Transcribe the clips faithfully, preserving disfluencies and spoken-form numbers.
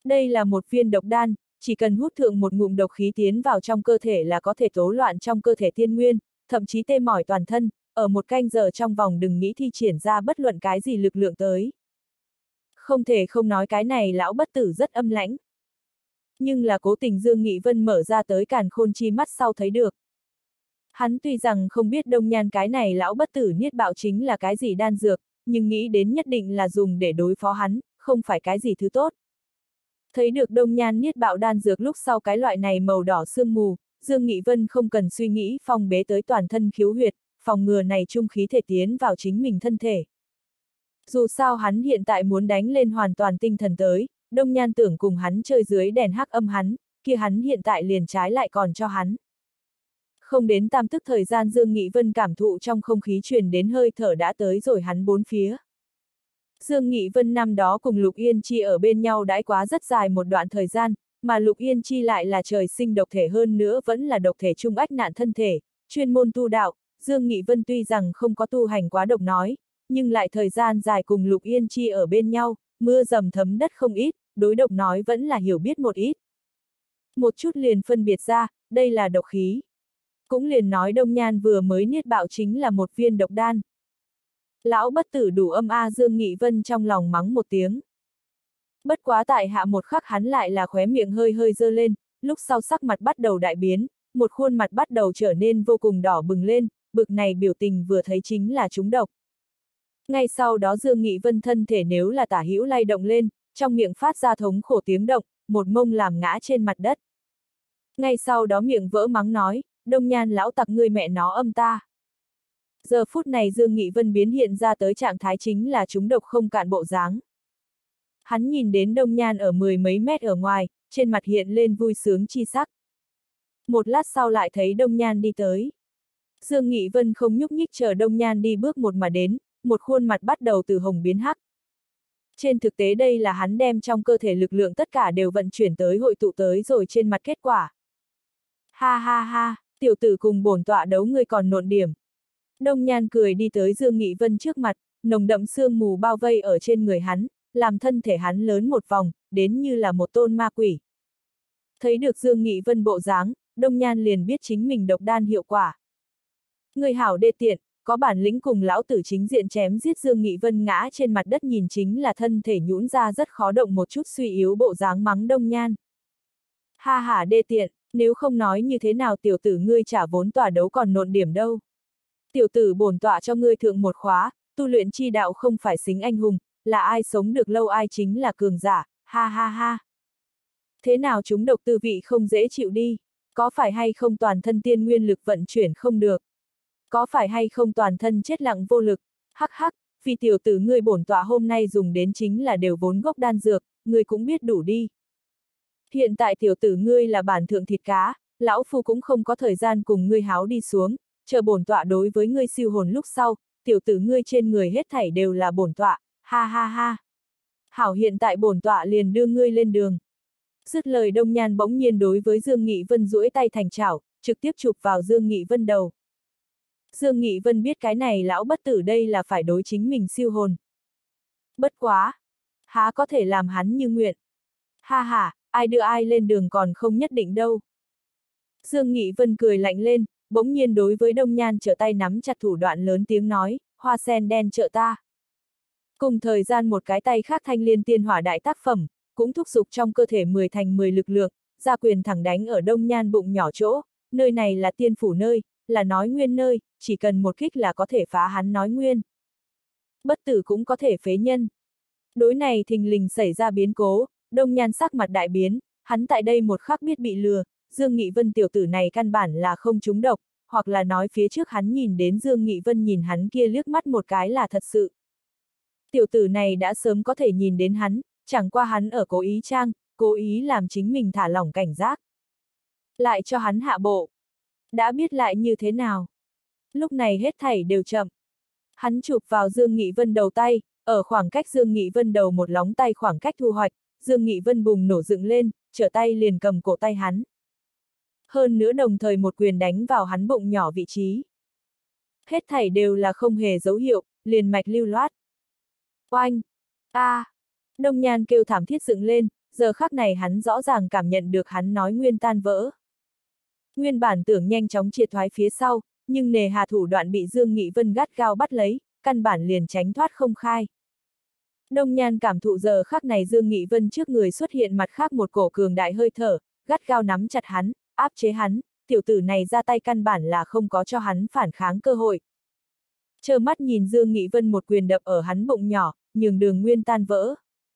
Đây là một viên độc đan, chỉ cần hút thượng một ngụm độc khí tiến vào trong cơ thể là có thể tố loạn trong cơ thể tiên nguyên, thậm chí tê mỏi toàn thân, ở một canh giờ trong vòng đừng nghĩ thi triển ra bất luận cái gì lực lượng tới. Không thể không nói cái này lão bất tử rất âm lãnh. Nhưng là cố tình Dương Nghị Vân mở ra tới càn khôn chi mắt sau thấy được. Hắn tuy rằng không biết Đông Nhan cái này lão bất tử niết bạo chính là cái gì đan dược, nhưng nghĩ đến nhất định là dùng để đối phó hắn, không phải cái gì thứ tốt. Thấy được Đông Nhan niết bạo đan dược lúc sau cái loại này màu đỏ sương mù, Dương Nghị Vân không cần suy nghĩ phong bế tới toàn thân khiếu huyệt, phòng ngừa này trung khí thể tiến vào chính mình thân thể. Dù sao hắn hiện tại muốn đánh lên hoàn toàn tinh thần tới, Đông Nhan tưởng cùng hắn chơi dưới đèn hắc âm hắn, kia hắn hiện tại liền trái lại còn cho hắn. Không đến tam tức thời gian Dương Nghị Vân cảm thụ trong không khí truyền đến hơi thở đã tới rồi hắn bốn phía. Dương Nghị Vân năm đó cùng Lục Yên Chi ở bên nhau đãi quá rất dài một đoạn thời gian, mà Lục Yên Chi lại là trời sinh độc thể hơn nữa vẫn là độc thể trung ách nạn thân thể, chuyên môn tu đạo. Dương Nghị Vân tuy rằng không có tu hành quá độc nói, nhưng lại thời gian dài cùng Lục Yên Chi ở bên nhau, mưa dầm thấm đất không ít, đối độc nói vẫn là hiểu biết một ít. Một chút liền phân biệt ra, đây là độc khí. Cũng liền nói Đông Nhan vừa mới niết bạo chính là một viên độc đan. Lão bất tử đủ âm a Dương Nghị Vân trong lòng mắng một tiếng. Bất quá tại hạ một khắc hắn lại là khóe miệng hơi hơi dơ lên, lúc sau sắc mặt bắt đầu đại biến, một khuôn mặt bắt đầu trở nên vô cùng đỏ bừng lên, bực này biểu tình vừa thấy chính là trúng độc. Ngay sau đó Dương Nghị Vân thân thể nếu là tả hữu lay động lên, trong miệng phát ra thống khổ tiếng động, một mông làm ngã trên mặt đất. Ngay sau đó miệng vỡ mắng nói, Đông Nhan lão tặc ngươi mẹ nó âm ta. Giờ phút này Dương Nghị Vân biến hiện ra tới trạng thái chính là trúng độc không cạn bộ dáng. Hắn nhìn đến Đông Nhan ở mười mấy mét ở ngoài, trên mặt hiện lên vui sướng chi sắc. Một lát sau lại thấy Đông Nhan đi tới. Dương Nghị Vân không nhúc nhích chờ Đông Nhan đi bước một mà đến, một khuôn mặt bắt đầu từ hồng biến hắc. Trên thực tế đây là hắn đem trong cơ thể lực lượng tất cả đều vận chuyển tới hội tụ tới rồi trên mặt kết quả. Ha ha ha, tiểu tử cùng bổn tọa đấu ngươi còn nộn điểm. Đông Nhan cười đi tới Dương Nghị Vân trước mặt, nồng đậm sương mù bao vây ở trên người hắn, làm thân thể hắn lớn một vòng, đến như là một tôn ma quỷ. Thấy được Dương Nghị Vân bộ dáng, Đông Nhan liền biết chính mình độc đan hiệu quả. Người hảo đê tiện, có bản lĩnh cùng lão tử chính diện chém giết Dương Nghị Vân ngã trên mặt đất nhìn chính là thân thể nhũn ra rất khó động một chút suy yếu bộ dáng mắng Đông Nhan. Ha ha đê tiện, nếu không nói như thế nào tiểu tử ngươi trả vốn tòa đấu còn nộn điểm đâu. Tiểu tử bổn tọa cho ngươi thượng một khóa, tu luyện chi đạo không phải xính anh hùng, là ai sống được lâu ai chính là cường giả, ha ha ha. Thế nào chúng độc tư vị không dễ chịu đi, có phải hay không toàn thân tiên nguyên lực vận chuyển không được? Có phải hay không toàn thân chết lặng vô lực, hắc hắc, vì tiểu tử ngươi bổn tọa hôm nay dùng đến chính là đều vốn gốc đan dược, ngươi cũng biết đủ đi. Hiện tại tiểu tử ngươi là bản thượng thịt cá, lão phu cũng không có thời gian cùng ngươi háo đi xuống, chờ bổn tọa đối với ngươi siêu hồn lúc sau, tiểu tử ngươi trên người hết thảy đều là bổn tọa, ha ha ha. Hảo hiện tại bổn tọa liền đưa ngươi lên đường. Dứt lời Đông Nhan bỗng nhiên đối với Dương Nghị Vân duỗi tay thành chảo, trực tiếp chụp vào Dương Nghị Vân đầu. Dương Nghị Vân biết cái này lão bất tử đây là phải đối chính mình siêu hồn. Bất quá, há có thể làm hắn như nguyện. Ha ha, ai đưa ai lên đường còn không nhất định đâu. Dương Nghị Vân cười lạnh lên, bỗng nhiên đối với Đông Nhan trở tay nắm chặt thủ đoạn lớn tiếng nói, hoa sen đen trợ ta. Cùng thời gian một cái tay khác thanh liên tiên hỏa đại tác phẩm, cũng thúc giục trong cơ thể mười thành mười lực lượng, ra quyền thẳng đánh ở Đông Nhan bụng nhỏ chỗ, nơi này là tiên phủ nơi, là nói nguyên nơi, chỉ cần một kích là có thể phá hắn nói nguyên. Bất tử cũng có thể phế nhân. Đối này thình lình xảy ra biến cố, Đông Nhan sắc mặt đại biến, hắn tại đây một khắc biết bị lừa, Dương Nghị Vân tiểu tử này căn bản là không trúng độc, hoặc là nói phía trước hắn nhìn đến Dương Nghị Vân nhìn hắn kia liếc mắt một cái là thật sự. Tiểu tử này đã sớm có thể nhìn đến hắn, chẳng qua hắn ở cố ý trang, cố ý làm chính mình thả lỏng cảnh giác. Lại cho hắn hạ bộ. Đã biết lại như thế nào? Lúc này hết thảy đều chậm. Hắn chụp vào Dương Nghị Vân đầu tay, ở khoảng cách Dương Nghị Vân đầu một lóng tay khoảng cách thu hoạch, Dương Nghị Vân bùng nổ dựng lên, trở tay liền cầm cổ tay hắn. Hơn nữa đồng thời một quyền đánh vào hắn bụng nhỏ vị trí. Hết thảy đều là không hề dấu hiệu, liền mạch lưu loát. Oanh! A! À. Đông Nhan kêu thảm thiết dựng lên, giờ khắc này hắn rõ ràng cảm nhận được hắn nói nguyên tan vỡ. Nguyên bản tưởng nhanh chóng triệt thoái phía sau, nhưng nề hà thủ đoạn bị Dương Nghị Vân gắt gao bắt lấy, căn bản liền tránh thoát không khai. Đông Nhan cảm thụ giờ khắc này Dương Nghị Vân trước người xuất hiện mặt khác một cổ cường đại hơi thở, gắt gao nắm chặt hắn, áp chế hắn, tiểu tử này ra tay căn bản là không có cho hắn phản kháng cơ hội. Trơ mắt nhìn Dương Nghị Vân một quyền đập ở hắn bụng nhỏ, nhường đường nguyên tan vỡ.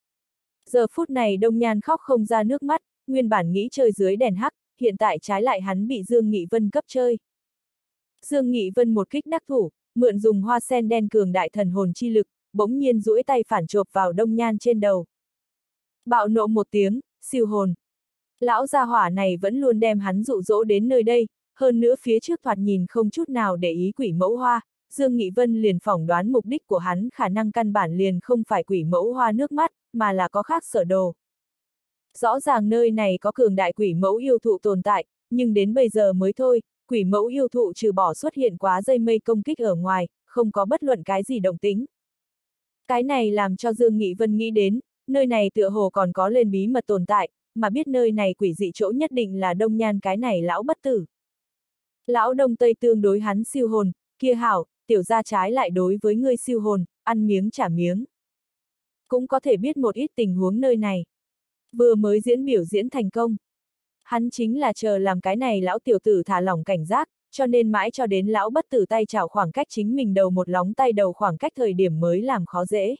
Giờ phút này Đông Nhan khóc không ra nước mắt, nguyên bản nghĩ chơi dưới đèn hắc, hiện tại trái lại hắn bị Dương Nghị Vân cấp chơi. Dương Nghị Vân một kích đắc thủ, mượn dùng hoa sen đen cường đại thần hồn chi lực, bỗng nhiên duỗi tay phản chộp vào Đông Nhan trên đầu. Bạo nộ một tiếng, siêu hồn. Lão gia hỏa này vẫn luôn đem hắn dụ dỗ đến nơi đây, hơn nữa phía trước thoạt nhìn không chút nào để ý quỷ mẫu hoa, Dương Nghị Vân liền phỏng đoán mục đích của hắn khả năng căn bản liền không phải quỷ mẫu hoa nước mắt, mà là có khác sở đồ. Rõ ràng nơi này có cường đại quỷ mẫu yêu thụ tồn tại, nhưng đến bây giờ mới thôi, quỷ mẫu yêu thụ trừ bỏ xuất hiện quá dây mây công kích ở ngoài, không có bất luận cái gì động tính. Cái này làm cho Dương Nghị Vân nghĩ đến, nơi này tựa hồ còn có lên bí mật tồn tại, mà biết nơi này quỷ dị chỗ nhất định là Đông Nhan cái này lão bất tử. Lão Đông Tây tương đối hắn siêu hồn, kia hảo, tiểu gia trái lại đối với ngươi siêu hồn, ăn miếng trả miếng. Cũng có thể biết một ít tình huống nơi này. Vừa mới diễn biểu diễn thành công. Hắn chính là chờ làm cái này lão tiểu tử thả lỏng cảnh giác, cho nên mãi cho đến lão bất tử tay chảo khoảng cách chính mình đầu một lóng tay đầu khoảng cách thời điểm mới làm khó dễ.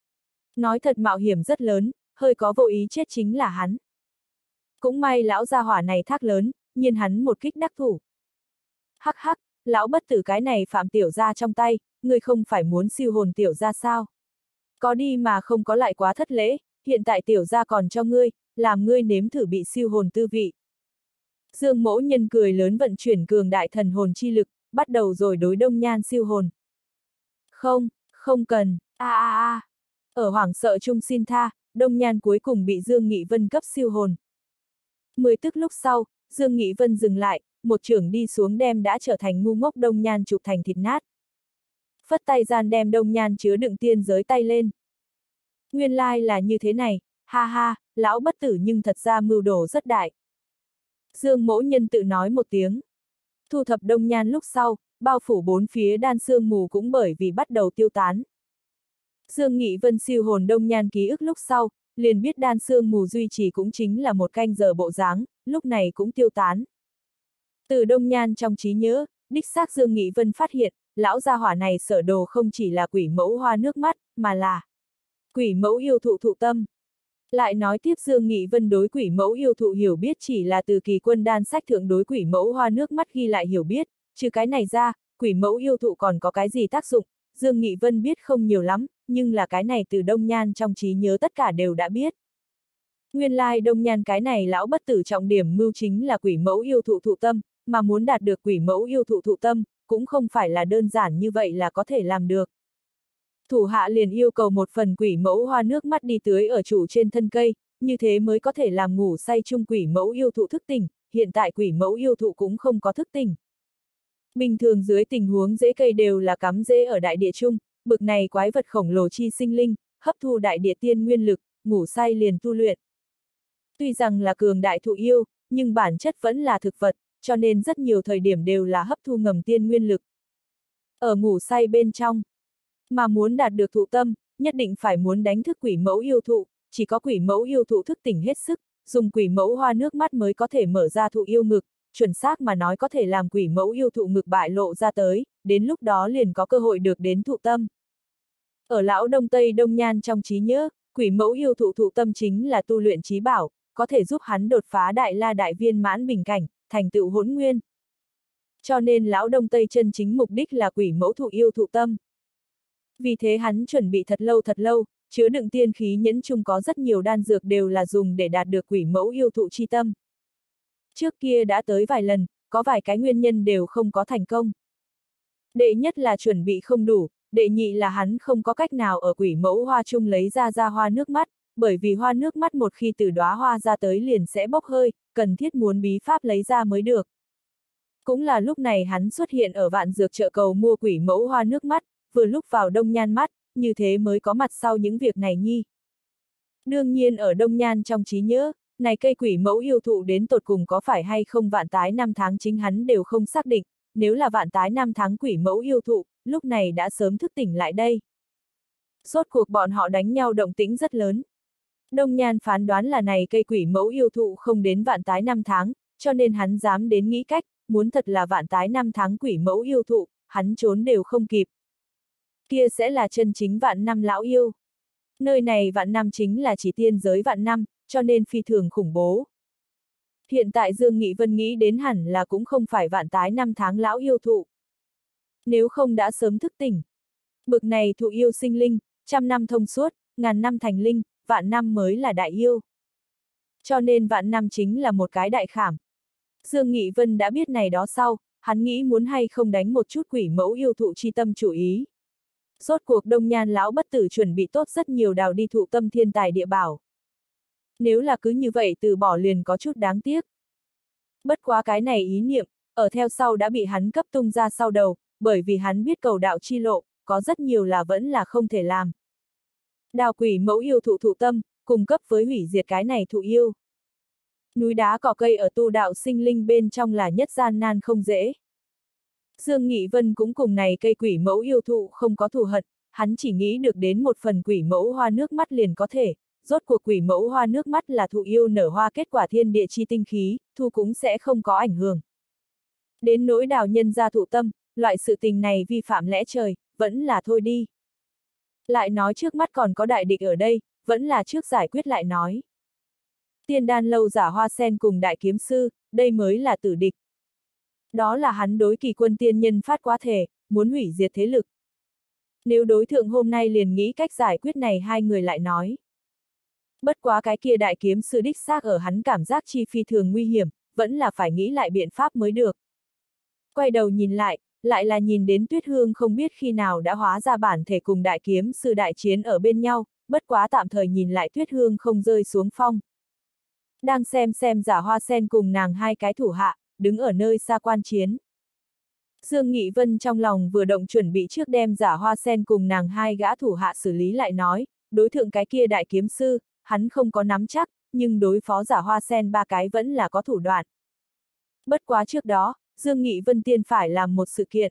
Nói thật mạo hiểm rất lớn, hơi có vô ý chết chính là hắn. Cũng may lão gia hỏa này thác lớn, nhiên hắn một kích đắc thủ. Hắc hắc, lão bất tử cái này phạm tiểu gia trong tay, ngươi không phải muốn siêu hồn tiểu gia sao? Có đi mà không có lại quá thất lễ, hiện tại tiểu gia còn cho ngươi, làm ngươi nếm thử bị siêu hồn tư vị. Dương Mỗ Nhân cười lớn vận chuyển cường đại thần hồn chi lực, bắt đầu rồi đối Đông Nhan siêu hồn. Không, không cần, a a a. Ở hoảng sợ chung xin tha, Đông Nhan cuối cùng bị Dương Nghị Vân cấp siêu hồn. Mười tức lúc sau, Dương Nghị Vân dừng lại, một chưởng đi xuống đem đã trở thành ngu ngốc Đông Nhan chụp thành thịt nát. Phất tay gian đem Đông Nhan chứa đựng tiên giới tay lên. Nguyên lai là như thế này, ha ha, lão bất tử nhưng thật ra mưu đồ rất đại. Dương Mỗ Nhân tự nói một tiếng. Thu thập Đông Nhan lúc sau, bao phủ bốn phía đan sương mù cũng bởi vì bắt đầu tiêu tán. Dương Nghị Vân siêu hồn Đông Nhan ký ức lúc sau, liền biết đan sương mù duy trì cũng chính là một canh giờ bộ dáng, lúc này cũng tiêu tán. Từ Đông Nhan trong trí nhớ, đích xác Dương Nghị Vân phát hiện, lão gia hỏa này sở đồ không chỉ là quỷ mẫu hoa nước mắt, mà là quỷ mẫu yêu thụ thụ tâm. Lại nói tiếp Dương Nghị Vân đối quỷ mẫu yêu thụ hiểu biết chỉ là từ kỳ quân đan sách thượng đối quỷ mẫu hoa nước mắt ghi lại hiểu biết, trừ cái này ra, quỷ mẫu yêu thụ còn có cái gì tác dụng, Dương Nghị Vân biết không nhiều lắm, nhưng là cái này từ Đông Nhan trong trí nhớ tất cả đều đã biết. Nguyên lai like Đông Nhan cái này lão bất tử trọng điểm mưu chính là quỷ mẫu yêu thụ thụ tâm, mà muốn đạt được quỷ mẫu yêu thụ thụ tâm, cũng không phải là đơn giản như vậy là có thể làm được. Thủ hạ liền yêu cầu một phần quỷ mẫu hoa nước mắt đi tưới ở chủ trên thân cây, như thế mới có thể làm ngủ say chung quỷ mẫu yêu thụ thức tỉnh, hiện tại quỷ mẫu yêu thụ cũng không có thức tỉnh. Bình thường dưới tình huống rễ cây đều là cắm rễ ở đại địa chung, bực này quái vật khổng lồ chi sinh linh, hấp thu đại địa tiên nguyên lực, ngủ say liền tu luyện. Tuy rằng là cường đại thụ yêu, nhưng bản chất vẫn là thực vật, cho nên rất nhiều thời điểm đều là hấp thu ngầm tiên nguyên lực. Ở ngủ say bên trong, mà muốn đạt được thụ tâm, nhất định phải muốn đánh thức quỷ mẫu yêu thụ, chỉ có quỷ mẫu yêu thụ thức tỉnh hết sức, dùng quỷ mẫu hoa nước mắt mới có thể mở ra thụ yêu ngực, chuẩn xác mà nói có thể làm quỷ mẫu yêu thụ ngực bại lộ ra tới, đến lúc đó liền có cơ hội được đến thụ tâm. Ở lão Đông Tây Đông Nhan trong trí nhớ, quỷ mẫu yêu thụ thụ tâm chính là tu luyện trí bảo, có thể giúp hắn đột phá đại la đại viên mãn bình cảnh, thành tựu hỗn nguyên. Cho nên lão Đông Tây chân chính mục đích là quỷ mẫu thụ yêu thụ tâm. Vì thế hắn chuẩn bị thật lâu thật lâu, chứa đựng tiên khí nhẫn chung có rất nhiều đan dược đều là dùng để đạt được quỷ mẫu yêu thụ chi tâm. Trước kia đã tới vài lần, có vài cái nguyên nhân đều không có thành công. Đệ nhất là chuẩn bị không đủ, đệ nhị là hắn không có cách nào ở quỷ mẫu hoa chung lấy ra ra hoa nước mắt, bởi vì hoa nước mắt một khi từ đóa hoa ra tới liền sẽ bốc hơi, cần thiết muốn bí pháp lấy ra mới được. Cũng là lúc này hắn xuất hiện ở vạn dược chợ cầu mua quỷ mẫu hoa nước mắt, vừa lúc vào Đông Nhan mắt, như thế mới có mặt sau những việc này nhi. Đương nhiên ở Đông Nhan trong trí nhớ, này cây quỷ mẫu yêu thụ đến tột cùng có phải hay không vạn tái năm tháng chính hắn đều không xác định, nếu là vạn tái năm tháng quỷ mẫu yêu thụ, lúc này đã sớm thức tỉnh lại đây. Rốt cuộc bọn họ đánh nhau động tĩnh rất lớn. Đông Nhan phán đoán là này cây quỷ mẫu yêu thụ không đến vạn tái năm tháng, cho nên hắn dám đến nghĩ cách, muốn thật là vạn tái năm tháng quỷ mẫu yêu thụ, hắn trốn đều không kịp. Kia sẽ là chân chính vạn năm lão yêu. Nơi này vạn năm chính là chỉ tiên giới vạn năm, cho nên phi thường khủng bố. Hiện tại Dương Nghị Vân nghĩ đến hẳn là cũng không phải vạn tái năm tháng lão yêu thụ. Nếu không đã sớm thức tỉnh. Bực này thụ yêu sinh linh, trăm năm thông suốt, ngàn năm thành linh, vạn năm mới là đại yêu. Cho nên vạn năm chính là một cái đại khảm. Dương Nghị Vân đã biết này đó sau, hắn nghĩ muốn hay không đánh một chút quỷ mẫu yêu thụ chi tâm chủ ý. Rốt cuộc Đông Nhan lão bất tử chuẩn bị tốt rất nhiều đào đi thụ tâm thiên tài địa bảo. Nếu là cứ như vậy từ bỏ liền có chút đáng tiếc. Bất quá cái này ý niệm, ở theo sau đã bị hắn cấp tung ra sau đầu, bởi vì hắn biết cầu đạo chi lộ, có rất nhiều là vẫn là không thể làm. Đào quỷ mẫu yêu thụ thụ tâm, cung cấp với hủy diệt cái này thụ yêu. Núi đá cỏ cây ở tu đạo sinh linh bên trong là nhất gian nan không dễ. Dương Nghị Vân cũng cùng này cây quỷ mẫu yêu thụ không có thù hận, hắn chỉ nghĩ được đến một phần quỷ mẫu hoa nước mắt liền có thể, rốt cuộc quỷ mẫu hoa nước mắt là thụ yêu nở hoa kết quả thiên địa chi tinh khí, thu cũng sẽ không có ảnh hưởng. Đến nỗi đào nhân gia thụ tâm, loại sự tình này vi phạm lẽ trời, vẫn là thôi đi. Lại nói trước mắt còn có đại địch ở đây, vẫn là trước giải quyết lại nói. Tiên đan lâu giả hoa sen cùng đại kiếm sư, đây mới là tử địch. Đó là hắn đối kỳ quân tiên nhân phát quá thể, muốn hủy diệt thế lực. Nếu đối thượng hôm nay liền nghĩ cách giải quyết này hai người lại nói. Bất quá cái kia đại kiếm sư đích xác ở hắn cảm giác chi phi thường nguy hiểm, vẫn là phải nghĩ lại biện pháp mới được. Quay đầu nhìn lại, lại là nhìn đến Tuyết Hương không biết khi nào đã hóa ra bản thể cùng đại kiếm sư đại chiến ở bên nhau, bất quá tạm thời nhìn lại Tuyết Hương không rơi xuống phong. Đang xem xem giả hoa sen cùng nàng hai cái thủ hạ, đứng ở nơi xa quan chiến. Dương Nghị Vân trong lòng vừa động chuẩn bị trước đem giả hoa sen cùng nàng hai gã thủ hạ xử lý lại nói, đối thượng cái kia đại kiếm sư, hắn không có nắm chắc, nhưng đối phó giả hoa sen ba cái vẫn là có thủ đoạn. Bất quá trước đó, Dương Nghị Vân tiên phải làm một sự kiện.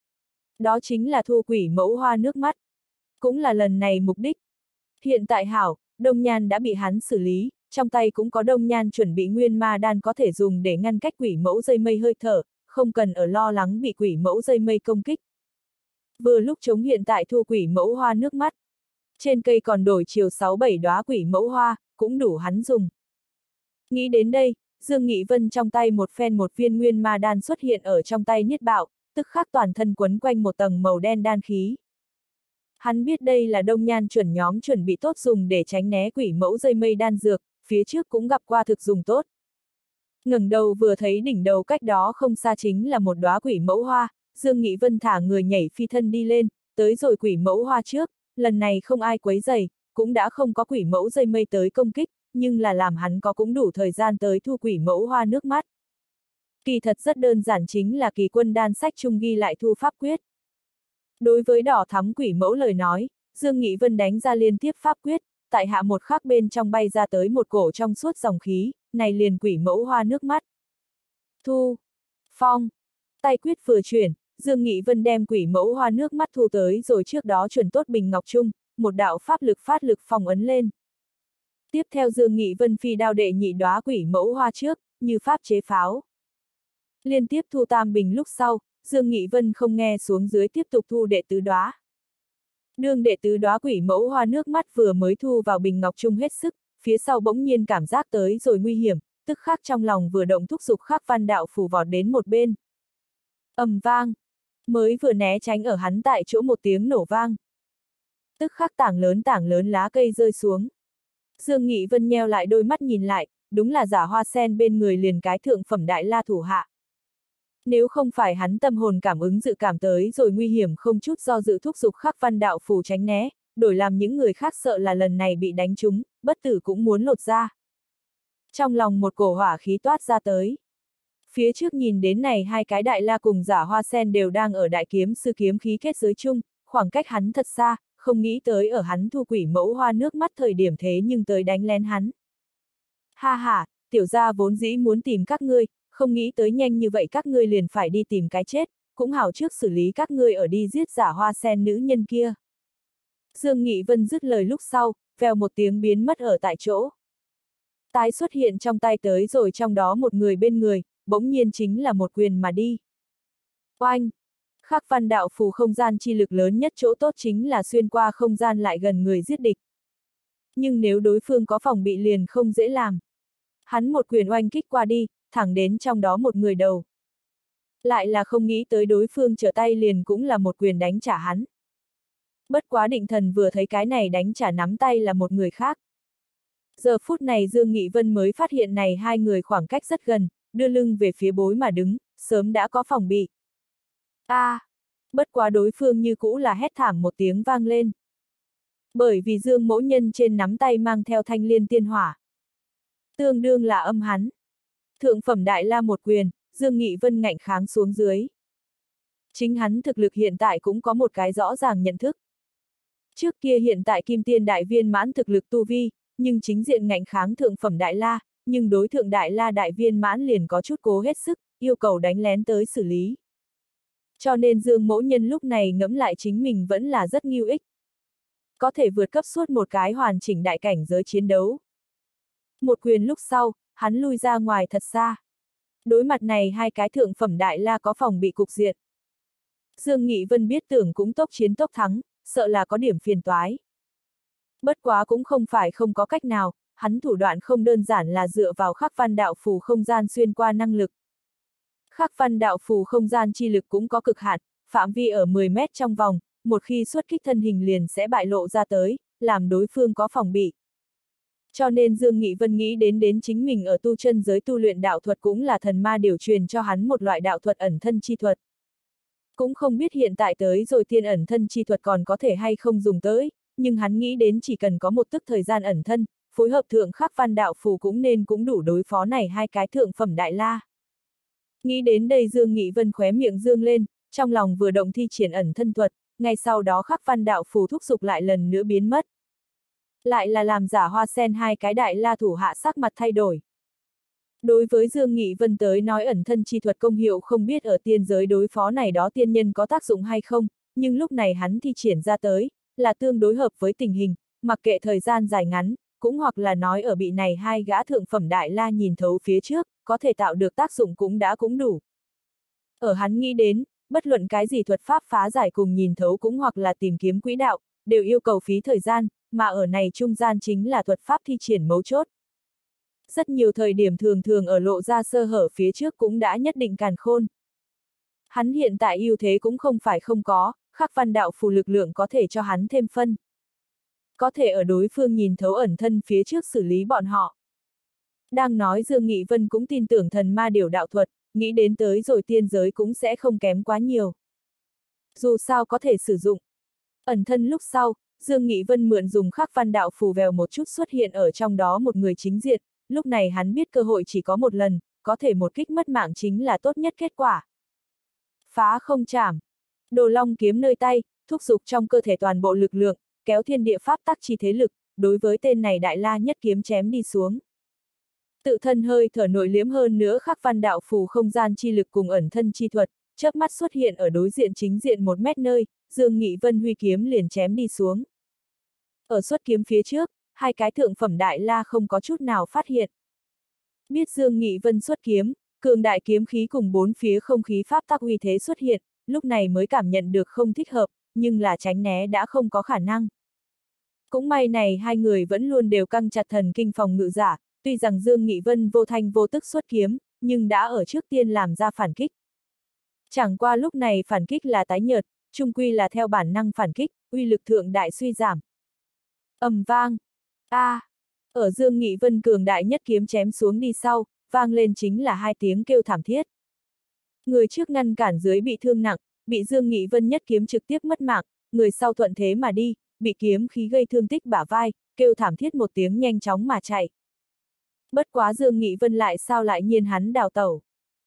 Đó chính là thu quỷ mẫu hoa nước mắt. Cũng là lần này mục đích. Hiện tại hảo, Đông Nhan đã bị hắn xử lý, trong tay cũng có Đông Nhan chuẩn bị nguyên ma đan có thể dùng để ngăn cách quỷ mẫu dây mây hơi thở, không cần ở lo lắng bị quỷ mẫu dây mây công kích. Vừa lúc chống hiện tại thu quỷ mẫu hoa nước mắt. Trên cây còn đổi chiều sáu bảy đóa quỷ mẫu hoa, cũng đủ hắn dùng. Nghĩ đến đây, Dương Nghị Vân trong tay một phen một viên nguyên ma đan xuất hiện ở trong tay niết bạo, tức khắc toàn thân quấn quanh một tầng màu đen đan khí. Hắn biết đây là Đông Nhan chuẩn nhóm chuẩn bị tốt dùng để tránh né quỷ mẫu dây mây đan dược, phía trước cũng gặp qua thực dùng tốt. Ngẩng đầu vừa thấy đỉnh đầu cách đó không xa chính là một đóa quỷ mẫu hoa, Dương Nghị Vân thả người nhảy phi thân đi lên, tới rồi quỷ mẫu hoa trước, lần này không ai quấy rầy, cũng đã không có quỷ mẫu dây mây tới công kích, nhưng là làm hắn có cũng đủ thời gian tới thu quỷ mẫu hoa nước mắt. Kỳ thật rất đơn giản chính là kỳ quân đan sách chung ghi lại thu pháp quyết. Đối với đỏ thắm quỷ mẫu lời nói, Dương Nghị Vân đánh ra liên tiếp pháp quyết, tại hạ một khắc bên trong bay ra tới một cổ trong suốt dòng khí, này liền quỷ mẫu hoa nước mắt. Thu, phong, tay quyết vừa chuyển, Dương Nghị Vân đem quỷ mẫu hoa nước mắt thu tới rồi trước đó chuyển tốt bình ngọc trung, một đạo pháp lực phát lực phong ấn lên. Tiếp theo Dương Nghị Vân phi đao đệ nhị đóa quỷ mẫu hoa trước, như pháp chế pháo. Liên tiếp thu tam bình lúc sau, Dương Nghị Vân không nghe xuống dưới tiếp tục thu đệ tứ đóa. Đương đệ tứ đóa quỷ mẫu hoa nước mắt vừa mới thu vào bình ngọc trung hết sức, phía sau bỗng nhiên cảm giác tới rồi nguy hiểm, tức khắc trong lòng vừa động thúc giục khắc văn đạo phù vọt đến một bên. Ầm vang, mới vừa né tránh ở hắn tại chỗ một tiếng nổ vang. Tức khắc tảng lớn tảng lớn lá cây rơi xuống. Dương Nghị Vân nheo lại đôi mắt nhìn lại, đúng là giả hoa sen bên người liền cái thượng phẩm đại la thủ hạ. Nếu không phải hắn tâm hồn cảm ứng dự cảm tới rồi nguy hiểm không chút do dự thúc giục khắc văn đạo phù tránh né, đổi làm những người khác sợ là lần này bị đánh trúng, bất tử cũng muốn lột ra. Trong lòng một cổ hỏa khí toát ra tới. Phía trước nhìn đến này hai cái đại la cùng giả hoa sen đều đang ở đại kiếm sư kiếm khí kết giới chung, khoảng cách hắn thật xa, không nghĩ tới ở hắn thu quỷ mẫu hoa nước mắt thời điểm thế nhưng tới đánh lén hắn. Ha ha, tiểu gia vốn dĩ muốn tìm các ngươi, không nghĩ tới nhanh như vậy các ngươi liền phải đi tìm cái chết, cũng hảo trước xử lý các ngươi ở đi giết giả hoa sen nữ nhân kia. Dương Nghị Vân dứt lời lúc sau, vèo một tiếng biến mất ở tại chỗ. Tái xuất hiện trong tay tới rồi trong đó một người bên người, bỗng nhiên chính là một quyền mà đi. Oanh! Khắc văn đạo phù không gian chi lực lớn nhất chỗ tốt chính là xuyên qua không gian lại gần người giết địch. Nhưng nếu đối phương có phòng bị liền không dễ làm. Hắn một quyền oanh kích qua đi, thẳng đến trong đó một người đầu. Lại là không nghĩ tới đối phương trở tay liền cũng là một quyền đánh trả hắn. Bất quá định thần vừa thấy cái này đánh trả nắm tay là một người khác. Giờ phút này Dương Nghị Vân mới phát hiện này hai người khoảng cách rất gần, đưa lưng về phía bối mà đứng, sớm đã có phòng bị. A! À, bất quá đối phương như cũ là hét thảm một tiếng vang lên. Bởi vì Dương Mỗ Nhân trên nắm tay mang theo thanh liên tiên hỏa. Tương đương là âm hắn. Thượng phẩm đại la một quyền, Dương Nghị Vân ngạnh kháng xuống dưới. Chính hắn thực lực hiện tại cũng có một cái rõ ràng nhận thức. Trước kia hiện tại kim tiên đại viên mãn thực lực tu vi, nhưng chính diện ngạnh kháng thượng phẩm đại la, nhưng đối thượng đại la đại viên mãn liền có chút cố hết sức, yêu cầu đánh lén tới xử lý. Cho nên Dương Mỗ Nhân lúc này ngẫm lại chính mình vẫn là rất nghiêu ích. Có thể vượt cấp suốt một cái hoàn chỉnh đại cảnh giới chiến đấu. Một quyền lúc sau, hắn lui ra ngoài thật xa. Đối mặt này hai cái thượng phẩm đại la có phòng bị cục diện. Dương Nghị Vân biết tưởng cũng tốc chiến tốc thắng, sợ là có điểm phiền toái. Bất quá cũng không phải không có cách nào, hắn thủ đoạn không đơn giản là dựa vào khắc văn đạo phù không gian xuyên qua năng lực. Khắc văn đạo phù không gian chi lực cũng có cực hạn, phạm vi ở mười mét trong vòng, một khi xuất kích thân hình liền sẽ bại lộ ra tới, làm đối phương có phòng bị. Cho nên Dương Nghị Vân nghĩ đến đến chính mình ở tu chân giới tu luyện đạo thuật cũng là thần ma điều truyền cho hắn một loại đạo thuật ẩn thân chi thuật. Cũng không biết hiện tại tới rồi tiên ẩn thân chi thuật còn có thể hay không dùng tới, nhưng hắn nghĩ đến chỉ cần có một tức thời gian ẩn thân, phối hợp thượng khắc văn đạo phù cũng nên cũng đủ đối phó này hai cái thượng phẩm đại la. Nghĩ đến đây Dương Nghị Vân khóe miệng dương lên, trong lòng vừa động thi triển ẩn thân thuật, ngay sau đó khắc văn đạo phù thúc giục lại lần nữa biến mất. Lại là làm giả hoa sen hai cái đại la thủ hạ sắc mặt thay đổi. Đối với Dương Nghị Vân tới nói ẩn thân chi thuật công hiệu không biết ở tiên giới đối phó này đó tiên nhân có tác dụng hay không, nhưng lúc này hắn thi triển ra tới, là tương đối hợp với tình hình, mặc kệ thời gian dài ngắn, cũng hoặc là nói ở bị này hai gã thượng phẩm đại la nhìn thấu phía trước, có thể tạo được tác dụng cũng đã cũng đủ. Ở hắn nghĩ đến, bất luận cái gì thuật pháp phá giải cùng nhìn thấu cũng hoặc là tìm kiếm quỹ đạo, đều yêu cầu phí thời gian, mà ở này trung gian chính là thuật pháp thi triển mấu chốt. Rất nhiều thời điểm thường thường ở lộ ra sơ hở phía trước cũng đã nhất định càn khôn. Hắn hiện tại ưu thế cũng không phải không có, khắc văn đạo phù lực lượng có thể cho hắn thêm phân. Có thể ở đối phương nhìn thấu ẩn thân phía trước xử lý bọn họ. Đang nói Dương Nghị Vân cũng tin tưởng thần ma điều đạo thuật, nghĩ đến tới rồi tiên giới cũng sẽ không kém quá nhiều. Dù sao có thể sử dụng. Ẩn thân lúc sau, Dương Nghị Vân mượn dùng khắc văn đạo phù vèo một chút xuất hiện ở trong đó một người chính diện, lúc này hắn biết cơ hội chỉ có một lần, có thể một kích mất mạng chính là tốt nhất kết quả. Phá không chảm. Đồ long kiếm nơi tay, thúc giục trong cơ thể toàn bộ lực lượng, kéo thiên địa pháp tắc chi thế lực, đối với tên này đại la nhất kiếm chém đi xuống. Tự thân hơi thở nội liếm hơn nữa khắc văn đạo phù không gian chi lực cùng ẩn thân chi thuật, chớp mắt xuất hiện ở đối diện chính diện một mét nơi, Dương Nghị Vân huy kiếm liền chém đi xuống. Ở xuất kiếm phía trước, hai cái thượng phẩm đại la không có chút nào phát hiện. Biết Dương Nghị Vân xuất kiếm, cường đại kiếm khí cùng bốn phía không khí pháp tắc uy thế xuất hiện, lúc này mới cảm nhận được không thích hợp, nhưng là tránh né đã không có khả năng. Cũng may này hai người vẫn luôn đều căng chặt thần kinh phòng ngự giả, tuy rằng Dương Nghị Vân vô thanh vô tức xuất kiếm, nhưng đã ở trước tiên làm ra phản kích. Chẳng qua lúc này phản kích là tái nhợt, chung quy là theo bản năng phản kích, uy lực thượng đại suy giảm. Ầm vang. A. À, ở Dương Nghị Vân cường đại nhất kiếm chém xuống đi sau, vang lên chính là hai tiếng kêu thảm thiết. Người trước ngăn cản dưới bị thương nặng, bị Dương Nghị Vân nhất kiếm trực tiếp mất mạng, người sau thuận thế mà đi, bị kiếm khí gây thương tích bả vai, kêu thảm thiết một tiếng nhanh chóng mà chạy. Bất quá Dương Nghị Vân lại sao lại nhiên hắn đào tẩu.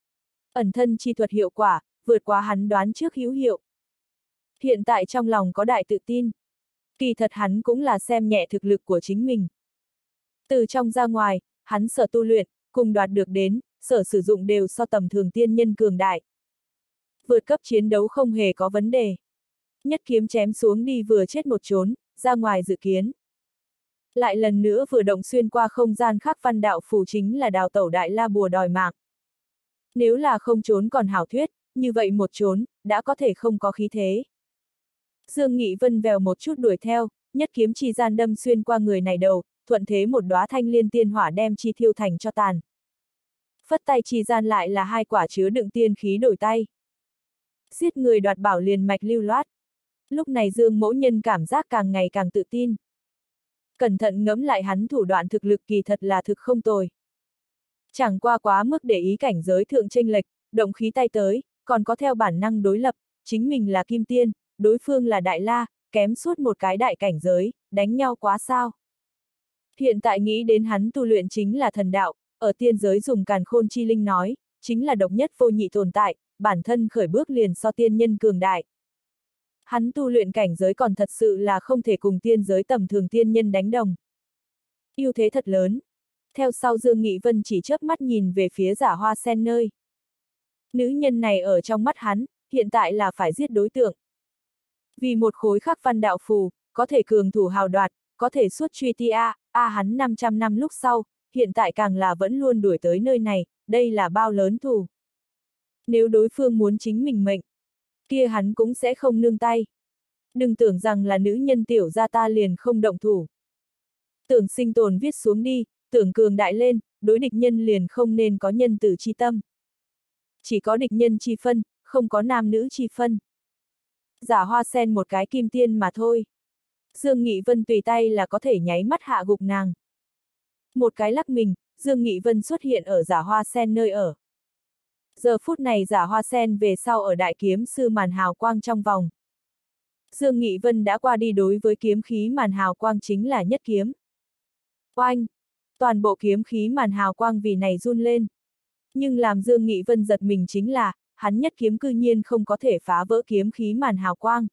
Ẩn thân chi thuật hiệu quả, vượt quá hắn đoán trước hữu hiệu. Hiện tại trong lòng có đại tự tin. Kỳ thật hắn cũng là xem nhẹ thực lực của chính mình. Từ trong ra ngoài, hắn sở tu luyện, cùng đoạt được đến, sở sử dụng đều so tầm thường tiên nhân cường đại. Vượt cấp chiến đấu không hề có vấn đề. Nhất kiếm chém xuống đi vừa chết một trốn, ra ngoài dự kiến. Lại lần nữa vừa động xuyên qua không gian khắc văn đạo phù chính là đào tẩu đại la bùa đòi mạng. Nếu là không trốn còn hảo thuyết, như vậy một trốn, đã có thể không có khí thế. Dương Nghị Vân vèo một chút đuổi theo, nhất kiếm chi gian đâm xuyên qua người này đầu, thuận thế một đóa thanh liên tiên hỏa đem chi thiêu thành cho tàn. Phất tay chi gian lại là hai quả chứa đựng tiên khí đổi tay. Giết người đoạt bảo liền mạch lưu loát. Lúc này Dương Mỗ Nhân cảm giác càng ngày càng tự tin. Cẩn thận ngẫm lại hắn thủ đoạn thực lực kỳ thật là thực không tồi. Chẳng qua quá mức để ý cảnh giới thượng chênh lệch, động khí tay tới, còn có theo bản năng đối lập, chính mình là kim tiên, đối phương là đại la, kém suốt một cái đại cảnh giới, đánh nhau quá sao. Hiện tại nghĩ đến hắn tu luyện chính là thần đạo, ở tiên giới dùng càn khôn chi linh nói, chính là độc nhất vô nhị tồn tại, bản thân khởi bước liền so tiên nhân cường đại. Hắn tu luyện cảnh giới còn thật sự là không thể cùng tiên giới tầm thường tiên nhân đánh đồng. Ưu thế thật lớn. Theo sau Dương Nghị Vân chỉ chớp mắt nhìn về phía Giả Hoa Sen nơi. Nữ nhân này ở trong mắt hắn, hiện tại là phải giết đối tượng. Vì một khối khắc văn đạo phù, có thể cường thủ hào đoạt, có thể suốt truy ti a, a hắn năm trăm năm lúc sau, hiện tại càng là vẫn luôn đuổi tới nơi này, đây là bao lớn thù. Nếu đối phương muốn chính mình mệnh, kia hắn cũng sẽ không nương tay. Đừng tưởng rằng là nữ nhân tiểu gia ta liền không động thủ. Tưởng sinh tồn viết xuống đi, tưởng cường đại lên, đối địch nhân liền không nên có nhân tử chi tâm. Chỉ có địch nhân chi phân, không có nam nữ chi phân. Giả Hoa Sen một cái kim tiên mà thôi. Dương Nghị Vân tùy tay là có thể nháy mắt hạ gục nàng. Một cái lắc mình, Dương Nghị Vân xuất hiện ở Giả Hoa Sen nơi ở. Giờ phút này Giả Hoa Sen về sau ở đại kiếm sư màn hào quang trong vòng. Dương Nghị Vân đã qua đi đối với kiếm khí màn hào quang chính là nhất kiếm. Oanh! Toàn bộ kiếm khí màn hào quang vì này run lên. Nhưng làm Dương Nghị Vân giật mình chính là, hắn nhất kiếm cư nhiên không có thể phá vỡ kiếm khí màn hào quang.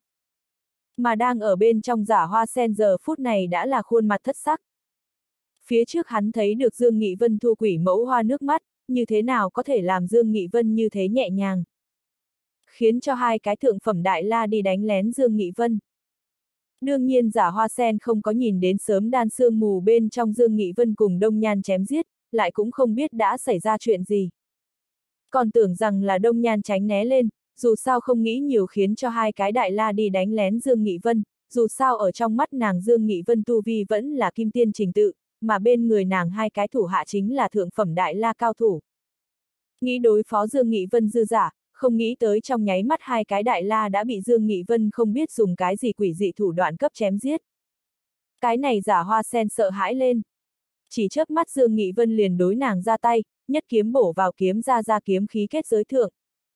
Mà đang ở bên trong Giả Hoa Sen giờ phút này đã là khuôn mặt thất sắc. Phía trước hắn thấy được Dương Nghị Vân thu quỷ mẫu hoa nước mắt, như thế nào có thể làm Dương Nghị Vân như thế nhẹ nhàng. Khiến cho hai cái thượng phẩm đại la đi đánh lén Dương Nghị Vân. Đương nhiên Giả Hoa Sen không có nhìn đến sớm đan sương mù bên trong Dương Nghị Vân cùng Đông Nhan chém giết, lại cũng không biết đã xảy ra chuyện gì. Còn tưởng rằng là Đông Nhan tránh né lên, dù sao không nghĩ nhiều khiến cho hai cái đại la đi đánh lén Dương Nghị Vân, dù sao ở trong mắt nàng Dương Nghị Vân tu vi vẫn là kim tiên trình tự, mà bên người nàng hai cái thủ hạ chính là thượng phẩm đại la cao thủ. Nghĩ đối phó Dương Nghị Vân dư giả, không nghĩ tới trong nháy mắt hai cái đại la đã bị Dương Nghị Vân không biết dùng cái gì quỷ dị thủ đoạn cấp chém giết. Cái này Giả Hoa Sen sợ hãi lên. Chỉ chớp mắt Dương Nghị Vân liền đối nàng ra tay, nhất kiếm bổ vào kiếm ra ra kiếm khí kết giới thượng.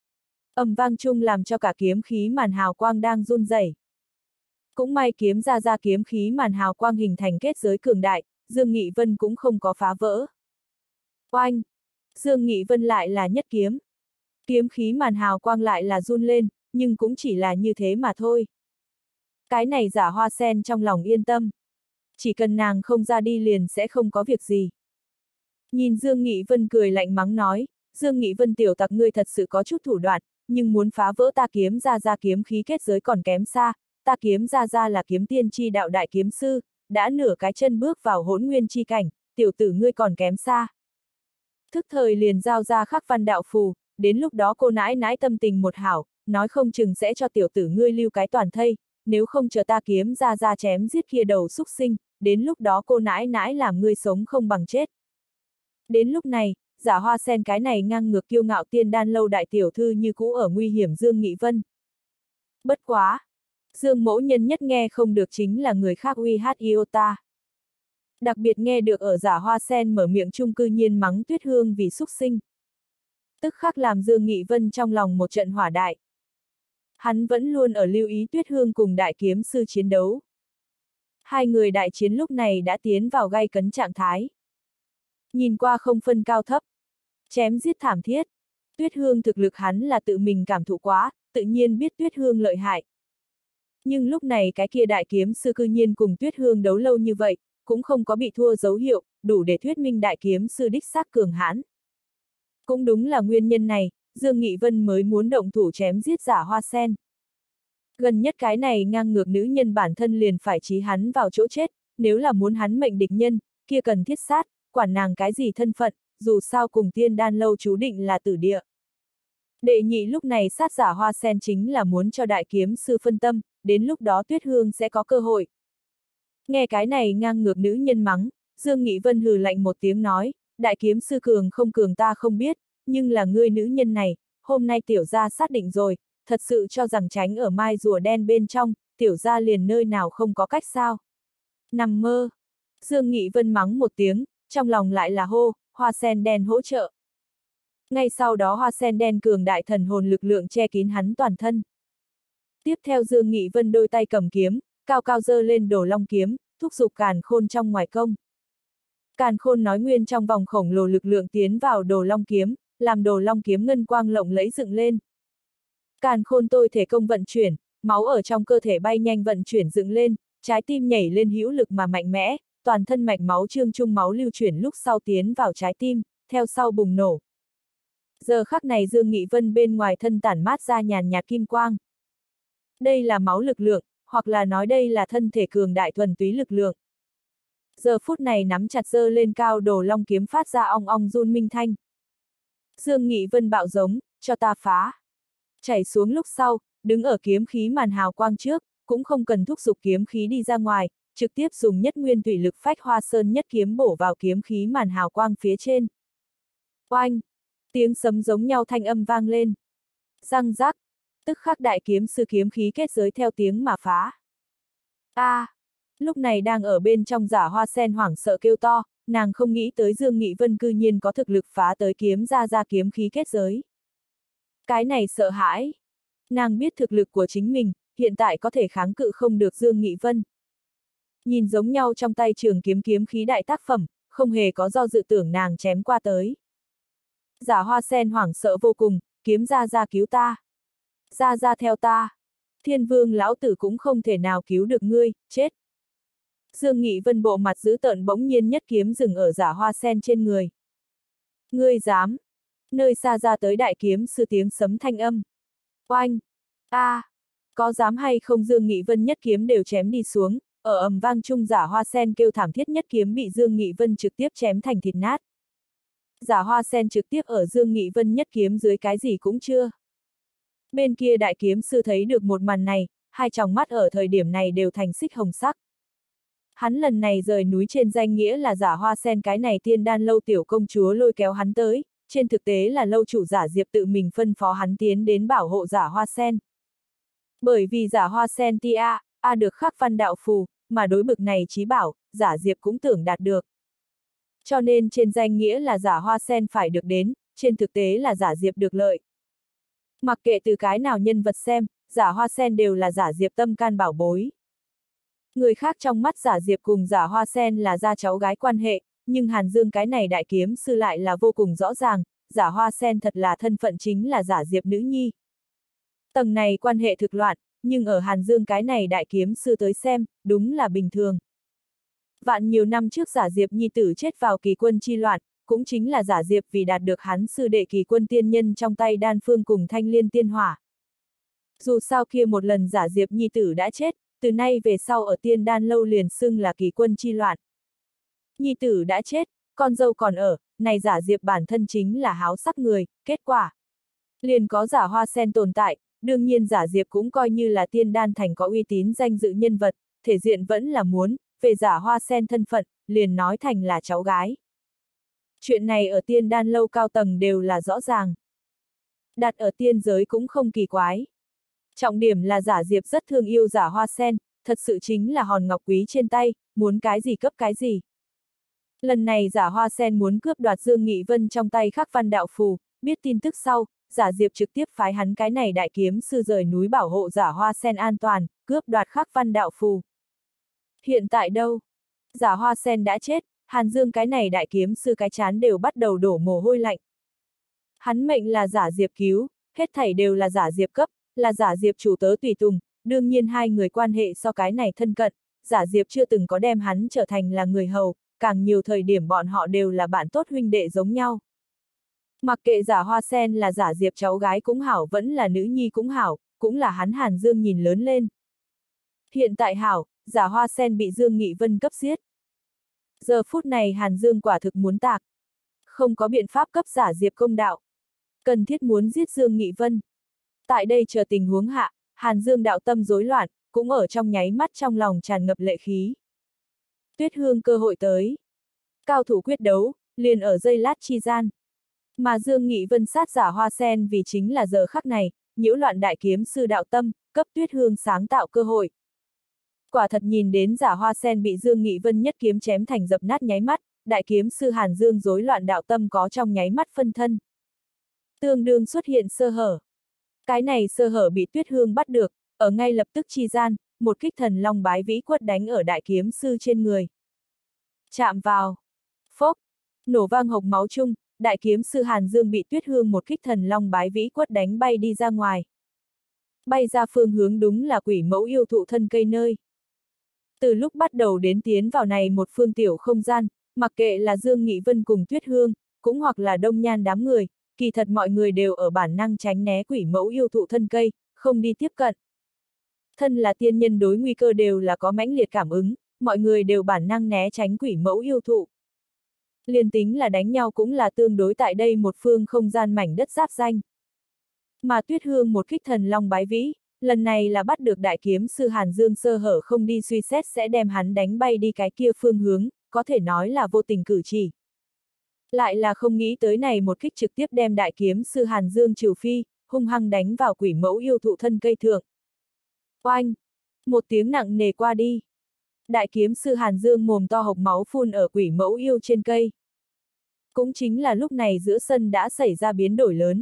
Ầm vang chung làm cho cả kiếm khí màn hào quang đang run rẩy. Cũng may kiếm ra ra kiếm khí màn hào quang hình thành kết giới cường đại, Dương Nghị Vân cũng không có phá vỡ. Oanh! Dương Nghị Vân lại là nhất kiếm. Kiếm khí màn hào quang lại là run lên, nhưng cũng chỉ là như thế mà thôi. Cái này Giả Hoa Sen trong lòng yên tâm. Chỉ cần nàng không ra đi liền sẽ không có việc gì. Nhìn Dương Nghị Vân cười lạnh mắng nói, Dương Nghị Vân tiểu tặc ngươi thật sự có chút thủ đoạn, nhưng muốn phá vỡ ta kiếm ra ra kiếm khí kết giới còn kém xa, ta kiếm ra ra là kiếm tiên chi đạo đại kiếm sư, đã nửa cái chân bước vào hỗn nguyên chi cảnh, tiểu tử ngươi còn kém xa. Thức thời liền giao ra khắc văn đạo phù, đến lúc đó cô nãi nãi tâm tình một hảo, nói không chừng sẽ cho tiểu tử ngươi lưu cái toàn thây, nếu không chờ ta kiếm ra ra chém giết kia đầu xúc sinh, đến lúc đó cô nãi nãi làm ngươi sống không bằng chết. Đến lúc này, Giả Hoa Sen cái này ngang ngược kiêu ngạo tiên đan lâu đại tiểu thư như cũ ở nguy hiểm Dương Nghị Vân. Bất quá! Dương Mỗ Nhân nhất nghe không được chính là người khác uy hát iota. Đặc biệt nghe được ở Giả Hoa Sen mở miệng chung cư nhiên mắng Tuyết Hương vì xúc sinh. Tức khắc làm Dương Nghị Vân trong lòng một trận hỏa đại. Hắn vẫn luôn ở lưu ý Tuyết Hương cùng đại kiếm sư chiến đấu. Hai người đại chiến lúc này đã tiến vào gay cấn trạng thái. Nhìn qua không phân cao thấp. Chém giết thảm thiết. Tuyết Hương thực lực hắn là tự mình cảm thụ quá, tự nhiên biết Tuyết Hương lợi hại. Nhưng lúc này cái kia đại kiếm sư cư nhiên cùng Tuyết Hương đấu lâu như vậy, cũng không có bị thua dấu hiệu, đủ để thuyết minh đại kiếm sư đích xác cường hãn. Cũng đúng là nguyên nhân này, Dương Nghị Vân mới muốn động thủ chém giết Giả Hoa Sen. Gần nhất cái này ngang ngược nữ nhân bản thân liền phải chí hắn vào chỗ chết, nếu là muốn hắn mệnh địch nhân, kia cần thiết sát, quản nàng cái gì thân phận, dù sao cùng Tiên Đan lâu chú định là tử địa. Đệ nhị lúc này sát Giả Hoa Sen chính là muốn cho đại kiếm sư phân tâm, đến lúc đó Tuyết Hương sẽ có cơ hội. Nghe cái này ngang ngược nữ nhân mắng, Dương Nghị Vân hừ lạnh một tiếng nói, đại kiếm sư cường không cường ta không biết, nhưng là ngươi nữ nhân này, hôm nay tiểu gia xác định rồi, thật sự cho rằng tránh ở mai rùa đen bên trong, tiểu gia liền nơi nào không có cách sao. Nằm mơ. Dương Nghị Vân mắng một tiếng, trong lòng lại là hô, hoa sen đen hỗ trợ. Ngay sau đó hoa sen đen cường đại thần hồn lực lượng che kín hắn toàn thân. Tiếp theo Dương Nghị Vân đôi tay cầm kiếm, cao cao giơ lên Đồ Long kiếm, thúc giục Càn Khôn trong ngoài công. Càn Khôn nói nguyên trong vòng khổng lồ lực lượng tiến vào Đồ Long kiếm, làm Đồ Long kiếm ngân quang lộng lẫy dựng lên. Càn Khôn tôi thể công vận chuyển, máu ở trong cơ thể bay nhanh vận chuyển dựng lên, trái tim nhảy lên hữu lực mà mạnh mẽ, toàn thân mạch máu trương trung máu lưu chuyển lúc sau tiến vào trái tim, theo sau bùng nổ. Giờ khắc này Dương Nghị Vân bên ngoài thân tản mát ra nhàn nhạt kim quang. Đây là máu lực lượng, hoặc là nói đây là thân thể cường đại thuần túy lực lượng. Giờ phút này nắm chặt giơ lên cao Đồ Long kiếm phát ra ong ong run minh thanh. Dương Nghị Vân bạo giống, cho ta phá. Chảy xuống lúc sau, đứng ở kiếm khí màn hào quang trước, cũng không cần thúc giục kiếm khí đi ra ngoài, trực tiếp dùng nhất nguyên thủy lực phách Hoa Sơn nhất kiếm bổ vào kiếm khí màn hào quang phía trên. Oanh! Tiếng sấm giống nhau thanh âm vang lên. Răng rắc! Tức khắc đại kiếm sư kiếm khí kết giới theo tiếng mà phá. A! À, lúc này đang ở bên trong Giả Hoa Sen hoảng sợ kêu to, nàng không nghĩ tới Dương Nghị Vân cư nhiên có thực lực phá tới kiếm ra ra kiếm khí kết giới. Cái này sợ hãi. Nàng biết thực lực của chính mình, hiện tại có thể kháng cự không được Dương Nghị Vân. Nhìn giống nhau trong tay trường kiếm kiếm khí đại tác phẩm, không hề có do dự tưởng nàng chém qua tới. Giả Hoa Sen hoảng sợ vô cùng, kiếm ra ra cứu ta. Ra ra theo ta. Thiên Vương lão tử cũng không thể nào cứu được ngươi, chết. Dương Nghị Vân bộ mặt dữ tợn bỗng nhiên nhất kiếm dừng ở Giả Hoa Sen trên người. Ngươi dám. Nơi xa ra tới đại kiếm sư tiếng sấm thanh âm. Oanh! A! À, có dám hay không Dương Nghị Vân nhất kiếm đều chém đi xuống, ở ầm vang chung Giả Hoa Sen kêu thảm thiết nhất kiếm bị Dương Nghị Vân trực tiếp chém thành thịt nát. Giả Hoa Sen trực tiếp ở Dương Nghị Vân nhất kiếm dưới cái gì cũng chưa. Bên kia đại kiếm sư thấy được một màn này, hai tròng mắt ở thời điểm này đều thành xích hồng sắc. Hắn lần này rời núi trên danh nghĩa là Giả Hoa Sen cái này Tiên Đan lâu tiểu công chúa lôi kéo hắn tới, trên thực tế là lâu chủ Giả Diệp tự mình phân phó hắn tiến đến bảo hộ Giả Hoa Sen. Bởi vì Giả Hoa Sen tia, a được khắc văn đạo phù, mà đối bực này chí bảo, Giả Diệp cũng tưởng đạt được. Cho nên trên danh nghĩa là Giả Hoa Sen phải được đến, trên thực tế là Giả Diệp được lợi. Mặc kệ từ cái nào nhân vật xem, Giả Hoa Sen đều là Giả Diệp tâm can bảo bối. Người khác trong mắt Giả Diệp cùng Giả Hoa Sen là gia cháu gái quan hệ, nhưng Hàn Dương cái này đại kiếm sư lại là vô cùng rõ ràng, Giả Hoa Sen thật là thân phận chính là Giả Diệp nữ nhi. Tầng này quan hệ thực loạn, nhưng ở Hàn Dương cái này đại kiếm sư tới xem, đúng là bình thường. Vạn nhiều năm trước Giả Diệp nhi tử chết vào kỳ quân chi loạn, cũng chính là Giả Diệp vì đạt được hắn sư đệ kỳ quân tiên nhân trong tay đan phương cùng thanh liên tiên hỏa. Dù sao kia một lần Giả Diệp nhi tử đã chết, từ nay về sau ở tiên đan lâu liền xưng là kỳ quân chi loạn. Nhi tử đã chết, con dâu còn ở, này Giả Diệp bản thân chính là háo sắc người, kết quả. Liền có Giả Hoa Sen tồn tại, đương nhiên Giả Diệp cũng coi như là tiên đan thành có uy tín danh dự nhân vật, thể diện vẫn là muốn, về Giả Hoa Sen thân phận, liền nói thành là cháu gái. Chuyện này ở tiên đan lâu cao tầng đều là rõ ràng. Đặt ở tiên giới cũng không kỳ quái. Trọng điểm là Giả Diệp rất thương yêu Giả Hoa Sen, thật sự chính là hòn ngọc quý trên tay, muốn cái gì cấp cái gì. Lần này Giả Hoa Sen muốn cướp đoạt Dương Nghị Vân trong tay khắc văn đạo phù, biết tin tức sau, Giả Diệp trực tiếp phái hắn cái này đại kiếm sư rời núi bảo hộ Giả Hoa Sen an toàn, cướp đoạt khắc văn đạo phù. Hiện tại đâu? Giả Hoa Sen đã chết, Hàn Dương cái này đại kiếm sư cái chán đều bắt đầu đổ mồ hôi lạnh. Hắn mệnh là Giả Diệp cứu, hết thảy đều là Giả Diệp cấp, là Giả Diệp chủ tớ tùy tùng, đương nhiên hai người quan hệ so cái này thân cận, Giả Diệp chưa từng có đem hắn trở thành là người hầu, càng nhiều thời điểm bọn họ đều là bạn tốt huynh đệ giống nhau. Mặc kệ Giả Hoa Sen là Giả Diệp cháu gái cũng hảo vẫn là nữ nhi cũng hảo, cũng là hắn Hàn Dương nhìn lớn lên. Hiện tại hảo, Giả Hoa Sen bị Dương Nghị Vân cấp giết. Giờ phút này Hàn Dương quả thực muốn tạc. Không có biện pháp cấp Giả Diệp công đạo. Cần thiết muốn giết Dương Nghị Vân. Tại đây chờ tình huống hạ, Hàn Dương đạo tâm rối loạn, cũng ở trong nháy mắt trong lòng tràn ngập lệ khí. Tuyết Hương cơ hội tới. Cao thủ quyết đấu, liền ở giây lát chi gian. Mà Dương Nghị Vân sát Giả Hoa Sen vì chính là giờ khắc này, nhiễu loạn đại kiếm sư đạo tâm, cấp Tuyết Hương sáng tạo cơ hội. Quả thật nhìn đến Giả Hoa Sen bị Dương Nghị Vân nhất kiếm chém thành dập nát nháy mắt, đại kiếm sư Hàn Dương rối loạn đạo tâm có trong nháy mắt phân thân. Tương đương xuất hiện sơ hở. Cái này sơ hở bị Tuyết Hương bắt được, ở ngay lập tức chi gian, một kích thần long bái vĩ quất đánh ở đại kiếm sư trên người. Chạm vào. Phốc. Nổ vang hộc máu chung, đại kiếm sư Hàn Dương bị Tuyết Hương một kích thần long bái vĩ quất đánh bay đi ra ngoài. Bay ra phương hướng đúng là quỷ mẫu yêu thụ thân cây nơi. Từ lúc bắt đầu đến tiến vào này một phương tiểu không gian, mặc kệ là Dương Nghị Vân cùng Tuyết Hương, cũng hoặc là Đông Nhan đám người, kỳ thật mọi người đều ở bản năng tránh né quỷ mẫu yêu thụ thân cây, không đi tiếp cận. Thân là tiên nhân đối nguy cơ đều là có mãnh liệt cảm ứng, mọi người đều bản năng né tránh quỷ mẫu yêu thụ. Liên tính là đánh nhau cũng là tương đối tại đây một phương không gian mảnh đất giáp danh. Mà Tuyết Hương một kích thần long bái vĩ, lần này là bắt được đại kiếm sư Hàn Dương sơ hở không đi suy xét sẽ đem hắn đánh bay đi cái kia phương hướng, có thể nói là vô tình cử chỉ. Lại là không nghĩ tới này một kích trực tiếp đem đại kiếm sư Hàn Dương trừ phi, hung hăng đánh vào quỷ mẫu yêu thụ thân cây thượng. Oanh! Một tiếng nặng nề qua đi. Đại kiếm sư Hàn Dương mồm to hộc máu phun ở quỷ mẫu yêu trên cây. Cũng chính là lúc này giữa sân đã xảy ra biến đổi lớn.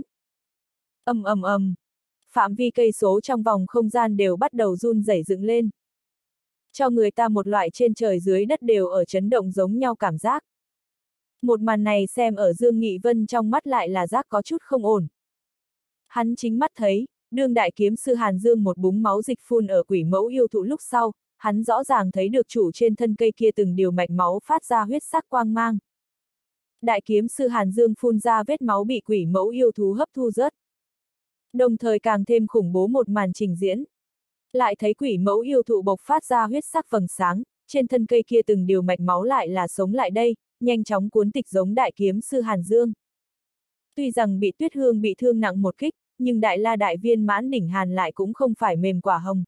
Ầm ầm ầm. Phạm vi cây số trong vòng không gian đều bắt đầu run rẩy dựng lên. Cho người ta một loại trên trời dưới đất đều ở chấn động giống nhau cảm giác. Một màn này xem ở Dương Nghị Vân trong mắt lại là giác có chút không ổn. Hắn chính mắt thấy, đương đại kiếm sư Hàn Dương một búng máu dịch phun ở quỷ mẫu yêu thụ lúc sau, hắn rõ ràng thấy được chủ trên thân cây kia từng điều mạch máu phát ra huyết sắc quang mang. Đại kiếm sư Hàn Dương phun ra vết máu bị quỷ mẫu yêu thú hấp thu rớt. Đồng thời càng thêm khủng bố một màn trình diễn. Lại thấy quỷ mẫu yêu thụ bộc phát ra huyết sắc vầng sáng, trên thân cây kia từng điều mạch máu lại là sống lại đây, nhanh chóng cuốn tịch giống đại kiếm sư Hàn Dương. Tuy rằng bị Tuyết Hương bị thương nặng một kích, nhưng đại la đại viên mãn đỉnh Hàn lại cũng không phải mềm quả hồng.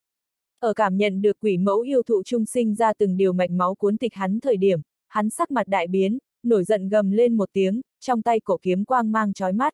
Ở cảm nhận được quỷ mẫu yêu thụ trung sinh ra từng điều mạch máu cuốn tịch hắn thời điểm, hắn sắc mặt đại biến, nổi giận gầm lên một tiếng, trong tay cổ kiếm quang mang chói mắt.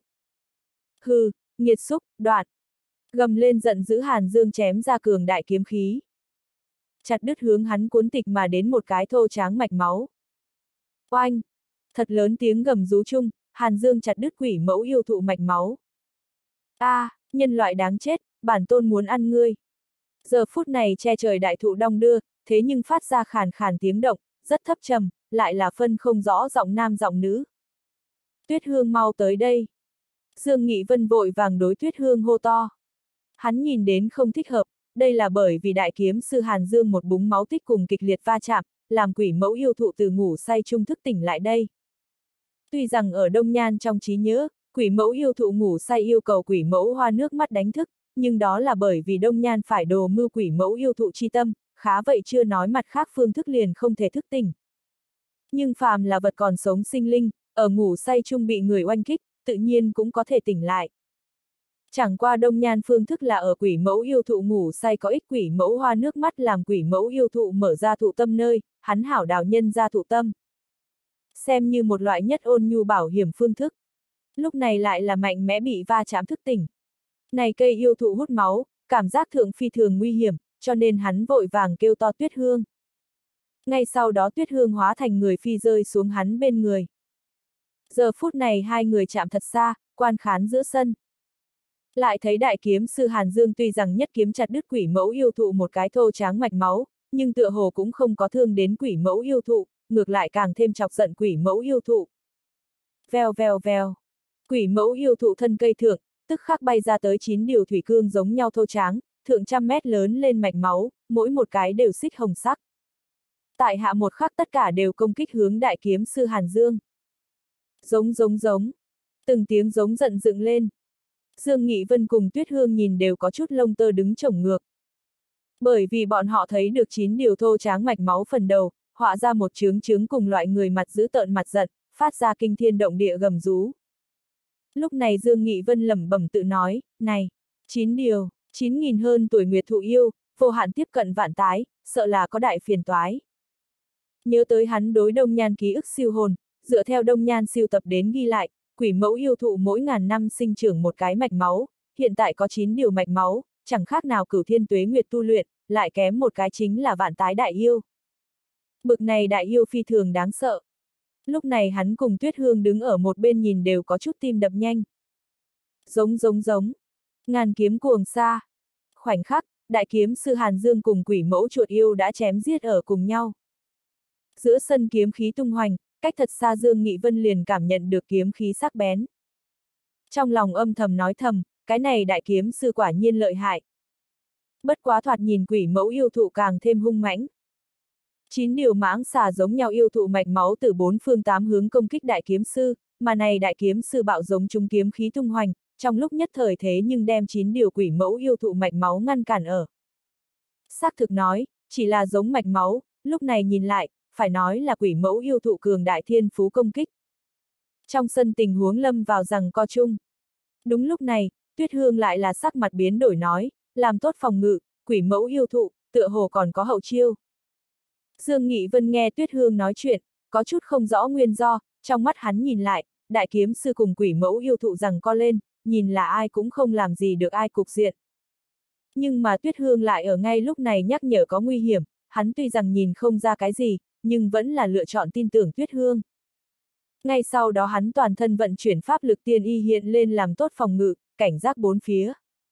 Hừ, nghiệt xúc, đoạn. Gầm lên giận dữ Hàn Dương chém ra cường đại kiếm khí. Chặt đứt hướng hắn cuốn tịch mà đến một cái thô tráng mạch máu. Oanh! Thật lớn tiếng gầm rú chung, Hàn Dương chặt đứt quỷ mẫu yêu thụ mạch máu. A, à, nhân loại đáng chết, bản tôn muốn ăn ngươi. Giờ phút này che trời đại thụ đong đưa, thế nhưng phát ra khàn khàn tiếng động, rất thấp trầm, lại là phân không rõ giọng nam giọng nữ. Tuyết Hương mau tới đây. Dương Nghị Vân vội vàng đối Tuyết Hương hô to. Hắn nhìn đến không thích hợp, đây là bởi vì đại kiếm sư Hàn Dương một búng máu tích cùng kịch liệt va chạm, làm quỷ mẫu yêu thụ từ ngủ say trung thức tỉnh lại đây. Tuy rằng ở Đông Nhan trong trí nhớ, quỷ mẫu yêu thụ ngủ say yêu cầu quỷ mẫu hoa nước mắt đánh thức, nhưng đó là bởi vì Đông Nhan phải đồ mưu quỷ mẫu yêu thụ chi tâm, khá vậy chưa nói mặt khác phương thức liền không thể thức tỉnh. Nhưng phàm là vật còn sống sinh linh, ở ngủ say chung bị người oanh kích, tự nhiên cũng có thể tỉnh lại. Chẳng qua Đông Nhan phương thức là ở quỷ mẫu yêu thụ ngủ say có ích quỷ mẫu hoa nước mắt làm quỷ mẫu yêu thụ mở ra thụ tâm nơi, hắn hảo đào nhân ra thụ tâm. Xem như một loại nhất ôn nhu bảo hiểm phương thức. Lúc này lại là mạnh mẽ bị va chạm thức tỉnh. Này cây yêu thụ hút máu, cảm giác thượng phi thường nguy hiểm, cho nên hắn vội vàng kêu to Tuyết Hương. Ngay sau đó Tuyết Hương hóa thành người phi rơi xuống hắn bên người. Giờ phút này hai người chạm thật xa, quan khán giữa sân. Lại thấy đại kiếm sư Hàn Dương tuy rằng nhất kiếm chặt đứt quỷ mẫu yêu thụ một cái thô tráng mạch máu, nhưng tựa hồ cũng không có thương đến quỷ mẫu yêu thụ, ngược lại càng thêm chọc giận quỷ mẫu yêu thụ. Vèo vèo vèo. Quỷ mẫu yêu thụ thân cây thượng, tức khắc bay ra tới chín điều thủy cương giống nhau thô tráng, thượng trăm mét lớn lên mạch máu, mỗi một cái đều xích hồng sắc. Tại hạ một khắc tất cả đều công kích hướng đại kiếm sư Hàn Dương. Giống giống giống. Từng tiếng giống giận dựng lên. Dương Nghị Vân cùng Tuyết Hương nhìn đều có chút lông tơ đứng chổng ngược. Bởi vì bọn họ thấy được chín điều thô tráng mạch máu phần đầu, họa ra một chướng chướng cùng loại người mặt dữ tợn mặt giận, phát ra kinh thiên động địa gầm rú. Lúc này Dương Nghị Vân lẩm bẩm tự nói, này, chín điều, chín nghìn hơn tuổi nguyệt thụ yêu, vô hạn tiếp cận vạn tái, sợ là có đại phiền toái. Nhớ tới hắn đối Đông Nhan ký ức siêu hồn, dựa theo Đông Nhan siêu tập đến ghi lại, quỷ mẫu yêu thụ mỗi ngàn năm sinh trưởng một cái mạch máu, hiện tại có chín điều mạch máu, chẳng khác nào cửu thiên tuế nguyệt tu luyện, lại kém một cái chính là vạn tái đại yêu. Bực này đại yêu phi thường đáng sợ. Lúc này hắn cùng Tuyết Hương đứng ở một bên nhìn đều có chút tim đập nhanh. Giống giống giống. Ngàn kiếm cuồng xa. Khoảnh khắc, đại kiếm sư Hàn Dương cùng quỷ mẫu chuột yêu đã chém giết ở cùng nhau. Giữa sân kiếm khí tung hoành, cách thật xa Dương Nghị Vân liền cảm nhận được kiếm khí sắc bén. Trong lòng âm thầm nói thầm, cái này đại kiếm sư quả nhiên lợi hại. Bất quá thoạt nhìn quỷ mẫu yêu thụ càng thêm hung mãnh. Chín điều mãng xà giống nhau yêu thụ mạch máu từ bốn phương tám hướng công kích đại kiếm sư, mà này đại kiếm sư bạo giống chúng kiếm khí tung hoành, trong lúc nhất thời thế nhưng đem chín điều quỷ mẫu yêu thụ mạch máu ngăn cản ở. Xác thực nói, chỉ là giống mạch máu, lúc này nhìn lại, phải nói là quỷ mẫu yêu thụ cường đại thiên phú công kích. Trong sân tình huống lâm vào rằng co chung. Đúng lúc này, Tuyết Hương lại là sắc mặt biến đổi nói, làm tốt phòng ngự, quỷ mẫu yêu thụ, tựa hồ còn có hậu chiêu. Dương Nghị Vân nghe Tuyết Hương nói chuyện, có chút không rõ nguyên do, trong mắt hắn nhìn lại, đại kiếm sư cùng quỷ mẫu yêu thụ rằng co lên, nhìn là ai cũng không làm gì được ai cục diện. Nhưng mà Tuyết Hương lại ở ngay lúc này nhắc nhở có nguy hiểm, hắn tuy rằng nhìn không ra cái gì, nhưng vẫn là lựa chọn tin tưởng Tuyết Hương. Ngay sau đó hắn toàn thân vận chuyển pháp lực tiên y hiện lên làm tốt phòng ngự, cảnh giác bốn phía.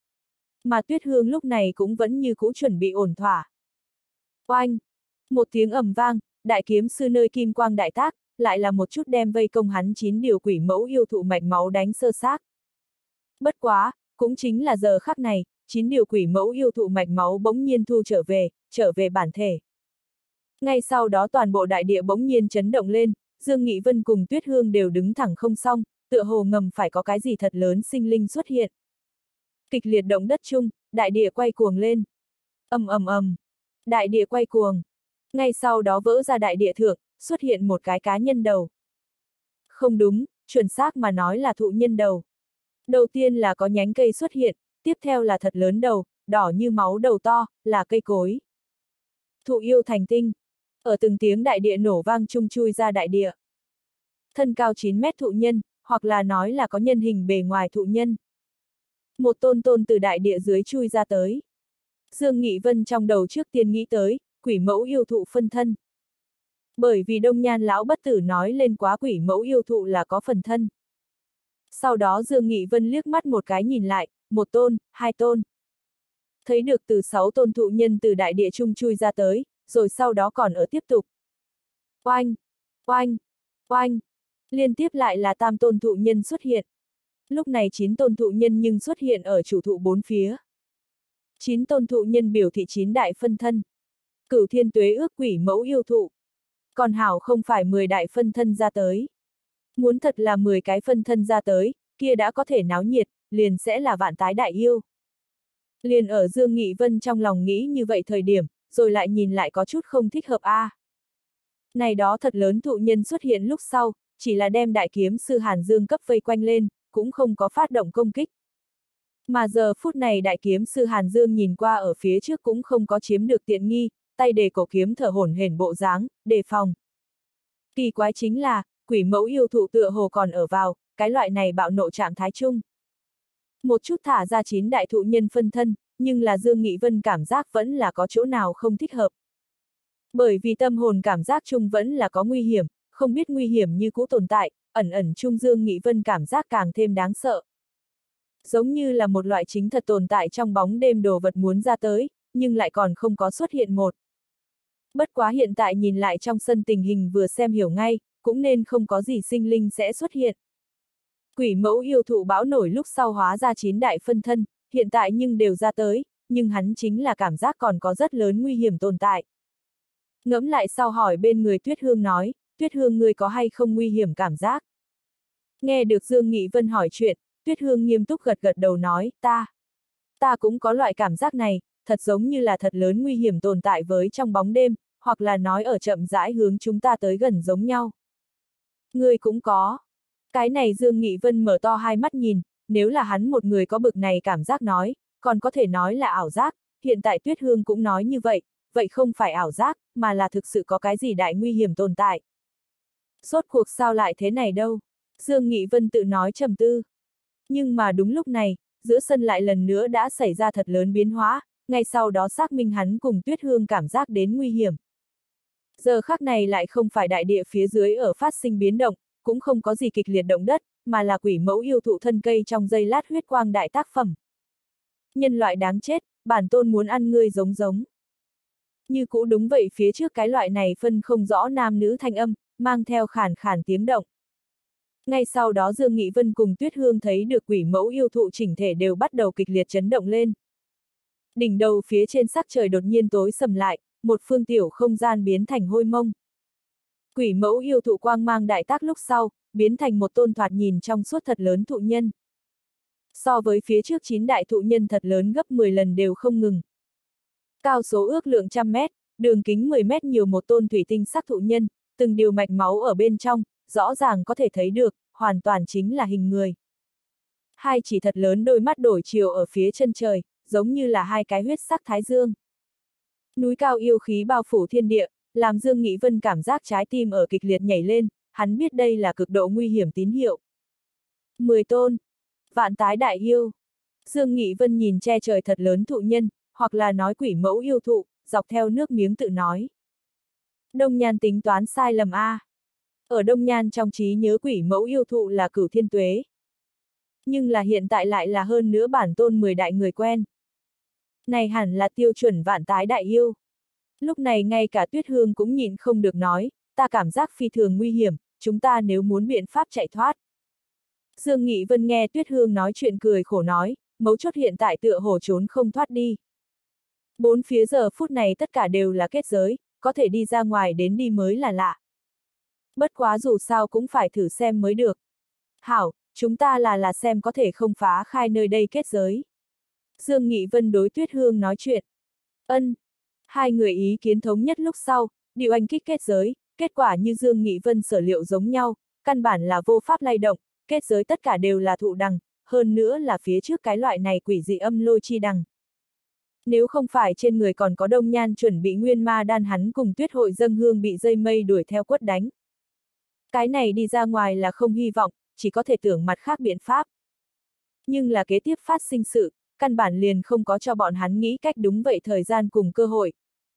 Mà Tuyết Hương lúc này cũng vẫn như cũ chuẩn bị ổn thỏa. Oanh! Một tiếng ầm vang, đại kiếm sư nơi kim quang đại tác, lại là một chút đem vây công hắn chín điều quỷ mẫu yêu thụ mạch máu đánh sơ xác. Bất quá, cũng chính là giờ khắc này, chín điều quỷ mẫu yêu thụ mạch máu bỗng nhiên thu trở về, trở về bản thể. Ngay sau đó toàn bộ đại địa bỗng nhiên chấn động lên, Dương Nghị Vân cùng Tuyết Hương đều đứng thẳng không xong, tựa hồ ngầm phải có cái gì thật lớn sinh linh xuất hiện. Kịch liệt động đất chung, đại địa quay cuồng lên. Ầm ầm ầm, đại địa quay cuồng. Ngay sau đó vỡ ra đại địa thượng, xuất hiện một cái cá nhân đầu. Không đúng, chuẩn xác mà nói là thụ nhân đầu. Đầu tiên là có nhánh cây xuất hiện, tiếp theo là thật lớn đầu, đỏ như máu đầu to, là cây cối. Thụ yêu thành tinh. Ở từng tiếng đại địa nổ vang chung chui ra đại địa. Thân cao chín mét thụ nhân, hoặc là nói là có nhân hình bề ngoài thụ nhân. Một tôn tôn từ đại địa dưới chui ra tới. Dương Nghị Vân trong đầu trước tiên nghĩ tới, quỷ mẫu yêu thụ phân thân. Bởi vì Đông Nhan lão bất tử nói lên quá quỷ mẫu yêu thụ là có phần thân. Sau đó Dương Nghị Vân liếc mắt một cái nhìn lại, một tôn, hai tôn. Thấy được từ sáu tôn thụ nhân từ đại địa trung chui ra tới, rồi sau đó còn ở tiếp tục. Oanh, oanh, oanh, liên tiếp lại là tam tôn thụ nhân xuất hiện. Lúc này chín tôn thụ nhân nhưng xuất hiện ở chủ thụ bốn phía. Chín tôn thụ nhân biểu thị chín đại phân thân. Cửu thiên tuế ước quỷ mẫu yêu thụ. Còn hảo không phải mười đại phân thân ra tới. Muốn thật là mười cái phân thân ra tới, kia đã có thể náo nhiệt, liền sẽ là vạn tái đại yêu. Liền ở Dương Nghị Vân trong lòng nghĩ như vậy thời điểm, rồi lại nhìn lại có chút không thích hợp a. À. Này đó thật lớn thụ nhân xuất hiện lúc sau, chỉ là đem đại kiếm sư Hàn Dương cấp vây quanh lên, cũng không có phát động công kích. Mà giờ phút này đại kiếm sư Hàn Dương nhìn qua ở phía trước cũng không có chiếm được tiện nghi, tay đề cổ kiếm thở hổn hển bộ dáng, đề phòng. Kỳ quái chính là, quỷ mẫu yêu thụ tựa hồ còn ở vào, cái loại này bạo nộ trạng thái chung. Một chút thả ra chín đại thụ nhân phân thân, nhưng là Dương Nghị Vân cảm giác vẫn là có chỗ nào không thích hợp. Bởi vì tâm hồn cảm giác chung vẫn là có nguy hiểm, không biết nguy hiểm như cũ tồn tại, ẩn ẩn chung Dương Nghị Vân cảm giác càng thêm đáng sợ. Giống như là một loại chính thật tồn tại trong bóng đêm đồ vật muốn ra tới, nhưng lại còn không có xuất hiện một. Bất quá hiện tại nhìn lại trong sân tình hình vừa xem hiểu ngay, cũng nên không có gì sinh linh sẽ xuất hiện. Quỷ mẫu yêu thụ bão nổi lúc sau hóa ra chín đại phân thân, hiện tại nhưng đều ra tới, nhưng hắn chính là cảm giác còn có rất lớn nguy hiểm tồn tại. Ngẫm lại sau hỏi bên người Tuyết Hương nói, Tuyết Hương ngươi có hay không nguy hiểm cảm giác? Nghe được Dương Nghị Vân hỏi chuyện, Tuyết Hương nghiêm túc gật gật đầu nói, ta, ta cũng có loại cảm giác này, thật giống như là thật lớn nguy hiểm tồn tại với trong bóng đêm, hoặc là nói ở chậm rãi hướng chúng ta tới gần giống nhau. Ngươi cũng có. Cái này Dương Nghị Vân mở to hai mắt nhìn, nếu là hắn một người có bực này cảm giác nói, còn có thể nói là ảo giác, hiện tại Tuyết Hương cũng nói như vậy, vậy không phải ảo giác, mà là thực sự có cái gì đại nguy hiểm tồn tại. Rốt cuộc sao lại thế này đâu? Dương Nghị Vân tự nói trầm tư. Nhưng mà đúng lúc này, giữa sân lại lần nữa đã xảy ra thật lớn biến hóa, ngay sau đó xác minh hắn cùng Tuyết Hương cảm giác đến nguy hiểm. Giờ khắc này lại không phải đại địa phía dưới ở phát sinh biến động, cũng không có gì kịch liệt động đất, mà là quỷ mẫu yêu thụ thân cây trong giây lát huyết quang đại tác phẩm. Nhân loại đáng chết, bản tôn muốn ăn ngươi giống giống. Như cũ đúng vậy, phía trước cái loại này phân không rõ nam nữ thanh âm, mang theo khàn khàn tiếng động. Ngay sau đó Dương Nghị Vân cùng Tuyết Hương thấy được quỷ mẫu yêu thụ chỉnh thể đều bắt đầu kịch liệt chấn động lên. Đỉnh đầu phía trên sắc trời đột nhiên tối sầm lại, một phương tiểu không gian biến thành hôi mông. Quỷ mẫu yêu thụ quang mang đại tác lúc sau, biến thành một tôn thoạt nhìn trong suốt thật lớn thụ nhân. So với phía trước chín đại thụ nhân thật lớn gấp mười lần đều không ngừng. Cao số ước lượng trăm mét, đường kính mười mét nhiều một tôn thủy tinh sắc thụ nhân, từng điều mạch máu ở bên trong, rõ ràng có thể thấy được, hoàn toàn chính là hình người. Hai chỉ thật lớn đôi mắt đổi chiều ở phía chân trời, giống như là hai cái huyết sắc thái dương. Núi cao yêu khí bao phủ thiên địa, làm Dương Nghị Vân cảm giác trái tim ở kịch liệt nhảy lên, hắn biết đây là cực độ nguy hiểm tín hiệu. Mười tôn. Vạn tái đại yêu. Dương Nghị Vân nhìn che trời thật lớn thụ nhân, hoặc là nói quỷ mẫu yêu thụ, dọc theo nước miếng tự nói. Đông Nhan tính toán sai lầm a. Ở Đông Nhan trong trí nhớ quỷ mẫu yêu thụ là Cửu Thiên Tuế. Nhưng là hiện tại lại là hơn nữa bản tôn mười đại người quen. Này hẳn là tiêu chuẩn vạn tái đại yêu. Lúc này ngay cả Tuyết Hương cũng nhịn không được nói, ta cảm giác phi thường nguy hiểm, chúng ta nếu muốn biện pháp chạy thoát. Dương Nghị Vân nghe Tuyết Hương nói chuyện cười khổ nói, mấu chốt hiện tại tựa hồ trốn không thoát đi. Bốn phía giờ phút này tất cả đều là kết giới, có thể đi ra ngoài đến đi mới là lạ. Bất quá dù sao cũng phải thử xem mới được. Hảo, chúng ta là là xem có thể không phá khai nơi đây kết giới. Dương Nghị Vân đối Tuyết Hương nói chuyện. Ân. Hai người ý kiến thống nhất lúc sau, điệu anh kích kết giới, kết quả như Dương Nghị Vân sở liệu giống nhau, căn bản là vô pháp lay động, kết giới tất cả đều là thụ đằng, hơn nữa là phía trước cái loại này quỷ dị âm lôi chi đằng. Nếu không phải trên người còn có Đông Nhan chuẩn bị nguyên ma đan, hắn cùng Tuyết Hội dâng hương bị dây mây đuổi theo quất đánh. Cái này đi ra ngoài là không hy vọng, chỉ có thể tưởng mặt khác biện pháp. Nhưng là kế tiếp phát sinh sự, căn bản liền không có cho bọn hắn nghĩ cách đúng vậy thời gian cùng cơ hội.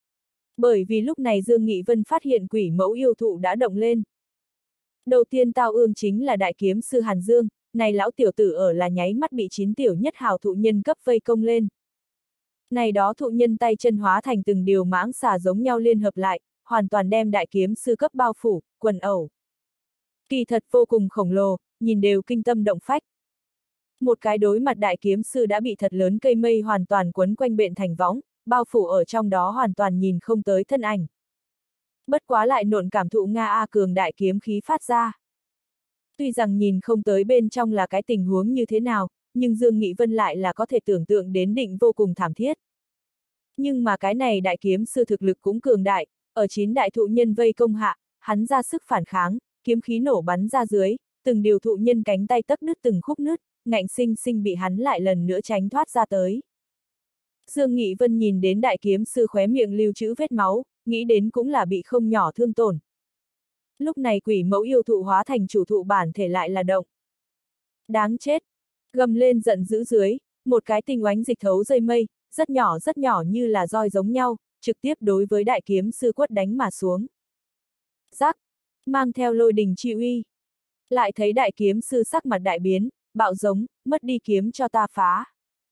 Bởi vì lúc này Dương Nghị Vân phát hiện quỷ mẫu yêu thụ đã động lên. Đầu tiên tao ương chính là đại kiếm sư Hàn Dương, này lão tiểu tử ở là nháy mắt bị chín tiểu nhất hào thụ nhân cấp vây công lên. Này đó thụ nhân tay chân hóa thành từng điều mãng xà giống nhau liên hợp lại, hoàn toàn đem đại kiếm sư cấp bao phủ, quần ẩu. Kỳ thật vô cùng khổng lồ, nhìn đều kinh tâm động phách. Một cái đối mặt đại kiếm sư đã bị thật lớn cây mây hoàn toàn quấn quanh bện thành võng, bao phủ ở trong đó hoàn toàn nhìn không tới thân ảnh. Bất quá lại nộn cảm thụ Nga A cường đại kiếm khí phát ra. Tuy rằng nhìn không tới bên trong là cái tình huống như thế nào, nhưng Dương Nghị Vân lại là có thể tưởng tượng đến định vô cùng thảm thiết. Nhưng mà cái này đại kiếm sư thực lực cũng cường đại, ở chín đại thụ nhân vây công hạ, hắn ra sức phản kháng, kiếm khí nổ bắn ra dưới, từng điều thụ nhân cánh tay tấc nứt từng khúc nứt, ngạnh sinh sinh bị hắn lại lần nữa tránh thoát ra tới. Dương Nghị Vân nhìn đến đại kiếm sư khóe miệng lưu trữ vết máu, nghĩ đến cũng là bị không nhỏ thương tổn. Lúc này quỷ mẫu yêu thụ hóa thành chủ thụ bản thể lại là động. Đáng chết! Gầm lên giận dữ dưới, một cái tinh oánh dịch thấu dây mây, rất nhỏ rất nhỏ như là roi giống nhau, trực tiếp đối với đại kiếm sư quất đánh mà xuống. Rắc! Mang theo lôi đình chi uy. Lại thấy đại kiếm sư sắc mặt đại biến, bạo giống, mất đi kiếm cho ta phá.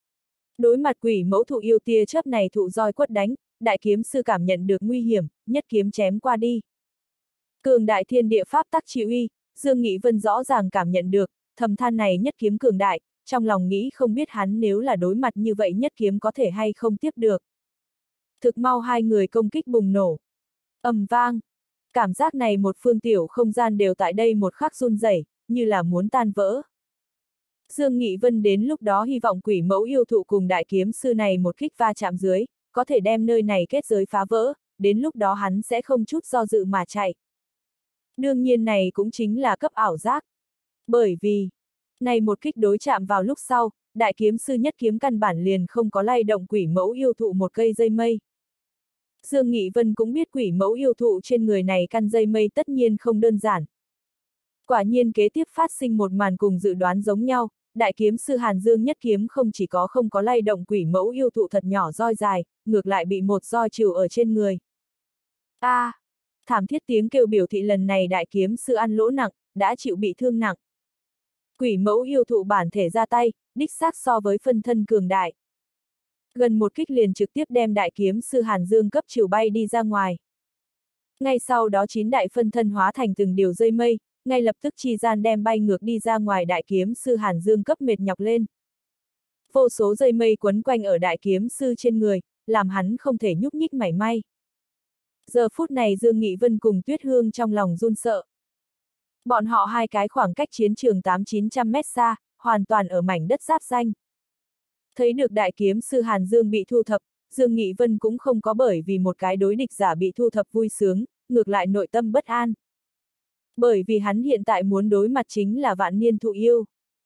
Đối mặt quỷ mẫu thụ yêu tia chớp này thụ roi quất đánh, đại kiếm sư cảm nhận được nguy hiểm, nhất kiếm chém qua đi. Cường đại thiên địa pháp tắc chi uy, Dương Nghị Vân rõ ràng cảm nhận được, thầm than này nhất kiếm cường đại, trong lòng nghĩ không biết hắn nếu là đối mặt như vậy nhất kiếm có thể hay không tiếp được. Thực mau hai người công kích bùng nổ. Ầm vang. Cảm giác này một phương tiểu không gian đều tại đây một khắc run rẩy, như là muốn tan vỡ. Dương Nghị Vân đến lúc đó hy vọng quỷ mẫu yêu thụ cùng đại kiếm sư này một kích va chạm dưới, có thể đem nơi này kết giới phá vỡ, đến lúc đó hắn sẽ không chút do dự mà chạy. Đương nhiên này cũng chính là cấp ảo giác. Bởi vì, này một kích đối chạm vào lúc sau, đại kiếm sư nhất kiếm căn bản liền không có lay động quỷ mẫu yêu thụ một cây dây mây. Dương Nghị Vân cũng biết quỷ mẫu yêu thụ trên người này căn dây mây tất nhiên không đơn giản. Quả nhiên kế tiếp phát sinh một màn cùng dự đoán giống nhau, đại kiếm sư Hàn Dương nhất kiếm không chỉ có không có lay động quỷ mẫu yêu thụ thật nhỏ roi dài, ngược lại bị một roi trừ ở trên người. A, à, thảm thiết tiếng kêu biểu thị lần này đại kiếm sư ăn lỗ nặng, đã chịu bị thương nặng. Quỷ mẫu yêu thụ bản thể ra tay, đích xác so với phân thân cường đại. Gần một kích liền trực tiếp đem đại kiếm sư Hàn Dương cấp trừ bay đi ra ngoài. Ngay sau đó chín đại phân thân hóa thành từng điều dây mây, ngay lập tức chi gian đem bay ngược đi ra ngoài đại kiếm sư Hàn Dương cấp mệt nhọc lên. Vô số dây mây quấn quanh ở đại kiếm sư trên người, làm hắn không thể nhúc nhích mảy may. Giờ phút này Dương Nghị Vân cùng Tuyết Hương trong lòng run sợ. Bọn họ hai cái khoảng cách chiến trường tám chín trăm mét xa, hoàn toàn ở mảnh đất giáp danh. Thấy được đại kiếm sư Hàn Dương bị thu thập, Dương Nghị Vân cũng không có bởi vì một cái đối địch giả bị thu thập vui sướng, ngược lại nội tâm bất an. Bởi vì hắn hiện tại muốn đối mặt chính là vạn niên thụ yêu.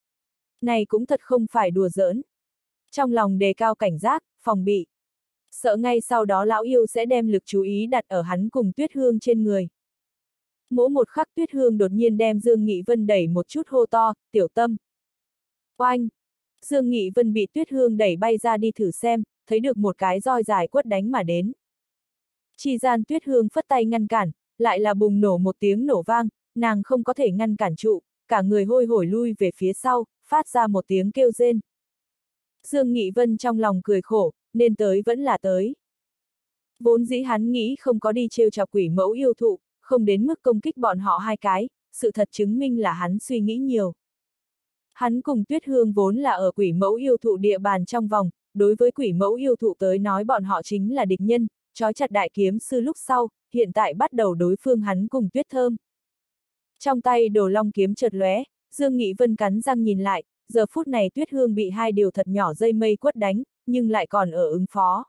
Này cũng thật không phải đùa giỡn. Trong lòng đề cao cảnh giác, phòng bị. Sợ ngay sau đó lão yêu sẽ đem lực chú ý đặt ở hắn cùng Tuyết Hương trên người. Mỗi một khắc Tuyết Hương đột nhiên đem Dương Nghị Vân đẩy một chút hô to, tiểu tâm. Oanh! Dương Nghị Vân bị Tuyết Hương đẩy bay ra đi thử xem, thấy được một cái roi dài quất đánh mà đến. Chỉ gian Tuyết Hương phất tay ngăn cản, lại là bùng nổ một tiếng nổ vang, nàng không có thể ngăn cản trụ, cả người hôi hổi lui về phía sau, phát ra một tiếng kêu rên. Dương Nghị Vân trong lòng cười khổ, nên tới vẫn là tới. Vốn dĩ hắn nghĩ không có đi trêu chọc quỷ mẫu yêu thụ, không đến mức công kích bọn họ hai cái, sự thật chứng minh là hắn suy nghĩ nhiều. Hắn cùng Tuyết Hương vốn là ở quỷ mẫu yêu thụ địa bàn trong vòng, đối với quỷ mẫu yêu thụ tới nói bọn họ chính là địch nhân, trói chặt đại kiếm sư lúc sau, hiện tại bắt đầu đối phương hắn cùng Tuyết Thơm. Trong tay đồ long kiếm chợt lóe, Dương Nghị Vân cắn răng nhìn lại, giờ phút này Tuyết Hương bị hai điều thật nhỏ dây mây quất đánh, nhưng lại còn ở ứng phó.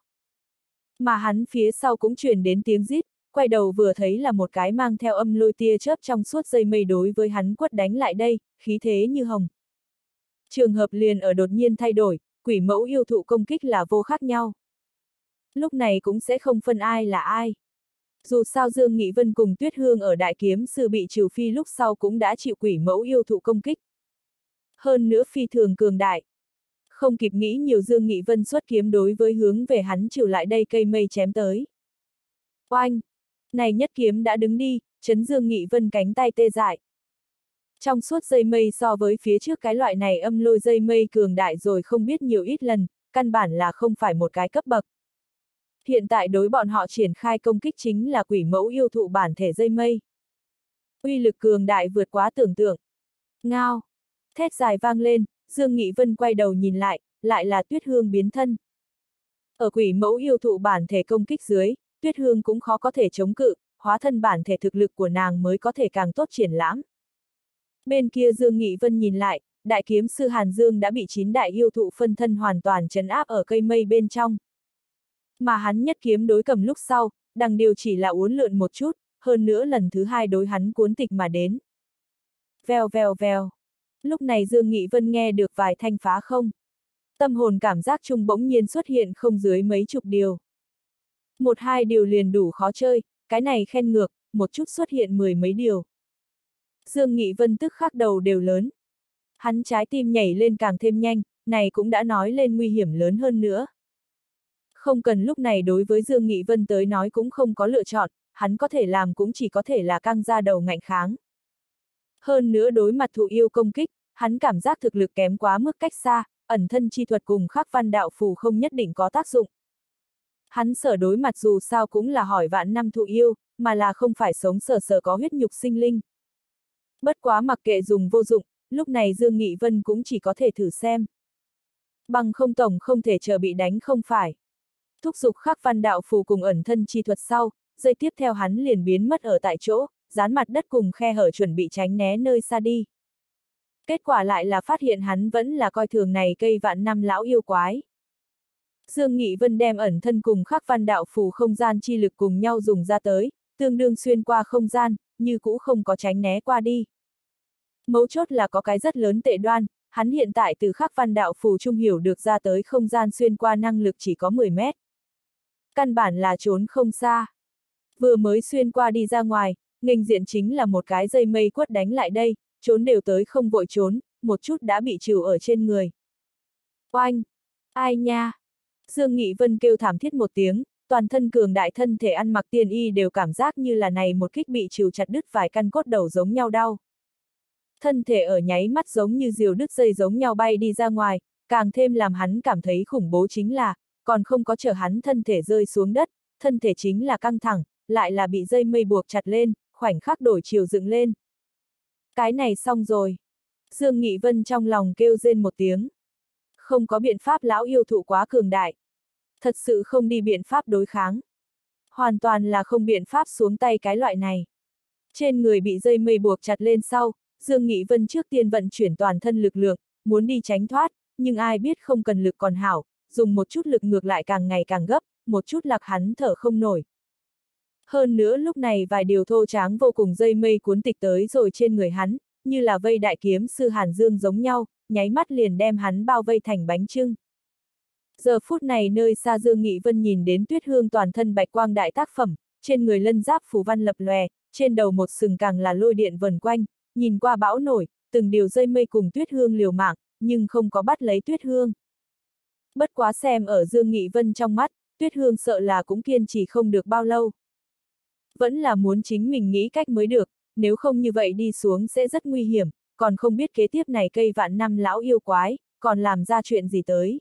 Mà hắn phía sau cũng truyền đến tiếng rít, quay đầu vừa thấy là một cái mang theo âm lôi tia chớp trong suốt dây mây đối với hắn quất đánh lại đây, khí thế như hồng. Trường hợp liền ở đột nhiên thay đổi, quỷ mẫu yêu thụ công kích là vô khác nhau. Lúc này cũng sẽ không phân ai là ai. Dù sao Dương Nghị Vân cùng Tuyết Hương ở đại kiếm sư bị trừ phi lúc sau cũng đã chịu quỷ mẫu yêu thụ công kích. Hơn nữa phi thường cường đại. Không kịp nghĩ nhiều Dương Nghị Vân xuất kiếm đối với hướng về hắn trừ lại đây cây mây chém tới. Oanh! Này nhất kiếm đã đứng đi, chấn Dương Nghị Vân cánh tay tê dại. Trong suốt dây mây so với phía trước cái loại này âm lôi dây mây cường đại rồi không biết nhiều ít lần, căn bản là không phải một cái cấp bậc. Hiện tại đối bọn họ triển khai công kích chính là quỷ mẫu yêu thụ bản thể dây mây. Uy lực cường đại vượt quá tưởng tượng. Ngao! Thét dài vang lên, Dương Nghị Vân quay đầu nhìn lại, lại là Tuyết Hương biến thân. Ở quỷ mẫu yêu thụ bản thể công kích dưới, Tuyết Hương cũng khó có thể chống cự, hóa thân bản thể thực lực của nàng mới có thể càng tốt triển lãm. Bên kia Dương Nghị Vân nhìn lại, đại kiếm sư Hàn Dương đã bị chín đại yêu thụ phân thân hoàn toàn trấn áp ở cây mây bên trong. Mà hắn nhất kiếm đối cầm lúc sau, đằng điều chỉ là uốn lượn một chút, hơn nữa lần thứ hai đối hắn cuốn tịch mà đến. Vèo vèo vèo. Lúc này Dương Nghị Vân nghe được vài thanh phá không. Tâm hồn cảm giác chung bỗng nhiên xuất hiện không dưới mấy chục điều. Một hai điều liền đủ khó chơi, cái này khen ngược, một chút xuất hiện mười mấy điều. Dương Nghị Vân tức khắc đầu đều lớn. Hắn trái tim nhảy lên càng thêm nhanh, này cũng đã nói lên nguy hiểm lớn hơn nữa. Không cần lúc này đối với Dương Nghị Vân tới nói cũng không có lựa chọn, hắn có thể làm cũng chỉ có thể là căng ra đầu ngạnh kháng. Hơn nữa đối mặt thụ yêu công kích, hắn cảm giác thực lực kém quá mức cách xa, ẩn thân chi thuật cùng khắc văn đạo phù không nhất định có tác dụng. Hắn sở đối mặt dù sao cũng là hỏi vạn năm thụ yêu, mà là không phải sống sờ sờ có huyết nhục sinh linh. Bất quá mặc kệ dùng vô dụng, lúc này Dương Nghị Vân cũng chỉ có thể thử xem. Bằng không tổng không thể chờ bị đánh không phải. Thúc giục khắc văn đạo phù cùng ẩn thân chi thuật sau, giây tiếp theo hắn liền biến mất ở tại chỗ, dán mặt đất cùng khe hở chuẩn bị tránh né nơi xa đi. Kết quả lại là phát hiện hắn vẫn là coi thường này cây vạn năm lão yêu quái. Dương Nghị Vân đem ẩn thân cùng khắc văn đạo phù không gian chi lực cùng nhau dùng ra tới, tương đương xuyên qua không gian, như cũ không có tránh né qua đi. Mấu chốt là có cái rất lớn tệ đoan, hắn hiện tại từ khắc văn đạo phù trung hiểu được ra tới không gian xuyên qua năng lực chỉ có mười mét. Căn bản là trốn không xa. Vừa mới xuyên qua đi ra ngoài, nghênh diện chính là một cái dây mây quất đánh lại đây, trốn đều tới không vội trốn, một chút đã bị trừ ở trên người. Oanh! Ai nha! Dương Nghị Vân kêu thảm thiết một tiếng, toàn thân cường đại thân thể ăn mặc tiên y đều cảm giác như là này một kích bị trừ chặt đứt vài căn cốt đầu giống nhau đau. Thân thể ở nháy mắt giống như diều đứt dây giống nhau bay đi ra ngoài, càng thêm làm hắn cảm thấy khủng bố chính là, còn không có chờ hắn thân thể rơi xuống đất, thân thể chính là căng thẳng, lại là bị dây mây buộc chặt lên, khoảnh khắc đổi chiều dựng lên. Cái này xong rồi. Dương Nghị Vân trong lòng kêu rên một tiếng. Không có biện pháp lão yêu thụ quá cường đại. Thật sự không đi biện pháp đối kháng. Hoàn toàn là không biện pháp xuống tay cái loại này. Trên người bị dây mây buộc chặt lên sau, Dương Nghị Vân trước tiên vận chuyển toàn thân lực lượng, muốn đi tránh thoát, nhưng ai biết không cần lực còn hảo, dùng một chút lực ngược lại càng ngày càng gấp, một chút lạc hắn thở không nổi. Hơn nữa lúc này vài điều thô tráng vô cùng dây mây cuốn tịch tới rồi trên người hắn, như là vây đại kiếm sư Hàn Dương giống nhau, nháy mắt liền đem hắn bao vây thành bánh chưng. Giờ phút này nơi xa Dương Nghị Vân nhìn đến Tuyết Hương toàn thân bạch quang đại tác phẩm, trên người lân giáp phù văn lập lòe, trên đầu một sừng càng là lôi điện vần quanh, nhìn qua bão nổi, từng điều dây mây cùng Tuyết Hương liều mạng, nhưng không có bắt lấy Tuyết Hương. Bất quá xem ở Dương Nghị Vân trong mắt, Tuyết Hương sợ là cũng kiên trì không được bao lâu. Vẫn là muốn chính mình nghĩ cách mới được, nếu không như vậy đi xuống sẽ rất nguy hiểm, còn không biết kế tiếp này cây vạn năm lão yêu quái, còn làm ra chuyện gì tới.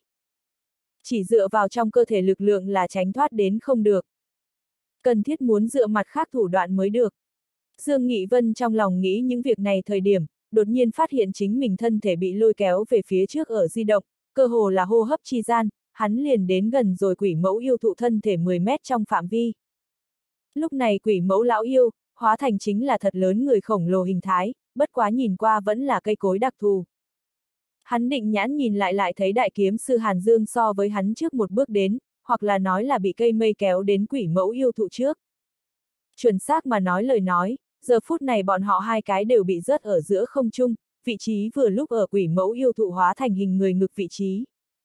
Chỉ dựa vào trong cơ thể lực lượng là tránh thoát đến không được. Cần thiết muốn dựa mặt khác thủ đoạn mới được. Dương Nghị Vân trong lòng nghĩ những việc này thời điểm, đột nhiên phát hiện chính mình thân thể bị lôi kéo về phía trước ở di động, cơ hồ là hô hấp chi gian, hắn liền đến gần rồi quỷ mẫu yêu thụ thân thể mười mét trong phạm vi. Lúc này quỷ mẫu lão yêu, hóa thành chính là thật lớn người khổng lồ hình thái, bất quá nhìn qua vẫn là cây cối đặc thù. Hắn định nhãn nhìn lại lại thấy đại kiếm sư Hàn Dương so với hắn trước một bước đến, hoặc là nói là bị cây mây kéo đến quỷ mẫu yêu thụ trước. Chuẩn xác mà nói lời nói, giờ phút này bọn họ hai cái đều bị rớt ở giữa không trung, vị trí vừa lúc ở quỷ mẫu yêu thụ hóa thành hình người ngực vị trí.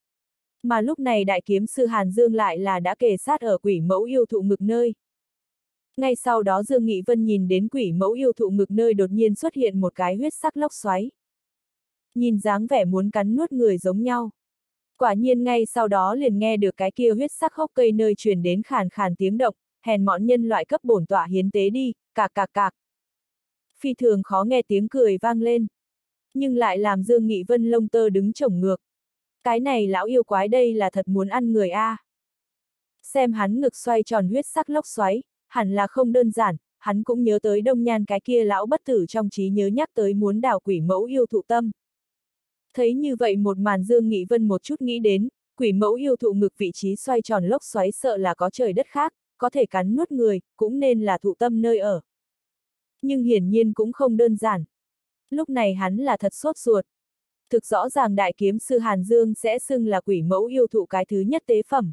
Mà lúc này đại kiếm sư Hàn Dương lại là đã kề sát ở quỷ mẫu yêu thụ ngực nơi. Ngay sau đó Dương Nghị Vân nhìn đến quỷ mẫu yêu thụ ngực nơi đột nhiên xuất hiện một cái huyết sắc lốc xoáy. Nhìn dáng vẻ muốn cắn nuốt người giống nhau. Quả nhiên ngay sau đó liền nghe được cái kia huyết sắc hốc cây nơi truyền đến khàn khàn tiếng động, hèn mọn nhân loại cấp bổn tọa hiến tế đi, cạc cạc cạc. Phi thường khó nghe tiếng cười vang lên. Nhưng lại làm Dương Nghị Vân lông tơ đứng chổng ngược. Cái này lão yêu quái đây là thật muốn ăn người a. À. Xem hắn ngực xoay tròn huyết sắc lốc xoáy, hẳn là không đơn giản, hắn cũng nhớ tới Đông Nhan cái kia lão bất tử trong trí nhớ nhắc tới muốn đào quỷ mẫu yêu thụ tâm. Thấy như vậy một màn Dương Nghị Vân một chút nghĩ đến, quỷ mẫu yêu thụ ngực vị trí xoay tròn lốc xoáy sợ là có trời đất khác, có thể cắn nuốt người, cũng nên là thụ tâm nơi ở. Nhưng hiển nhiên cũng không đơn giản. Lúc này hắn là thật sốt ruột. Thực rõ ràng đại kiếm sư Hàn Dương sẽ xưng là quỷ mẫu yêu thụ cái thứ nhất tế phẩm.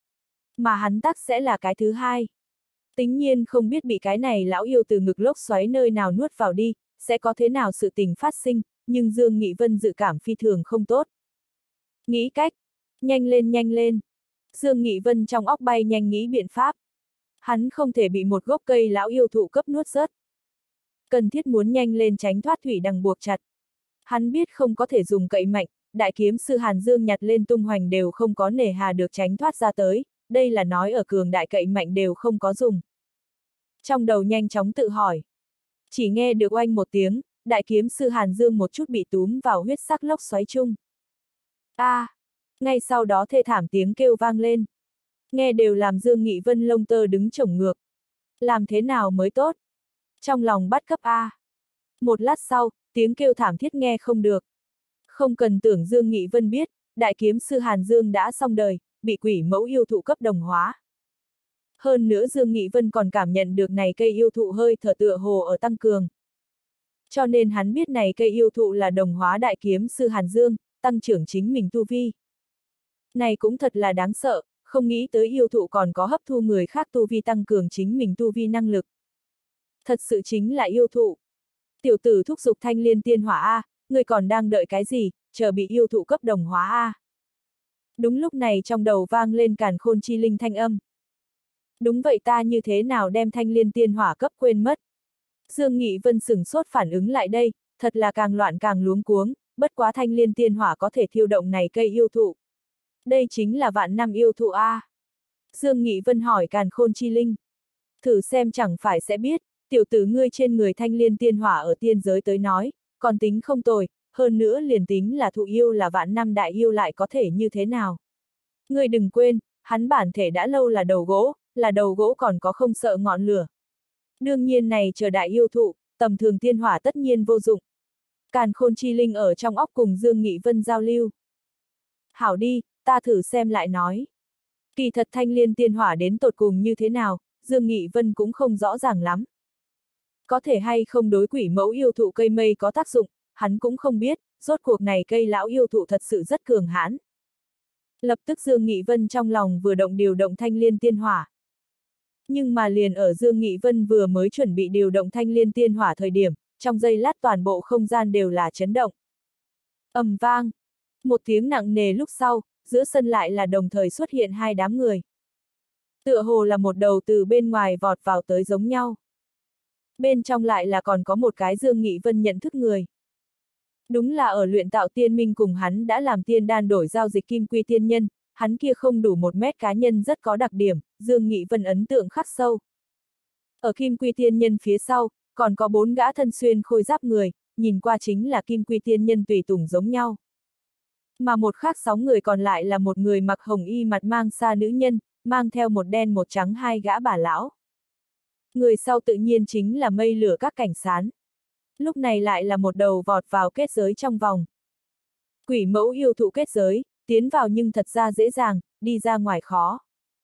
Mà hắn tắc sẽ là cái thứ hai. Tính nhiên không biết bị cái này lão yêu từ ngực lốc xoáy nơi nào nuốt vào đi, sẽ có thế nào sự tình phát sinh, nhưng Dương Nghị Vân dự cảm phi thường không tốt. Nghĩ cách, nhanh lên nhanh lên. Dương Nghị Vân trong óc bay nhanh nghĩ biện pháp. Hắn không thể bị một gốc cây lão yêu thụ cấp nuốt rớt. Cần thiết muốn nhanh lên tránh thoát thủy đằng buộc chặt. Hắn biết không có thể dùng cậy mạnh, đại kiếm sư Hàn Dương nhặt lên tung hoành đều không có nề hà được tránh thoát ra tới, đây là nói ở cường đại cậy mạnh đều không có dùng. Trong đầu nhanh chóng tự hỏi. Chỉ nghe được oanh một tiếng, đại kiếm sư Hàn Dương một chút bị túm vào huyết sắc lốc xoáy chung. A! À, ngay sau đó thê thảm tiếng kêu vang lên. Nghe đều làm Dương Nghị Vân lông tơ đứng chổng ngược. Làm thế nào mới tốt? Trong lòng bắt cấp A. Một lát sau, tiếng kêu thảm thiết nghe không được. Không cần tưởng Dương Nghị Vân biết, đại kiếm sư Hàn Dương đã xong đời, bị quỷ mẫu yêu thụ cấp đồng hóa. Hơn nữa Dương Nghị Vân còn cảm nhận được này cây yêu thụ hơi thở tựa hồ ở tăng cường. Cho nên hắn biết này cây yêu thụ là đồng hóa đại kiếm sư Hàn Dương, tăng trưởng chính mình tu vi. Này cũng thật là đáng sợ, không nghĩ tới yêu thụ còn có hấp thu người khác tu vi tăng cường chính mình tu vi năng lực. Thật sự chính là yêu thụ. Tiểu tử thúc giục thanh liên tiên hỏa A, người còn đang đợi cái gì, chờ bị yêu thụ cấp đồng hóa A. Đúng lúc này trong đầu vang lên càn khôn chi linh thanh âm. Đúng vậy, ta như thế nào đem thanh liên tiên hỏa cấp quên mất. Dương Nghị Vân sửng sốt phản ứng lại đây, thật là càng loạn càng luống cuống, bất quá thanh liên tiên hỏa có thể thiêu động này cây yêu thụ. Đây chính là vạn năm yêu thụ A. Dương Nghị Vân hỏi càn khôn chi linh. Thử xem chẳng phải sẽ biết, tiểu tử ngươi trên người thanh liên tiên hỏa ở tiên giới tới nói, còn tính không tồi, hơn nữa liền tính là thụ yêu là vạn năm đại yêu lại có thể như thế nào. Ngươi đừng quên, hắn bản thể đã lâu là đầu gỗ, là đầu gỗ còn có không sợ ngọn lửa. Đương nhiên này chờ đại yêu thụ, tầm thường tiên hỏa tất nhiên vô dụng. Càn khôn chi linh ở trong óc cùng Dương Nghị Vân giao lưu. Hảo đi, ta thử xem lại nói. Kỳ thật thanh liên tiên hỏa đến tột cùng như thế nào, Dương Nghị Vân cũng không rõ ràng lắm. Có thể hay không đối quỷ mẫu yêu thụ cây mây có tác dụng, hắn cũng không biết, rốt cuộc này cây lão yêu thụ thật sự rất cường hãn. Lập tức Dương Nghị Vân trong lòng vừa động điều động thanh liên tiên hỏa. Nhưng mà liền ở Dương Nghị Vân vừa mới chuẩn bị điều động thanh liên tiên hỏa thời điểm, trong giây lát toàn bộ không gian đều là chấn động. Ầm vang, một tiếng nặng nề lúc sau, giữa sân lại là đồng thời xuất hiện hai đám người. Tựa hồ là một đầu từ bên ngoài vọt vào tới giống nhau. Bên trong lại là còn có một cái Dương Nghị Vân nhận thức người. Đúng là ở luyện tạo tiên minh cùng hắn đã làm tiên đan đổi giao dịch kim quy tiên nhân, hắn kia không đủ một mét cá nhân rất có đặc điểm, Dương Nghị Vân ấn tượng khắc sâu. Ở kim quy tiên nhân phía sau, còn có bốn gã thân xuyên khôi giáp người, nhìn qua chính là kim quy tiên nhân tùy tùng giống nhau. Mà một khác sáu người còn lại là một người mặc hồng y mặt mang xa nữ nhân, mang theo một đen một trắng hai gã bà lão. Người sau tự nhiên chính là mây lửa các cảnh sán. Lúc này lại là một đầu vọt vào kết giới trong vòng. Quỷ mẫu yêu thụ kết giới, tiến vào nhưng thật ra dễ dàng, đi ra ngoài khó.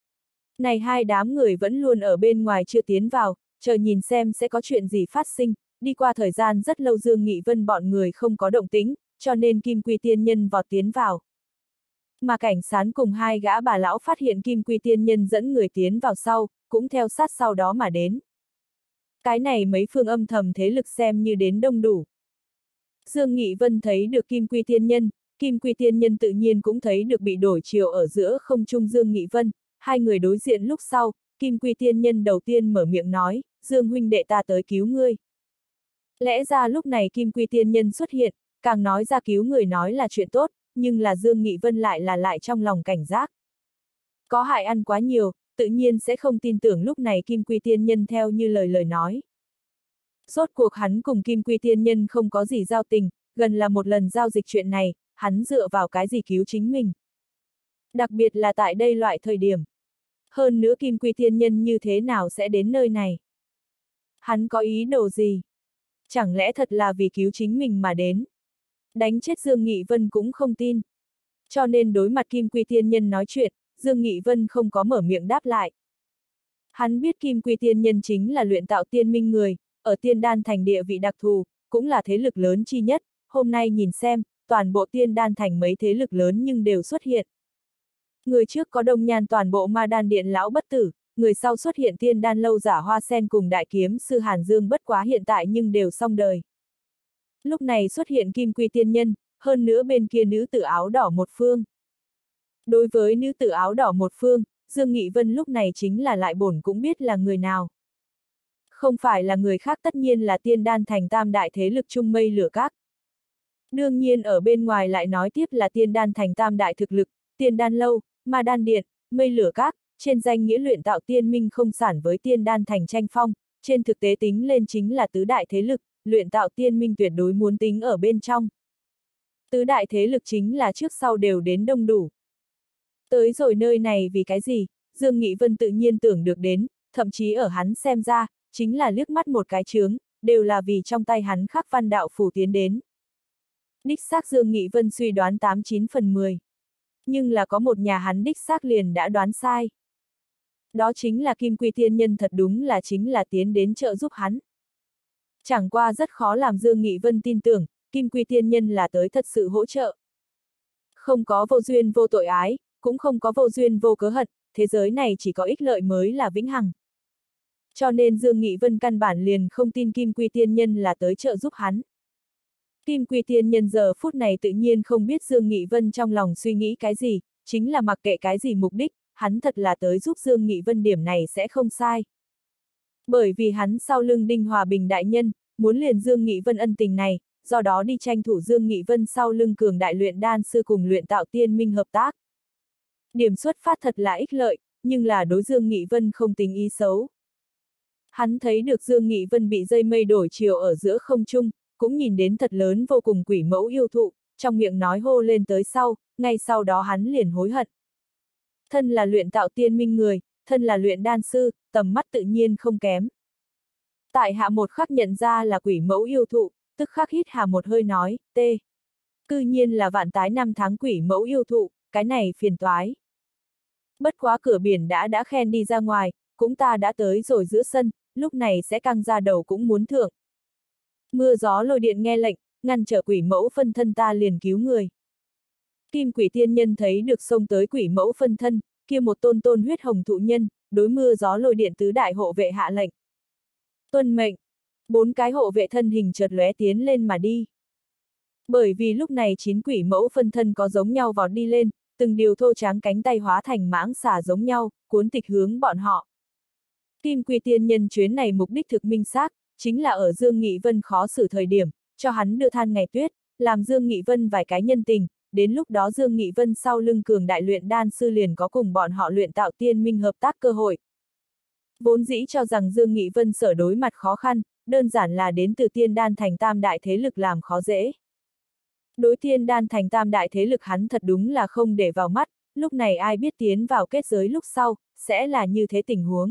Này hai đám người vẫn luôn ở bên ngoài chưa tiến vào, chờ nhìn xem sẽ có chuyện gì phát sinh, đi qua thời gian rất lâu Dương Nghị Vân bọn người không có động tĩnh, cho nên kim quy tiên nhân vọt tiến vào. Mà cảnh sán cùng hai gã bà lão phát hiện kim quy tiên nhân dẫn người tiến vào sau, cũng theo sát sau đó mà đến. Cái này mấy phương âm thầm thế lực xem như đến đông đủ. Dương Nghị Vân thấy được kim quy tiên nhân, kim quy tiên nhân tự nhiên cũng thấy được bị đổi chiều ở giữa không trung Dương Nghị Vân, hai người đối diện lúc sau, kim quy tiên nhân đầu tiên mở miệng nói, Dương huynh đệ ta tới cứu ngươi. Lẽ ra lúc này kim quy tiên nhân xuất hiện, càng nói ra cứu người nói là chuyện tốt, nhưng là Dương Nghị Vân lại là lại trong lòng cảnh giác. Có hại ăn quá nhiều, tự nhiên sẽ không tin tưởng lúc này kim quy tiên nhân theo như lời lời nói. Rốt cuộc hắn cùng kim quy tiên nhân không có gì giao tình, gần là một lần giao dịch chuyện này, hắn dựa vào cái gì cứu chính mình. Đặc biệt là tại đây loại thời điểm. Hơn nữa kim quy tiên nhân như thế nào sẽ đến nơi này? Hắn có ý đồ gì? Chẳng lẽ thật là vì cứu chính mình mà đến? Đánh chết Dương Nghị Vân cũng không tin. Cho nên đối mặt kim quy tiên nhân nói chuyện, Dương Nghị Vân không có mở miệng đáp lại. Hắn biết kim quy tiên nhân chính là luyện tạo tiên minh người, ở tiên đan thành địa vị đặc thù, cũng là thế lực lớn chi nhất, hôm nay nhìn xem, toàn bộ tiên đan thành mấy thế lực lớn nhưng đều xuất hiện. Người trước có Đông Nhan toàn bộ ma đan điện lão bất tử, người sau xuất hiện tiên đan lâu giả hoa sen cùng đại kiếm sư Hàn Dương bất quá hiện tại nhưng đều xong đời. Lúc này xuất hiện kim quy tiên nhân, hơn nữa bên kia nữ tử áo đỏ một phương. Đối với nữ tử áo đỏ một phương, Dương Nghị Vân lúc này chính là lại bổn cũng biết là người nào. Không phải là người khác, tất nhiên là tiên đan thành tam đại thế lực trung mây lửa các. Đương nhiên ở bên ngoài lại nói tiếp là tiên đan thành tam đại thực lực, tiên đan lâu, ma đan điện, mây lửa các, trên danh nghĩa luyện tạo tiên minh không sản với tiên đan thành tranh phong, trên thực tế tính lên chính là tứ đại thế lực, luyện tạo tiên minh tuyệt đối muốn tính ở bên trong. Tứ đại thế lực chính là trước sau đều đến đông đủ. Tới rồi nơi này vì cái gì, Dương Nghị Vân tự nhiên tưởng được đến, thậm chí ở hắn xem ra, chính là liếc mắt một cái chướng, đều là vì trong tay hắn khắc văn đạo phủ tiến đến. Đích xác Dương Nghị Vân suy đoán tám chín phần mười. Nhưng là có một nhà hắn đích xác liền đã đoán sai. Đó chính là Kim Quy Tiên Nhân thật đúng là chính là tiến đến trợ giúp hắn. Chẳng qua rất khó làm Dương Nghị Vân tin tưởng, Kim Quy Tiên Nhân là tới thật sự hỗ trợ. Không có vô duyên vô tội ái, cũng không có vô duyên vô cớ hận, thế giới này chỉ có ích lợi mới là vĩnh hằng. Cho nên Dương Nghị Vân căn bản liền không tin Kim Quy Tiên Nhân là tới trợ giúp hắn. Kim Quy Tiên Nhân giờ phút này tự nhiên không biết Dương Nghị Vân trong lòng suy nghĩ cái gì, chính là mặc kệ cái gì mục đích, hắn thật là tới giúp Dương Nghị Vân điểm này sẽ không sai. Bởi vì hắn sau lưng Đinh Hòa Bình đại nhân, muốn liền Dương Nghị Vân ân tình này, do đó đi tranh thủ Dương Nghị Vân sau lưng cường đại luyện đan sư cùng luyện tạo tiên minh hợp tác. Điểm xuất phát thật là ích lợi, nhưng là đối Dương Nghị Vân không tính ý xấu. Hắn thấy được Dương Nghị Vân bị dây mây đổi chiều ở giữa không trung, cũng nhìn đến thật lớn vô cùng quỷ mẫu yêu thụ, trong miệng nói hô lên tới sau, ngay sau đó hắn liền hối hận. Thân là luyện tạo tiên minh người, thân là luyện đan sư, tầm mắt tự nhiên không kém. Tại hạ một khắc nhận ra là quỷ mẫu yêu thụ, tức khắc hít hà một hơi nói, tê. Cư nhiên là vạn tái năm tháng quỷ mẫu yêu thụ, cái này phiền toái. Bất quá cửa biển đã đã khen đi ra ngoài, cũng ta đã tới rồi giữa sân, lúc này sẽ căng ra đầu cũng muốn thưởng. Mưa gió lôi điện nghe lệnh, ngăn trở quỷ mẫu phân thân ta liền cứu người. Kim Quỷ Tiên Nhân thấy được xông tới quỷ mẫu phân thân, kia một tôn tôn huyết hồng thụ nhân, đối mưa gió lôi điện tứ đại hộ vệ hạ lệnh. Tuân mệnh, bốn cái hộ vệ thân hình chợt lóe tiến lên mà đi. Bởi vì lúc này chín quỷ mẫu phân thân có giống nhau vọt đi lên, từng điều thô tráng cánh tay hóa thành mãng xà giống nhau, cuốn tịch hướng bọn họ. Kim Quy Tiên Nhân chuyến này mục đích thực minh xác, chính là ở Dương Nghị Vân khó xử thời điểm, cho hắn đưa than ngày tuyết, làm Dương Nghị Vân vài cái nhân tình, đến lúc đó Dương Nghị Vân sau lưng cường đại luyện đan sư liền có cùng bọn họ luyện tạo tiên minh hợp tác cơ hội. Vốn dĩ cho rằng Dương Nghị Vân sở đối mặt khó khăn, đơn giản là đến từ tiên đan thành tam đại thế lực làm khó dễ. Đối tiên đan thành tam đại thế lực hắn thật đúng là không để vào mắt, lúc này ai biết tiến vào kết giới lúc sau, sẽ là như thế tình huống.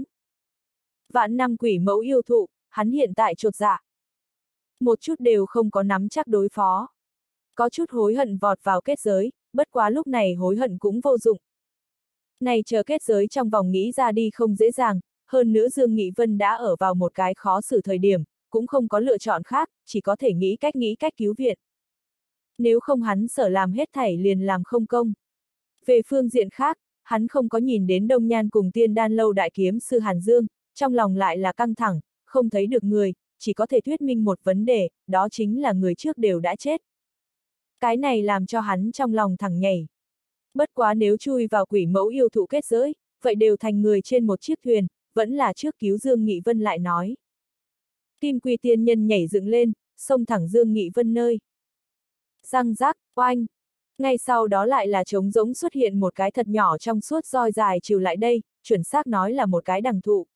Vạn năm quỷ mẫu yêu thụ, hắn hiện tại chột dạ. Một chút đều không có nắm chắc đối phó. Có chút hối hận vọt vào kết giới, bất quá lúc này hối hận cũng vô dụng. Này chờ kết giới trong vòng nghĩ ra đi không dễ dàng, hơn nữa Dương Nghị Vân đã ở vào một cái khó xử thời điểm, cũng không có lựa chọn khác, chỉ có thể nghĩ cách nghĩ cách cứu viện. Nếu không hắn sở làm hết thảy liền làm không công. Về phương diện khác, hắn không có nhìn đến Đông Nhan cùng Tiên Đan lâu đại kiếm sư Hàn Dương, trong lòng lại là căng thẳng, không thấy được người, chỉ có thể thuyết minh một vấn đề, đó chính là người trước đều đã chết. Cái này làm cho hắn trong lòng thẳng nhảy. Bất quá nếu chui vào quỷ mẫu yêu thụ kết giới, vậy đều thành người trên một chiếc thuyền, vẫn là trước cứu Dương Nghị Vân lại nói. Kim Quy Tiên Nhân nhảy dựng lên, xông thẳng Dương Nghị Vân nơi. Răng rác, oanh. Ngay sau đó lại là trống rỗng xuất hiện một cái thật nhỏ trong suốt roi dài trừ lại đây, chuẩn xác nói là một cái đằng thụ.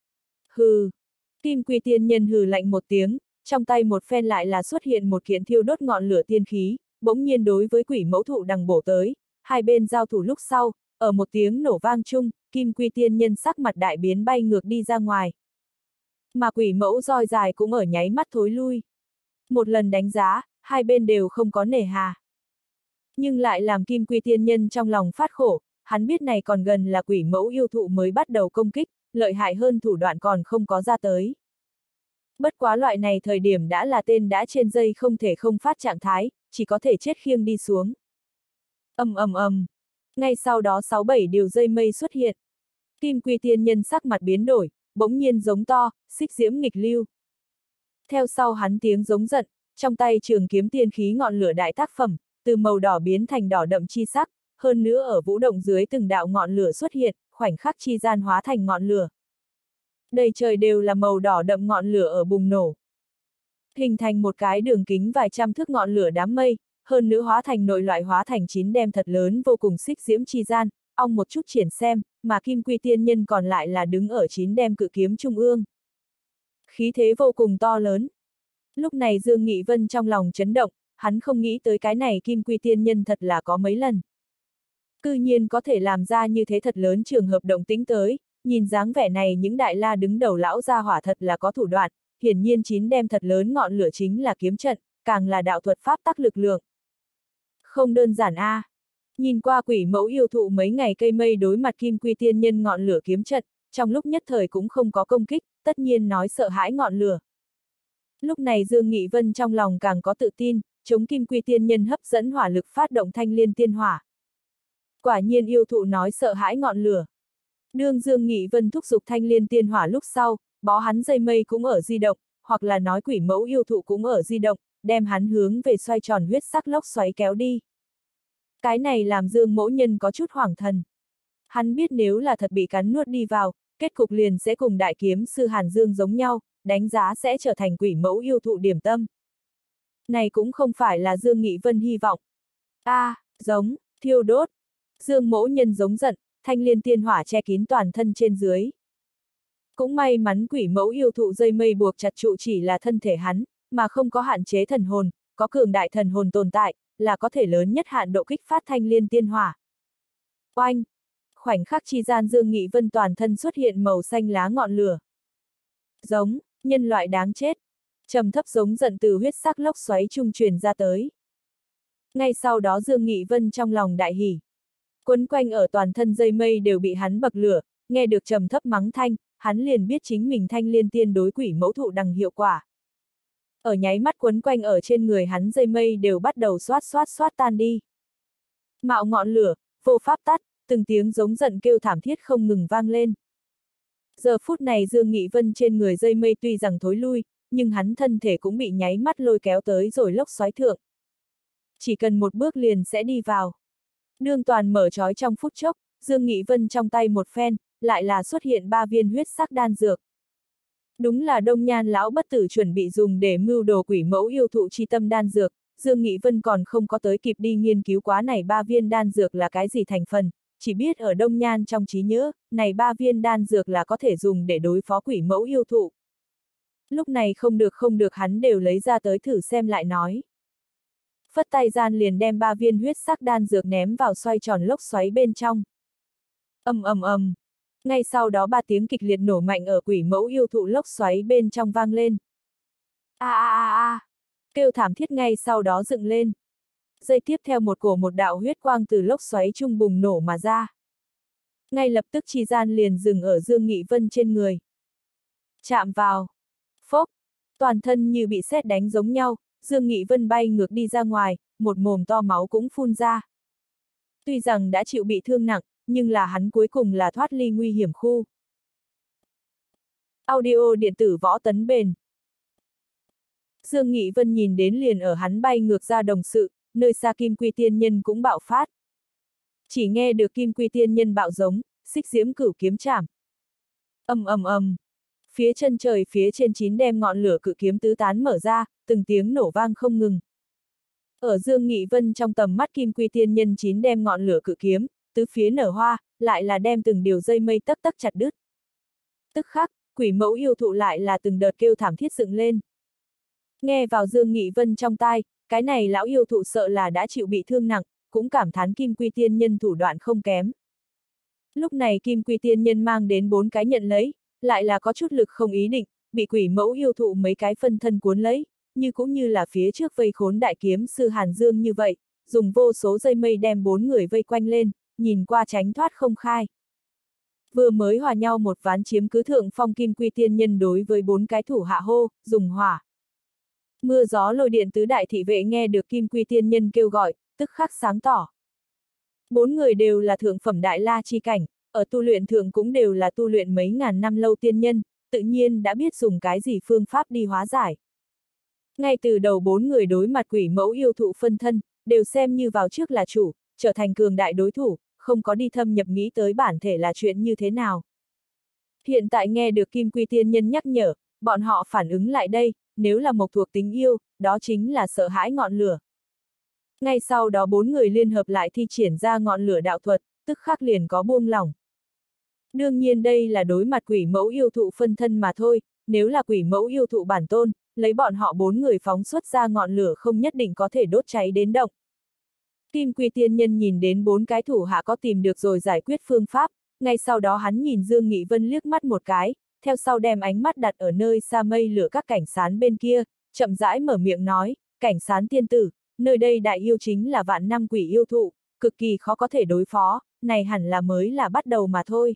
Hừ. Kim Quy Tiên Nhân hừ lạnh một tiếng, trong tay một phen lại là xuất hiện một kiện thiêu đốt ngọn lửa tiên khí, bỗng nhiên đối với quỷ mẫu thụ đằng bổ tới, hai bên giao thủ lúc sau, ở một tiếng nổ vang chung, Kim Quy Tiên Nhân sắc mặt đại biến bay ngược đi ra ngoài. Mà quỷ mẫu roi dài cũng ở nháy mắt thối lui. Một lần đánh giá, hai bên đều không có nể hà. Nhưng lại làm Kim Quy Tiên Nhân trong lòng phát khổ, hắn biết này còn gần là quỷ mẫu yêu thụ mới bắt đầu công kích, lợi hại hơn thủ đoạn còn không có ra tới. Bất quá loại này thời điểm đã là tên đã trên dây không thể không phát trạng thái, chỉ có thể chết khiêng đi xuống. Ầm ầm ầm. Ngay sau đó sáu bảy điều dây mây xuất hiện. Kim Quy Tiên Nhân sắc mặt biến đổi, bỗng nhiên giống to, xích diễm nghịch lưu. Theo sau hắn tiếng giống giận, trong tay trường kiếm tiên khí ngọn lửa đại tác phẩm, từ màu đỏ biến thành đỏ đậm chi sắc, hơn nữa ở vũ động dưới từng đạo ngọn lửa xuất hiện, khoảnh khắc chi gian hóa thành ngọn lửa. Đầy trời đều là màu đỏ đậm ngọn lửa ở bùng nổ. Hình thành một cái đường kính vài trăm thước ngọn lửa đám mây, hơn nữa hóa thành nội loại hóa thành chín đem thật lớn vô cùng xích diễm chi gian, ong một chút triển xem, mà Kim Quy Tiên Nhân còn lại là đứng ở chín đem cự kiếm trung ương. Khí thế vô cùng to lớn. Lúc này Dương Nghị Vân trong lòng chấn động, hắn không nghĩ tới cái này Kim Quy Tiên Nhân thật là có mấy lần. Cư nhiên có thể làm ra như thế thật lớn trường hợp động tĩnh tới, nhìn dáng vẻ này những đại la đứng đầu lão gia hỏa thật là có thủ đoạn, hiển nhiên chín đem thật lớn ngọn lửa chính là kiếm trận, càng là đạo thuật pháp tắc lực lượng. Không đơn giản a. À. Nhìn qua quỷ mẫu yêu thụ mấy ngày cây mây đối mặt kim quy tiên nhân ngọn lửa kiếm trận, trong lúc nhất thời cũng không có công kích, tất nhiên nói sợ hãi ngọn lửa. Lúc này Dương Nghị Vân trong lòng càng có tự tin, chống kim quy tiên nhân hấp dẫn hỏa lực phát động thanh liên tiên hỏa. Quả nhiên yêu thụ nói sợ hãi ngọn lửa. Đương Dương Nghị Vân thúc giục thanh liên tiên hỏa lúc sau, bó hắn dây mây cũng ở di động, hoặc là nói quỷ mẫu yêu thụ cũng ở di động, đem hắn hướng về xoay tròn huyết sắc lốc xoáy kéo đi. Cái này làm Dương Mỗ Nhân có chút hoảng thần. Hắn biết nếu là thật bị cắn nuốt đi vào, kết cục liền sẽ cùng đại kiếm sư Hàn Dương giống nhau, đánh giá sẽ trở thành quỷ mẫu yêu thụ điểm tâm. Này cũng không phải là Dương Nghị Vân hy vọng. A, à, giống, thiêu đốt. Dương Mỗ Nhân giống giận, thanh liên tiên hỏa che kín toàn thân trên dưới. Cũng may mắn quỷ mẫu yêu thụ dây mây buộc chặt trụ chỉ là thân thể hắn, mà không có hạn chế thần hồn, có cường đại thần hồn tồn tại, là có thể lớn nhất hạn độ kích phát thanh liên tiên hỏa. Oanh! Khoảnh khắc chi gian Dương Nghị Vân toàn thân xuất hiện màu xanh lá ngọn lửa. Giống, nhân loại đáng chết. Trầm thấp giống giận từ huyết sắc lốc xoáy trung truyền ra tới. Ngay sau đó Dương Nghị Vân trong lòng đại hỉ. Quấn quanh ở toàn thân dây mây đều bị hắn bậc lửa, nghe được trầm thấp mắng thanh, hắn liền biết chính mình thanh liên tiên đối quỷ mẫu thụ đằng hiệu quả. Ở nháy mắt quấn quanh ở trên người hắn dây mây đều bắt đầu xoát xoát xoát tan đi. Mạo ngọn lửa, vô pháp tắt, từng tiếng giống giận kêu thảm thiết không ngừng vang lên. Giờ phút này Dương Nghị Vân trên người dây mây tuy rằng thối lui, nhưng hắn thân thể cũng bị nháy mắt lôi kéo tới rồi lốc xoáy thượng. Chỉ cần một bước liền sẽ đi vào. Đương toàn mở trói trong phút chốc, Dương Nghị Vân trong tay một phen, lại là xuất hiện ba viên huyết sắc đan dược. Đúng là Đông Nhan lão bất tử chuẩn bị dùng để mưu đồ quỷ mẫu yêu thụ chi tâm đan dược, Dương Nghị Vân còn không có tới kịp đi nghiên cứu quá này ba viên đan dược là cái gì thành phần, chỉ biết ở Đông Nhan trong trí nhớ, này ba viên đan dược là có thể dùng để đối phó quỷ mẫu yêu thụ. Lúc này không được không được hắn đều lấy ra tới thử xem lại nói. Phất tay gian liền đem ba viên huyết sắc đan dược ném vào xoay tròn lốc xoáy bên trong. Ầm ầm ầm. Ngay sau đó ba tiếng kịch liệt nổ mạnh ở quỷ mẫu yêu thụ lốc xoáy bên trong vang lên. A a a a. Kêu thảm thiết ngay sau đó dựng lên. Giây tiếp theo một cổ một đạo huyết quang từ lốc xoáy trung bùng nổ mà ra. Ngay lập tức chi gian liền dừng ở Dương Nghị Vân trên người. Chạm vào. Phốc. Toàn thân như bị sét đánh giống nhau, Dương Nghị Vân bay ngược đi ra ngoài, một mồm to máu cũng phun ra. Tuy rằng đã chịu bị thương nặng, nhưng là hắn cuối cùng là thoát ly nguy hiểm khu. Audio điện tử võ tấn bền. Dương Nghị Vân nhìn đến liền ở hắn bay ngược ra đồng sự, nơi xa Kim Quy Tiên Nhân cũng bạo phát. Chỉ nghe được Kim Quy Tiên Nhân bạo giống, xích diễm cửu kiếm chảm. Ầm ầm ầm. Phía chân trời phía trên chín đem ngọn lửa cự kiếm tứ tán mở ra, từng tiếng nổ vang không ngừng. Ở Dương Nghị Vân trong tầm mắt Kim Quy Tiên Nhân chín đem ngọn lửa cự kiếm, tứ phía nở hoa, lại là đem từng điều dây mây tấc tấc chặt đứt. Tức khắc, quỷ mẫu yêu thụ lại là từng đợt kêu thảm thiết dựng lên. Nghe vào Dương Nghị Vân trong tai, cái này lão yêu thụ sợ là đã chịu bị thương nặng, cũng cảm thán Kim Quy Tiên Nhân thủ đoạn không kém. Lúc này Kim Quy Tiên Nhân mang đến bốn cái nhận lấy, lại là có chút lực không ý định, bị quỷ mẫu yêu thụ mấy cái phân thân cuốn lấy, như cũng như là phía trước vây khốn đại kiếm sư Hàn Dương như vậy, dùng vô số dây mây đem bốn người vây quanh lên, nhìn qua tránh thoát không khai. Vừa mới hòa nhau một ván chiếm cứ thượng phong Kim Quy Tiên Nhân đối với bốn cái thủ hạ hô, dùng hỏa. Mưa gió lôi điện tứ đại thị vệ nghe được Kim Quy Tiên Nhân kêu gọi, tức khắc sáng tỏ. Bốn người đều là thượng phẩm đại la chi cảnh, ở tu luyện thượng cũng đều là tu luyện mấy ngàn năm lâu tiên nhân, tự nhiên đã biết dùng cái gì phương pháp đi hóa giải. Ngay từ đầu bốn người đối mặt quỷ mẫu yêu thụ phân thân, đều xem như vào trước là chủ, trở thành cường đại đối thủ, không có đi thâm nhập nghĩ tới bản thể là chuyện như thế nào. Hiện tại nghe được Kim Quy Tiên Nhân nhắc nhở, bọn họ phản ứng lại đây, nếu là mộc thuộc tính yêu, đó chính là sợ hãi ngọn lửa. Ngay sau đó bốn người liên hợp lại thi triển ra ngọn lửa đạo thuật, tức khắc liền có buông lỏng. Đương nhiên đây là đối mặt quỷ mẫu yêu thụ phân thân mà thôi, nếu là quỷ mẫu yêu thụ bản tôn, lấy bọn họ bốn người phóng xuất ra ngọn lửa không nhất định có thể đốt cháy đến động. Kim Quy Tiên Nhân nhìn đến bốn cái thủ hạ có tìm được rồi giải quyết phương pháp, ngay sau đó hắn nhìn Dương Nghị Vân liếc mắt một cái, theo sau đem ánh mắt đặt ở nơi xa mây lửa các cảnh sán bên kia, chậm rãi mở miệng nói, cảnh sán tiên tử, nơi đây đại yêu chính là vạn năm quỷ yêu thụ, cực kỳ khó có thể đối phó, này hẳn là mới là bắt đầu mà thôi.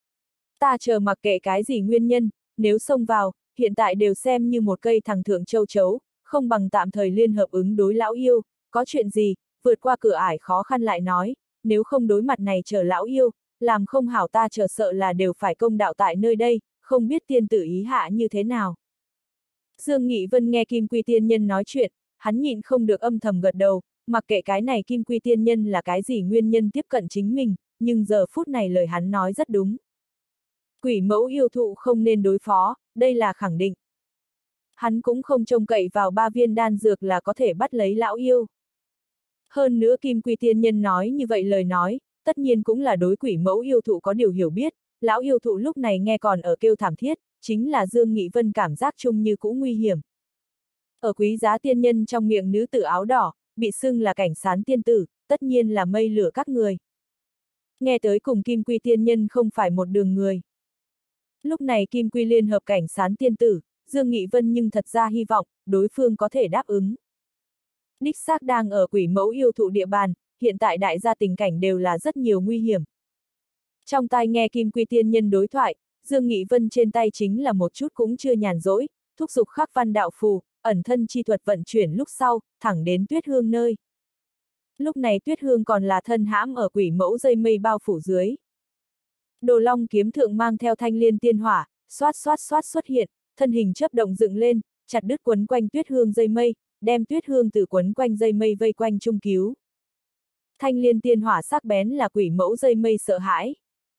Ta chờ mặc kệ cái gì nguyên nhân, nếu xông vào, hiện tại đều xem như một cây thằng thượng châu chấu, không bằng tạm thời liên hợp ứng đối lão yêu, có chuyện gì, vượt qua cửa ải khó khăn lại nói, nếu không đối mặt này chờ lão yêu, làm không hảo ta chờ sợ là đều phải công đạo tại nơi đây, không biết tiên tử ý hạ như thế nào. Dương Nghị Vân nghe Kim Quy Tiên Nhân nói chuyện, hắn nhịn không được âm thầm gật đầu, mặc kệ cái này Kim Quy Tiên Nhân là cái gì nguyên nhân tiếp cận chính mình, nhưng giờ phút này lời hắn nói rất đúng. Quỷ mẫu yêu thụ không nên đối phó, đây là khẳng định. Hắn cũng không trông cậy vào ba viên đan dược là có thể bắt lấy lão yêu. Hơn nữa Kim Quy Tiên Nhân nói như vậy lời nói, tất nhiên cũng là đối quỷ mẫu yêu thụ có điều hiểu biết, lão yêu thụ lúc này nghe còn ở kêu thảm thiết, chính là Dương Nghị Vân cảm giác chung như cũng nguy hiểm. Ở quý giá tiên nhân trong miệng nữ tử áo đỏ, bị xưng là cảnh sán tiên tử, tất nhiên là mây lửa các người. Nghe tới cùng Kim Quy Tiên Nhân không phải một đường người. Lúc này Kim Quy liên hợp cảnh sán tiên tử, Dương Nghị Vân nhưng thật ra hy vọng, đối phương có thể đáp ứng. Đích xác đang ở quỷ mẫu yêu thụ địa bàn, hiện tại đại gia tình cảnh đều là rất nhiều nguy hiểm. Trong tai nghe Kim Quy Tiên Nhân đối thoại, Dương Nghị Vân trên tay chính là một chút cũng chưa nhàn rỗi, thúc giục khắc văn đạo phù, ẩn thân chi thuật vận chuyển lúc sau, thẳng đến Tuyết Hương nơi. Lúc này Tuyết Hương còn là thân hãm ở quỷ mẫu dây mây bao phủ dưới. Đồ Long kiếm thượng mang theo thanh liên tiên hỏa, xoát xoát xoát xuất hiện, thân hình chớp động dựng lên, chặt đứt quấn quanh Tuyết Hương dây mây, đem Tuyết Hương từ quấn quanh dây mây vây quanh trung cứu. Thanh liên tiên hỏa sắc bén là quỷ mẫu dây mây sợ hãi.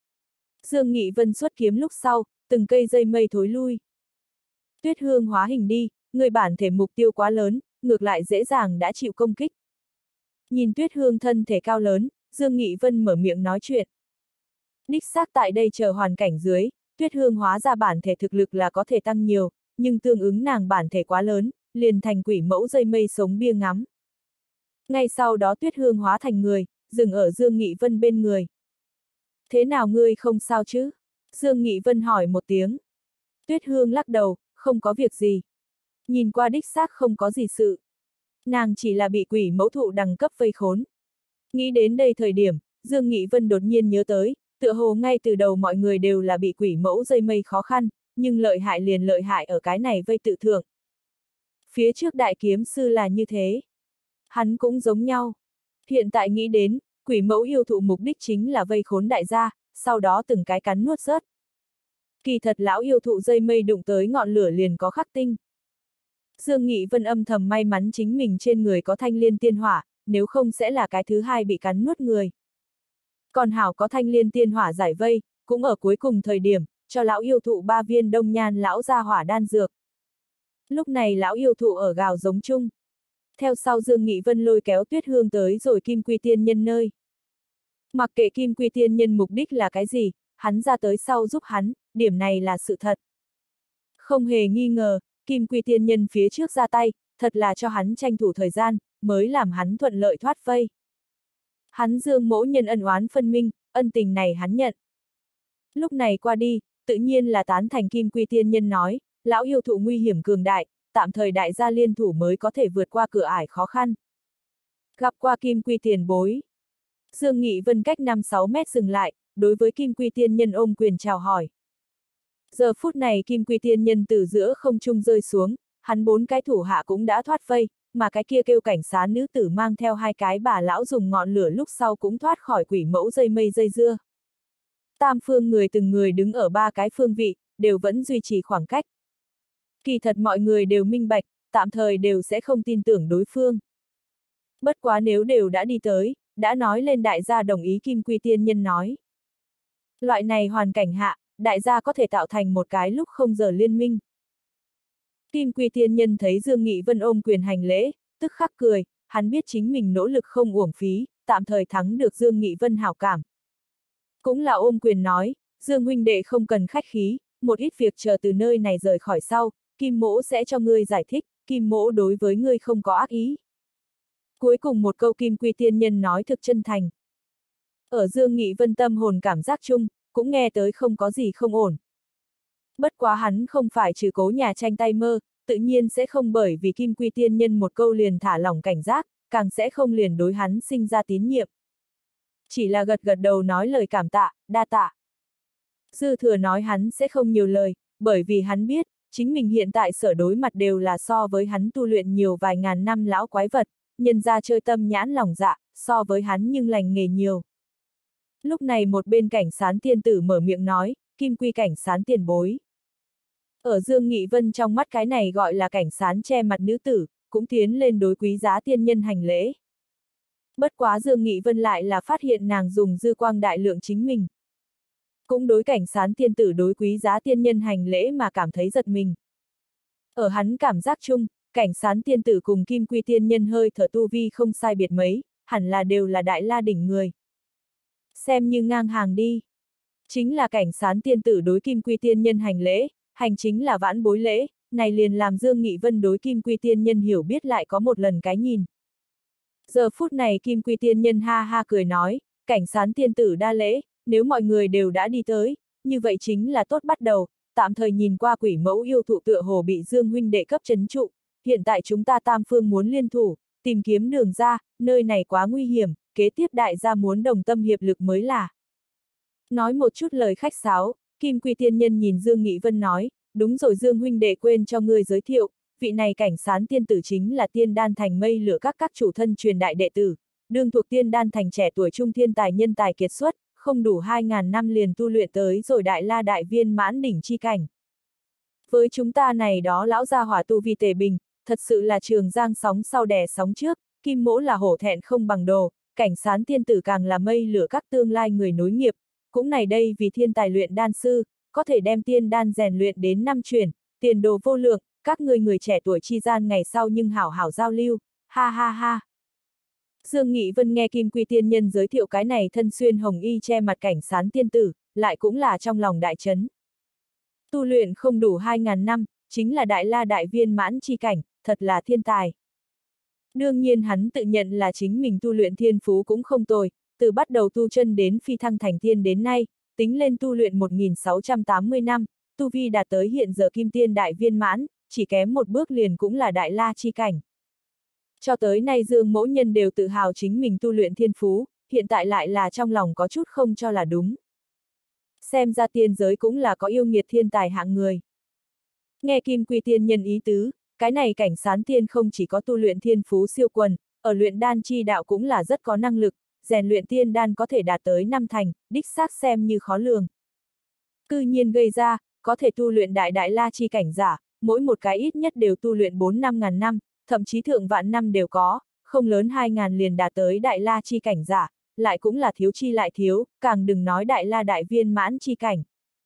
Dương Nghị Vân xuất kiếm lúc sau, từng cây dây mây thối lui. Tuyết Hương hóa hình đi, người bản thể mục tiêu quá lớn, ngược lại dễ dàng đã chịu công kích. Nhìn Tuyết Hương thân thể cao lớn, Dương Nghị Vân mở miệng nói chuyện. Đích xác tại đây chờ hoàn cảnh dưới, Tuyết Hương hóa ra bản thể thực lực là có thể tăng nhiều, nhưng tương ứng nàng bản thể quá lớn, liền thành quỷ mẫu dây mây sống bia ngắm. Ngay sau đó Tuyết Hương hóa thành người, dừng ở Dương Nghị Vân bên người. Thế nào ngươi không sao chứ? Dương Nghị Vân hỏi một tiếng. Tuyết Hương lắc đầu, không có việc gì. Nhìn qua đích xác không có gì sự. Nàng chỉ là bị quỷ mẫu thụ đẳng cấp vây khốn. Nghĩ đến đây thời điểm, Dương Nghị Vân đột nhiên nhớ tới, tựa hồ ngay từ đầu mọi người đều là bị quỷ mẫu dây mây khó khăn, nhưng lợi hại liền lợi hại ở cái này vây tự thượng. Phía trước đại kiếm sư là như thế. Hắn cũng giống nhau. Hiện tại nghĩ đến, quỷ mẫu yêu thụ mục đích chính là vây khốn đại gia, sau đó từng cái cắn nuốt rớt. Kỳ thật lão yêu thụ dây mây đụng tới ngọn lửa liền có khắc tinh. Dương Nghị Vân âm thầm may mắn chính mình trên người có thanh liên tiên hỏa, nếu không sẽ là cái thứ hai bị cắn nuốt người. Còn hảo có thanh liên tiên hỏa giải vây, cũng ở cuối cùng thời điểm, cho lão yêu thụ ba viên đông nhan lão ra hỏa đan dược. Lúc này lão yêu thụ ở gào giống chung. Theo sau Dương Nghị Vân lôi kéo Tuyết Hương tới rồi Kim Quy Tiên Nhân nơi. Mặc kệ Kim Quy Tiên Nhân mục đích là cái gì, hắn ra tới sau giúp hắn, điểm này là sự thật. Không hề nghi ngờ, Kim Quy Tiên Nhân phía trước ra tay, thật là cho hắn tranh thủ thời gian, mới làm hắn thuận lợi thoát vây. Hắn Dương mỗ nhân ân oán phân minh, ân tình này hắn nhận. Lúc này qua đi, tự nhiên là tán thành Kim Quy Tiên Nhân nói, lão yêu thụ nguy hiểm cường đại, tạm thời đại gia liên thủ mới có thể vượt qua cửa ải khó khăn. Gặp qua Kim Quy tiền bối. Dương Nghị Vân cách năm sáu mét dừng lại, đối với Kim Quy Tiên Nhân ôm quyền chào hỏi. Giờ phút này Kim Quy Tiên Nhân từ giữa không trung rơi xuống, hắn bốn cái thủ hạ cũng đã thoát vây, mà cái kia kêu cảnh xá nữ tử mang theo hai cái bà lão dùng ngọn lửa lúc sau cũng thoát khỏi quỷ mẫu dây mây dây dưa. Tam phương người từng người đứng ở ba cái phương vị, đều vẫn duy trì khoảng cách. Kỳ thật mọi người đều minh bạch, tạm thời đều sẽ không tin tưởng đối phương. Bất quá nếu đều đã đi tới, đã nói lên đại gia đồng ý Kim Quy Tiên Nhân nói. Loại này hoàn cảnh hạ, đại gia có thể tạo thành một cái lúc không giờ liên minh. Kim Quy Tiên Nhân thấy Dương Nghị Vân ôm quyền hành lễ, tức khắc cười, hắn biết chính mình nỗ lực không uổng phí, tạm thời thắng được Dương Nghị Vân hảo cảm. Cũng là ôm quyền nói, Dương huynh đệ không cần khách khí, một ít việc chờ từ nơi này rời khỏi sau, Kim mỗ sẽ cho ngươi giải thích, Kim mỗ đối với ngươi không có ác ý. Cuối cùng một câu Kim Quy Tiên Nhân nói thực chân thành. Ở Dương Nghị Vân tâm hồn cảm giác chung, cũng nghe tới không có gì không ổn. Bất quá hắn không phải trừ cố nhà tranh tay mơ, tự nhiên sẽ không bởi vì Kim Quy tiên nhân một câu liền thả lỏng cảnh giác, càng sẽ không liền đối hắn sinh ra tín nhiệm. Chỉ là gật gật đầu nói lời cảm tạ, đa tạ. Dư thừa nói hắn sẽ không nhiều lời, bởi vì hắn biết, chính mình hiện tại sở đối mặt đều là so với hắn tu luyện nhiều vài ngàn năm lão quái vật, nhân ra chơi tâm nhãn lòng dạ, so với hắn nhưng lành nghề nhiều. Lúc này một bên cảnh sán tiên tử mở miệng nói, Kim Quy cảnh sán tiền bối. Ở Dương Nghị Vân trong mắt cái này gọi là cảnh sán che mặt nữ tử, cũng tiến lên đối quý giá tiên nhân hành lễ. Bất quá Dương Nghị Vân lại là phát hiện nàng dùng dư quang đại lượng chính mình. Cũng đối cảnh sán tiên tử đối quý giá tiên nhân hành lễ mà cảm thấy giật mình. Ở hắn cảm giác chung, cảnh sán tiên tử cùng Kim Quy tiên nhân hơi thở tu vi không sai biệt mấy, hẳn là đều là đại la đỉnh người. Xem như ngang hàng đi. Chính là cảnh sán tiên tử đối Kim Quy tiên nhân hành lễ, hành chính là vãn bối lễ, này liền làm Dương Nghị Vân đối Kim Quy tiên nhân hiểu biết lại có một lần cái nhìn. Giờ phút này Kim Quy tiên nhân ha ha cười nói, cảnh sán tiên tử đa lễ, nếu mọi người đều đã đi tới, như vậy chính là tốt bắt đầu, tạm thời nhìn qua quỷ mẫu yêu thụ tựa hồ bị Dương huynh đệ cấp trấn trụ, hiện tại chúng ta tam phương muốn liên thủ, tìm kiếm đường ra, nơi này quá nguy hiểm, kế tiếp đại gia muốn đồng tâm hiệp lực mới là. Nói một chút lời khách sáo, Kim Quy tiên nhân nhìn Dương Nghị Vân nói, đúng rồi Dương huynh đệ quên cho ngươi giới thiệu, vị này cảnh sán tiên tử chính là tiên đan thành mây lửa các các chủ thân truyền đại đệ tử, đương thuộc tiên đan thành trẻ tuổi trung thiên tài nhân tài kiệt xuất, không đủ hai ngàn năm liền tu luyện tới rồi đại la đại viên mãn đỉnh chi cảnh. Với chúng ta này đó lão gia hỏa tu vi tề bình, thật sự là trường giang sóng sau đè sóng trước, kim mỗ là hổ thẹn không bằng đồ, cảnh sán tiên tử càng là mây lửa các tương lai người nối nghiệp, cũng này đây vì thiên tài luyện đan sư, có thể đem tiên đan rèn luyện đến năm chuyển, tiền đồ vô lượng, các người người trẻ tuổi chi gian ngày sau nhưng hảo hảo giao lưu, ha ha ha. Dương Nghị Vân nghe Kim Quy tiên nhân giới thiệu cái này thân xuyên hồng y che mặt cảnh sán tiên tử, lại cũng là trong lòng đại chấn. Tu luyện không đủ hai ngàn năm, chính là đại la đại viên mãn chi cảnh, thật là thiên tài. Đương nhiên hắn tự nhận là chính mình tu luyện thiên phú cũng không tồi, từ bắt đầu tu chân đến phi thăng thành tiên đến nay, tính lên tu luyện một nghìn sáu trăm tám mươi năm, tu vi đạt tới hiện giờ kim tiên đại viên mãn, chỉ kém một bước liền cũng là đại la chi cảnh. Cho tới nay Dương mẫu nhân đều tự hào chính mình tu luyện thiên phú, hiện tại lại là trong lòng có chút không cho là đúng. Xem ra tiên giới cũng là có yêu nghiệt thiên tài hạng người. Nghe Kim Quy tiên nhân ý tứ, cái này cảnh sán tiên không chỉ có tu luyện thiên phú siêu quần, ở luyện đan chi đạo cũng là rất có năng lực, rèn luyện tiên đan có thể đạt tới năm thành, đích xác xem như khó lường. Cư nhiên gây ra, có thể tu luyện đại đại la chi cảnh giả, mỗi một cái ít nhất đều tu luyện bốn năm ngàn năm, thậm chí thượng vạn năm đều có, không lớn hai ngàn liền đạt tới đại la chi cảnh giả, lại cũng là thiếu chi lại thiếu, càng đừng nói đại la đại viên mãn chi cảnh.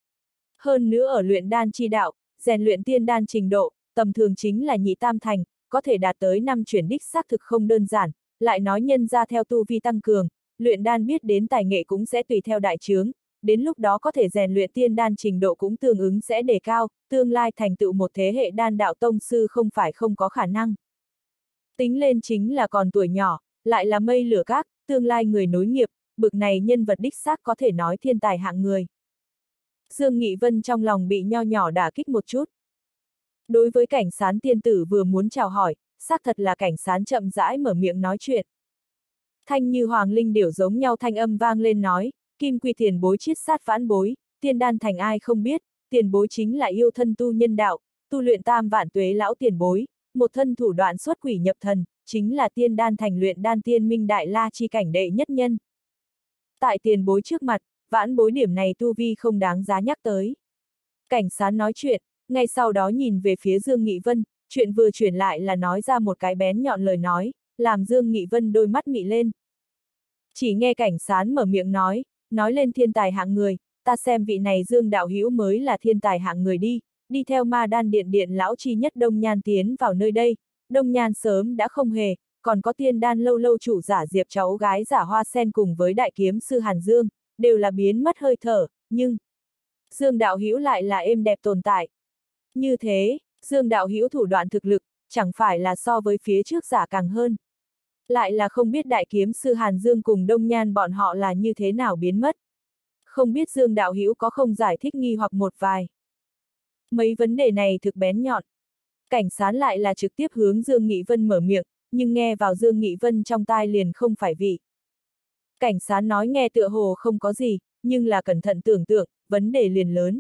Hơn nữa ở luyện đan chi đạo, rèn luyện tiên đan trình độ, tầm thường chính là nhị tam thành, có thể đạt tới năm chuyển đích xác thực không đơn giản, lại nói nhân ra theo tu vi tăng cường, luyện đan biết đến tài nghệ cũng sẽ tùy theo đại chướng, đến lúc đó có thể rèn luyện tiên đan trình độ cũng tương ứng sẽ đề cao, tương lai thành tựu một thế hệ đan đạo tông sư không phải không có khả năng. Tính lên chính là còn tuổi nhỏ, lại là mây lửa các, tương lai người nối nghiệp, bực này nhân vật đích xác có thể nói thiên tài hạng người. Dương Nghị Vân trong lòng bị nho nhỏ đả kích một chút. Đối với cảnh sán tiên tử vừa muốn chào hỏi, xác thật là cảnh sán chậm rãi mở miệng nói chuyện. Thanh như hoàng linh điểu giống nhau thanh âm vang lên nói, Kim Quy tiền bối chiết sát vãn bối, tiên đan thành ai không biết, tiền bối chính là yêu thân tu nhân đạo, tu luyện tam vạn tuế lão tiền bối, một thân thủ đoạn xuất quỷ nhập thần, chính là tiên đan thành luyện đan tiên minh đại la chi cảnh đệ nhất nhân. Tại tiền bối trước mặt, vãn bối điểm này tu vi không đáng giá nhắc tới. Cảnh sán nói chuyện, ngay sau đó nhìn về phía Dương Nghị Vân, chuyện vừa chuyển lại là nói ra một cái bén nhọn lời nói, làm Dương Nghị Vân đôi mắt mị lên. Chỉ nghe cảnh sán mở miệng nói, nói lên thiên tài hạng người, ta xem vị này Dương đạo hữu mới là thiên tài hạng người đi, đi theo ma đan điện điện lão chi nhất Đông Nhan tiến vào nơi đây, Đông Nhan sớm đã không hề, còn có tiên đan lâu lâu chủ giả diệp cháu gái giả hoa sen cùng với đại kiếm sư Hàn Dương, đều là biến mất hơi thở, nhưng Dương đạo hữu lại là êm đẹp tồn tại. Như thế, Dương đạo hữu thủ đoạn thực lực, chẳng phải là so với phía trước giả càng hơn. Lại là không biết đại kiếm sư Hàn Dương cùng Đông Nhan bọn họ là như thế nào biến mất. Không biết Dương đạo hữu có không giải thích nghi hoặc một vài. Mấy vấn đề này thực bén nhọn. Cảnh Sán lại là trực tiếp hướng Dương Nghị Vân mở miệng, nhưng nghe vào Dương Nghị Vân trong tai liền không phải vị. Cảnh Sán nói nghe tựa hồ không có gì, nhưng là cẩn thận tưởng tượng, vấn đề liền lớn.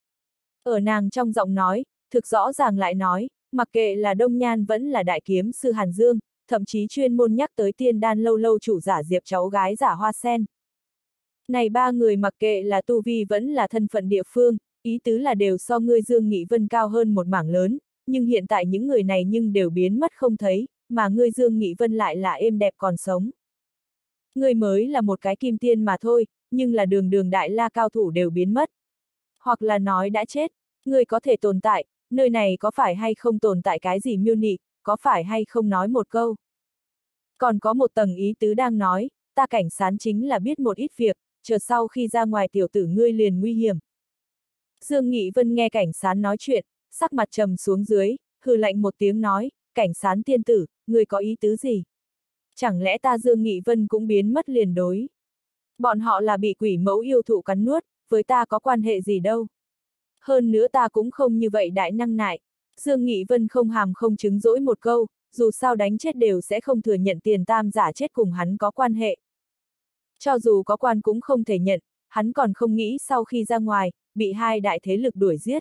Ở nàng trong giọng nói, thực rõ ràng lại nói, mặc kệ là Đông Nhan vẫn là đại kiếm sư Hàn Dương, thậm chí chuyên môn nhắc tới tiên đan lâu lâu chủ giả Diệp cháu gái giả Hoa Sen. Này ba người mặc kệ là tu vi vẫn là thân phận địa phương, ý tứ là đều so ngươi Dương Nghị Vân cao hơn một mảng lớn, nhưng hiện tại những người này nhưng đều biến mất không thấy, mà ngươi Dương Nghị Vân lại là êm đẹp còn sống. Ngươi mới là một cái kim tiên mà thôi, nhưng là đường đường đại la cao thủ đều biến mất. Hoặc là nói đã chết, ngươi có thể tồn tại, nơi này có phải hay không tồn tại cái gì miêu nị, có phải hay không nói một câu. Còn có một tầng ý tứ đang nói, ta Cảnh Sán chính là biết một ít việc, chờ sau khi ra ngoài tiểu tử ngươi liền nguy hiểm. Dương Nghị Vân nghe Cảnh Sán nói chuyện, sắc mặt trầm xuống dưới, hừ lạnh một tiếng nói, Cảnh Sán tiên tử, ngươi có ý tứ gì? Chẳng lẽ ta Dương Nghị Vân cũng biến mất liền đối? Bọn họ là bị quỷ mẫu yêu thụ cắn nuốt, với ta có quan hệ gì đâu? Hơn nữa ta cũng không như vậy đại năng nại. Dương Nghị Vân không hàm không chứng dỗi một câu, dù sao đánh chết đều sẽ không thừa nhận tiền tam giả chết cùng hắn có quan hệ. Cho dù có quan cũng không thể nhận, hắn còn không nghĩ sau khi ra ngoài, bị hai đại thế lực đuổi giết.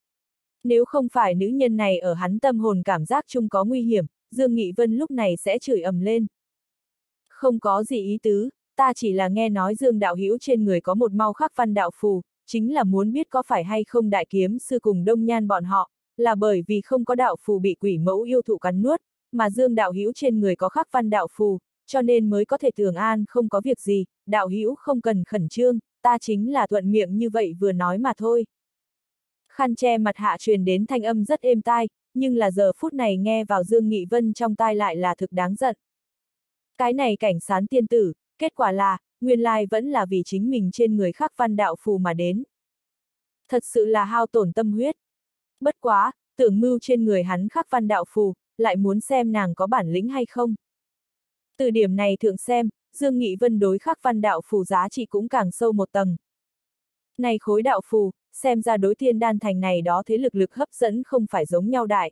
Nếu không phải nữ nhân này ở hắn tâm hồn cảm giác chung có nguy hiểm, Dương Nghị Vân lúc này sẽ chửi ầm lên. Không có gì ý tứ, ta chỉ là nghe nói Dương đạo hữu trên người có một mau khắc văn đạo phù, chính là muốn biết có phải hay không đại kiếm sư cùng Đông Nhan bọn họ, là bởi vì không có đạo phù bị quỷ mẫu yêu thụ cắn nuốt, mà Dương đạo hữu trên người có khắc văn đạo phù, cho nên mới có thể tưởng an không có việc gì, đạo hữu không cần khẩn trương, ta chính là thuận miệng như vậy vừa nói mà thôi. Khăn che mặt hạ truyền đến thanh âm rất êm tai, nhưng là giờ phút này nghe vào Dương Nghị Vân trong tai lại là thực đáng giận. Cái này Cảnh Sán tiên tử, kết quả là, nguyên lai vẫn là vì chính mình trên người khắc văn đạo phù mà đến. Thật sự là hao tổn tâm huyết. Bất quá, tưởng mưu trên người hắn khắc văn đạo phù, lại muốn xem nàng có bản lĩnh hay không. Từ điểm này thượng xem, Dương Nghị Vân đối khắc văn đạo phù giá trị cũng càng sâu một tầng. Này khối đạo phù, xem ra đối thiên đan thành này đó thế lực lực hấp dẫn không phải giống nhau đại.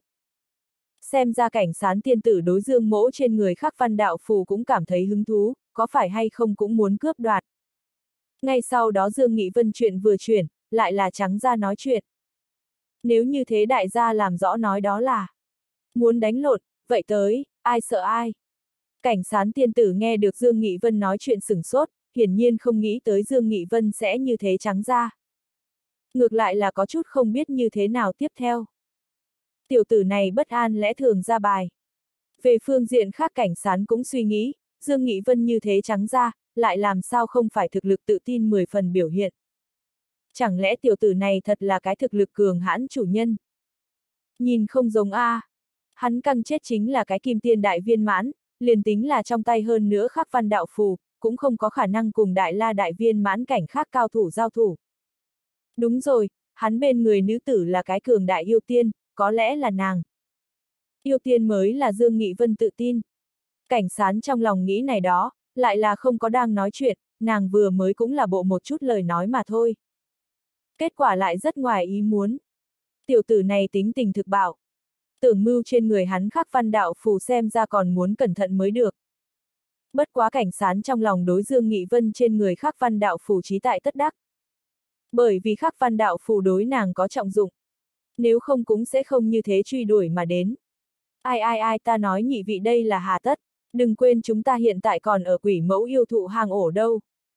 Xem ra Cảnh Sán tiên tử đối Dương mỗ trên người khắc văn đạo phù cũng cảm thấy hứng thú, có phải hay không cũng muốn cướp đoạt. Ngay sau đó Dương Nghị Vân chuyện vừa chuyển, lại là trắng ra nói chuyện. Nếu như thế đại gia làm rõ nói đó là muốn đánh lộn, vậy tới, ai sợ ai. Cảnh Sán tiên tử nghe được Dương Nghị Vân nói chuyện sửng sốt, hiển nhiên không nghĩ tới Dương Nghị Vân sẽ như thế trắng ra. Ngược lại là có chút không biết như thế nào tiếp theo. Tiểu tử này bất an lẽ thường ra bài. Về phương diện khác Cảnh Sán cũng suy nghĩ, Dương Nghị Vân như thế trắng ra, lại làm sao không phải thực lực tự tin mười phần biểu hiện. Chẳng lẽ tiểu tử này thật là cái thực lực cường hãn chủ nhân? Nhìn không giống a. Hắn căng chết chính là cái kim tiên đại viên mãn, liền tính là trong tay hơn nữa khắc văn đạo phù, cũng không có khả năng cùng đại la đại viên mãn cảnh khác cao thủ giao thủ. Đúng rồi, hắn bên người nữ tử là cái cường đại yêu tiên, có lẽ là nàng. Yêu tiên mới là Dương Nghị Vân tự tin. Cảnh Sán trong lòng nghĩ này đó, lại là không có đang nói chuyện, nàng vừa mới cũng là bộ một chút lời nói mà thôi. Kết quả lại rất ngoài ý muốn. Tiểu tử này tính tình thực bạo. Tưởng mưu trên người hắn khắc văn đạo phù xem ra còn muốn cẩn thận mới được. Bất quá Cảnh Sán trong lòng đối Dương Nghị Vân trên người khắc văn đạo phù trí tại tất đắc. Bởi vì khắc văn đạo phù đối nàng có trọng dụng. Nếu không cũng sẽ không như thế truy đuổi mà đến. Ai ai ai ta nói nhị vị đây là hà tất, đừng quên chúng ta hiện tại còn ở quỷ mẫu yêu thụ hang ổ đâu.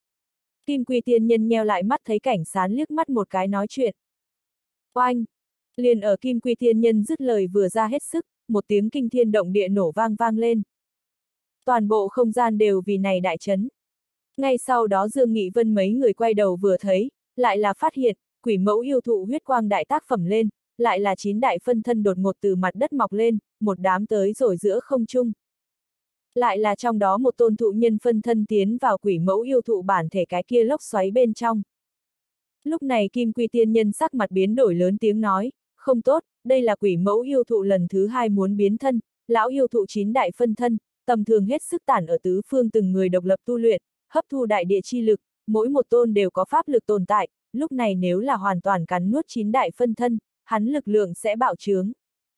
Kim Quy tiên nhân nheo lại mắt thấy Cảnh Sán liếc mắt một cái nói chuyện. Oanh! Liền ở Kim Quy tiên nhân dứt lời vừa ra hết sức, một tiếng kinh thiên động địa nổ vang vang lên. Toàn bộ không gian đều vì này đại chấn. Ngay sau đó Dương Nghị Vân mấy người quay đầu vừa thấy, lại là phát hiện, quỷ mẫu yêu thụ huyết quang đại tác phẩm lên, lại là chín đại phân thân đột ngột từ mặt đất mọc lên, một đám tới rồi giữa không trung. Lại là trong đó một tôn thụ nhân phân thân tiến vào quỷ mẫu yêu thụ bản thể cái kia lốc xoáy bên trong. Lúc này Kim Quy tiên nhân sắc mặt biến đổi lớn tiếng nói, không tốt, đây là quỷ mẫu yêu thụ lần thứ hai muốn biến thân, lão yêu thụ chín đại phân thân, tầm thường hết sức tản ở tứ phương từng người độc lập tu luyện, hấp thu đại địa chi lực, mỗi một tôn đều có pháp lực tồn tại, lúc này nếu là hoàn toàn cắn nuốt chín đại phân thân, hắn lực lượng sẽ bạo trướng.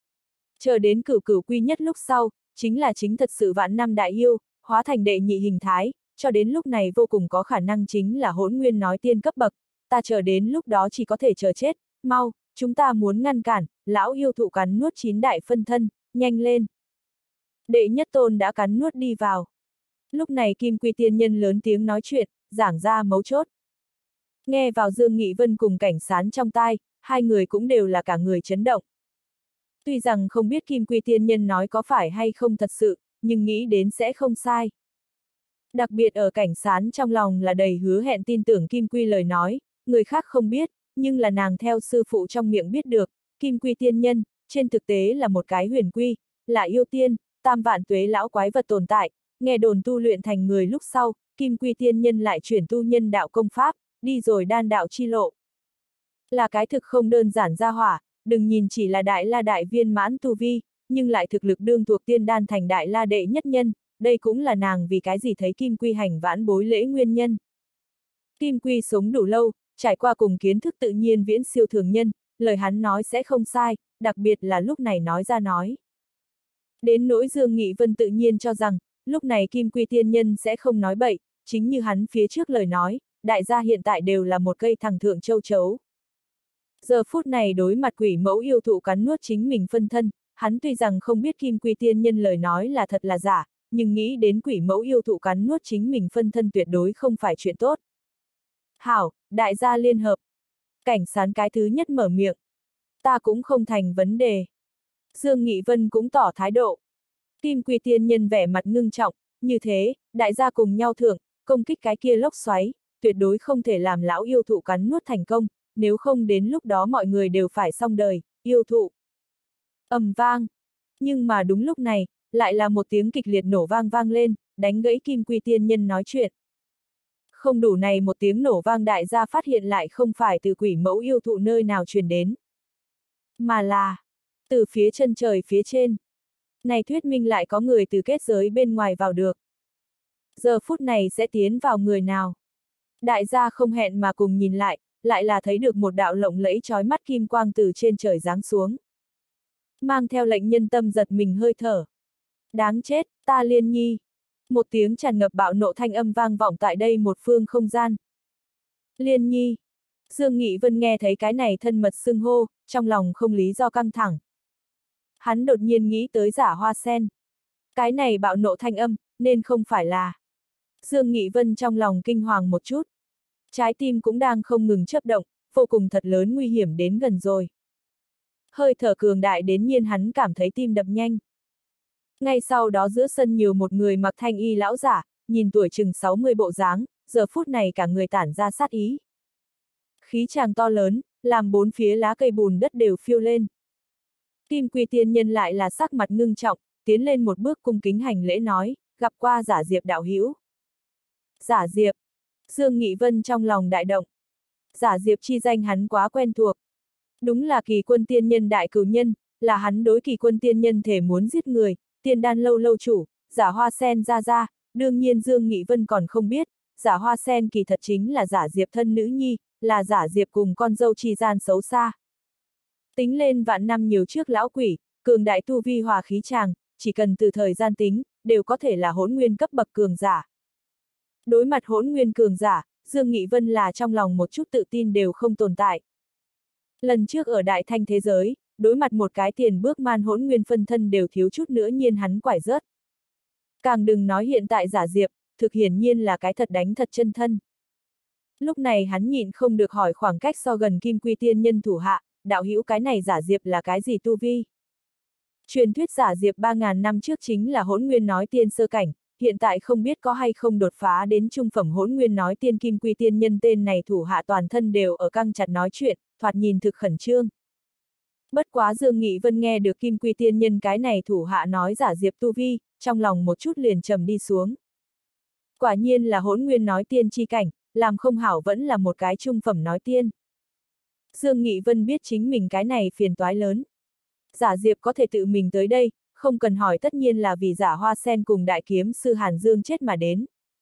Chờ đến cửu cửu quy nhất lúc sau, chính là chính thật sự vạn năm đại yêu, hóa thành đệ nhị hình thái, cho đến lúc này vô cùng có khả năng chính là hỗn nguyên nói tiên cấp bậc, ta chờ đến lúc đó chỉ có thể chờ chết, mau, chúng ta muốn ngăn cản, lão yêu thụ cắn nuốt chín đại phân thân, nhanh lên. Đệ nhất tôn đã cắn nuốt đi vào. Lúc này Kim Quy tiên nhân lớn tiếng nói chuyện, giảng ra mấu chốt. Nghe vào Dương Nghị Vân cùng Cảnh Sán trong tai, hai người cũng đều là cả người chấn động. Tuy rằng không biết Kim Quy tiên nhân nói có phải hay không thật sự, nhưng nghĩ đến sẽ không sai. Đặc biệt ở Cảnh Sán trong lòng là đầy hứa hẹn tin tưởng Kim Quy lời nói, người khác không biết, nhưng là nàng theo sư phụ trong miệng biết được, Kim Quy tiên nhân, trên thực tế là một cái huyền quy, là yêu tiên, tam vạn tuế lão quái vật tồn tại, nghe đồn tu luyện thành người lúc sau, Kim Quy tiên nhân lại chuyển tu nhân đạo công pháp, đi rồi đan đạo chi lộ. Là cái thực không đơn giản ra hỏa, đừng nhìn chỉ là đại la đại viên mãn tu vi, nhưng lại thực lực đương thuộc tiên đan thành đại la đệ nhất nhân, đây cũng là nàng vì cái gì thấy Kim Quy hành vãn bối lễ nguyên nhân. Kim Quy sống đủ lâu, trải qua cùng kiến thức tự nhiên viễn siêu thường nhân, lời hắn nói sẽ không sai, đặc biệt là lúc này nói ra nói. Đến nỗi Dương Nghị Vân tự nhiên cho rằng, lúc này Kim Quy tiên nhân sẽ không nói bậy, chính như hắn phía trước lời nói, đại gia hiện tại đều là một cây thằng thượng châu chấu. Giờ phút này đối mặt quỷ mẫu yêu thụ cắn nuốt chính mình phân thân, hắn tuy rằng không biết Kim Quy tiên nhân lời nói là thật là giả, nhưng nghĩ đến quỷ mẫu yêu thụ cắn nuốt chính mình phân thân tuyệt đối không phải chuyện tốt. Hảo, đại gia liên hợp. Cảnh Sán cái thứ nhất mở miệng. Ta cũng không thành vấn đề. Dương Nghị Vân cũng tỏ thái độ. Kim Quy tiên nhân vẻ mặt ngưng trọng, như thế, đại gia cùng nhau thưởng, công kích cái kia lốc xoáy, tuyệt đối không thể làm lão yêu thụ cắn nuốt thành công, nếu không đến lúc đó mọi người đều phải xong đời, yêu thụ. Ầm vang. Nhưng mà đúng lúc này, lại là một tiếng kịch liệt nổ vang vang lên, đánh gãy Kim Quy tiên nhân nói chuyện. Không đủ này một tiếng nổ vang đại gia phát hiện lại không phải từ quỷ mẫu yêu thụ nơi nào truyền đến, mà là từ phía chân trời phía trên. Này thuyết minh lại có người từ kết giới bên ngoài vào được. Giờ phút này sẽ tiến vào người nào? Đại gia không hẹn mà cùng nhìn lại, lại là thấy được một đạo lộng lẫy chói mắt kim quang từ trên trời giáng xuống. Mang theo lệnh nhân tâm giật mình hơi thở. Đáng chết, ta Liên Nhi. Một tiếng tràn ngập bạo nộ thanh âm vang vọng tại đây một phương không gian. Liên Nhi. Dương Nghị Vân nghe thấy cái này thân mật xưng hô, trong lòng không lý do căng thẳng. Hắn đột nhiên nghĩ tới Giả Hoa Sen. Cái này bạo nộ thanh âm, nên không phải là. Dương Nghị Vân trong lòng kinh hoàng một chút. Trái tim cũng đang không ngừng chớp động, vô cùng thật lớn nguy hiểm đến gần rồi. Hơi thở cường đại đến nhiên hắn cảm thấy tim đập nhanh. Ngay sau đó giữa sân nhiều một người mặc thanh y lão giả, nhìn tuổi chừng sáu mươi bộ dáng, giờ phút này cả người tản ra sát ý. Khí tràng to lớn, làm bốn phía lá cây bùn đất đều phiêu lên. Kim Quy tiên nhân lại là sắc mặt ngưng trọng, tiến lên một bước cung kính hành lễ nói, gặp qua Giả Diệp đạo hữu. Giả Diệp. Dương Nghị Vân trong lòng đại động. Giả Diệp chi danh hắn quá quen thuộc. Đúng là Kỳ Quân tiên nhân đại cửu nhân, là hắn đối Kỳ Quân tiên nhân thể muốn giết người, tiên đan lâu lâu chủ, Giả Hoa Sen ra ra, đương nhiên Dương Nghị Vân còn không biết, Giả Hoa Sen kỳ thật chính là Giả Diệp thân nữ nhi, là Giả Diệp cùng con dâu chi gian xấu xa. Tính lên vạn năm nhiều trước lão quỷ, cường đại tu vi hòa khí tràng, chỉ cần từ thời gian tính, đều có thể là hỗn nguyên cấp bậc cường giả. Đối mặt hỗn nguyên cường giả, Dương Nghị Vân là trong lòng một chút tự tin đều không tồn tại. Lần trước ở đại thanh thế giới, đối mặt một cái tiền bước man hỗn nguyên phân thân đều thiếu chút nữa nhiên hắn quải rớt. Càng đừng nói hiện tại Giả Diệp, thực hiển nhiên là cái thật đánh thật chân thân. Lúc này hắn nhịn không được hỏi khoảng cách so gần Kim Quy tiên nhân thủ hạ, đạo hữu cái này Giả Diệp là cái gì tu vi? Truyền thuyết Giả Diệp ba ngàn năm trước chính là hỗn nguyên nói tiên sơ cảnh, hiện tại không biết có hay không đột phá đến trung phẩm hỗn nguyên nói tiên Kim Quy tiên nhân tên này thủ hạ toàn thân đều ở căng chặt nói chuyện, thoạt nhìn thực khẩn trương. Bất quá Dương Nghị Vân nghe được Kim Quy tiên nhân cái này thủ hạ nói Giả Diệp tu vi, trong lòng một chút liền trầm đi xuống. Quả nhiên là hỗn nguyên nói tiên chi cảnh, làm không hảo vẫn là một cái trung phẩm nói tiên. Dương Nghị Vân biết chính mình cái này phiền toái lớn. Giả Diệp có thể tự mình tới đây, không cần hỏi tất nhiên là vì Giả Hoa Sen cùng đại kiếm sư Hàn Dương chết mà đến.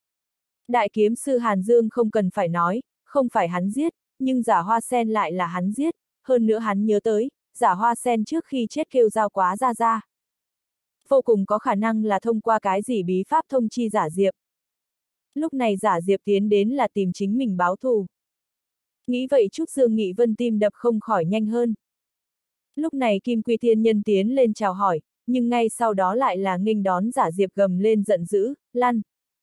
Đại kiếm sư Hàn Dương không cần phải nói, không phải hắn giết, nhưng Giả Hoa Sen lại là hắn giết, hơn nữa hắn nhớ tới, giả hoa sen trước khi chết kêu giao quá ra ra. Vô cùng có khả năng là thông qua cái gì bí pháp thông chi giả diệp. Lúc này giả diệp tiến đến là tìm chính mình báo thù. Nghĩ vậy chút Dương Nghị Vân tim đập không khỏi nhanh hơn. Lúc này Kim Quy Thiên Nhân tiến lên chào hỏi, nhưng ngay sau đó lại là nghênh đón giả diệp gầm lên giận dữ, lăn.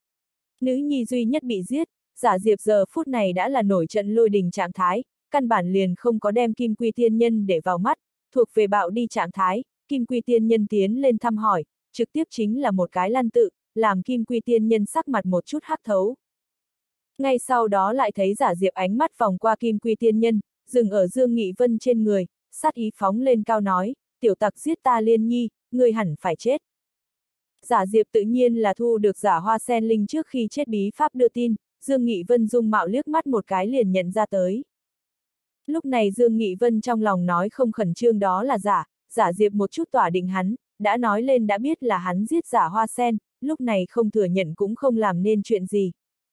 Nữ nhi duy nhất bị giết, giả diệp giờ phút này đã là nổi trận lôi đình trạng thái, căn bản liền không có đem Kim Quy Thiên Nhân để vào mắt, thuộc về bạo đi trạng thái, Kim Quy Thiên Nhân tiến lên thăm hỏi, trực tiếp chính là một cái lăn tự, làm Kim Quy Thiên Nhân sắc mặt một chút hắc thấu. Ngay sau đó lại thấy giả diệp ánh mắt vòng qua Kim Quy Thiên Nhân, dừng ở Dương Nghị Vân trên người, sát ý phóng lên cao nói, tiểu tặc giết ta Liên Nhi, ngươi hẳn phải chết. Giả diệp tự nhiên là thu được giả hoa sen linh trước khi chết bí pháp đưa tin, Dương Nghị Vân dung mạo liếc mắt một cái liền nhận ra tới. Lúc này Dương Nghị Vân trong lòng nói không khẩn trương đó là giả, giả diệp một chút tỏa định hắn, đã nói lên đã biết là hắn giết giả hoa sen, lúc này không thừa nhận cũng không làm nên chuyện gì.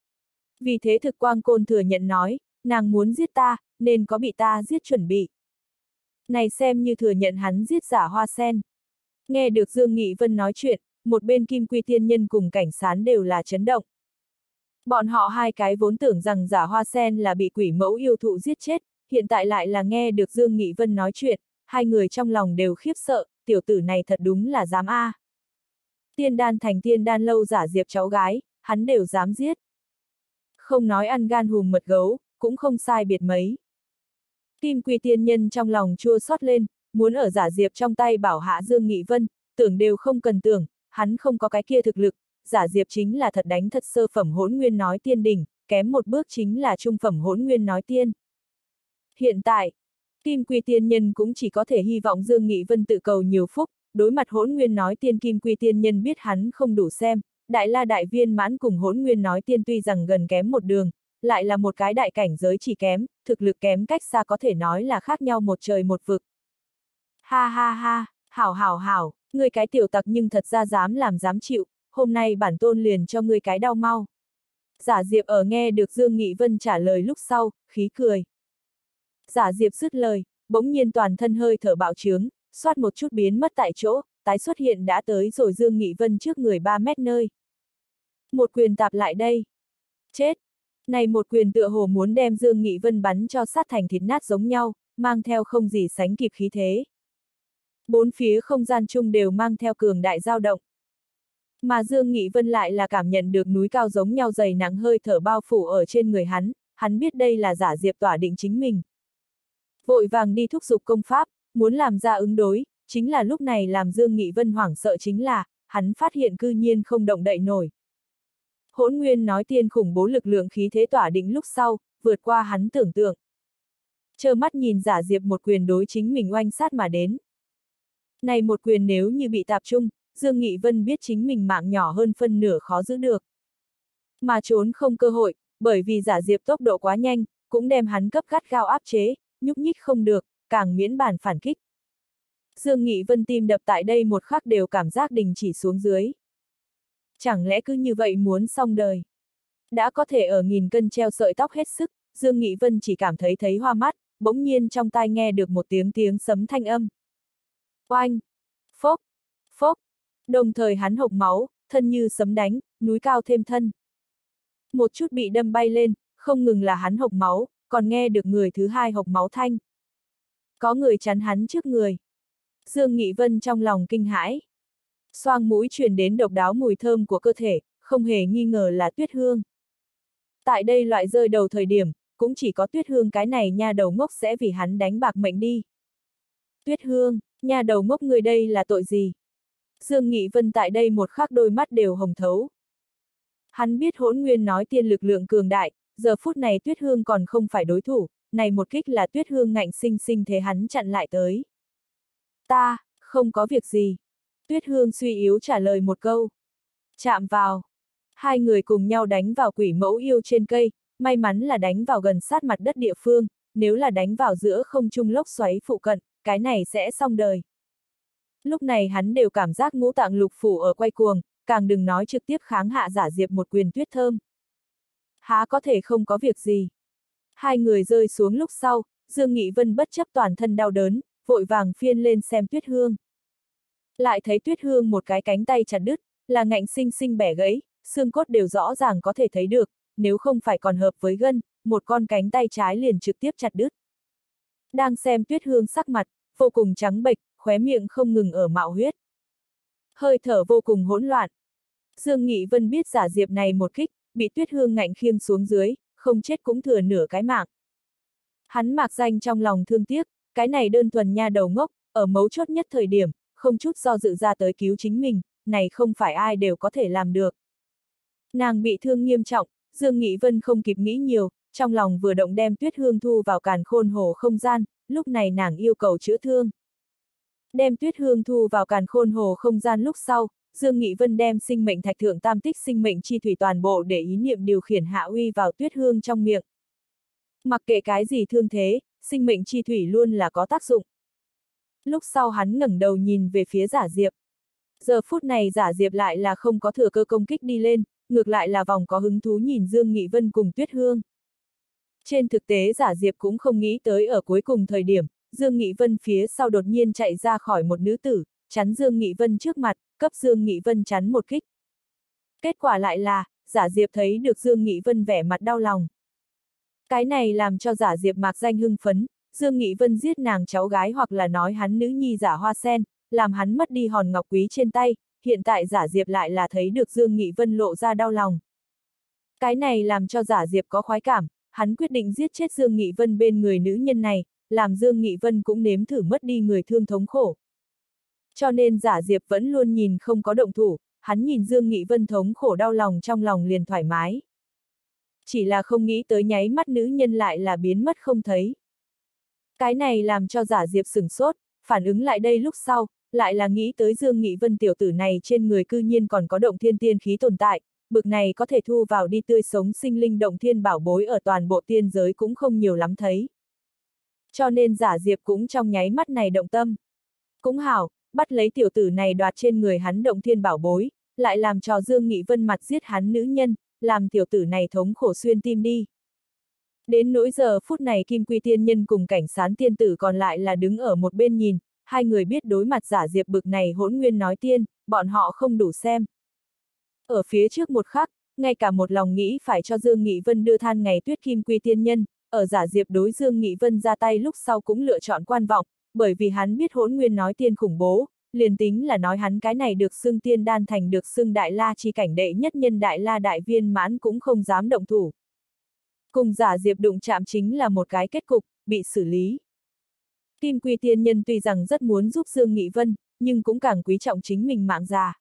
Vì thế thực quang côn thừa nhận nói, nàng muốn giết ta, nên có bị ta giết chuẩn bị. Này xem như thừa nhận hắn giết giả hoa sen. Nghe được Dương Nghị Vân nói chuyện, một bên Kim Quy Thiên Nhân cùng Cảnh Sán đều là chấn động. Bọn họ hai cái vốn tưởng rằng giả hoa sen là bị quỷ mẫu yêu thụ giết chết, hiện tại lại là nghe được Dương Nghị Vân nói chuyện, hai người trong lòng đều khiếp sợ, tiểu tử này thật đúng là dám a. À. Tiên đan thành tiên đan lâu giả diệp cháu gái, hắn đều dám giết. Không nói ăn gan hùm mật gấu, cũng không sai biệt mấy. Kim Quy Tiên Nhân trong lòng chua xót lên, muốn ở giả diệp trong tay bảo hạ Dương Nghị Vân, tưởng đều không cần tưởng, hắn không có cái kia thực lực, giả diệp chính là thật đánh thật sơ phẩm hỗn nguyên nói tiên đỉnh, kém một bước chính là trung phẩm hỗn nguyên nói tiên. Hiện tại, Kim Quy Tiên Nhân cũng chỉ có thể hy vọng Dương Nghị Vân tự cầu nhiều phúc, đối mặt hỗn nguyên nói tiên Kim Quy Tiên Nhân biết hắn không đủ xem, đại la đại viên mãn cùng hỗn nguyên nói tiên tuy rằng gần kém một đường, lại là một cái đại cảnh giới chỉ kém, thực lực kém cách xa có thể nói là khác nhau một trời một vực. Ha ha ha, hảo hảo hảo, ngươi cái tiểu tặc nhưng thật ra dám làm dám chịu, hôm nay bản tôn liền cho ngươi cái đau mau. Giả diệp ở nghe được Dương Nghị Vân trả lời lúc sau, khí cười. Giả diệp dứt lời, bỗng nhiên toàn thân hơi thở bạo trướng, xoát một chút biến mất tại chỗ, tái xuất hiện đã tới rồi Dương Nghị Vân trước người ba mét nơi. Một quyền tạp lại đây. Chết! Này một quyền tựa hồ muốn đem Dương Nghị Vân bắn cho sát thành thịt nát giống nhau, mang theo không gì sánh kịp khí thế. Bốn phía không gian chung đều mang theo cường đại dao động. Mà Dương Nghị Vân lại là cảm nhận được núi cao giống nhau dày nặng hơi thở bao phủ ở trên người hắn, hắn biết đây là giả diệp tỏa định chính mình. Vội vàng đi thúc giục công pháp, muốn làm ra ứng đối, chính là lúc này làm Dương Nghị Vân hoảng sợ chính là, hắn phát hiện cư nhiên không động đậy nổi. Hỗn nguyên nói tiên khủng bố lực lượng khí thế tỏa định lúc sau, vượt qua hắn tưởng tượng. Trơ mắt nhìn giả diệp một quyền đối chính mình oanh sát mà đến. Này một quyền nếu như bị tạp trung, Dương Nghị Vân biết chính mình mạng nhỏ hơn phân nửa khó giữ được. Mà trốn không cơ hội, bởi vì giả diệp tốc độ quá nhanh, cũng đem hắn cấp gắt gao áp chế, nhúc nhích không được, càng miễn bàn phản kích. Dương Nghị Vân tim đập tại đây một khắc đều cảm giác đình chỉ xuống dưới. Chẳng lẽ cứ như vậy muốn xong đời? Đã có thể ở nghìn cân treo sợi tóc hết sức, Dương Nghị Vân chỉ cảm thấy thấy hoa mắt, bỗng nhiên trong tai nghe được một tiếng tiếng sấm thanh âm. Oanh! Phốc! Phốc! Đồng thời hắn hộc máu, thân như sấm đánh, núi cao thêm thân. Một chút bị đâm bay lên, không ngừng là hắn hộc máu, còn nghe được người thứ hai hộc máu thanh. Có người chắn hắn trước người. Dương Nghị Vân trong lòng kinh hãi. Xoang mũi truyền đến độc đáo mùi thơm của cơ thể, không hề nghi ngờ là Tuyết Hương. Tại đây loại rơi đầu thời điểm, cũng chỉ có Tuyết Hương cái này nha đầu ngốc sẽ vì hắn đánh bạc mệnh đi. Tuyết Hương, nha đầu ngốc người đây là tội gì? Dương Nghị Vân tại đây một khắc đôi mắt đều hồng thấu. Hắn biết hỗn nguyên nói tiên lực lượng cường đại, giờ phút này Tuyết Hương còn không phải đối thủ, này một kích là Tuyết Hương ngạnh sinh sinh thế hắn chặn lại tới. Ta, không có việc gì. Tuyết Hương suy yếu trả lời một câu. Chạm vào. Hai người cùng nhau đánh vào quỷ mẫu yêu trên cây, may mắn là đánh vào gần sát mặt đất địa phương, nếu là đánh vào giữa không trung lốc xoáy phụ cận, cái này sẽ xong đời. Lúc này hắn đều cảm giác ngũ tạng lục phủ ở quay cuồng, càng đừng nói trực tiếp kháng hạ giả diệp một quyền Tuyết Thơm. Há có thể không có việc gì. Hai người rơi xuống lúc sau, Dương Nghị Vân bất chấp toàn thân đau đớn, vội vàng phiên lên xem Tuyết Hương. Lại thấy Tuyết Hương một cái cánh tay chặt đứt, là ngạnh sinh sinh bẻ gãy, xương cốt đều rõ ràng có thể thấy được, nếu không phải còn hợp với gân, một con cánh tay trái liền trực tiếp chặt đứt. Đang xem Tuyết Hương sắc mặt, vô cùng trắng bệch, khóe miệng không ngừng ở mạo huyết. Hơi thở vô cùng hỗn loạn. Dương Nghị Vân biết giả diệp này một kích, bị Tuyết Hương ngạnh khiêng xuống dưới, không chết cũng thừa nửa cái mạng. Hắn mạc danh trong lòng thương tiếc, cái này đơn thuần nha đầu ngốc, ở mấu chốt nhất thời điểm, không chút do dự ra tới cứu chính mình, này không phải ai đều có thể làm được. Nàng bị thương nghiêm trọng, Dương Nghị Vân không kịp nghĩ nhiều, trong lòng vừa động đem Tuyết Hương thu vào càn khôn hồ không gian, lúc này nàng yêu cầu chữa thương. Đem Tuyết Hương thu vào càn khôn hồ không gian lúc sau, Dương Nghị Vân đem sinh mệnh thạch thượng tam tích sinh mệnh chi thủy toàn bộ để ý niệm điều khiển hạ uy vào Tuyết Hương trong miệng. Mặc kệ cái gì thương thế, sinh mệnh chi thủy luôn là có tác dụng. Lúc sau hắn ngẩng đầu nhìn về phía giả diệp. Giờ phút này giả diệp lại là không có thừa cơ công kích đi lên, ngược lại là vòng có hứng thú nhìn Dương Nghị Vân cùng Tuyết Hương. Trên thực tế giả diệp cũng không nghĩ tới ở cuối cùng thời điểm, Dương Nghị Vân phía sau đột nhiên chạy ra khỏi một nữ tử, chắn Dương Nghị Vân trước mặt, cấp Dương Nghị Vân chắn một kích. Kết quả lại là, giả diệp thấy được Dương Nghị Vân vẻ mặt đau lòng. Cái này làm cho giả diệp mạc danh hưng phấn, Dương Nghị Vân giết nàng cháu gái hoặc là nói hắn nữ nhi giả hoa sen, làm hắn mất đi hòn ngọc quý trên tay, hiện tại giả diệp lại là thấy được Dương Nghị Vân lộ ra đau lòng. Cái này làm cho giả diệp có khoái cảm, hắn quyết định giết chết Dương Nghị Vân bên người nữ nhân này, làm Dương Nghị Vân cũng nếm thử mất đi người thương thống khổ. Cho nên giả diệp vẫn luôn nhìn không có động thủ, hắn nhìn Dương Nghị Vân thống khổ đau lòng trong lòng liền thoải mái. Chỉ là không nghĩ tới nháy mắt nữ nhân lại là biến mất không thấy. Cái này làm cho giả diệp sửng sốt, phản ứng lại đây lúc sau, lại là nghĩ tới Dương Nghị Vân tiểu tử này trên người cư nhiên còn có động thiên tiên khí tồn tại, bực này có thể thu vào đi tươi sống sinh linh động thiên bảo bối ở toàn bộ tiên giới cũng không nhiều lắm thấy. Cho nên giả diệp cũng trong nháy mắt này động tâm. Cũng hảo, bắt lấy tiểu tử này đoạt trên người hắn động thiên bảo bối, lại làm cho Dương Nghị Vân mặt giết hắn nữ nhân, làm tiểu tử này thống khổ xuyên tim đi. Đến nỗi giờ phút này Kim Quy Tiên Nhân cùng Cảnh Sán Tiên Tử còn lại là đứng ở một bên nhìn, hai người biết đối mặt giả diệp bực này hỗn nguyên nói tiên, bọn họ không đủ xem. Ở phía trước một khắc, ngay cả một lòng nghĩ phải cho Dương Nghị Vân đưa than ngày tuyết Kim Quy Tiên Nhân, ở giả diệp đối Dương Nghị Vân ra tay lúc sau cũng lựa chọn quan vọng, bởi vì hắn biết hỗn nguyên nói tiên khủng bố, liền tính là nói hắn cái này được xưng tiên đan thành được xưng đại la chi cảnh đệ nhất nhân đại la đại viên mãn cũng không dám động thủ. Cùng giả diệp đụng chạm chính là một cái kết cục, bị xử lý. Kim Quy Tiên Nhân tuy rằng rất muốn giúp Dương Nghị Vân, nhưng cũng càng quý trọng chính mình mạng già.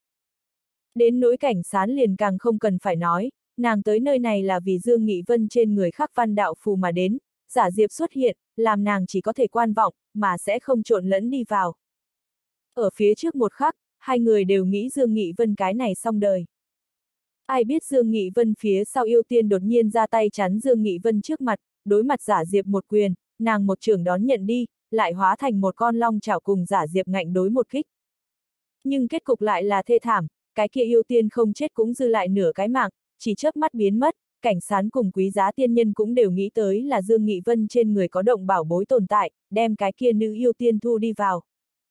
Đến nỗi Cảnh Sán liền càng không cần phải nói, nàng tới nơi này là vì Dương Nghị Vân trên người khắc văn đạo phù mà đến, giả diệp xuất hiện, làm nàng chỉ có thể quan vọng, mà sẽ không trộn lẫn đi vào. Ở phía trước một khắc, hai người đều nghĩ Dương Nghị Vân cái này xong đời. Ai biết Dương Nghị Vân phía sau yêu tiên đột nhiên ra tay chắn Dương Nghị Vân trước mặt, đối mặt giả diệp một quyền, nàng một trường đón nhận đi, lại hóa thành một con long chảo cùng giả diệp ngạnh đối một kích. Nhưng kết cục lại là thê thảm, cái kia yêu tiên không chết cũng dư lại nửa cái mạng, chỉ chớp mắt biến mất, Cảnh Sán cùng Quý Giá Tiên Nhân cũng đều nghĩ tới là Dương Nghị Vân trên người có động bảo bối tồn tại, đem cái kia nữ yêu tiên thu đi vào.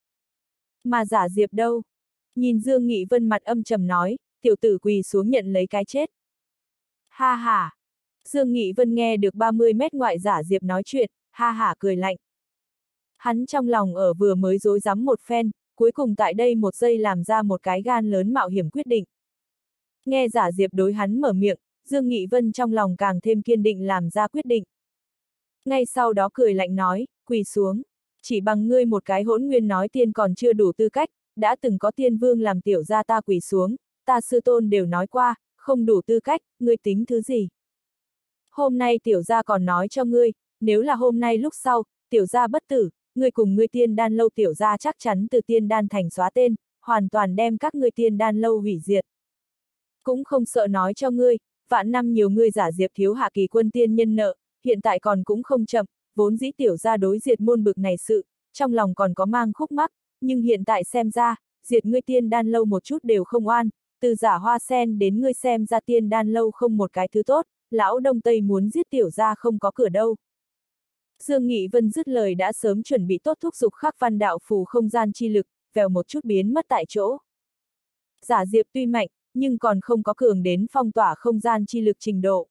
Mà giả diệp đâu? Nhìn Dương Nghị Vân mặt âm trầm nói, tiểu tử quỳ xuống nhận lấy cái chết. Ha ha! Dương Nghị Vân nghe được ba mươi mét ngoại giả diệp nói chuyện, ha ha cười lạnh. Hắn trong lòng ở vừa mới rối rắm một phen, cuối cùng tại đây một giây làm ra một cái gan lớn mạo hiểm quyết định. Nghe giả diệp đối hắn mở miệng, Dương Nghị Vân trong lòng càng thêm kiên định làm ra quyết định. Ngay sau đó cười lạnh nói, quỳ xuống, chỉ bằng ngươi một cái hỗn nguyên nói tiên còn chưa đủ tư cách, đã từng có tiên vương làm tiểu gia ta quỳ xuống, ta sư tôn đều nói qua, không đủ tư cách, ngươi tính thứ gì? Hôm nay tiểu gia còn nói cho ngươi, nếu là hôm nay lúc sau, tiểu gia bất tử, ngươi cùng ngươi tiên đan lâu tiểu gia chắc chắn từ tiên đan thành xóa tên, hoàn toàn đem các ngươi tiên đan lâu hủy diệt. Cũng không sợ nói cho ngươi, vạn năm nhiều ngươi giả diệp thiếu hạ kỳ quân tiên nhân nợ, hiện tại còn cũng không chậm, vốn dĩ tiểu gia đối diệt môn bực này sự, trong lòng còn có mang khúc mắc, nhưng hiện tại xem ra, diệt ngươi tiên đan lâu một chút đều không oan, từ giả hoa sen đến ngươi xem ra tiên đan lâu không một cái thứ tốt, lão đông tây muốn giết tiểu gia không có cửa đâu. Dương Nghị Vân dứt lời đã sớm chuẩn bị tốt thúc giục khắc văn đạo phù không gian chi lực, vèo một chút biến mất tại chỗ. Giả diệp tuy mạnh, nhưng còn không có cường đến phong tỏa không gian chi lực trình độ.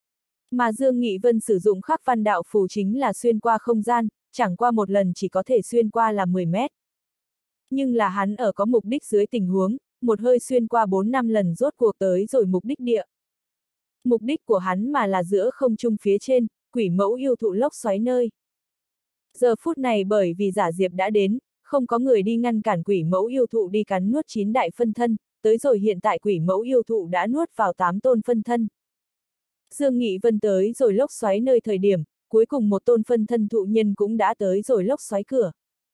Mà Dương Nghị Vân sử dụng khắc văn đạo phù chính là xuyên qua không gian, chẳng qua một lần chỉ có thể xuyên qua là mười mét. Nhưng là hắn ở có mục đích dưới tình huống, một hơi xuyên qua bốn năm lần rốt cuộc tới rồi mục đích địa. Mục đích của hắn mà là giữa không trung phía trên, quỷ mẫu yêu thụ lốc xoáy nơi. Giờ phút này bởi vì giả diệp đã đến, không có người đi ngăn cản quỷ mẫu yêu thụ đi cắn nuốt chín đại phân thân, tới rồi hiện tại quỷ mẫu yêu thụ đã nuốt vào tám tôn phân thân. Dương Nghị Vân tới rồi lốc xoáy nơi thời điểm, cuối cùng một tôn phân thân thụ nhân cũng đã tới rồi lốc xoáy cửa.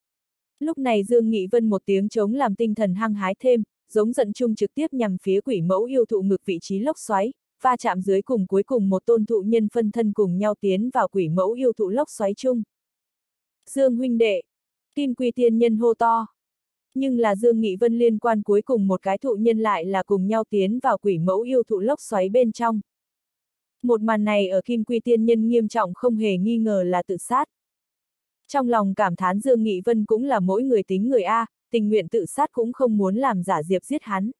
Lúc này Dương Nghị Vân một tiếng trống làm tinh thần hăng hái thêm, giống giận chung trực tiếp nhằm phía quỷ mẫu yêu thụ ngực vị trí lốc xoáy, va chạm dưới cùng cuối cùng một tôn thụ nhân phân thân cùng nhau tiến vào quỷ mẫu yêu thụ lốc xoáy chung. Dương huynh đệ, Kim Quy tiên nhân hô to. Nhưng là Dương Nghị Vân liên quan cuối cùng một cái thụ nhân lại là cùng nhau tiến vào quỷ mẫu yêu thụ lốc xoáy bên trong. Một màn này ở Kim Quy tiên nhân nghiêm trọng không hề nghi ngờ là tự sát. Trong lòng cảm thán Dương Nghị Vân cũng là mỗi người tính người A, tình nguyện tự sát cũng không muốn làm giả diệp giết hắn.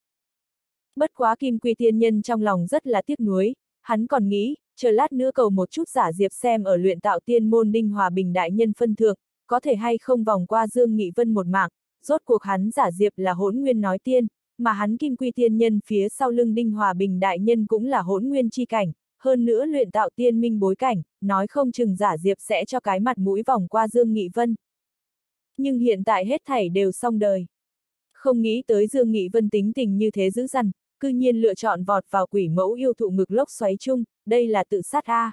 Bất quá Kim Quy tiên nhân trong lòng rất là tiếc nuối, hắn còn nghĩ, chờ lát nữa cầu một chút giả diệp xem ở luyện tạo tiên môn Đinh Hòa Bình đại nhân phân thượng, có thể hay không vòng qua Dương Nghị Vân một mạng, rốt cuộc hắn giả diệp là hỗn nguyên nói tiên, mà hắn Kim Quy tiên nhân phía sau lưng Đinh Hòa Bình đại nhân cũng là hỗn nguyên chi cảnh, hơn nữa luyện tạo tiên minh bối cảnh, nói không chừng giả diệp sẽ cho cái mặt mũi vòng qua Dương Nghị Vân. Nhưng hiện tại hết thảy đều xong đời. Không nghĩ tới Dương Nghị Vân tính tình như thế dữ dằn, cư nhiên lựa chọn vọt vào quỷ mẫu yêu thụ ngực lốc xoáy chung, đây là tự sát A.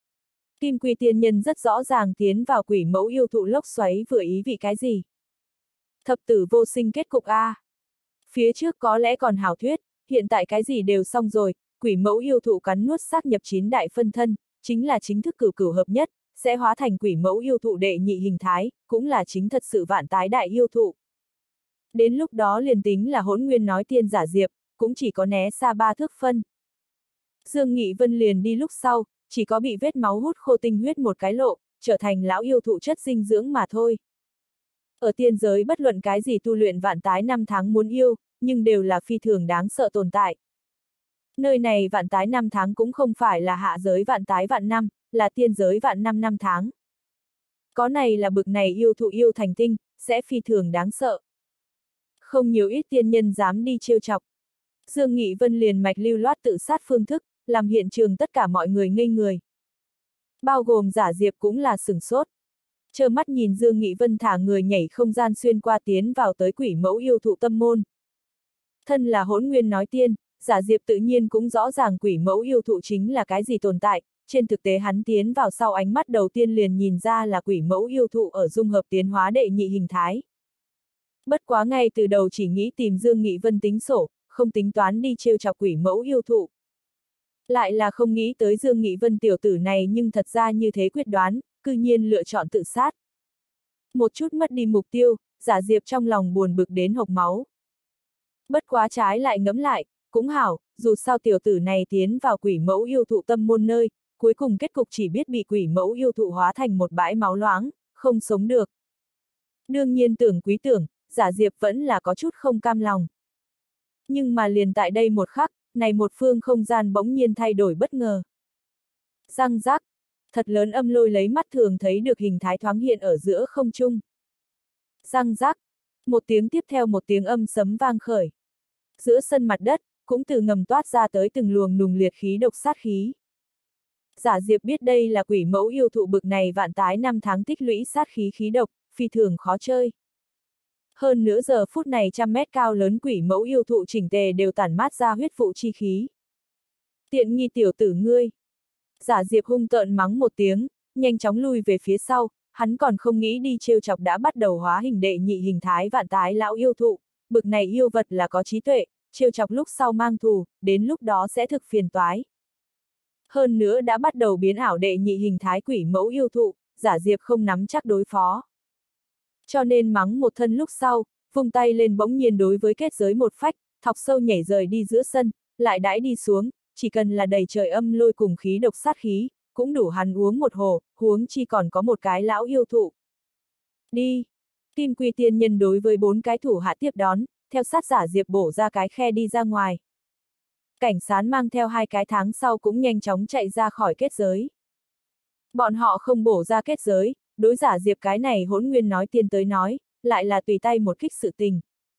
Kim Quy tiên nhân rất rõ ràng tiến vào quỷ mẫu yêu thụ lốc xoáy vừa ý vị cái gì. Thập tử vô sinh kết cục A. Phía trước có lẽ còn hảo thuyết, hiện tại cái gì đều xong rồi, quỷ mẫu yêu thụ cắn nuốt xác nhập chín đại phân thân, chính là chính thức cửu cửu hợp nhất, sẽ hóa thành quỷ mẫu yêu thụ đệ nhị hình thái, cũng là chính thật sự vạn tái đại yêu thụ. Đến lúc đó liền tính là hỗn nguyên nói tiên giả diệp, cũng chỉ có né xa ba thước phân. Dương Nghị Vân liền đi lúc sau, chỉ có bị vết máu hút khô tinh huyết một cái lộ, trở thành lão yêu thụ chất dinh dưỡng mà thôi. Ở tiên giới bất luận cái gì tu luyện vạn tái năm tháng muốn yêu, nhưng đều là phi thường đáng sợ tồn tại. Nơi này vạn tái năm tháng cũng không phải là hạ giới vạn tái vạn năm, là tiên giới vạn năm năm tháng. Có này là bực này yêu thụ yêu thành tinh, sẽ phi thường đáng sợ. Không nhiều ít tiên nhân dám đi trêu chọc. Dương Nghị Vân liền mạch lưu loát tự sát phương thức, làm hiện trường tất cả mọi người ngây người. Bao gồm giả diệp cũng là sửng sốt. Trơ mắt nhìn Dương Nghị Vân thả người nhảy không gian xuyên qua tiến vào tới quỷ mẫu yêu thụ tâm môn. Thân là hỗn nguyên nói tiên, giả diệp tự nhiên cũng rõ ràng quỷ mẫu yêu thụ chính là cái gì tồn tại, trên thực tế hắn tiến vào sau ánh mắt đầu tiên liền nhìn ra là quỷ mẫu yêu thụ ở dung hợp tiến hóa đệ nhị hình thái. Bất quá ngay từ đầu chỉ nghĩ tìm Dương Nghị Vân tính sổ, không tính toán đi trêu chọc quỷ mẫu yêu thụ. Lại là không nghĩ tới Dương Nghị Vân tiểu tử này nhưng thật ra như thế quyết đoán, cư nhiên lựa chọn tự sát. Một chút mất đi mục tiêu, giả diệp trong lòng buồn bực đến hộc máu. Bất quá trái lại ngẫm lại, cũng hảo, dù sao tiểu tử này tiến vào quỷ mẫu yêu thụ tâm môn nơi, cuối cùng kết cục chỉ biết bị quỷ mẫu yêu thụ hóa thành một bãi máu loãng, không sống được. Đương nhiên tưởng quý tưởng, giả diệp vẫn là có chút không cam lòng. Nhưng mà liền tại đây một khắc, này một phương không gian bỗng nhiên thay đổi bất ngờ. Răng rắc, thật lớn âm lôi lấy mắt thường thấy được hình thái thoáng hiện ở giữa không trung. Răng rắc, một tiếng tiếp theo một tiếng âm sấm vang khởi. Giữa sân mặt đất, cũng từ ngầm toát ra tới từng luồng nùng liệt khí độc sát khí. Giả diệp biết đây là quỷ mẫu yêu thụ bực này vạn tái năm tháng tích lũy sát khí khí độc, phi thường khó chơi. Hơn nữa giờ phút này trăm mét cao lớn quỷ mẫu yêu thụ chỉnh tề đều tản mát ra huyết vụ chi khí. Tiện nghi tiểu tử ngươi. Giả diệp hung tợn mắng một tiếng, nhanh chóng lui về phía sau, hắn còn không nghĩ đi trêu chọc đã bắt đầu hóa hình đệ nhị hình thái vạn tái lão yêu thụ, bực này yêu vật là có trí tuệ, trêu chọc lúc sau mang thù, đến lúc đó sẽ thực phiền toái. Hơn nữa đã bắt đầu biến ảo đệ nhị hình thái quỷ mẫu yêu thụ, giả diệp không nắm chắc đối phó. Cho nên mắng một thân lúc sau, vung tay lên bỗng nhiên đối với kết giới một phách, thọc sâu nhảy rời đi giữa sân, lại đãi đi xuống, chỉ cần là đầy trời âm lôi cùng khí độc sát khí, cũng đủ hắn uống một hồ, huống chi còn có một cái lão yêu thụ. Đi! Kim Quy tiên nhân đối với bốn cái thủ hạ tiếp đón, theo sát Giả Diệp bổ ra cái khe đi ra ngoài. Cảnh Sán mang theo hai cái tháng sau cũng nhanh chóng chạy ra khỏi kết giới. Bọn họ không bổ ra kết giới, đối Giả Diệp cái này hỗn nguyên nói tiên tới nói, lại là tùy tay một kích sự tình.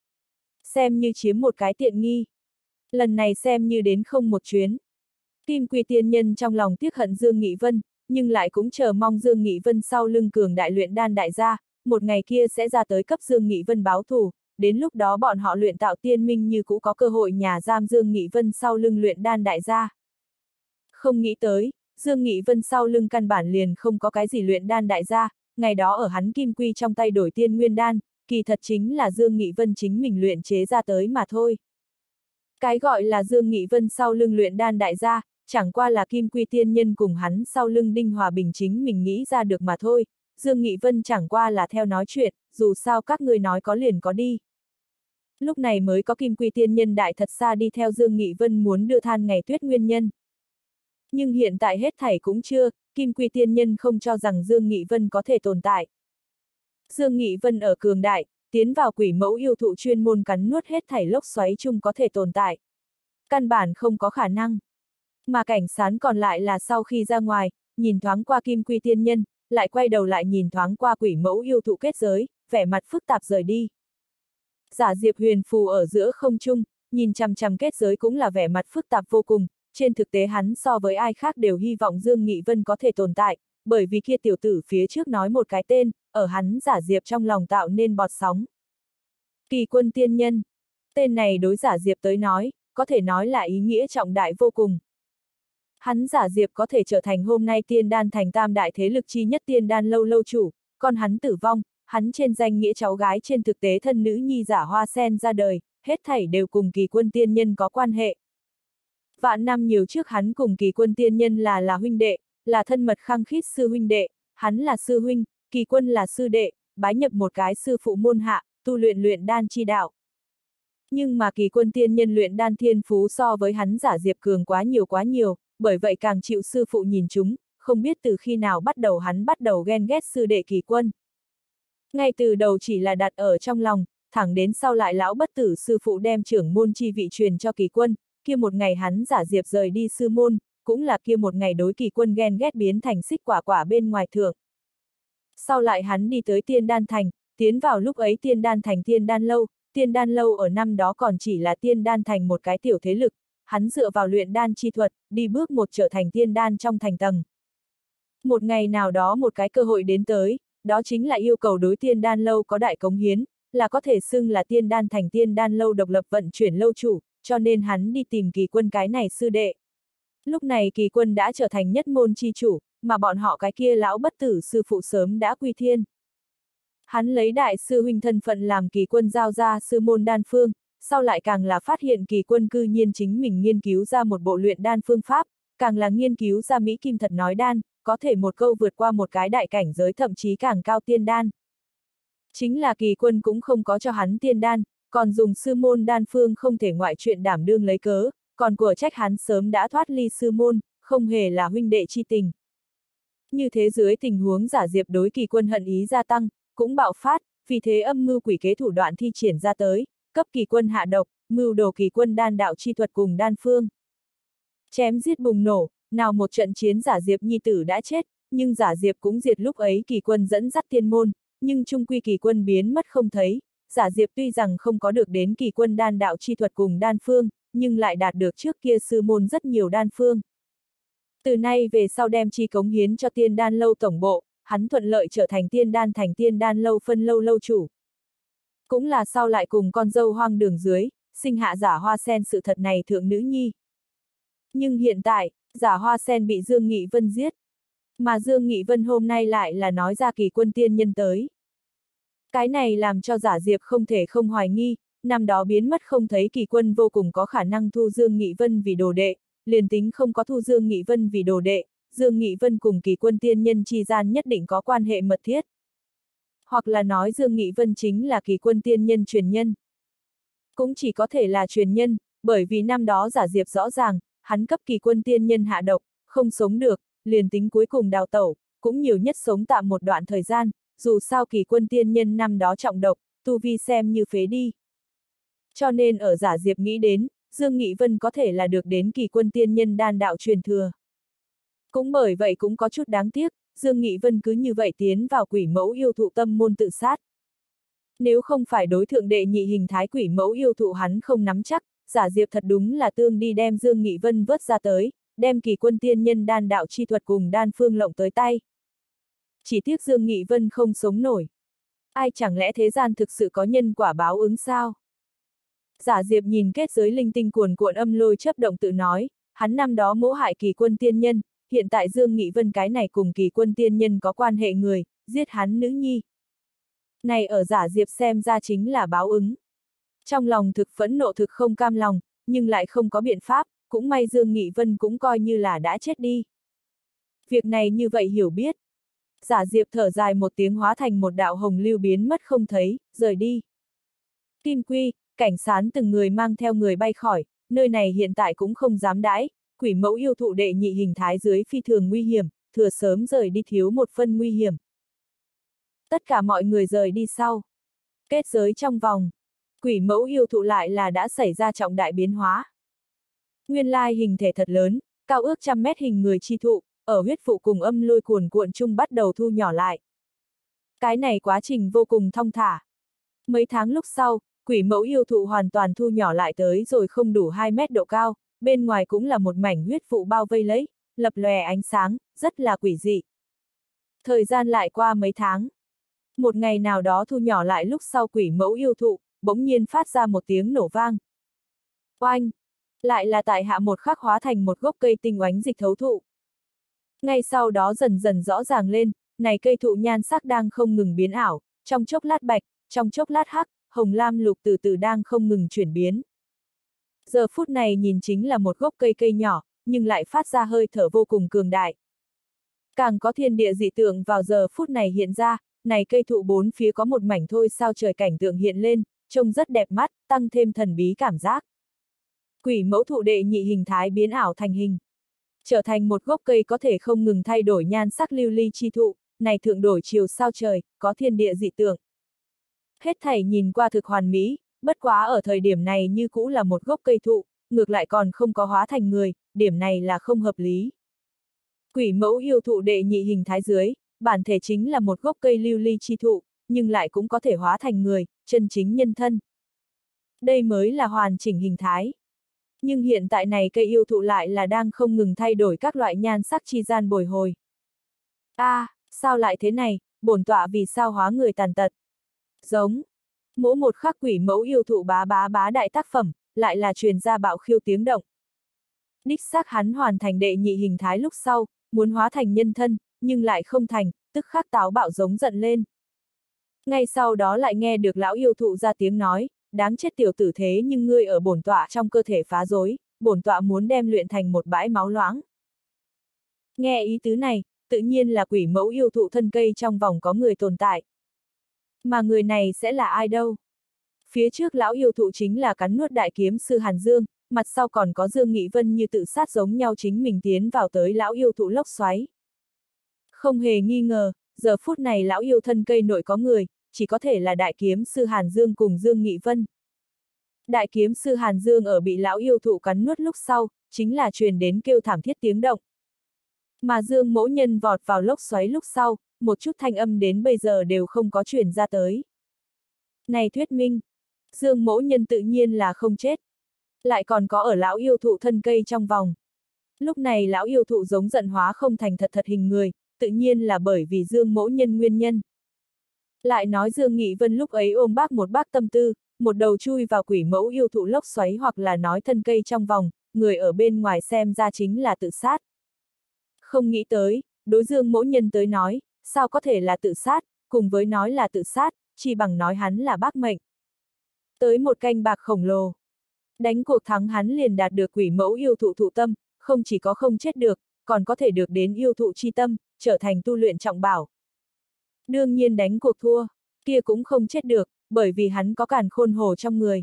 Xem như chiếm một cái tiện nghi. Lần này xem như đến không một chuyến. Kim Quy tiên nhân trong lòng tiếc hận Dương Nghị Vân, nhưng lại cũng chờ mong Dương Nghị Vân sau lưng cường đại luyện đan đại gia, một ngày kia sẽ ra tới cấp Dương Nghị Vân báo thù, đến lúc đó bọn họ luyện tạo tiên minh như cũ có cơ hội nhà giam Dương Nghị Vân sau lưng luyện đan đại gia. Không nghĩ tới, Dương Nghị Vân sau lưng căn bản liền không có cái gì luyện đan đại gia, ngày đó ở hắn Kim Quy trong tay đổi tiên nguyên đan, kỳ thật chính là Dương Nghị Vân chính mình luyện chế ra tới mà thôi. Cái gọi là Dương Nghị Vân sau lưng luyện đan đại gia, chẳng qua là Kim Quy tiên nhân cùng hắn sau lưng Đinh Hòa Bình chính mình nghĩ ra được mà thôi, Dương Nghị Vân chẳng qua là theo nói chuyện, dù sao các người nói có liền có đi. Lúc này mới có Kim Quy tiên nhân đại thật xa đi theo Dương Nghị Vân muốn đưa than ngày tuyết nguyên nhân. Nhưng hiện tại hết thảy cũng chưa, Kim Quy tiên nhân không cho rằng Dương Nghị Vân có thể tồn tại. Dương Nghị Vân ở cường đại, tiến vào quỷ mẫu yêu thụ chuyên môn cắn nuốt hết thảy lốc xoáy chung có thể tồn tại. Căn bản không có khả năng. Mà Cảnh Sán còn lại là sau khi ra ngoài, nhìn thoáng qua Kim Quy tiên nhân, lại quay đầu lại nhìn thoáng qua quỷ mẫu yêu thụ kết giới, vẻ mặt phức tạp rời đi. Giả Diệp huyền phù ở giữa không trung, nhìn chằm chằm kết giới cũng là vẻ mặt phức tạp vô cùng, trên thực tế hắn so với ai khác đều hy vọng Dương Nghị Vân có thể tồn tại, bởi vì kia tiểu tử phía trước nói một cái tên, ở hắn Giả Diệp trong lòng tạo nên bọt sóng. Kỳ Quân tiên nhân. Tên này đối Giả Diệp tới nói, có thể nói là ý nghĩa trọng đại vô cùng. Hắn Giả Diệp có thể trở thành hôm nay tiên đan thành tam đại thế lực chi nhất tiên đan lâu lâu chủ, còn hắn tử vong, hắn trên danh nghĩa cháu gái trên thực tế thân nữ nhi Giả Hoa Sen ra đời, hết thảy đều cùng Kỳ Quân tiên nhân có quan hệ. Vạn năm nhiều trước hắn cùng Kỳ Quân tiên nhân là là huynh đệ, là thân mật khăng khít sư huynh đệ, hắn là sư huynh, Kỳ Quân là sư đệ, bái nhập một cái sư phụ môn hạ, tu luyện luyện đan chi đạo. Nhưng mà Kỳ Quân tiên nhân luyện đan thiên phú so với hắn Giả Diệp cường quá nhiều quá nhiều, bởi vậy càng chịu sư phụ nhìn chúng, không biết từ khi nào bắt đầu hắn bắt đầu ghen ghét sư đệ Kỳ Quân. Ngay từ đầu chỉ là đặt ở trong lòng, thẳng đến sau lại lão bất tử sư phụ đem trưởng môn chi vị truyền cho Kỳ Quân, kia một ngày hắn Giả Diệp rời đi sư môn, cũng là kia một ngày đối Kỳ Quân ghen ghét biến thành xích quả quả bên ngoài thượng. Sau lại hắn đi tới Tiên Đan Thành, tiến vào lúc ấy Tiên Đan Thành Tiên Đan Lâu, Tiên Đan Lâu ở năm đó còn chỉ là Tiên Đan Thành một cái tiểu thế lực, hắn dựa vào luyện đan chi thuật, đi bước một trở thành tiên đan trong thành tầng. Một ngày nào đó một cái cơ hội đến tới, đó chính là yêu cầu đối Tiên Đan Lâu có đại cống hiến, là có thể xưng là Tiên Đan Thành Tiên Đan Lâu độc lập vận chuyển lâu chủ, cho nên hắn đi tìm Kỳ Quân cái này sư đệ. Lúc này Kỳ Quân đã trở thành nhất môn chi chủ, mà bọn họ cái kia lão bất tử sư phụ sớm đã quy thiên. Hắn lấy đại sư huynh thân phận làm Kỳ Quân giao ra sư môn đan phương, sau lại càng là phát hiện Kỳ Quân cư nhiên chính mình nghiên cứu ra một bộ luyện đan phương pháp, càng là nghiên cứu ra Mỹ Kim Thật Nói Đan, có thể một câu vượt qua một cái đại cảnh giới thậm chí càng cao tiên đan. Chính là Kỳ Quân cũng không có cho hắn tiên đan, còn dùng sư môn đan phương không thể ngoại chuyện đảm đương lấy cớ, còn của trách hắn sớm đã thoát ly sư môn, không hề là huynh đệ chi tình. Như thế dưới tình huống Giả Diệp đối Kỳ Quân hận ý gia tăng, cũng bạo phát, vì thế âm mưu quỷ kế thủ đoạn thi triển ra tới, cấp Kỳ Quân hạ độc, mưu đồ Kỳ Quân đan đạo chi thuật cùng đan phương. Chém giết bùng nổ, nào một trận chiến Giả Diệp nhi tử đã chết, nhưng Giả Diệp cũng diệt lúc ấy Kỳ Quân dẫn dắt tiên môn, nhưng chung quy Kỳ Quân biến mất không thấy, Giả Diệp tuy rằng không có được đến Kỳ Quân đan đạo chi thuật cùng đan phương, nhưng lại đạt được trước kia sư môn rất nhiều đan phương. Từ nay về sau đem chi cống hiến cho Tiên Đan Lâu tổng bộ, hắn thuận lợi trở thành Tiên Đan Thành Tiên Đan Lâu phân lâu lâu chủ. Cũng là sau lại cùng con dâu hoang đường dưới, sinh hạ Giả Hoa Sen sự thật này thượng nữ nhi. Nhưng hiện tại, Giả Hoa Sen bị Dương Nghị Vân giết. Mà Dương Nghị Vân hôm nay lại là nói ra Kỳ Quân tiên nhân tới. Cái này làm cho Giả Diệp không thể không hoài nghi, năm đó biến mất không thấy Kỳ Quân vô cùng có khả năng thu Dương Nghị Vân vì đồ đệ, liền tính không có thu Dương Nghị Vân vì đồ đệ, Dương Nghị Vân cùng Kỳ Quân tiên nhân chi gian nhất định có quan hệ mật thiết. Hoặc là nói Dương Nghị Vân chính là Kỳ Quân tiên nhân truyền nhân. Cũng chỉ có thể là truyền nhân, bởi vì năm đó Giả Diệp rõ ràng, hắn cấp Kỳ Quân tiên nhân hạ độc, không sống được, liền tính cuối cùng đào tẩu, cũng nhiều nhất sống tạm một đoạn thời gian, dù sao Kỳ Quân tiên nhân năm đó trọng độc, tu vi xem như phế đi. Cho nên ở Giả Diệp nghĩ đến, Dương Nghị Vân có thể là được đến Kỳ Quân tiên nhân đan đạo truyền thừa. Cũng bởi vậy cũng có chút đáng tiếc, Dương Nghị Vân cứ như vậy tiến vào quỷ mẫu yêu thụ tâm môn tự sát. Nếu không phải đối thượng đệ nhị hình thái quỷ mẫu yêu thụ hắn không nắm chắc, Giả Diệp thật đúng là tương đi đem Dương Nghị Vân vớt ra tới, đem Kỳ Quân tiên nhân đan đạo chi thuật cùng đan phương lộng tới tay. Chỉ tiếc Dương Nghị Vân không sống nổi. Ai chẳng lẽ thế gian thực sự có nhân quả báo ứng sao? Giả Diệp nhìn kết giới linh tinh cuồn cuộn âm lôi chấp động tự nói, hắn năm đó mỗ hại Kỳ Quân tiên nhân, hiện tại Dương Nghị Vân cái này cùng Kỳ Quân tiên nhân có quan hệ người, giết hắn nữ nhi. Này ở Giả Diệp xem ra chính là báo ứng. Trong lòng thực phẫn nộ thực không cam lòng, nhưng lại không có biện pháp, cũng may Dương Nghị Vân cũng coi như là đã chết đi. Việc này như vậy hiểu biết. Giả Diệp thở dài một tiếng hóa thành một đạo hồng lưu biến mất không thấy, rời đi. Kim Quy, Cảnh Sán từng người mang theo người bay khỏi, nơi này hiện tại cũng không dám đãi, quỷ mẫu yêu thụ đệ nhị hình thái dưới phi thường nguy hiểm, thừa sớm rời đi thiếu một phân nguy hiểm. Tất cả mọi người rời đi sau. Kết giới trong vòng. Quỷ mẫu yêu thụ lại là đã xảy ra trọng đại biến hóa. Nguyên lai hình thể thật lớn, cao ước trăm mét hình người chi thụ, ở huyết phụ cùng âm lôi cuồn cuộn chung bắt đầu thu nhỏ lại. Cái này quá trình vô cùng thong thả. Mấy tháng lúc sau, quỷ mẫu yêu thụ hoàn toàn thu nhỏ lại tới rồi không đủ hai mét độ cao, bên ngoài cũng là một mảnh huyết phụ bao vây lấy, lập lòe ánh sáng, rất là quỷ dị. Thời gian lại qua mấy tháng. Một ngày nào đó thu nhỏ lại lúc sau quỷ mẫu yêu thụ, bỗng nhiên phát ra một tiếng nổ vang. Oanh! Lại là tại hạ một khắc hóa thành một gốc cây tinh oánh dịch thấu thụ. Ngay sau đó dần dần rõ ràng lên, này cây thụ nhan sắc đang không ngừng biến ảo, trong chốc lát bạch, trong chốc lát hắc, hồng lam lục từ từ đang không ngừng chuyển biến. Giờ phút này nhìn chính là một gốc cây cây nhỏ, nhưng lại phát ra hơi thở vô cùng cường đại. Càng có thiên địa dị tượng vào giờ phút này hiện ra, này cây thụ bốn phía có một mảnh thôi sao trời cảnh tượng hiện lên, trông rất đẹp mắt, tăng thêm thần bí cảm giác. Quỷ mẫu thụ đệ nhị hình thái biến ảo thành hình. Trở thành một gốc cây có thể không ngừng thay đổi nhan sắc lưu ly chi thụ, này thượng đổi chiều sao trời, có thiên địa dị tượng. Hết thảy nhìn qua thực hoàn mỹ, bất quá ở thời điểm này như cũ là một gốc cây thụ, ngược lại còn không có hóa thành người, điểm này là không hợp lý. Quỷ mẫu yêu thụ đệ nhị hình thái dưới, bản thể chính là một gốc cây lưu ly chi thụ, nhưng lại cũng có thể hóa thành người, chân chính nhân thân. Đây mới là hoàn chỉnh hình thái. Nhưng hiện tại này cây yêu thụ lại là đang không ngừng thay đổi các loại nhan sắc chi gian bồi hồi. A, à, sao lại thế này, bổn tọa vì sao hóa người tàn tật? Giống. Mỗi một khắc quỷ mẫu yêu thụ bá bá bá đại tác phẩm, lại là truyền ra bạo khiêu tiếng động. Đích xác hắn hoàn thành đệ nhị hình thái lúc sau, muốn hóa thành nhân thân, nhưng lại không thành, tức khắc táo bạo giống giận lên. Ngay sau đó lại nghe được lão yêu thụ ra tiếng nói, đáng chết tiểu tử thế nhưng ngươi ở bổn tọa trong cơ thể phá rối, bổn tọa muốn đem luyện thành một bãi máu loãng. Nghe ý tứ này, tự nhiên là quỷ mẫu yêu thụ thân cây trong vòng có người tồn tại. Mà người này sẽ là ai đâu? Phía trước lão yêu thụ chính là cắn nuốt đại kiếm sư Hàn Dương, mặt sau còn có Dương Nghị Vân như tự sát giống nhau chính mình tiến vào tới lão yêu thụ lốc xoáy. Không hề nghi ngờ, giờ phút này lão yêu thân cây nội có người, chỉ có thể là đại kiếm sư Hàn Dương cùng Dương Nghị Vân. Đại kiếm sư Hàn Dương ở bị lão yêu thụ cắn nuốt lúc sau, chính là truyền đến kêu thảm thiết tiếng động. Mà Dương Mỗ Nhân vọt vào lốc xoáy lúc sau, một chút thanh âm đến bây giờ đều không có truyền ra tới. Này thuyết minh, Dương Mỗ Nhân tự nhiên là không chết. Lại còn có ở lão yêu thụ thân cây trong vòng. Lúc này lão yêu thụ giống giận hóa không thành thật thật hình người, tự nhiên là bởi vì Dương Mỗ Nhân nguyên nhân. Lại nói Dương Nghị Vân lúc ấy ôm bác một bác tâm tư, một đầu chui vào quỷ mẫu yêu thụ lốc xoáy hoặc là nói thân cây trong vòng, người ở bên ngoài xem ra chính là tự sát. Không nghĩ tới, đối Dương Mỗ Nhân tới nói, sao có thể là tự sát, cùng với nói là tự sát, chỉ bằng nói hắn là bác mệnh. Tới một canh bạc khổng lồ. Đánh cuộc thắng hắn liền đạt được quỷ mẫu yêu thụ thụ tâm, không chỉ có không chết được, còn có thể được đến yêu thụ chi tâm, trở thành tu luyện trọng bảo. Đương nhiên đánh cuộc thua, kia cũng không chết được, bởi vì hắn có càn khôn hồ trong người.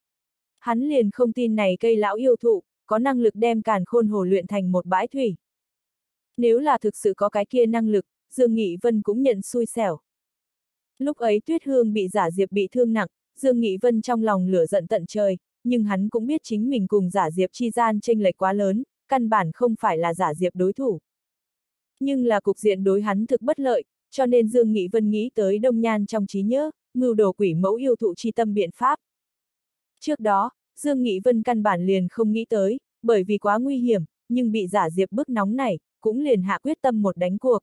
Hắn liền không tin này cây lão yêu thụ, có năng lực đem càn khôn hồ luyện thành một bãi thủy. Nếu là thực sự có cái kia năng lực, Dương Nghị Vân cũng nhận xui xẻo. Lúc ấy Tuyết Hương bị Giả Diệp bị thương nặng, Dương Nghị Vân trong lòng lửa giận tận trời, nhưng hắn cũng biết chính mình cùng Giả Diệp chi gian chênh lệch quá lớn, căn bản không phải là Giả Diệp đối thủ. Nhưng là cục diện đối hắn thực bất lợi, cho nên Dương Nghị Vân nghĩ tới Đông Nhan trong trí nhớ, mưu đồ quỷ mẫu yêu thụ chi tâm biện pháp. Trước đó, Dương Nghị Vân căn bản liền không nghĩ tới, bởi vì quá nguy hiểm, nhưng bị Giả Diệp bức nóng này, cũng liền hạ quyết tâm một đánh cuộc.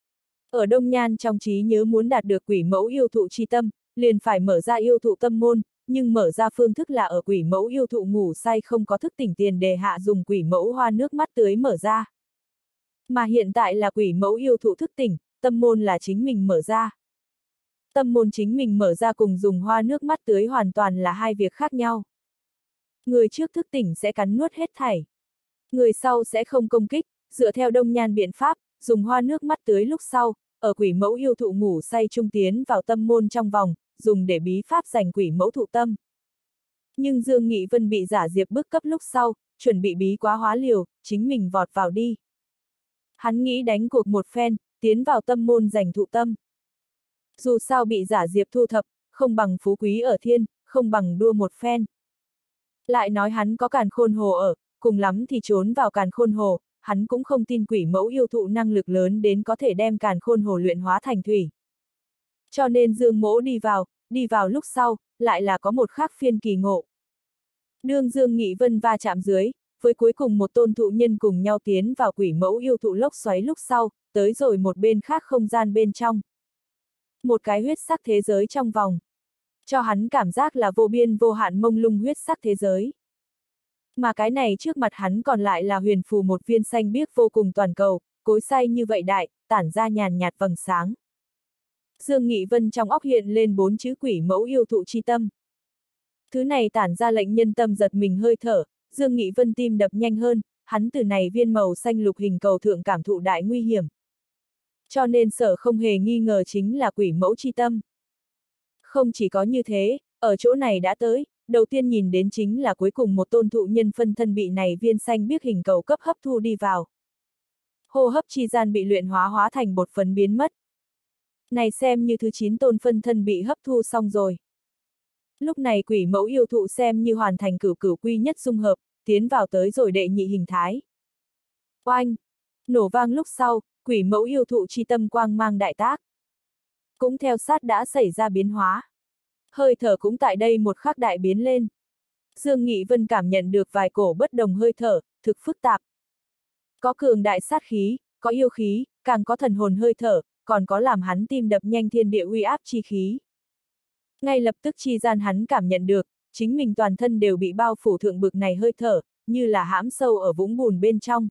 Ở Đông Nhan trong trí nhớ muốn đạt được quỷ mẫu yêu thụ chi tâm, liền phải mở ra yêu thụ tâm môn, nhưng mở ra phương thức là ở quỷ mẫu yêu thụ ngủ say không có thức tỉnh tiền đề hạ dùng quỷ mẫu hoa nước mắt tưới mở ra. Mà hiện tại là quỷ mẫu yêu thụ thức tỉnh, tâm môn là chính mình mở ra. Tâm môn chính mình mở ra cùng dùng hoa nước mắt tưới hoàn toàn là hai việc khác nhau. Người trước thức tỉnh sẽ cắn nuốt hết thảy. Người sau sẽ không công kích, dựa theo Đông Nhan biện pháp, dùng hoa nước mắt tưới lúc sau, ở quỷ mẫu yêu thụ ngủ say trung tiến vào tâm môn trong vòng, dùng để bí pháp giành quỷ mẫu thụ tâm. Nhưng Dương Nghị Vân bị Giả Diệp bức cấp lúc sau, chuẩn bị bí quá hóa liều, chính mình vọt vào đi. Hắn nghĩ đánh cuộc một phen, tiến vào tâm môn giành thụ tâm. Dù sao bị Giả Diệp thu thập, không bằng phú quý ở thiên, không bằng đua một phen. Lại nói hắn có càn khôn hồ ở, cùng lắm thì trốn vào càn khôn hồ, hắn cũng không tin quỷ mẫu yêu thụ năng lực lớn đến có thể đem càn khôn hồ luyện hóa thành thủy. Cho nên Dương Mỗ đi vào, đi vào lúc sau, lại là có một khác phiên kỳ ngộ. Đương Dương Nghị Vân va chạm dưới, với cuối cùng một tôn thụ nhân cùng nhau tiến vào quỷ mẫu yêu thụ lốc xoáy lúc sau, tới rồi một bên khác không gian bên trong. Một cái huyết sắc thế giới trong vòng. Cho hắn cảm giác là vô biên vô hạn mông lung huyết sắc thế giới. Mà cái này trước mặt hắn còn lại là huyền phù một viên xanh biếc vô cùng toàn cầu, cối xay như vậy đại, tản ra nhàn nhạt vầng sáng. Dương Nghị Vân trong óc hiện lên bốn chữ quỷ mẫu yêu thụ chi tâm. Thứ này tản ra lệnh nhân tâm giật mình hơi thở, Dương Nghị Vân tim đập nhanh hơn, hắn từ này viên màu xanh lục hình cầu thượng cảm thụ đại nguy hiểm. Cho nên sở không hề nghi ngờ chính là quỷ mẫu chi tâm. Không chỉ có như thế, ở chỗ này đã tới, đầu tiên nhìn đến chính là cuối cùng một tôn thụ nhân phân thân bị này viên xanh biếc hình cầu cấp hấp thu đi vào. Hô hấp chi gian bị luyện hóa hóa thành bột phấn biến mất. Này xem như thứ chín tôn phân thân bị hấp thu xong rồi. Lúc này quỷ mẫu yêu thụ xem như hoàn thành cửu cửu quy nhất dung hợp, tiến vào tới rồi đệ nhị hình thái. Oanh! Nổ vang lúc sau, quỷ mẫu yêu thụ chi tâm quang mang đại tác. Cũng theo sát đã xảy ra biến hóa. Hơi thở cũng tại đây một khắc đại biến lên. Dương Nghị Vân cảm nhận được vài cổ bất đồng hơi thở, thực phức tạp. Có cường đại sát khí, có yêu khí, càng có thần hồn hơi thở, còn có làm hắn tim đập nhanh thiên địa uy áp chi khí. Ngay lập tức chi gian hắn cảm nhận được, chính mình toàn thân đều bị bao phủ thượng bực này hơi thở, như là hãm sâu ở vũng bùn bên trong.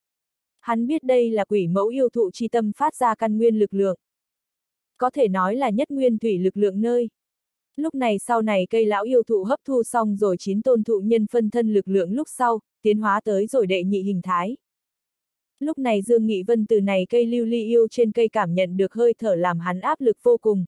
Hắn biết đây là quỷ mẫu yêu thụ chi tâm phát ra căn nguyên lực lượng. Có thể nói là nhất nguyên thủy lực lượng nơi. Lúc này sau này cây lão yêu thụ hấp thu xong rồi chín tôn thụ nhân phân thân lực lượng lúc sau, tiến hóa tới rồi đệ nhị hình thái. Lúc này Dương Nghị Vân từ này cây lưu ly yêu trên cây cảm nhận được hơi thở làm hắn áp lực vô cùng.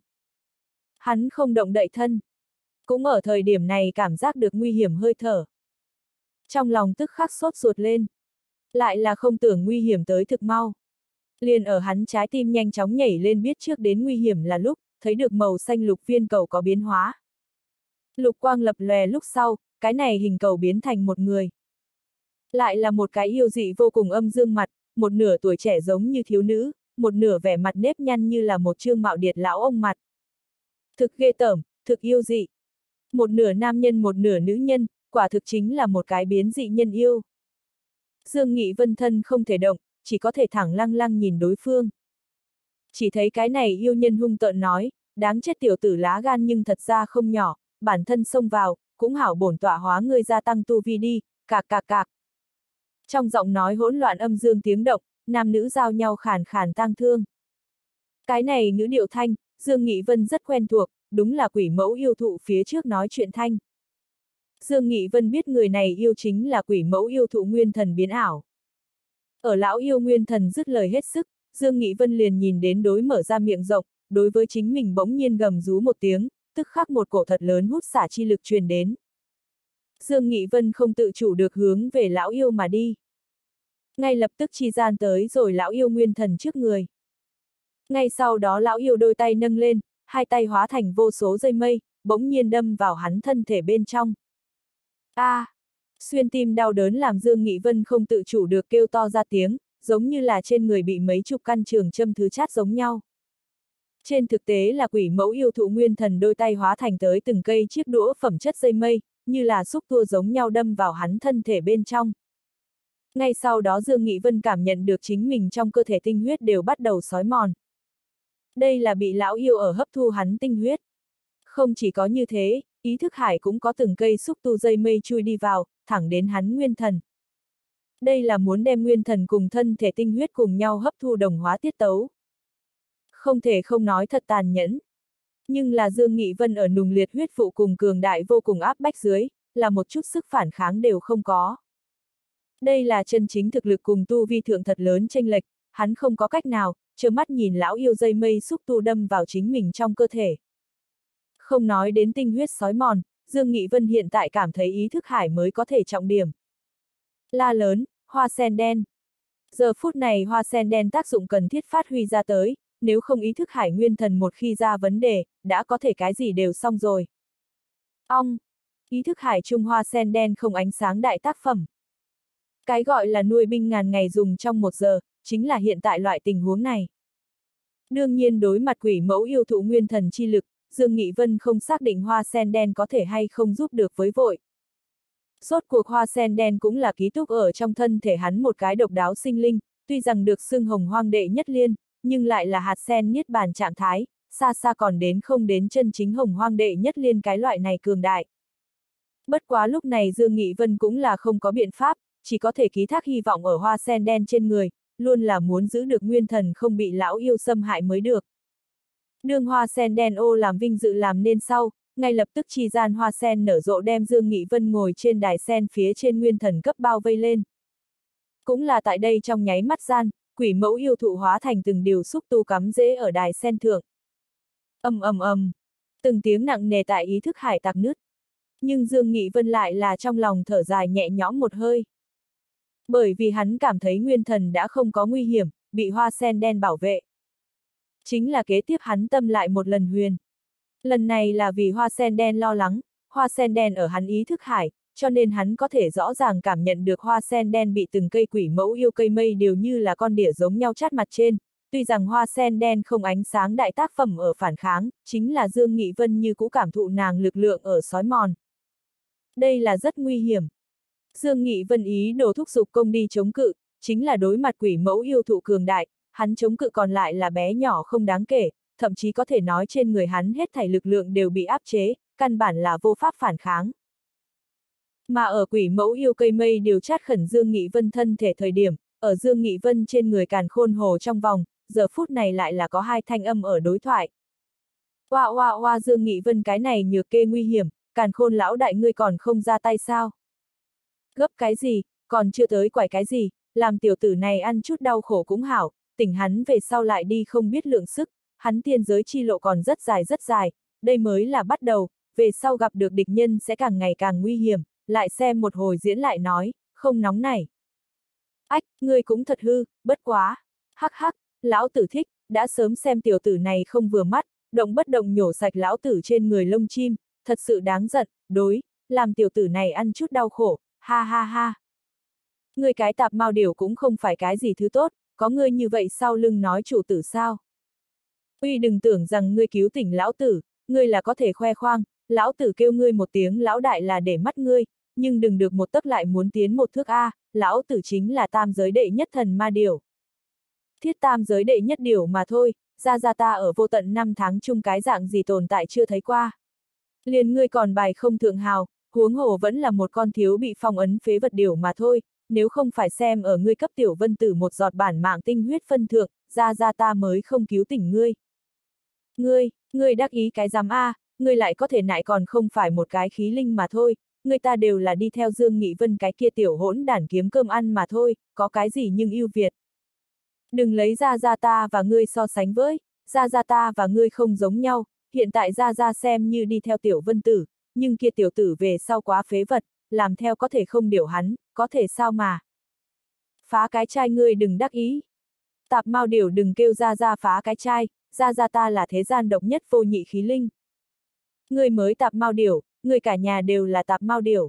Hắn không động đậy thân. Cũng ở thời điểm này cảm giác được nguy hiểm hơi thở. Trong lòng tức khắc sốt ruột lên. Lại là không tưởng nguy hiểm tới thực mau. Liền ở hắn trái tim nhanh chóng nhảy lên biết trước đến nguy hiểm là lúc, thấy được màu xanh lục viên cầu có biến hóa. Lục quang lập lòe lúc sau, cái này hình cầu biến thành một người. Lại là một cái yêu dị vô cùng âm dương mặt, một nửa tuổi trẻ giống như thiếu nữ, một nửa vẻ mặt nếp nhăn như là một trương mạo điệt lão ông mặt. Thực ghê tởm, thực yêu dị. Một nửa nam nhân một nửa nữ nhân, quả thực chính là một cái biến dị nhân yêu. Dương Nghị Vân thân không thể động, chỉ có thể thẳng lăng lăng nhìn đối phương. Chỉ thấy cái này yêu nhân hung tợn nói, đáng chết tiểu tử lá gan nhưng thật ra không nhỏ, bản thân xông vào, cũng hảo bổn tọa hóa ngươi gia tăng tu vi đi, cạc cạc cạc. Trong giọng nói hỗn loạn âm dương tiếng động, nam nữ giao nhau khàn khàn tang thương. Cái này ngữ điệu thanh, Dương Nghị Vân rất quen thuộc, đúng là quỷ mẫu yêu thụ phía trước nói chuyện thanh. Dương Nghị Vân biết người này yêu chính là quỷ mẫu yêu thụ nguyên thần biến ảo. Ở lão yêu nguyên thần dứt lời hết sức, Dương Nghị Vân liền nhìn đến đối mở ra miệng rộng, đối với chính mình bỗng nhiên gầm rú một tiếng, tức khắc một cổ thật lớn hút xả chi lực truyền đến. Dương Nghị Vân không tự chủ được hướng về lão yêu mà đi. Ngay lập tức chi gian tới rồi lão yêu nguyên thần trước người. Ngay sau đó lão yêu đôi tay nâng lên, hai tay hóa thành vô số dây mây, bỗng nhiên đâm vào hắn thân thể bên trong. A! À, xuyên tim đau đớn làm Dương Nghị Vân không tự chủ được kêu to ra tiếng, giống như là trên người bị mấy chục căn trường châm thứ chát giống nhau. Trên thực tế là quỷ mẫu yêu thụ nguyên thần đôi tay hóa thành tới từng cây chiếc đũa phẩm chất dây mây, như là xúc tua giống nhau đâm vào hắn thân thể bên trong. Ngay sau đó Dương Nghị Vân cảm nhận được chính mình trong cơ thể tinh huyết đều bắt đầu xói mòn. Đây là bị lão yêu ở hấp thu hắn tinh huyết. Không chỉ có như thế, ý thức hải cũng có từng cây xúc tu dây mây chui đi vào, thẳng đến hắn nguyên thần. Đây là muốn đem nguyên thần cùng thân thể tinh huyết cùng nhau hấp thu đồng hóa tiết tấu. Không thể không nói thật tàn nhẫn. Nhưng là Dương Nghị Vân ở nùng liệt huyết vụ cùng cường đại vô cùng áp bách dưới, là một chút sức phản kháng đều không có. Đây là chân chính thực lực cùng tu vi thượng thật lớn chênh lệch, hắn không có cách nào, trơ mắt nhìn lão yêu dây mây xúc tu đâm vào chính mình trong cơ thể. Không nói đến tinh huyết sói mòn, Dương Nghị Vân hiện tại cảm thấy ý thức hải mới có thể trọng điểm. La lớn, hoa sen đen. Giờ phút này hoa sen đen tác dụng cần thiết phát huy ra tới, nếu không ý thức hải nguyên thần một khi ra vấn đề, đã có thể cái gì đều xong rồi. Ong! Ý thức hải trung hoa sen đen không ánh sáng đại tác phẩm. Cái gọi là nuôi binh ngàn ngày dùng trong một giờ, chính là hiện tại loại tình huống này. Đương nhiên đối mặt quỷ mẫu yêu thụ nguyên thần chi lực, Dương Nghị Vân không xác định hoa sen đen có thể hay không giúp được với vội. Rốt cuộc hoa sen đen cũng là ký túc ở trong thân thể hắn một cái độc đáo sinh linh, tuy rằng được xưng hồng hoang đệ nhất liên, nhưng lại là hạt sen niết bàn trạng thái, xa xa còn đến không đến chân chính hồng hoang đệ nhất liên cái loại này cường đại. Bất quá lúc này Dương Nghị Vân cũng là không có biện pháp, chỉ có thể ký thác hy vọng ở hoa sen đen trên người, luôn là muốn giữ được nguyên thần không bị lão yêu xâm hại mới được. Đường hoa sen đen ô làm vinh dự làm nên sau, ngay lập tức chi gian hoa sen nở rộ đem Dương Nghị Vân ngồi trên đài sen phía trên nguyên thần cấp bao vây lên. Cũng là tại đây trong nháy mắt gian, quỷ mẫu yêu thụ hóa thành từng điều xúc tu cắm rễ ở đài sen thượng. Ầm ầm ầm, từng tiếng nặng nề tại ý thức hải tạc nứt. Nhưng Dương Nghị Vân lại là trong lòng thở dài nhẹ nhõm một hơi. Bởi vì hắn cảm thấy nguyên thần đã không có nguy hiểm, bị hoa sen đen bảo vệ. Chính là kế tiếp hắn tâm lại một lần huyền. Lần này là vì hoa sen đen lo lắng, hoa sen đen ở hắn ý thức hải, cho nên hắn có thể rõ ràng cảm nhận được hoa sen đen bị từng cây quỷ mẫu yêu cây mây đều như là con đỉa giống nhau chát mặt trên. Tuy rằng hoa sen đen không ánh sáng đại tác phẩm ở phản kháng, chính là Dương Nghị Vân như cũ cảm thụ nàng lực lượng ở sói mòn. Đây là rất nguy hiểm. Dương Nghị Vân ý đồ thúc giục công đi chống cự, chính là đối mặt quỷ mẫu yêu thụ cường đại, hắn chống cự còn lại là bé nhỏ không đáng kể, thậm chí có thể nói trên người hắn hết thảy lực lượng đều bị áp chế, căn bản là vô pháp phản kháng. Mà ở quỷ mẫu yêu cây mây điều chát khẩn Dương Nghị Vân thân thể thời điểm, ở Dương Nghị Vân trên người càn khôn hồ trong vòng, giờ phút này lại là có hai thanh âm ở đối thoại. Oa oa oa Dương Nghị Vân cái này nhược kê nguy hiểm, càn khôn lão đại ngươi còn không ra tay sao? Gấp cái gì, còn chưa tới quải cái gì, làm tiểu tử này ăn chút đau khổ cũng hảo, tỉnh hắn về sau lại đi không biết lượng sức, hắn tiên giới chi lộ còn rất dài rất dài, đây mới là bắt đầu, về sau gặp được địch nhân sẽ càng ngày càng nguy hiểm, lại xem một hồi diễn lại nói, không nóng nảy. Ách, ngươi cũng thật hư, bất quá. Hắc hắc, lão tử thích, đã sớm xem tiểu tử này không vừa mắt, động bất động nhổ sạch lão tử trên người lông chim, thật sự đáng giận, đối, làm tiểu tử này ăn chút đau khổ, ha ha ha. Ngươi cái tạp mao điểu cũng không phải cái gì thứ tốt, có ngươi như vậy sau lưng nói chủ tử sao? Uy đừng tưởng rằng ngươi cứu tỉnh lão tử, ngươi là có thể khoe khoang, lão tử kêu ngươi một tiếng lão đại là để mắt ngươi, nhưng đừng được một tấc lại muốn tiến một thước A, lão tử chính là tam giới đệ nhất thần ma điểu. Thiết tam giới đệ nhất điểu mà thôi, ra ra ta ở vô tận năm tháng chung cái dạng gì tồn tại chưa thấy qua. Liền ngươi còn bài không thượng hào, huống hồ vẫn là một con thiếu bị phong ấn phế vật điểu mà thôi, nếu không phải xem ở ngươi cấp tiểu vân tử một giọt bản mạng tinh huyết phân thượng, ra ra ta mới không cứu tỉnh ngươi. Ngươi, ngươi đắc ý cái giám A, ngươi lại có thể nại còn không phải một cái khí linh mà thôi, người ta đều là đi theo Dương Nghị Vân cái kia tiểu hỗn đản kiếm cơm ăn mà thôi, có cái gì nhưng ưu việt. Đừng lấy ra ra ta và ngươi so sánh với, ra ra ta và ngươi không giống nhau, hiện tại ra ra xem như đi theo tiểu vân tử, nhưng kia tiểu tử về sau quá phế vật, làm theo có thể không điều hắn, có thể sao mà. Phá cái chai ngươi đừng đắc ý. Tạp Mao Điểu đừng kêu ra ra phá cái chai, ra ra ta là thế gian độc nhất vô nhị khí linh. Ngươi mới Tạp Mao Điểu, ngươi cả nhà đều là Tạp Mao Điểu.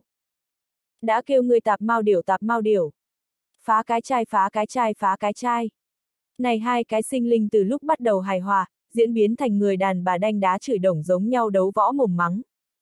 Đã kêu ngươi Tạp Mao Điểu Tạp Mao Điểu. Phá cái chai phá cái chai phá cái chai. Này hai cái sinh linh từ lúc bắt đầu hài hòa, diễn biến thành người đàn bà đanh đá chửi đồng giống nhau đấu võ mồm mắng.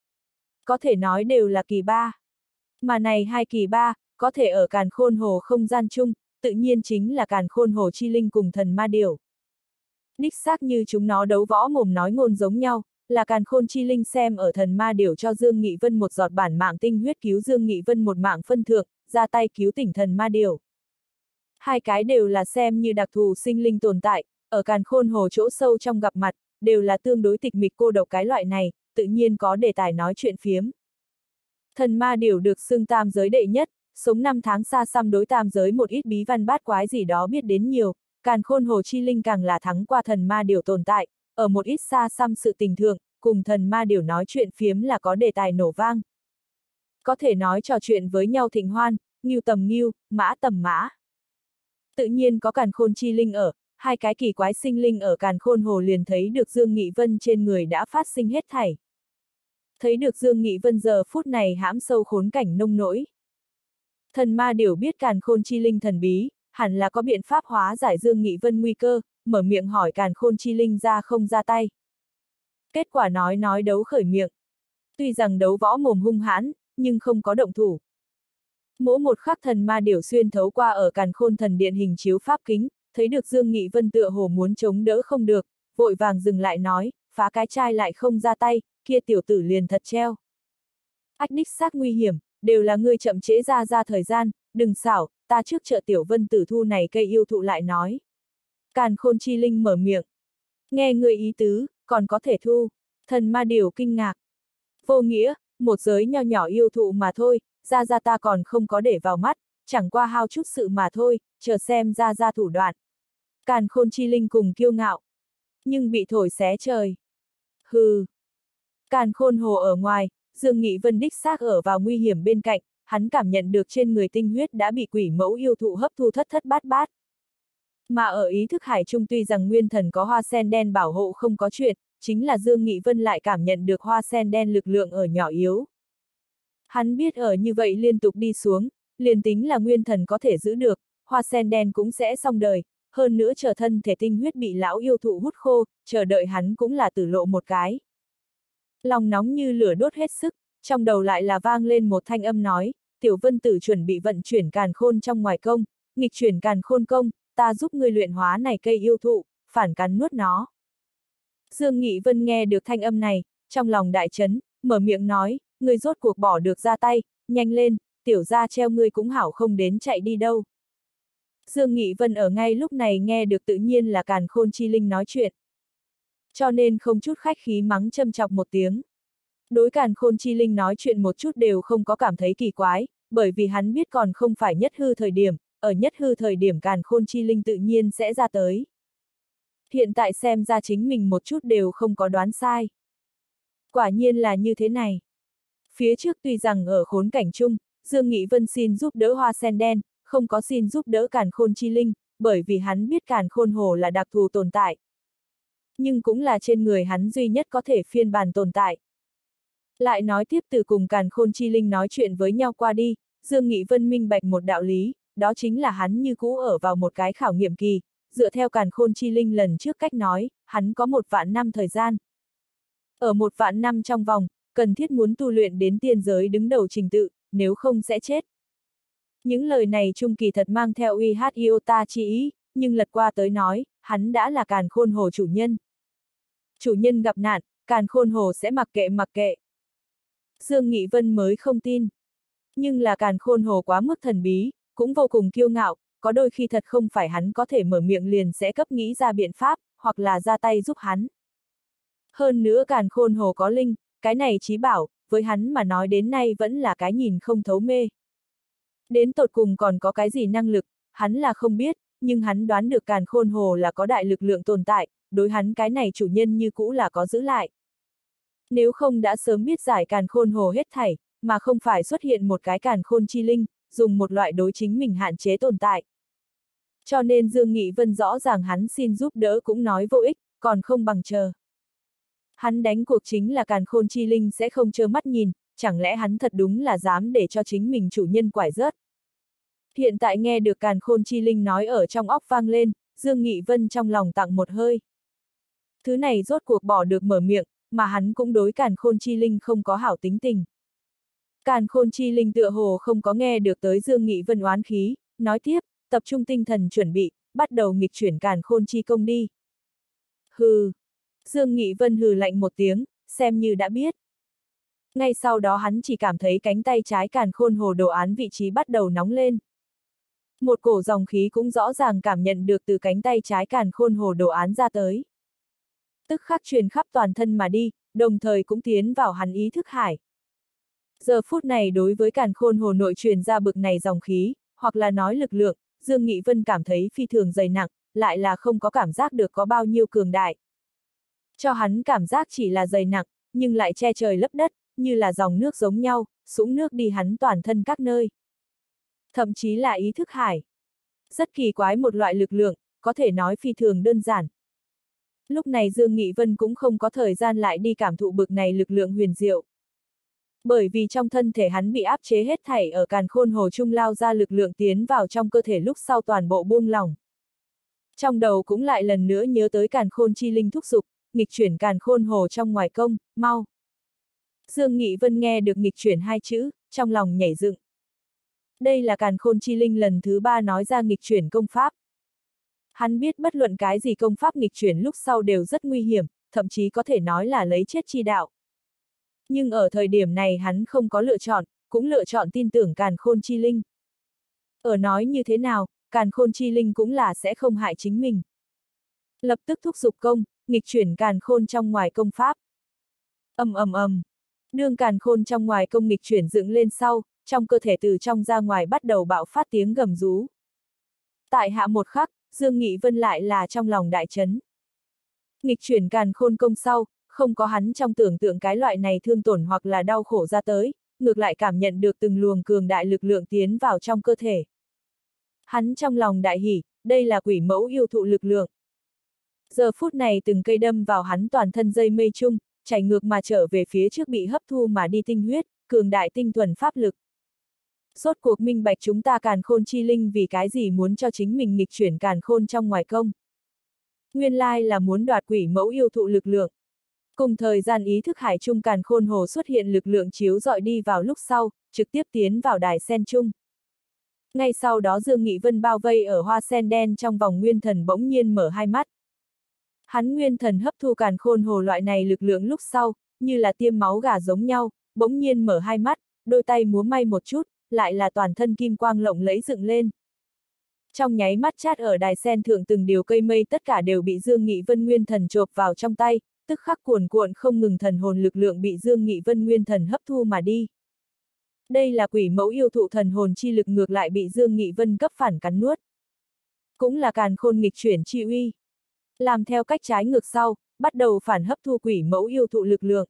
Có thể nói đều là kỳ ba. Mà này hai kỳ ba, có thể ở Càn Khôn Hồ không gian chung, tự nhiên chính là Càn Khôn Hồ chi linh cùng thần ma điểu. Đích xác như chúng nó đấu võ mồm nói ngôn giống nhau, là Càn Khôn chi linh xem ở thần ma điểu cho Dương Nghị Vân một giọt bản mạng tinh huyết cứu Dương Nghị Vân một mạng phân thượng, ra tay cứu tỉnh thần ma điểu. Hai cái đều là xem như đặc thù sinh linh tồn tại, ở Càn Khôn Hồ chỗ sâu trong gặp mặt, đều là tương đối tịch mịch cô độc cái loại này, tự nhiên có đề tài nói chuyện phiếm. Thần ma điểu được xưng tam giới đệ nhất, sống năm tháng xa xăm đối tam giới một ít bí văn bát quái gì đó biết đến nhiều, Càn Khôn Hồ chi linh càng là thắng qua thần ma điểu tồn tại, ở một ít xa xăm sự tình thượng, cùng thần ma điểu nói chuyện phiếm là có đề tài nổ vang. Có thể nói trò chuyện với nhau thịnh hoan, ngưu tầm ngưu, mã tầm mã. Tự nhiên có Càn Khôn chi linh ở, hai cái kỳ quái sinh linh ở Càn Khôn Hồ liền thấy được Dương Nghị Vân trên người đã phát sinh hết thảy. Thấy được Dương Nghị Vân giờ phút này hãm sâu khốn cảnh nông nỗi. Thần ma điểu biết Càn Khôn chi linh thần bí, hẳn là có biện pháp hóa giải Dương Nghị Vân nguy cơ, mở miệng hỏi Càn Khôn chi linh ra không ra tay. Kết quả nói nói đấu khởi miệng. Tuy rằng đấu võ mồm hung hãn, nhưng không có động thủ. Mỗi một khắc thần ma điểu xuyên thấu qua ở Càn Khôn thần điện hình chiếu pháp kính, thấy được Dương Nghị Vân tựa hồ muốn chống đỡ không được, vội vàng dừng lại nói, phá cái chai lại không ra tay, kia tiểu tử liền thật treo. Ách đích xác nguy hiểm, đều là ngươi chậm trễ ra ra thời gian, đừng xảo, ta trước chợ tiểu vân tử thu này cây yêu thụ lại nói. Càn Khôn chi linh mở miệng. Nghe ngươi ý tứ, còn có thể thu. Thần ma điểu kinh ngạc. Vô nghĩa, một giới nho nhỏ yêu thụ mà thôi, ra ra ta còn không có để vào mắt, chẳng qua hao chút sự mà thôi, chờ xem ra ra thủ đoạn. Càn Khôn chi linh cùng kiêu ngạo. Nhưng bị thổi xé trời. Hừ. Càn Khôn Hồ ở ngoài, Dương Nghị Vân đích xác ở vào nguy hiểm bên cạnh, hắn cảm nhận được trên người tinh huyết đã bị quỷ mẫu yêu thụ hấp thu thất thất bát bát. Mà ở ý thức hải trung tuy rằng nguyên thần có hoa sen đen bảo hộ không có chuyện, chính là Dương Nghị Vân lại cảm nhận được hoa sen đen lực lượng ở nhỏ yếu. Hắn biết ở như vậy liên tục đi xuống, liền tính là nguyên thần có thể giữ được, hoa sen đen cũng sẽ xong đời, hơn nữa chờ thân thể tinh huyết bị lão yêu thụ hút khô, chờ đợi hắn cũng là tử lộ một cái. Lòng nóng như lửa đốt hết sức, trong đầu lại là vang lên một thanh âm nói, tiểu vân tử chuẩn bị vận chuyển càn khôn trong ngoài công, nghịch chuyển càn khôn công, ta giúp ngươi luyện hóa này cây yêu thụ, phản cắn nuốt nó. Dương Nghị Vân nghe được thanh âm này, trong lòng đại chấn, mở miệng nói, ngươi rốt cuộc bỏ được ra tay, nhanh lên, tiểu gia treo ngươi cũng hảo không đến chạy đi đâu. Dương Nghị Vân ở ngay lúc này nghe được tự nhiên là Càn Khôn chi linh nói chuyện. Cho nên không chút khách khí mắng châm chọc một tiếng. Đối Càn Khôn chi linh nói chuyện một chút đều không có cảm thấy kỳ quái, bởi vì hắn biết còn không phải nhất hư thời điểm, ở nhất hư thời điểm Càn Khôn chi linh tự nhiên sẽ ra tới. Hiện tại xem ra chính mình một chút đều không có đoán sai. Quả nhiên là như thế này. Phía trước tuy rằng ở khốn cảnh chung, Dương Nghị Vân xin giúp đỡ hoa sen đen, không có xin giúp đỡ Càn Khôn chi linh, bởi vì hắn biết Càn Khôn Hồ là đặc thù tồn tại. Nhưng cũng là trên người hắn duy nhất có thể phiên bản tồn tại. Lại nói tiếp từ cùng Càn Khôn chi linh nói chuyện với nhau qua đi, Dương Nghị Vân minh bạch một đạo lý, đó chính là hắn như cũ ở vào một cái khảo nghiệm kỳ, dựa theo Càn Khôn chi linh lần trước cách nói, hắn có một vạn năm thời gian. Ở một vạn năm trong vòng, cần thiết muốn tu luyện đến tiên giới đứng đầu trình tự, nếu không sẽ chết. Những lời này trung kỳ thật mang theo uy hát iota chi ý, nhưng lật qua tới nói, hắn đã là Càn Khôn Hồ chủ nhân. Chủ nhân gặp nạn, Càn Khôn Hồ sẽ mặc kệ mặc kệ. Dương Nghị Vân mới không tin. Nhưng là Càn Khôn Hồ quá mức thần bí, cũng vô cùng kiêu ngạo, có đôi khi thật không phải hắn có thể mở miệng liền sẽ cấp nghĩ ra biện pháp, hoặc là ra tay giúp hắn. Hơn nữa Càn Khôn Hồ có linh, cái này chí bảo, với hắn mà nói đến nay vẫn là cái nhìn không thấu mê. Đến tột cùng còn có cái gì năng lực, hắn là không biết, nhưng hắn đoán được Càn Khôn Hồ là có đại lực lượng tồn tại, đối hắn cái này chủ nhân như cũ là có giữ lại. Nếu không đã sớm biết giải Càn Khôn Hồ hết thảy, mà không phải xuất hiện một cái Càn Khôn chi linh, dùng một loại đối chính mình hạn chế tồn tại. Cho nên Dương Nghị Vân rõ ràng hắn xin giúp đỡ cũng nói vô ích, còn không bằng chờ. Hắn đánh cuộc chính là Càn Khôn Chi Linh sẽ không trơ mắt nhìn, chẳng lẽ hắn thật đúng là dám để cho chính mình chủ nhân quải rớt. Hiện tại nghe được Càn Khôn Chi Linh nói ở trong óc vang lên, Dương Nghị Vân trong lòng tặng một hơi. Thứ này rốt cuộc bỏ được mở miệng, mà hắn cũng đối Càn Khôn Chi Linh không có hảo tính tình. Càn Khôn Chi Linh tựa hồ không có nghe được tới Dương Nghị Vân oán khí, nói tiếp, tập trung tinh thần chuẩn bị, bắt đầu nghịch chuyển Càn Khôn Chi công đi. Hừ. Dương Nghị Vân hừ lạnh một tiếng, xem như đã biết. Ngay sau đó hắn chỉ cảm thấy cánh tay trái Càn Khôn Hồ đồ án vị trí bắt đầu nóng lên. Một cổ dòng khí cũng rõ ràng cảm nhận được từ cánh tay trái Càn Khôn Hồ đồ án ra tới. Tức khắc truyền khắp toàn thân mà đi, đồng thời cũng tiến vào hắn ý thức hải. Giờ phút này đối với Càn Khôn Hồ nội truyền ra bực này dòng khí, hoặc là nói lực lượng, Dương Nghị Vân cảm thấy phi thường dày nặng, lại là không có cảm giác được có bao nhiêu cường đại. Cho hắn cảm giác chỉ là dày nặng, nhưng lại che trời lấp đất, như là dòng nước giống nhau, sũng nước đi hắn toàn thân các nơi. Thậm chí là ý thức hải. Rất kỳ quái một loại lực lượng, có thể nói phi thường đơn giản. Lúc này Dương Nghị Vân cũng không có thời gian lại đi cảm thụ bực này lực lượng huyền diệu. Bởi vì trong thân thể hắn bị áp chế hết thảy ở Càn Khôn Hồ trung lao ra lực lượng tiến vào trong cơ thể lúc sau toàn bộ buông lỏng. Trong đầu cũng lại lần nữa nhớ tới Càn Khôn Chi Linh thúc giục, nghịch chuyển Càn Khôn Hồ trong ngoài công, mau. Dương Nghị Vân nghe được nghịch chuyển hai chữ, trong lòng nhảy dựng. Đây là Càn Khôn Chi Linh lần thứ ba nói ra nghịch chuyển công pháp. Hắn biết bất luận cái gì công pháp nghịch chuyển lúc sau đều rất nguy hiểm, thậm chí có thể nói là lấy chết chi đạo. Nhưng ở thời điểm này hắn không có lựa chọn, cũng lựa chọn tin tưởng Càn Khôn Chi Linh. Ở nói như thế nào, Càn Khôn Chi Linh cũng là sẽ không hại chính mình. Lập tức thúc giục công, nghịch chuyển Càn Khôn trong ngoài công pháp. Ầm ầm ầm, đương Càn Khôn trong ngoài công nghịch chuyển dựng lên sau, trong cơ thể từ trong ra ngoài bắt đầu bạo phát tiếng gầm rú. Tại hạ một khắc, Dương Nghị Vân lại là trong lòng đại chấn. Nghịch chuyển Càn Khôn công sau, không có hắn trong tưởng tượng cái loại này thương tổn hoặc là đau khổ ra tới, ngược lại cảm nhận được từng luồng cường đại lực lượng tiến vào trong cơ thể. Hắn trong lòng đại hỉ, đây là quỷ mẫu yêu thụ lực lượng. Giờ phút này từng cây đâm vào hắn toàn thân dây mây chung, chảy ngược mà trở về phía trước bị hấp thu mà đi tinh huyết, cường đại tinh thuần pháp lực. Rốt cuộc minh bạch chúng ta Càn Khôn Chi Linh vì cái gì muốn cho chính mình nghịch chuyển Càn Khôn trong ngoài công. Nguyên lai là muốn đoạt quỷ mẫu yêu thụ lực lượng. Cùng thời gian ý thức hải trung Càn Khôn Hồ xuất hiện lực lượng chiếu dọi đi vào lúc sau, trực tiếp tiến vào đài sen trung. Ngay sau đó Dương Nghị Vân bao vây ở hoa sen đen trong vòng nguyên thần bỗng nhiên mở hai mắt. Hắn nguyên thần hấp thu Càn Khôn Hồ loại này lực lượng lúc sau, như là tiêm máu gà giống nhau, bỗng nhiên mở hai mắt, đôi tay múa may một chút, lại là toàn thân kim quang lộng lẫy dựng lên. Trong nháy mắt chát ở đài sen thượng từng điều cây mây tất cả đều bị Dương Nghị Vân nguyên thần chộp vào trong tay, tức khắc cuồn cuộn không ngừng thần hồn lực lượng bị Dương Nghị Vân nguyên thần hấp thu mà đi. Đây là quỷ mẫu yêu thụ thần hồn chi lực ngược lại bị Dương Nghị Vân cấp phản cắn nuốt. Cũng là Càn Khôn nghịch chuyển chi uy. Làm theo cách trái ngược sau, bắt đầu phản hấp thu quỷ mẫu yêu thụ lực lượng.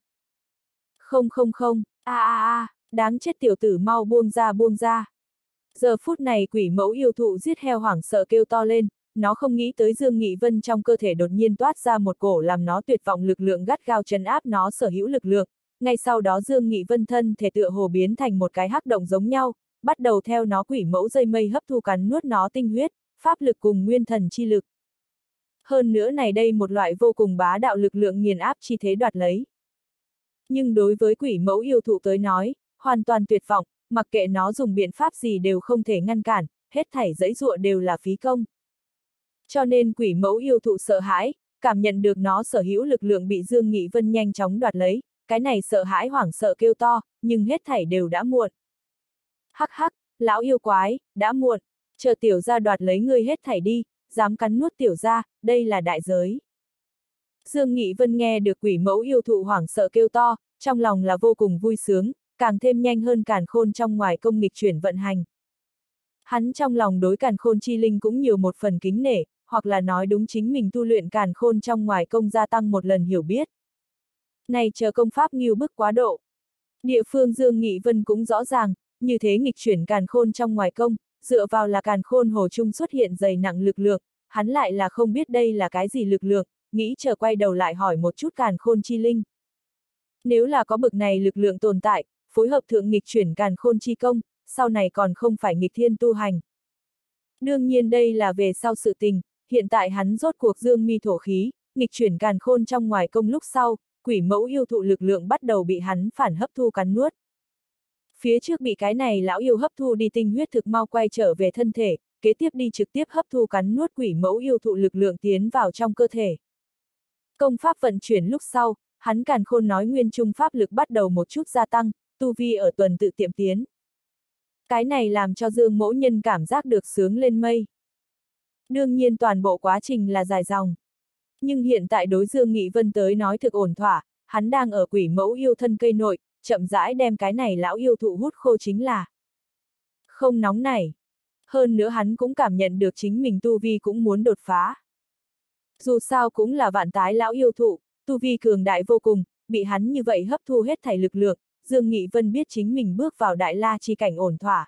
Không không không, a a a, đáng chết tiểu tử mau buông ra buông ra. Giờ phút này quỷ mẫu yêu thụ giết heo hoảng sợ kêu to lên, nó không nghĩ tới Dương Nghị Vân trong cơ thể đột nhiên toát ra một cổ làm nó tuyệt vọng lực lượng gắt gao trấn áp nó sở hữu lực lượng. Ngay sau đó Dương Nghị Vân thân thể tựa hồ biến thành một cái hắc động giống nhau, bắt đầu theo nó quỷ mẫu dây mây hấp thu cắn nuốt nó tinh huyết, pháp lực cùng nguyên thần chi lực. Hơn nữa này đây một loại vô cùng bá đạo lực lượng nghiền áp chi thế đoạt lấy. Nhưng đối với quỷ mẫu yêu thụ tới nói, hoàn toàn tuyệt vọng, mặc kệ nó dùng biện pháp gì đều không thể ngăn cản, hết thảy giãy giụa đều là phí công. Cho nên quỷ mẫu yêu thụ sợ hãi, cảm nhận được nó sở hữu lực lượng bị Dương Nghị Vân nhanh chóng đoạt lấy, cái này sợ hãi hoảng sợ kêu to, nhưng hết thảy đều đã muộn. Hắc hắc, lão yêu quái, đã muộn, chờ tiểu gia đoạt lấy ngươi hết thảy đi, dám cắn nuốt tiểu gia, đây là đại giới. Dương Nghị Vân nghe được quỷ mẫu yêu thụ hoảng sợ kêu to, trong lòng là vô cùng vui sướng, càng thêm nhanh hơn Càn Khôn trong ngoài công nghịch chuyển vận hành. Hắn trong lòng đối Càn Khôn Chi Linh cũng nhiều một phần kính nể, hoặc là nói đúng chính mình tu luyện Càn Khôn trong ngoài công gia tăng một lần hiểu biết. Này chờ công pháp nghiêu bức quá độ. Địa phương Dương Nghị Vân cũng rõ ràng, như thế nghịch chuyển Càn Khôn trong ngoài công, dựa vào là càn khôn hồ chung xuất hiện dày nặng lực lượng, hắn lại là không biết đây là cái gì lực lượng, nghĩ chờ quay đầu lại hỏi một chút càn khôn chi linh. Nếu là có bực này lực lượng tồn tại, phối hợp thượng nghịch chuyển càn khôn chi công, sau này còn không phải nghịch thiên tu hành. Đương nhiên đây là về sau sự tình, hiện tại hắn rốt cuộc dương mi thổ khí, nghịch chuyển càn khôn trong ngoài công lúc sau, quỷ mẫu yêu thụ lực lượng bắt đầu bị hắn phản hấp thu cắn nuốt. Phía trước bị cái này lão yêu hấp thu đi tinh huyết thực mau quay trở về thân thể, kế tiếp đi trực tiếp hấp thu cắn nuốt quỷ mẫu yêu thụ lực lượng tiến vào trong cơ thể. Công pháp vận chuyển lúc sau, hắn càn khôn nói nguyên trung pháp lực bắt đầu một chút gia tăng, tu vi ở tuần tự tiệm tiến. Cái này làm cho Dương Mỗ Nhân cảm giác được sướng lên mây. Đương nhiên toàn bộ quá trình là dài dòng. Nhưng hiện tại đối Dương Nghị Vân tới nói thực ổn thỏa, hắn đang ở quỷ mẫu yêu thân cây nội, chậm rãi đem cái này lão yêu thụ hút khô chính là. Không nóng nảy. Hơn nữa hắn cũng cảm nhận được chính mình tu vi cũng muốn đột phá. Dù sao cũng là vạn tái lão yêu thụ, tu vi cường đại vô cùng, bị hắn như vậy hấp thu hết thảy lực lượng, Dương Nghị Vân biết chính mình bước vào đại la chi cảnh ổn thỏa.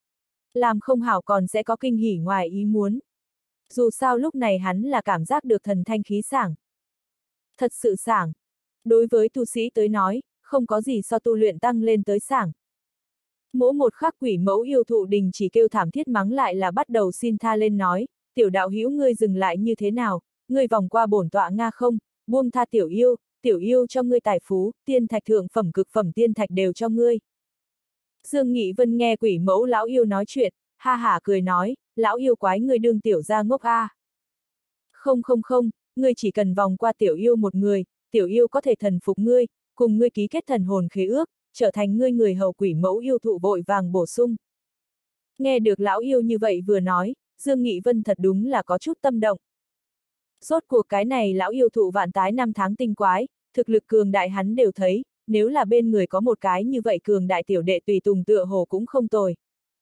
Làm không hảo còn sẽ có kinh hỉ ngoài ý muốn. Dù sao lúc này hắn là cảm giác được thần thanh khí sảng. Thật sự sảng. Đối với tu sĩ tới nói, không có gì so tu luyện tăng lên tới sảng. Mỗi một khắc quỷ mẫu yêu thụ đình chỉ kêu thảm thiết mắng lại là bắt đầu xin tha lên nói, tiểu đạo hữu ngươi dừng lại như thế nào, ngươi vòng qua bổn tọa Nga không, buông tha tiểu yêu, tiểu yêu cho ngươi tài phú, tiên thạch thượng phẩm cực phẩm tiên thạch đều cho ngươi. Dương Nghị Vân nghe quỷ mẫu lão yêu nói chuyện, ha hả cười nói, lão yêu quái ngươi đương tiểu gia ngốc a. À. Không không không, ngươi chỉ cần vòng qua tiểu yêu một người, tiểu yêu có thể thần phục ngươi, cùng ngươi ký kết thần hồn khế ước, trở thành ngươi người hầu quỷ mẫu yêu thụ vội vàng bổ sung. Nghe được lão yêu như vậy vừa nói, Dương Nghị Vân thật đúng là có chút tâm động. Rốt cuộc cái này lão yêu thụ vạn tái năm tháng tinh quái, thực lực cường đại hắn đều thấy, nếu là bên người có một cái như vậy cường đại tiểu đệ tùy tùng tựa hồ cũng không tồi.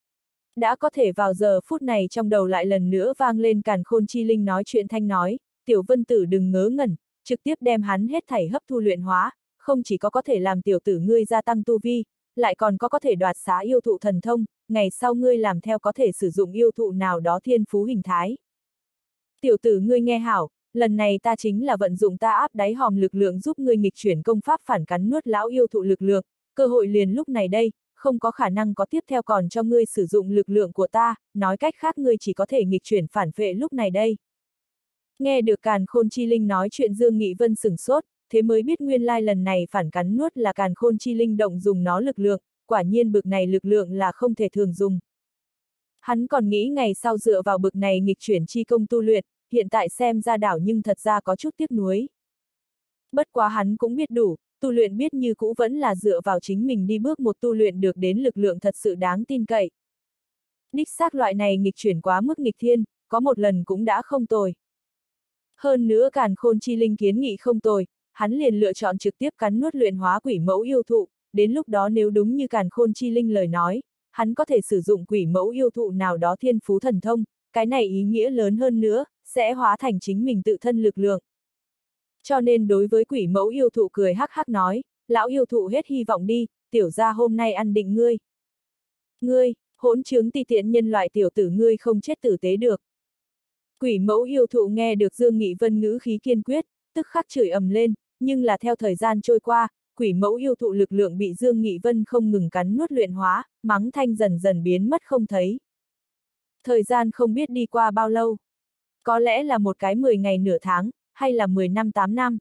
Đã có thể vào giờ phút này trong đầu lại lần nữa vang lên càn khôn chi linh nói chuyện thanh nói, tiểu vân tử đừng ngớ ngẩn, trực tiếp đem hắn hết thảy hấp thu luyện hóa, không chỉ có có thể làm tiểu tử ngươi gia tăng tu vi, lại còn có có thể đoạt xá yêu thụ thần thông, ngày sau ngươi làm theo có thể sử dụng yêu thụ nào đó thiên phú hình thái. Tiểu tử ngươi nghe hảo, lần này ta chính là vận dụng ta áp đáy hòm lực lượng giúp ngươi nghịch chuyển công pháp phản cắn nuốt lão yêu thụ lực lượng, cơ hội liền lúc này đây, không có khả năng có tiếp theo còn cho ngươi sử dụng lực lượng của ta, nói cách khác ngươi chỉ có thể nghịch chuyển phản vệ lúc này đây. Nghe được càn khôn chi linh nói chuyện Dương Nghị Vân sửng sốt, thế mới biết nguyên lai lần này phản cắn nuốt là càn khôn chi linh động dùng nó lực lượng, quả nhiên bực này lực lượng là không thể thường dùng. Hắn còn nghĩ ngày sau dựa vào bực này nghịch chuyển chi công tu luyện, hiện tại xem ra đảo nhưng thật ra có chút tiếc nuối. Bất quá hắn cũng biết đủ, tu luyện biết như cũ vẫn là dựa vào chính mình đi bước một tu luyện được đến lực lượng thật sự đáng tin cậy. Đích xác loại này nghịch chuyển quá mức nghịch thiên, có một lần cũng đã không tồi. Hơn nữa càn khôn chi linh kiến nghị không tồi, hắn liền lựa chọn trực tiếp cắn nuốt luyện hóa quỷ mẫu yêu thụ, đến lúc đó nếu đúng như càn khôn chi linh lời nói, hắn có thể sử dụng quỷ mẫu yêu thụ nào đó thiên phú thần thông, cái này ý nghĩa lớn hơn nữa, sẽ hóa thành chính mình tự thân lực lượng. Cho nên đối với quỷ mẫu yêu thụ cười hắc hắc nói, lão yêu thụ hết hy vọng đi, tiểu gia hôm nay ăn định ngươi. Ngươi, hỗn trướng ti tiện nhân loại tiểu tử ngươi không chết tử tế được. Quỷ mẫu yêu thụ nghe được Dương Nghị Vân ngữ khí kiên quyết, tức khắc chửi ầm lên, nhưng là theo thời gian trôi qua, quỷ mẫu yêu thụ lực lượng bị Dương Nghị Vân không ngừng cắn nuốt luyện hóa, mắng thanh dần dần biến mất không thấy. Thời gian không biết đi qua bao lâu. Có lẽ là một cái mười ngày nửa tháng, hay là mười năm tám năm.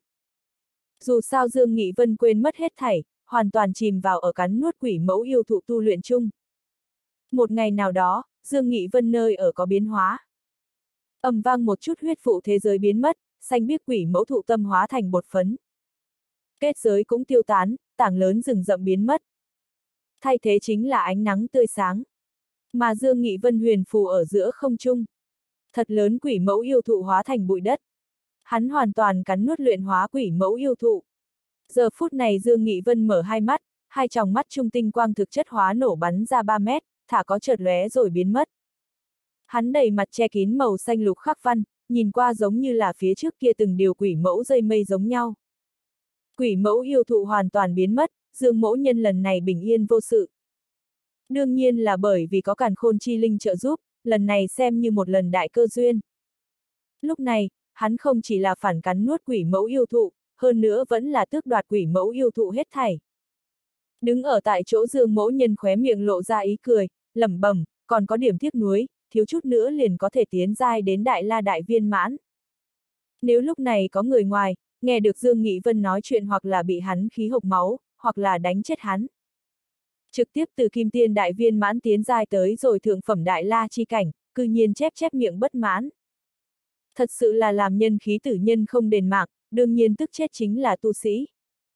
Dù sao Dương Nghị Vân quên mất hết thảy, hoàn toàn chìm vào ở cắn nuốt quỷ mẫu yêu thụ tu luyện chung. Một ngày nào đó, Dương Nghị Vân nơi ở có biến hóa. Ầm vang một chút huyết vụ thế giới biến mất, xanh biếc quỷ mẫu thụ tâm hóa thành bột phấn. Kết giới cũng tiêu tán, tảng lớn rừng rậm biến mất. Thay thế chính là ánh nắng tươi sáng. Mà Dương Nghị Vân huyền phù ở giữa không trung. Thật lớn quỷ mẫu yêu thụ hóa thành bụi đất. Hắn hoàn toàn cắn nuốt luyện hóa quỷ mẫu yêu thụ. Giờ phút này Dương Nghị Vân mở hai mắt, hai tròng mắt trung tinh quang thực chất hóa nổ bắn ra ba mét, thả có chợt lóe rồi biến mất. Hắn đầy mặt che kín màu xanh lục khắc văn, nhìn qua giống như là phía trước kia từng điều quỷ mẫu dây mây giống nhau. Quỷ mẫu yêu thụ hoàn toàn biến mất, Dương mẫu nhân lần này bình yên vô sự. Đương nhiên là bởi vì có càn khôn chi linh trợ giúp, lần này xem như một lần đại cơ duyên. Lúc này, hắn không chỉ là phản cắn nuốt quỷ mẫu yêu thụ, hơn nữa vẫn là tước đoạt quỷ mẫu yêu thụ hết thảy. Đứng ở tại chỗ Dương Mỗ Nhân khóe miệng lộ ra ý cười, lẩm bẩm, còn có điểm tiếc nuối, thiếu chút nữa liền có thể tiến giai đến đại la đại viên mãn. Nếu lúc này có người ngoài, nghe được Dương Nghị Vân nói chuyện hoặc là bị hắn khí hộc máu, hoặc là đánh chết hắn. Trực tiếp từ kim tiên đại viên mãn tiến giai tới rồi thượng phẩm đại la chi cảnh, cư nhiên chép chép miệng bất mãn. Thật sự là làm nhân khí tử nhân không đền mạng, đương nhiên tức chết chính là tu sĩ.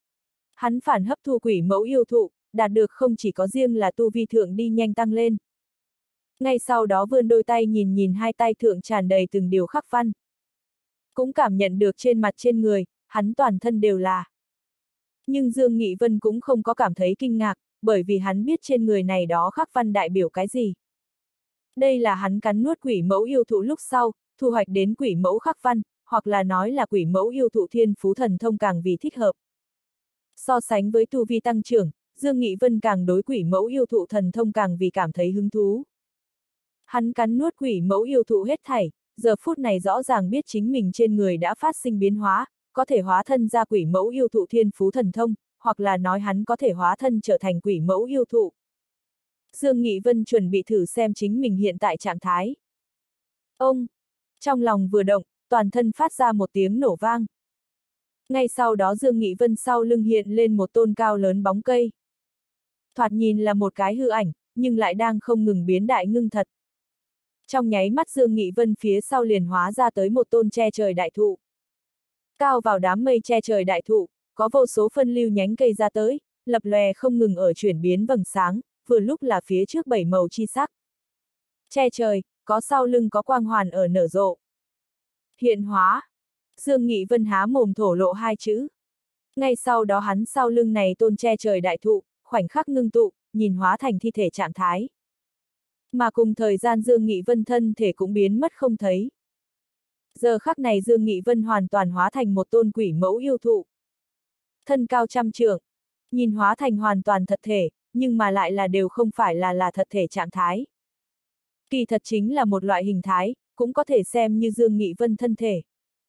Hắn phản hấp thu quỷ mẫu yêu thụ, đạt được không chỉ có riêng là tu vi thượng đi nhanh tăng lên. Ngay sau đó vươn đôi tay nhìn nhìn hai tay thượng tràn đầy từng điều khắc văn. Cũng cảm nhận được trên mặt trên người, hắn toàn thân đều là. Nhưng Dương Nghị Vân cũng không có cảm thấy kinh ngạc, bởi vì hắn biết trên người này đó khắc văn đại biểu cái gì. Đây là hắn cắn nuốt quỷ mẫu yêu thụ lúc sau, thu hoạch đến quỷ mẫu khắc văn, hoặc là nói là quỷ mẫu yêu thụ thiên phú thần thông càng vì thích hợp. So sánh với tu vi tăng trưởng, Dương Nghị Vân càng đối quỷ mẫu yêu thụ thần thông càng vì cảm thấy hứng thú. Hắn cắn nuốt quỷ mẫu yêu thụ hết thảy, giờ phút này rõ ràng biết chính mình trên người đã phát sinh biến hóa, có thể hóa thân ra quỷ mẫu yêu thụ thiên phú thần thông, hoặc là nói hắn có thể hóa thân trở thành quỷ mẫu yêu thụ. Dương Nghị Vân chuẩn bị thử xem chính mình hiện tại trạng thái. Ông! Trong lòng vừa động, toàn thân phát ra một tiếng nổ vang. Ngay sau đó Dương Nghị Vân sau lưng hiện lên một tôn cao lớn bóng cây. Thoạt nhìn là một cái hư ảnh, nhưng lại đang không ngừng biến đại ngưng thật. Trong nháy mắt Dương Nghị Vân phía sau liền hóa ra tới một tôn che trời đại thụ. Cao vào đám mây che trời đại thụ, có vô số phân lưu nhánh cây ra tới, lập lòe không ngừng ở chuyển biến vầng sáng, vừa lúc là phía trước bảy màu chi sắc. Che trời, có sau lưng có quang hoàn ở nở rộ. Hiện hóa. Dương Nghị Vân há mồm thổ lộ hai chữ. Ngay sau đó hắn sau lưng này tôn che trời đại thụ, khoảnh khắc ngưng tụ, nhìn hóa thành thi thể trạng thái. Mà cùng thời gian Dương Nghị Vân thân thể cũng biến mất không thấy. Giờ khắc này Dương Nghị Vân hoàn toàn hóa thành một tôn quỷ mẫu yêu thụ. Thân cao trăm trượng, nhìn hóa thành hoàn toàn thật thể, nhưng mà lại là đều không phải là là thật thể trạng thái. Kỳ thật chính là một loại hình thái, cũng có thể xem như Dương Nghị Vân thân thể.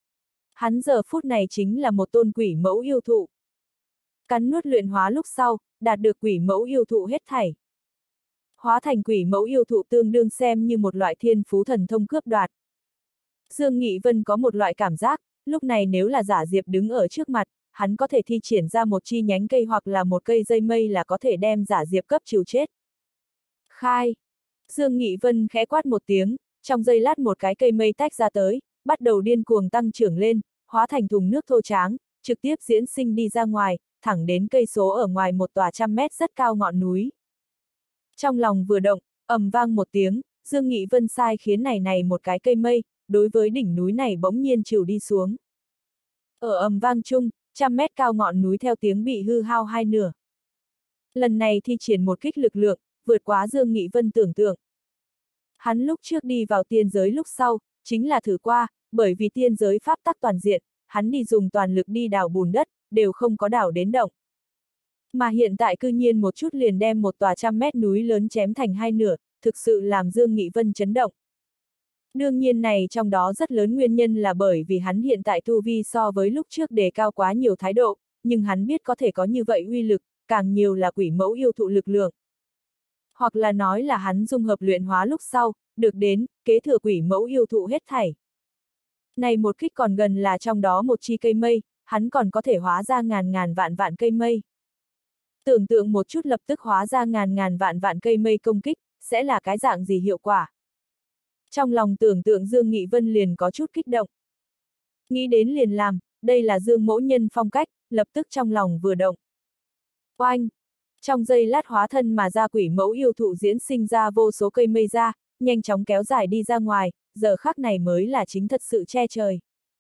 Hắn giờ phút này chính là một tôn quỷ mẫu yêu thụ. Cắn nuốt luyện hóa lúc sau, đạt được quỷ mẫu yêu thụ hết thảy. Hóa thành quỷ mẫu yêu thụ tương đương xem như một loại thiên phú thần thông cướp đoạt. Dương Nghị Vân có một loại cảm giác, lúc này nếu là Giả Diệp đứng ở trước mặt, hắn có thể thi triển ra một chi nhánh cây hoặc là một cây dây mây là có thể đem Giả Diệp cấp trừ chết. Khai! Dương Nghị Vân khẽ quát một tiếng, trong giây lát một cái cây mây tách ra tới, bắt đầu điên cuồng tăng trưởng lên, hóa thành thùng nước thô tráng, trực tiếp diễn sinh đi ra ngoài, thẳng đến cây số ở ngoài một tòa trăm mét rất cao ngọn núi. Trong lòng vừa động, ầm vang một tiếng, Dương Nghị Vân sai khiến này này một cái cây mây, đối với đỉnh núi này bỗng nhiên trìu đi xuống. Ở ầm vang chung, trăm mét cao ngọn núi theo tiếng bị hư hao hai nửa. Lần này thi triển một kích lực lượng, vượt quá Dương Nghị Vân tưởng tượng. Hắn lúc trước đi vào tiên giới lúc sau, chính là thử qua, bởi vì tiên giới pháp tắc toàn diện, hắn đi dùng toàn lực đi đào bùn đất, đều không có đào đến động. Mà hiện tại cư nhiên một chút liền đem một tòa trăm mét núi lớn chém thành hai nửa, thực sự làm Dương Nghị Vân chấn động. Đương nhiên này trong đó rất lớn nguyên nhân là bởi vì hắn hiện tại tu vi so với lúc trước đề cao quá nhiều thái độ, nhưng hắn biết có thể có như vậy uy lực, càng nhiều là quỷ mẫu yêu thụ lực lượng. Hoặc là nói là hắn dung hợp luyện hóa lúc sau, được đến, kế thừa quỷ mẫu yêu thụ hết thảy. Này một kích còn gần là trong đó một chi cây mây, hắn còn có thể hóa ra ngàn ngàn vạn vạn cây mây. Tưởng tượng một chút lập tức hóa ra ngàn ngàn vạn vạn cây mây công kích, sẽ là cái dạng gì hiệu quả. Trong lòng tưởng tượng Dương Nghị Vân liền có chút kích động. Nghĩ đến liền làm, đây là Dương Mỗ Nhân phong cách, lập tức trong lòng vừa động. Oanh! Trong giây lát hóa thân mà ra quỷ mẫu yêu thụ diễn sinh ra vô số cây mây ra, nhanh chóng kéo dài đi ra ngoài, giờ khắc này mới là chính thật sự che trời.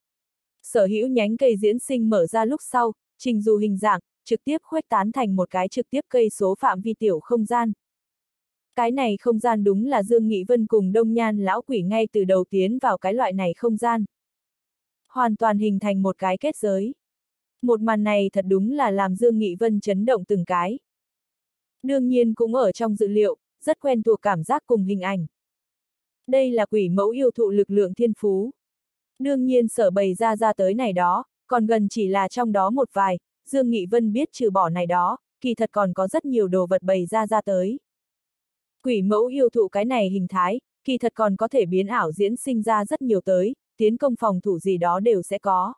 Sở hữu nhánh cây diễn sinh mở ra lúc sau, trình dù hình dạng, trực tiếp khuếch tán thành một cái trực tiếp cây số phạm vi tiểu không gian. Cái này không gian đúng là Dương Nghị Vân cùng Đông Nhan lão quỷ ngay từ đầu tiến vào cái loại này không gian. Hoàn toàn hình thành một cái kết giới. Một màn này thật đúng là làm Dương Nghị Vân chấn động từng cái. Đương nhiên cũng ở trong dự liệu, rất quen thuộc cảm giác cùng hình ảnh. Đây là quỷ mẫu yêu thụ lực lượng thiên phú. Đương nhiên sở bày ra ra tới này đó, còn gần chỉ là trong đó một vài, Dương Nghị Vân biết trừ bỏ này đó, kỳ thật còn có rất nhiều đồ vật bày ra ra tới. Quỷ mẫu yêu thụ cái này hình thái, kỳ thật còn có thể biến ảo diễn sinh ra rất nhiều tới, tiến công phòng thủ gì đó đều sẽ có.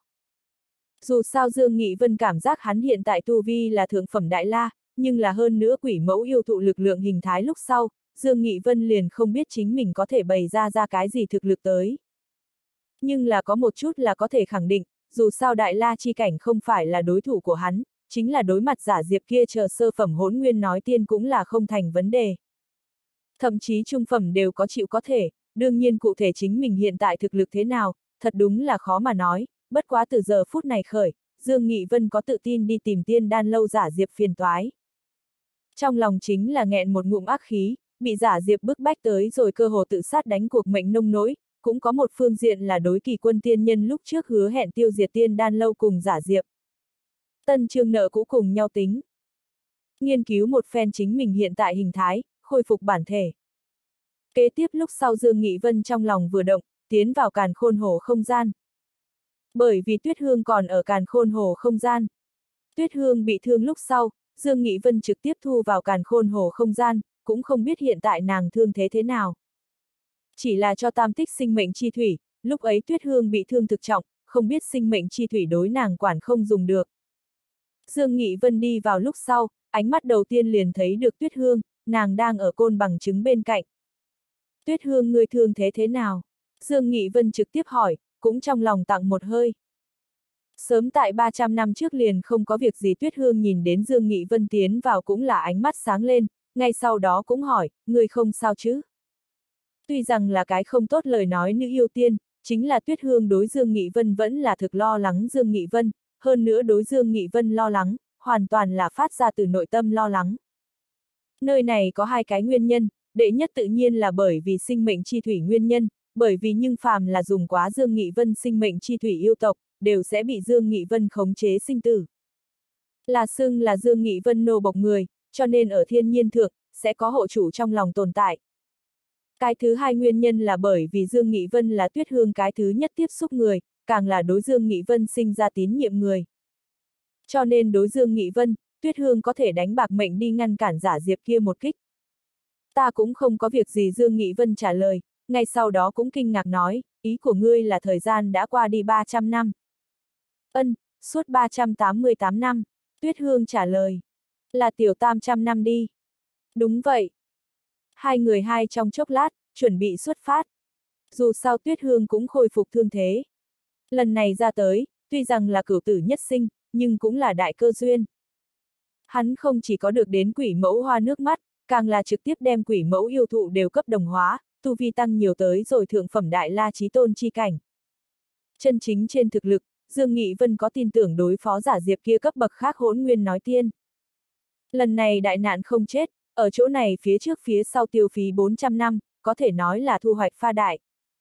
Dù sao Dương Nghị Vân cảm giác hắn hiện tại tu vi là thượng phẩm đại la, nhưng là hơn nữa quỷ mẫu yêu thụ lực lượng hình thái lúc sau, Dương Nghị Vân liền không biết chính mình có thể bày ra ra cái gì thực lực tới. Nhưng là có một chút là có thể khẳng định, dù sao đại la chi cảnh không phải là đối thủ của hắn, chính là đối mặt giả diệp kia chờ sơ phẩm hỗn nguyên nói tiên cũng là không thành vấn đề. Thậm chí trung phẩm đều có chịu có thể, đương nhiên cụ thể chính mình hiện tại thực lực thế nào, thật đúng là khó mà nói, bất quá từ giờ phút này khởi, Dương Nghị Vân có tự tin đi tìm tiên đan lâu giả diệp phiền toái. Trong lòng chính là nghẹn một ngụm ác khí, bị giả diệp bức bách tới rồi cơ hồ tự sát đánh cuộc mệnh nông nỗi, cũng có một phương diện là đối kỳ quân tiên nhân lúc trước hứa hẹn tiêu diệt tiên đan lâu cùng giả diệp. Tân trương nợ cũ cùng nhau tính. Nghiên cứu một phen chính mình hiện tại hình thái, khôi phục bản thể. Kế tiếp lúc sau Dương Nghị Vân trong lòng vừa động, tiến vào càn khôn hồ không gian. Bởi vì Tuyết Hương còn ở càn khôn hồ không gian. Tuyết Hương bị thương lúc sau, Dương Nghị Vân trực tiếp thu vào càn khôn hồ không gian, cũng không biết hiện tại nàng thương thế thế nào. Chỉ là cho tam tích sinh mệnh chi thủy, lúc ấy Tuyết Hương bị thương thực trọng, không biết sinh mệnh chi thủy đối nàng quản không dùng được. Dương Nghị Vân đi vào lúc sau, ánh mắt đầu tiên liền thấy được Tuyết Hương, nàng đang ở côn bằng trứng bên cạnh. Tuyết Hương ngươi thương thế thế nào? Dương Nghị Vân trực tiếp hỏi, cũng trong lòng tặng một hơi. Sớm tại ba trăm năm trước liền không có việc gì Tuyết Hương nhìn đến Dương Nghị Vân tiến vào cũng là ánh mắt sáng lên, ngay sau đó cũng hỏi, ngươi không sao chứ? Tuy rằng là cái không tốt lời nói nữ yêu tiên, chính là Tuyết Hương đối Dương Nghị Vân vẫn là thực lo lắng Dương Nghị Vân, hơn nữa đối Dương Nghị Vân lo lắng, hoàn toàn là phát ra từ nội tâm lo lắng. Nơi này có hai cái nguyên nhân, đệ nhất tự nhiên là bởi vì sinh mệnh chi thủy nguyên nhân, bởi vì nhưng phàm là dùng quá Dương Nghị Vân sinh mệnh chi thủy yêu tộc, đều sẽ bị Dương Nghị Vân khống chế sinh tử. Là xưng là Dương Nghị Vân nô bộc người, cho nên ở thiên nhiên thượng, sẽ có hộ chủ trong lòng tồn tại. Cái thứ hai nguyên nhân là bởi vì Dương Nghị Vân là Tuyết Hương cái thứ nhất tiếp xúc người, càng là đối Dương Nghị Vân sinh ra tín nhiệm người. Cho nên đối Dương Nghị Vân, Tuyết Hương có thể đánh bạc mệnh đi ngăn cản giả diệp kia một kích. Ta cũng không có việc gì Dương Nghị Vân trả lời, ngay sau đó cũng kinh ngạc nói, ý của ngươi là thời gian đã qua đi ba trăm năm. Ân, suốt ba trăm tám mươi tám năm, Tuyết Hương trả lời. Là tiểu tam trăm năm đi. Đúng vậy. Hai người hai trong chốc lát, chuẩn bị xuất phát. Dù sao Tuyết Hương cũng khôi phục thương thế. Lần này ra tới, tuy rằng là cửu tử nhất sinh, nhưng cũng là đại cơ duyên. Hắn không chỉ có được đến quỷ mẫu hoa nước mắt, càng là trực tiếp đem quỷ mẫu yêu thụ đều cấp đồng hóa, tu vi tăng nhiều tới rồi thượng phẩm đại la chí tôn chi cảnh. Chân chính trên thực lực, Dương Nghị Vân có tin tưởng đối phó giả diệp kia cấp bậc khác hỗn nguyên nói tiên. Lần này đại nạn không chết, ở chỗ này phía trước phía sau tiêu phí bốn trăm năm, có thể nói là thu hoạch pha đại.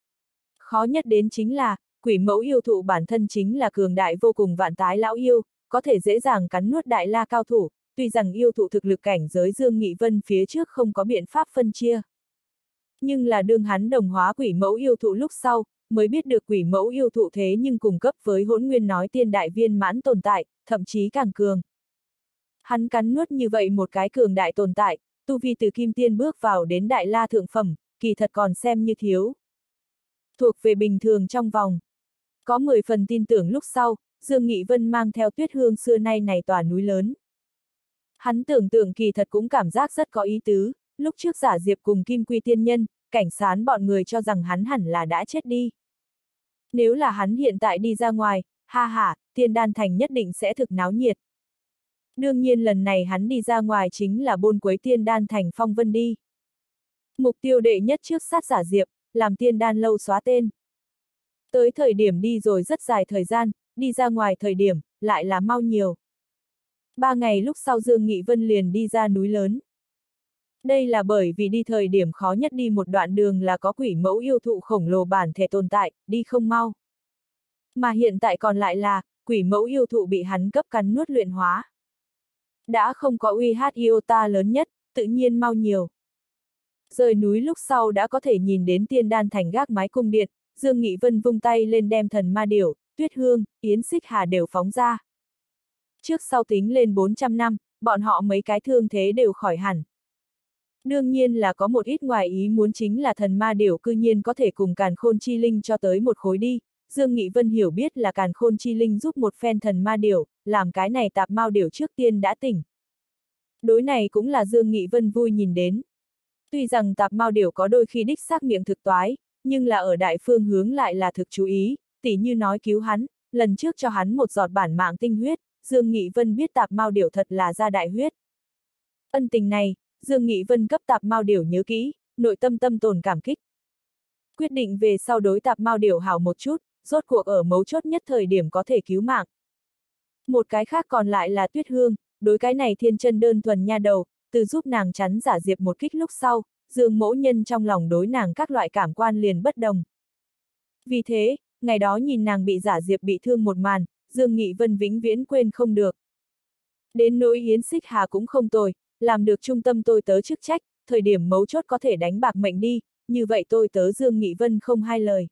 Khó nhất đến chính là, quỷ mẫu yêu thụ bản thân chính là cường đại vô cùng vạn tái lão yêu, có thể dễ dàng cắn nuốt đại la cao thủ, tuy rằng yêu thụ thực lực cảnh giới Dương Nghị Vân phía trước không có biện pháp phân chia. Nhưng là đương hắn đồng hóa quỷ mẫu yêu thụ lúc sau, mới biết được quỷ mẫu yêu thụ thế nhưng cùng cấp với hỗn nguyên nói tiên đại viên mãn tồn tại, thậm chí càng cường. Hắn cắn nuốt như vậy một cái cường đại tồn tại, tu vi từ kim tiên bước vào đến đại la thượng phẩm, kỳ thật còn xem như thiếu. Thuộc về bình thường trong vòng. Có mười phần tin tưởng lúc sau, Dương Nghị Vân mang theo Tuyết Hương xưa nay này tòa núi lớn. Hắn tưởng tượng kỳ thật cũng cảm giác rất có ý tứ, lúc trước giả diệp cùng Kim Quy tiên nhân, cảnh sán bọn người cho rằng hắn hẳn là đã chết đi. Nếu là hắn hiện tại đi ra ngoài, ha ha, tiên đan thành nhất định sẽ thực náo nhiệt. Đương nhiên lần này hắn đi ra ngoài chính là bôn quấy tiên đan thành phong vân đi. Mục tiêu đệ nhất trước sát giả diệp, làm tiên đan lâu xóa tên. Tới thời điểm đi rồi rất dài thời gian, đi ra ngoài thời điểm, lại là mau nhiều. Ba ngày lúc sau Dương Nghị Vân liền đi ra núi lớn. Đây là bởi vì đi thời điểm khó nhất đi một đoạn đường là có quỷ mẫu yêu thụ khổng lồ bản thể tồn tại, đi không mau. Mà hiện tại còn lại là, quỷ mẫu yêu thụ bị hắn cấp cắn nuốt luyện hóa. Đã không có uy hát iota lớn nhất, tự nhiên mau nhiều. Rời núi lúc sau đã có thể nhìn đến tiên đan thành gác mái cung điện, Dương Nghị Vân vung tay lên đem thần ma điểu, Tuyết Hương, Yến Xích Hà đều phóng ra. Trước sau tính lên bốn trăm năm, bọn họ mấy cái thương thế đều khỏi hẳn. Đương nhiên là có một ít ngoài ý muốn chính là thần ma điểu cư nhiên có thể cùng càn khôn chi linh cho tới một khối đi. Dương Nghị Vân hiểu biết là càn khôn chi linh giúp một phen thần ma điểu, làm cái này tạp mao điểu trước tiên đã tỉnh. Đối này cũng là Dương Nghị Vân vui nhìn đến. Tuy rằng tạp mao điểu có đôi khi đích xác miệng thực toái, nhưng là ở đại phương hướng lại là thực chú ý, tỉ như nói cứu hắn, lần trước cho hắn một giọt bản mạng tinh huyết, Dương Nghị Vân biết tạp mao điểu thật là ra đại huyết. Ân tình này, Dương Nghị Vân cấp tạp mao điểu nhớ kỹ, nội tâm tâm tồn cảm kích. Quyết định về sau đối tạp mao điểu hảo một chút, rốt cuộc ở mấu chốt nhất thời điểm có thể cứu mạng. Một cái khác còn lại là Tuyết Hương, đối cái này thiên chân đơn thuần nha đầu, từ giúp nàng chắn giả diệp một kích lúc sau, Dương mỗ nhân trong lòng đối nàng các loại cảm quan liền bất đồng. Vì thế, ngày đó nhìn nàng bị giả diệp bị thương một màn, Dương Nghị Vân vĩnh viễn quên không được. Đến nỗi Yến Xích Hà cũng không tồi, làm được trung tâm tôi tớ chức trách, thời điểm mấu chốt có thể đánh bạc mệnh đi, như vậy tôi tớ Dương Nghị Vân không hai lời.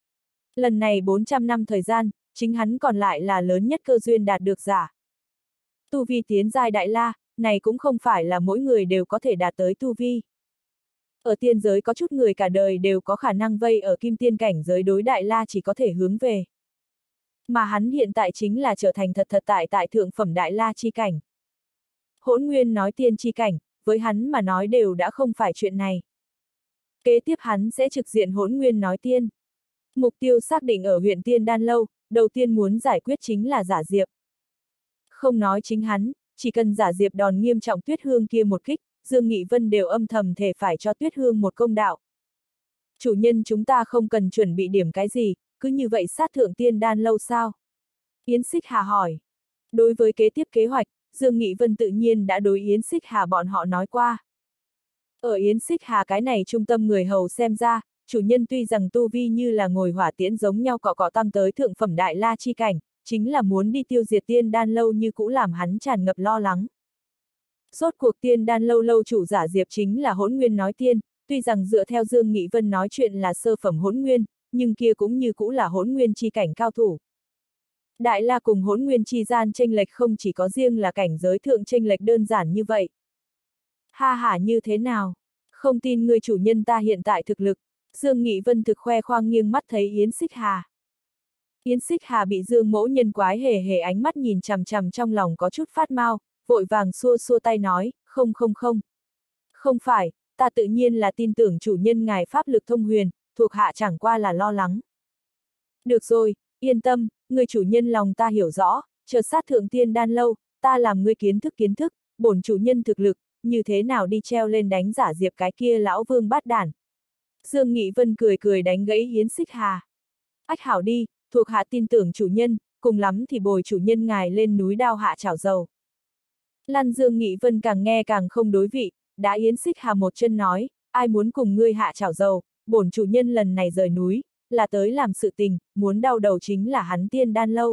Lần này bốn trăm năm thời gian, chính hắn còn lại là lớn nhất cơ duyên đạt được giả. Tu vi tiến giai đại la, này cũng không phải là mỗi người đều có thể đạt tới tu vi. Ở tiên giới có chút người cả đời đều có khả năng vây ở kim tiên cảnh giới đối đại la chỉ có thể hướng về. Mà hắn hiện tại chính là trở thành thật thật tại tại thượng phẩm đại la chi cảnh. Hỗn Nguyên nói tiên chi cảnh, với hắn mà nói đều đã không phải chuyện này. Kế tiếp hắn sẽ trực diện Hỗn Nguyên nói tiên. Mục tiêu xác định ở huyện Tiên Đan Lâu, đầu tiên muốn giải quyết chính là giả diệp. Không nói chính hắn, chỉ cần giả diệp đòn nghiêm trọng Tuyết Hương kia một kích, Dương Nghị Vân đều âm thầm thể phải cho Tuyết Hương một công đạo. Chủ nhân chúng ta không cần chuẩn bị điểm cái gì, cứ như vậy sát thượng Tiên Đan Lâu sao? Yến Xích Hà hỏi. Đối với kế tiếp kế hoạch, Dương Nghị Vân tự nhiên đã đối Yến Xích Hà bọn họ nói qua. Ở Yến Xích Hà cái này trung tâm người hầu xem ra, chủ nhân tuy rằng tu vi như là ngồi hỏa tiễn giống nhau cọ cọ tăng tới thượng phẩm đại la chi cảnh, chính là muốn đi tiêu diệt Tiên Đan Lâu như cũ làm hắn tràn ngập lo lắng. Rốt cuộc Tiên Đan Lâu lâu chủ giả diệp chính là Hỗn Nguyên nói tiên, tuy rằng dựa theo Dương Nghị Vân nói chuyện là sơ phẩm Hỗn Nguyên, nhưng kia cũng như cũ là Hỗn Nguyên chi cảnh cao thủ. Đại la cùng Hỗn Nguyên chi gian chênh lệch không chỉ có riêng là cảnh giới thượng chênh lệch đơn giản như vậy. Ha ha như thế nào? Không tin người chủ nhân ta hiện tại thực lực. Dương Nghị Vân thực khoe khoang nghiêng mắt thấy Yến Xích Hà. Yến Xích Hà bị Dương mỗ nhân quái hề hề ánh mắt nhìn chằm chằm trong lòng có chút phát mau, vội vàng xua xua tay nói, không không không. Không phải, ta tự nhiên là tin tưởng chủ nhân ngài pháp lực thông huyền, thuộc hạ chẳng qua là lo lắng. Được rồi, yên tâm, người chủ nhân lòng ta hiểu rõ, chờ sát thượng Tiên Đan Lâu, ta làm ngươi kiến thức kiến thức, bổn chủ nhân thực lực, như thế nào đi treo lên đánh giả diệp cái kia lão vương bát đản. Dương Nghị Vân cười cười đánh gãy Yến Xích Hà. Ách hảo đi, thuộc hạ tin tưởng chủ nhân, cùng lắm thì bồi chủ nhân ngài lên núi đao hạ chảo dầu. Lăn Dương Nghị Vân càng nghe càng không đối vị, đã Yến Xích Hà một chân nói, ai muốn cùng ngươi hạ chảo dầu, bổn chủ nhân lần này rời núi, là tới làm sự tình, muốn đau đầu chính là hắn Tiên Đan Lâu.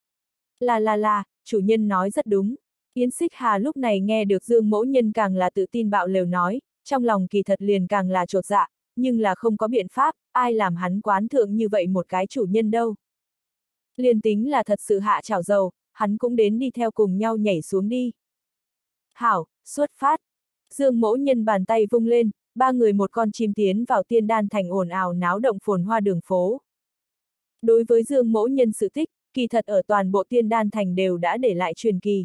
Là là là, chủ nhân nói rất đúng. Yến Xích Hà lúc này nghe được Dương mỗ nhân càng là tự tin bạo lều nói, trong lòng kỳ thật liền càng là chột dạ, nhưng là không có biện pháp, ai làm hắn quán thượng như vậy một cái chủ nhân đâu. Liền tính là thật sự hạ chảo dầu, hắn cũng đến đi theo cùng nhau nhảy xuống đi. Hảo, xuất phát. Dương mỗ nhân bàn tay vung lên, ba người một con chim tiến vào Tiên Đan thành ồn ào náo động phồn hoa đường phố. Đối với Dương mỗ nhân sự tích, kỳ thật ở toàn bộ Tiên Đan thành đều đã để lại truyền kỳ.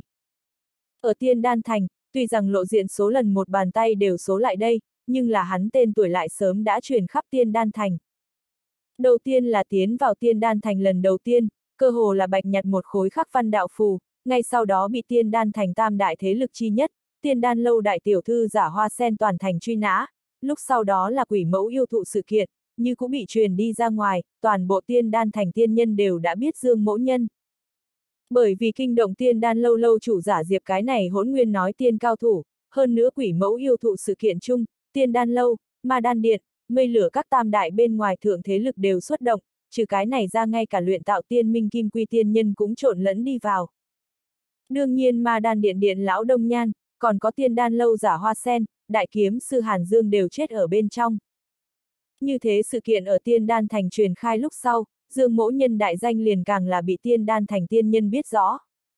Ở Tiên Đan thành, tuy rằng lộ diện số lần một bàn tay đều số lại đây, nhưng là hắn tên tuổi lại sớm đã truyền khắp Tiên Đan thành. Đầu tiên là tiến vào Tiên Đan thành lần đầu tiên, cơ hồ là bạch nhặt một khối khắc văn đạo phù, ngay sau đó bị Tiên Đan thành tam đại thế lực chi nhất, Tiên Đan lâu đại tiểu thư giả hoa sen toàn thành truy nã, lúc sau đó là quỷ mẫu yêu thụ sự kiện, như cũng bị truyền đi ra ngoài, toàn bộ Tiên Đan thành tiên nhân đều đã biết Dương mỗ nhân. Bởi vì kinh động Tiên Đan lâu lâu chủ giả diệp cái này Hỗn Nguyên nói tiên cao thủ, hơn nữa quỷ mẫu yêu thụ sự kiện chung, Tiên Đan lâu, Ma Đan điện, mây lửa các tam đại bên ngoài thượng thế lực đều xuất động, trừ cái này ra ngay cả luyện tạo tiên minh kim quy tiên nhân cũng trộn lẫn đi vào. Đương nhiên Ma Đan điện điện lão Đông Nhan, còn có Tiên Đan lâu giả hoa sen, đại kiếm sư Hàn Dương đều chết ở bên trong. Như thế sự kiện ở Tiên Đan Thành truyền khai lúc sau, Dương Mỗ Nhân đại danh liền càng là bị Tiên Đan Thành tiên nhân biết rõ.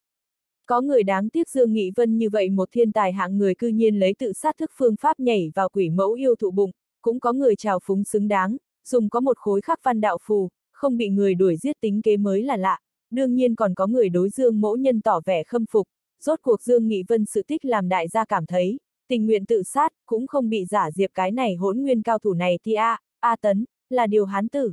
Có người đáng tiếc Dương Nghị Vân như vậy một thiên tài hạng người cư nhiên lấy tự sát thức phương pháp nhảy vào quỷ mẫu yêu thụ bụng, cũng có người trào phúng xứng đáng, dùng có một khối khắc văn đạo phù, không bị người đuổi giết tính kế mới là lạ, đương nhiên còn có người đối Dương Mỗ Nhân tỏ vẻ khâm phục, rốt cuộc Dương Nghị Vân sự tích làm đại gia cảm thấy, tình nguyện tự sát, cũng không bị giả diệp cái này hỗn nguyên cao thủ này thì a, A Tấn, là điều hán tử.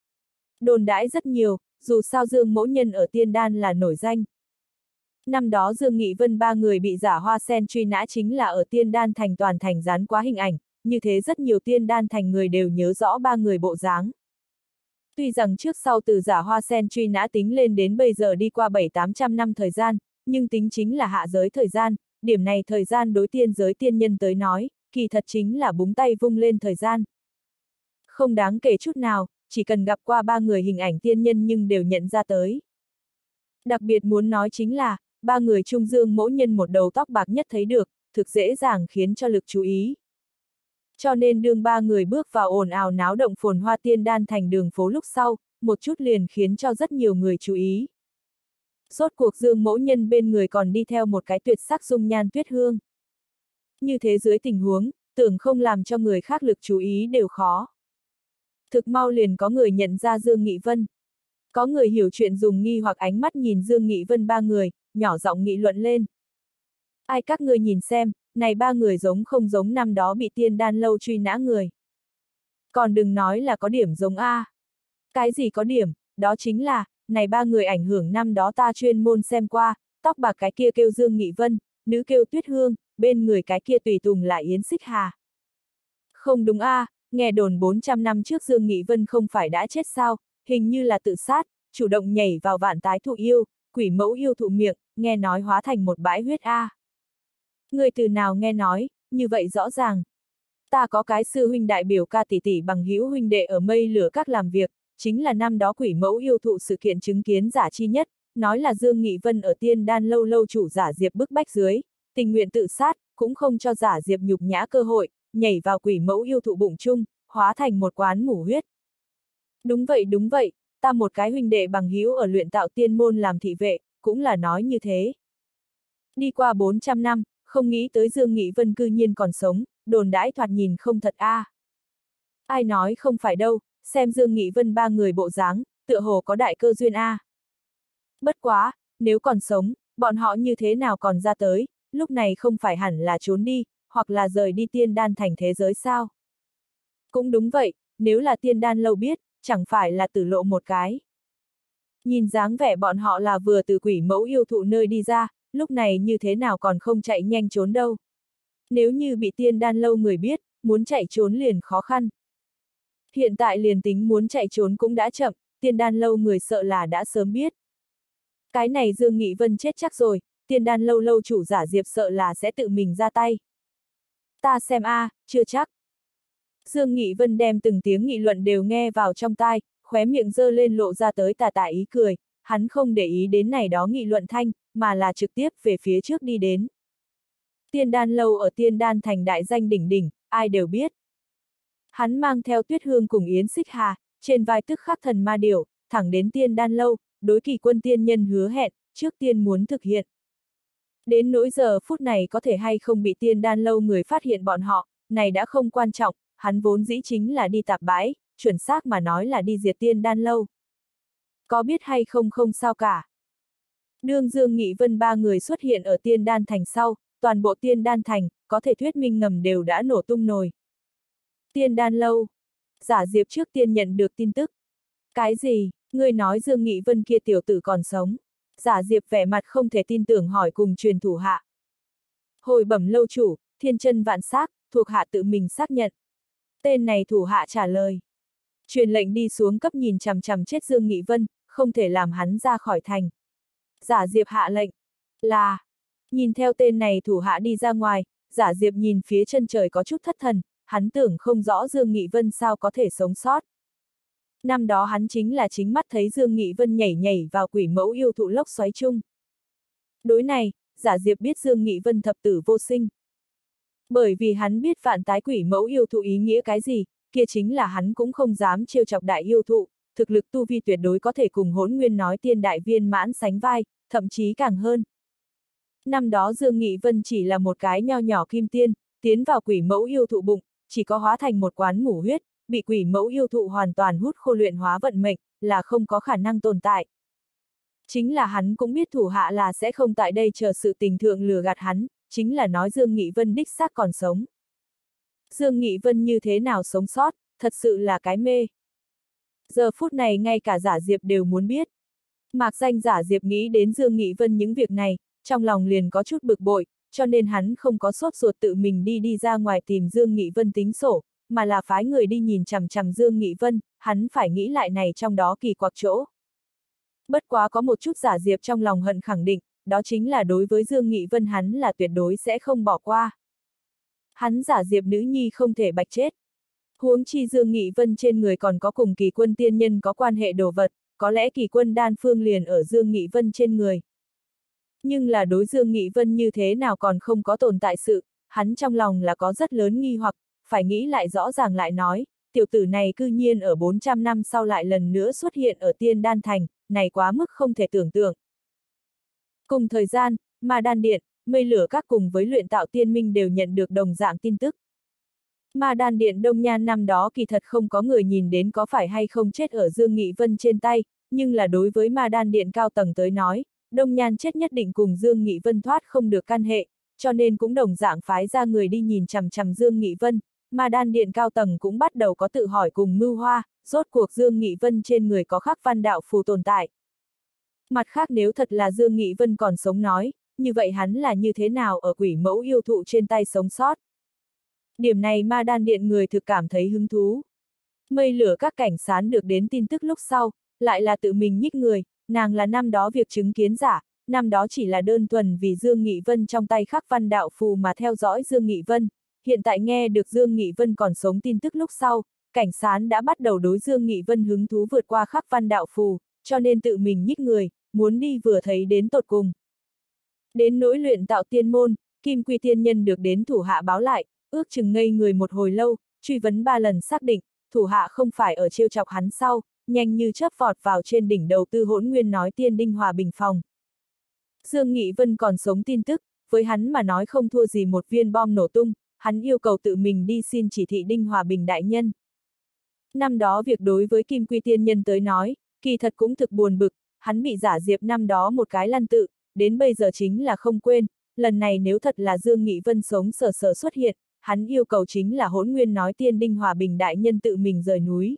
Đồn đãi rất nhiều, dù sao Dương Mỗ Nhân ở Tiên Đan là nổi danh. Năm đó Dương Nghị Vân ba người bị giả hoa sen truy nã chính là ở Tiên Đan Thành toàn thành dán quá hình ảnh, như thế rất nhiều Tiên Đan Thành người đều nhớ rõ ba người bộ dáng. Tuy rằng trước sau từ giả hoa sen truy nã tính lên đến bây giờ đi qua bảy tám trăm năm thời gian, nhưng tính chính là hạ giới thời gian, điểm này thời gian đối tiên giới tiên nhân tới nói, kỳ thật chính là búng tay vung lên thời gian. Không đáng kể chút nào, chỉ cần gặp qua ba người hình ảnh tiên nhân nhưng đều nhận ra tới. Đặc biệt muốn nói chính là, ba người trung Dương Mỗ Nhân một đầu tóc bạc nhất thấy được, thực dễ dàng khiến cho lực chú ý. Cho nên đương ba người bước vào ồn ào náo động phồn hoa Tiên Đan Thành đường phố lúc sau, một chút liền khiến cho rất nhiều người chú ý. Rốt cuộc Dương Mỗ Nhân bên người còn đi theo một cái tuyệt sắc dung nhan Tuyết Hương. Như thế dưới tình huống, tưởng không làm cho người khác lực chú ý đều khó. Thực mau liền có người nhận ra Dương Nghị Vân. Có người hiểu chuyện dùng nghi hoặc ánh mắt nhìn Dương Nghị Vân ba người, nhỏ giọng nghị luận lên. Ai các ngươi nhìn xem, này ba người giống không giống năm đó bị Tiên Đan lâu truy nã người. Còn đừng nói là có điểm giống A. Cái gì có điểm, đó chính là, này ba người ảnh hưởng năm đó ta chuyên môn xem qua, tóc bạc cái kia kêu Dương Nghị Vân, nữ kêu Tuyết Hương, bên người cái kia tùy tùng là Yến Xích Hà. Không đúng A, nghe đồn bốn trăm năm trước Dương Nghị Vân không phải đã chết sao, hình như là tự sát, chủ động nhảy vào vạn tái thụ yêu, quỷ mẫu yêu thụ miệng, nghe nói hóa thành một bãi huyết A. Người từ nào nghe nói, như vậy rõ ràng. Ta có cái sư huynh đại biểu ca tỷ tỷ bằng hữu huynh đệ ở mây lửa các làm việc, chính là năm đó quỷ mẫu yêu thụ sự kiện chứng kiến giả chi nhất, nói là Dương Nghị Vân ở Tiên Đan lâu lâu chủ giả diệp bức bách dưới, tình nguyện tự sát, cũng không cho giả diệp nhục nhã cơ hội, nhảy vào quỷ mẫu yêu thụ bụng chung, hóa thành một quán mủ huyết. Đúng vậy đúng vậy, ta một cái huynh đệ bằng hữu ở luyện tạo tiên môn làm thị vệ, cũng là nói như thế. Đi qua bốn trăm năm, không nghĩ tới Dương Nghị Vân cư nhiên còn sống, đồn đãi thoạt nhìn không thật a. À. Ai nói không phải đâu, xem Dương Nghị Vân ba người bộ dáng, tựa hồ có đại cơ duyên a. À. Bất quá, nếu còn sống, bọn họ như thế nào còn ra tới, lúc này không phải hẳn là trốn đi, hoặc là rời đi Tiên Đan Thành thế giới sao? Cũng đúng vậy, nếu là Tiên Đan lâu biết, chẳng phải là tử lộ một cái. Nhìn dáng vẻ bọn họ là vừa từ quỷ mẫu yêu thụ nơi đi ra, lúc này như thế nào còn không chạy nhanh trốn đâu. Nếu như bị Tiên Đan lâu người biết, muốn chạy trốn liền khó khăn. Hiện tại liền tính muốn chạy trốn cũng đã chậm, Tiên Đan lâu người sợ là đã sớm biết. Cái này Dương Nghị Vân chết chắc rồi, Tiên Đan lâu lâu chủ giả diệp sợ là sẽ tự mình ra tay. Ta xem a, à, chưa chắc. Dương Nghị Vân đem từng tiếng nghị luận đều nghe vào trong tai, khóe miệng giơ lên lộ ra tới tà tà ý cười, hắn không để ý đến này đó nghị luận thanh, mà là trực tiếp về phía trước đi đến. Tiên Đan lâu ở Tiên Đan Thành đại danh đỉnh đỉnh, ai đều biết. Hắn mang theo Tuyết Hương cùng Yến Xích Hà, trên vai tức khắc thần ma điểu, thẳng đến Tiên Đan lâu, đối Kỳ Quân tiên nhân hứa hẹn, trước tiên muốn thực hiện. Đến nỗi giờ phút này có thể hay không bị Tiên Đan lâu người phát hiện bọn họ, này đã không quan trọng, hắn vốn dĩ chính là đi tạp bãi, chuẩn xác mà nói là đi diệt Tiên Đan lâu. Có biết hay không không sao cả. Đương Dương Nghị Vân ba người xuất hiện ở Tiên Đan Thành sau, toàn bộ Tiên Đan Thành, có thể thuyết minh ngầm đều đã nổ tung nồi. Tiên Đan lâu. Giả diệp trước tiên nhận được tin tức. Cái gì, ngươi nói Dương Nghị Vân kia tiểu tử còn sống? Giả diệp vẻ mặt không thể tin tưởng hỏi cùng truyền thủ hạ. Hồi bẩm lâu chủ, thiên chân vạn xác, thuộc hạ tự mình xác nhận. Tên này thủ hạ trả lời. Truyền lệnh đi xuống cấp nhìn chằm chằm chết Dương Nghị Vân, không thể làm hắn ra khỏi thành. Giả diệp hạ lệnh. Là. Nhìn theo tên này thủ hạ đi ra ngoài, giả diệp nhìn phía chân trời có chút thất thần, hắn tưởng không rõ Dương Nghị Vân sao có thể sống sót. Năm đó hắn chính là chính mắt thấy Dương Nghị Vân nhảy nhảy vào quỷ mẫu yêu thụ lốc xoáy chung. Đối này, giả diệp biết Dương Nghị Vân thập tử vô sinh. Bởi vì hắn biết vạn tái quỷ mẫu yêu thụ ý nghĩa cái gì, kia chính là hắn cũng không dám trêu chọc đại yêu thụ, thực lực tu vi tuyệt đối có thể cùng Hỗn Nguyên nói tiên đại viên mãn sánh vai, thậm chí càng hơn. Năm đó Dương Nghị Vân chỉ là một cái nho nhỏ kim tiên, tiến vào quỷ mẫu yêu thụ bụng, chỉ có hóa thành một quán ngủ huyết, bị quỷ mẫu yêu thụ hoàn toàn hút khô luyện hóa vận mệnh, là không có khả năng tồn tại. Chính là hắn cũng biết thủ hạ là sẽ không tại đây chờ sự tình thượng lừa gạt hắn, chính là nói Dương Nghị Vân đích xác còn sống. Dương Nghị Vân như thế nào sống sót, thật sự là cái mê. Giờ phút này ngay cả Giả Diệp đều muốn biết. Mạc danh Giả Diệp nghĩ đến Dương Nghị Vân những việc này, trong lòng liền có chút bực bội, cho nên hắn không có sốt ruột tự mình đi đi ra ngoài tìm Dương Nghị Vân tính sổ, mà là phái người đi nhìn chằm chằm Dương Nghị Vân, hắn phải nghĩ lại này trong đó kỳ quặc chỗ. Bất quá có một chút Giả Diệp trong lòng hận khẳng định, đó chính là đối với Dương Nghị Vân hắn là tuyệt đối sẽ không bỏ qua. Hắn Giả Diệp nữ nhi không thể bạch chết. Huống chi Dương Nghị Vân trên người còn có cùng Kỳ Quân tiên nhân có quan hệ đồ vật, có lẽ Kỳ Quân đan phương liền ở Dương Nghị Vân trên người. Nhưng là đối Dương Nghị Vân như thế nào còn không có tồn tại sự, hắn trong lòng là có rất lớn nghi hoặc, phải nghĩ lại rõ ràng lại nói, tiểu tử này cư nhiên ở bốn trăm năm sau lại lần nữa xuất hiện ở Tiên Đan Thành, này quá mức không thể tưởng tượng. Cùng thời gian, Ma Đan Điện, Mây Lửa Các cùng với Luyện Tạo Tiên Minh đều nhận được đồng dạng tin tức. Ma Đan Điện Đông Nhan năm đó kỳ thật không có người nhìn đến có phải hay không chết ở Dương Nghị Vân trên tay, nhưng là đối với Ma Đan Điện cao tầng tới nói, Đông Nhan chết nhất định cùng Dương Nghị Vân thoát không được căn hệ, cho nên cũng đồng dạng phái ra người đi nhìn chằm chằm Dương Nghị Vân, Ma Đan Điện cao tầng cũng bắt đầu có tự hỏi cùng mưu hoa, rốt cuộc Dương Nghị Vân trên người có khắc văn đạo phù tồn tại. Mặt khác nếu thật là Dương Nghị Vân còn sống nói, như vậy hắn là như thế nào ở quỷ mẫu yêu thụ trên tay sống sót? Điểm này Ma Đan Điện người thực cảm thấy hứng thú. Mây Lửa Các cảnh sán được đến tin tức lúc sau, lại là tự mình nhích người, nàng là năm đó việc chứng kiến giả, năm đó chỉ là đơn thuần vì Dương Nghị Vân trong tay khắc văn đạo phù mà theo dõi Dương Nghị Vân, hiện tại nghe được Dương Nghị Vân còn sống tin tức lúc sau, cảnh sán đã bắt đầu đối Dương Nghị Vân hứng thú vượt qua khắc văn đạo phù, cho nên tự mình nhích người, muốn đi vừa thấy đến tột cùng. Đến nỗi Luyện Tạo Tiên môn, Kim Quy Tiên Nhân được đến thủ hạ báo lại, ước chừng ngây người một hồi lâu, truy vấn ba lần xác định, thủ hạ không phải ở trêu chọc hắn sau, nhanh như chớp vọt vào trên đỉnh đầu Tư Hỗn Nguyên nói tiên Đinh Hòa Bình phòng. Dương Nghị Vân còn sống tin tức, với hắn mà nói không thua gì một viên bom nổ tung, hắn yêu cầu tự mình đi xin chỉ thị Đinh Hòa Bình đại nhân. Năm đó việc đối với Kim Quy Tiên Nhân tới nói, kỳ thật cũng thực buồn bực, hắn bị Giả Diệp năm đó một cái lăn tự, đến bây giờ chính là không quên, lần này nếu thật là Dương Nghị Vân sống sờ sờ xuất hiện, hắn yêu cầu chính là Hỗn Nguyên nói tiên Đinh Hòa Bình đại nhân tự mình rời núi.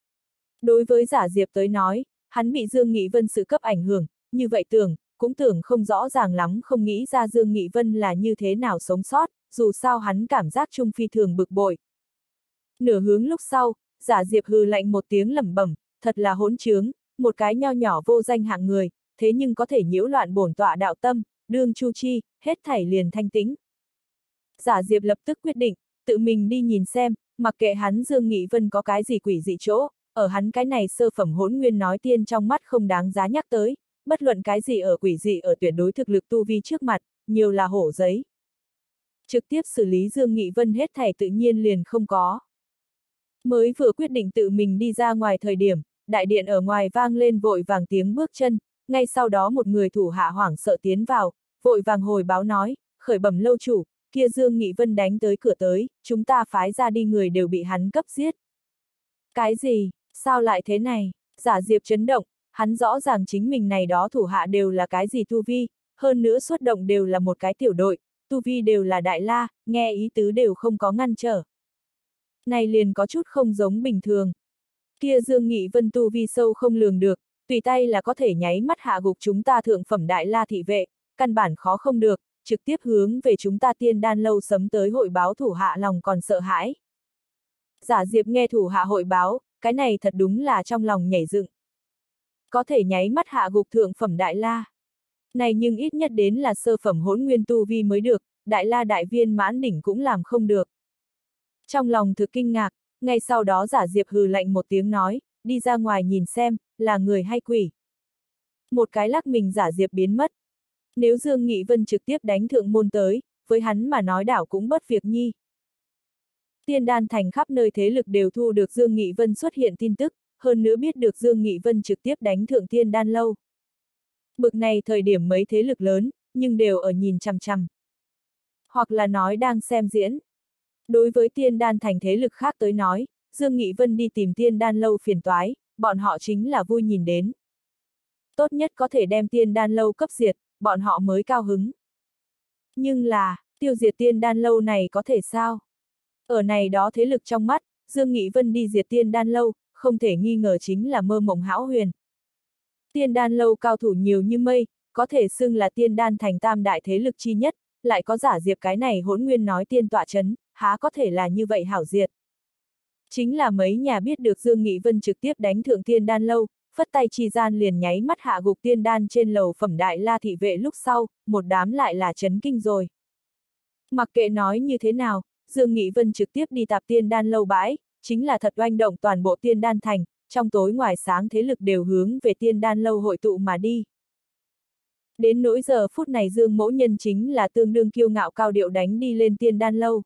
Đối với Giả Diệp tới nói, hắn bị Dương Nghị Vân sự cấp ảnh hưởng, như vậy tưởng, cũng tưởng không rõ ràng lắm không nghĩ ra Dương Nghị Vân là như thế nào sống sót, dù sao hắn cảm giác trung phi thường bực bội. Nửa hướng lúc sau, Giả Diệp hừ lạnh một tiếng lẩm bẩm, thật là hỗn trướng, một cái nho nhỏ vô danh hạng người, thế nhưng có thể nhiễu loạn bổn tọa đạo tâm, đương chu chi, hết thảy liền thanh tĩnh. Giả Diệp lập tức quyết định, tự mình đi nhìn xem, mặc kệ hắn Dương Nghị Vân có cái gì quỷ dị chỗ, ở hắn cái này sơ phẩm Hỗn Nguyên nói tiên trong mắt không đáng giá nhắc tới, bất luận cái gì ở quỷ dị ở tuyệt đối thực lực tu vi trước mặt, nhiều là hổ giấy. Trực tiếp xử lý Dương Nghị Vân hết thảy tự nhiên liền không có. Mới vừa quyết định tự mình đi ra ngoài thời điểm, đại điện ở ngoài vang lên vội vàng tiếng bước chân, ngay sau đó một người thủ hạ hoảng sợ tiến vào, vội vàng hồi báo nói, khởi bẩm lâu chủ, kia Dương Nghị Vân đánh tới cửa tới, chúng ta phái ra đi người đều bị hắn cấp giết. Cái gì, sao lại thế này? Giả Diệp chấn động, hắn rõ ràng chính mình này đó thủ hạ đều là cái gì tu vi, hơn nữa xuất động đều là một cái tiểu đội, tu vi đều là đại la, nghe ý tứ đều không có ngăn trở. Này liền có chút không giống bình thường. Kia Dương Nghị Vân tu vi sâu không lường được, tùy tay là có thể nháy mắt hạ gục chúng ta thượng phẩm đại la thị vệ, căn bản khó không được, trực tiếp hướng về chúng ta Tiên Đan lâu sấm tới hội báo thủ hạ lòng còn sợ hãi. Giả Diệp nghe thủ hạ hội báo, cái này thật đúng là trong lòng nhảy dựng. Có thể nháy mắt hạ gục thượng phẩm đại la. Này nhưng ít nhất đến là sơ phẩm Hỗn Nguyên tu vi mới được, đại la đại viên mãn đỉnh cũng làm không được. Trong lòng thực kinh ngạc, ngay sau đó Giả Diệp hừ lạnh một tiếng nói, đi ra ngoài nhìn xem, là người hay quỷ. Một cái lắc mình Giả Diệp biến mất. Nếu Dương Nghị Vân trực tiếp đánh thượng môn tới, với hắn mà nói đảo cũng bất việc nhi. Tiên Đan Thành khắp nơi thế lực đều thu được Dương Nghị Vân xuất hiện tin tức, hơn nữa biết được Dương Nghị Vân trực tiếp đánh thượng Tiên Đan Lâu. Bực này thời điểm mấy thế lực lớn, nhưng đều ở nhìn chằm chằm. Hoặc là nói đang xem diễn. Đối với Tiên Đan Thành thế lực khác tới nói, Dương Nghị Vân đi tìm Tiên Đan Lâu phiền toái, bọn họ chính là vui nhìn đến. Tốt nhất có thể đem Tiên Đan Lâu cấp diệt, bọn họ mới cao hứng. Nhưng là, tiêu diệt Tiên Đan Lâu này có thể sao? Ở này đó thế lực trong mắt, Dương Nghị Vân đi diệt Tiên Đan Lâu, không thể nghi ngờ chính là mơ mộng hão huyền. Tiên Đan Lâu cao thủ nhiều như mây, có thể xưng là Tiên Đan Thành tam đại thế lực chi nhất, lại có giả diệp cái này hỗn nguyên nói tiên tọa chấn, há có thể là như vậy hảo diệt. Chính là mấy nhà biết được Dương Nghị Vân trực tiếp đánh thượng Tiên Đan Lâu, phất tay chi gian liền nháy mắt hạ gục Tiên Đan trên lầu phẩm đại la thị vệ lúc sau, một đám lại là chấn kinh rồi. Mặc kệ nói như thế nào, Dương Nghị Vân trực tiếp đi tạp Tiên Đan Lâu bãi, chính là thật oanh động toàn bộ Tiên Đan Thành, trong tối ngoài sáng thế lực đều hướng về Tiên Đan Lâu hội tụ mà đi. Đến nỗi giờ phút này Dương Mỗ Nhân chính là tương đương kiêu ngạo cao điệu đánh đi lên Tiên Đan Lâu.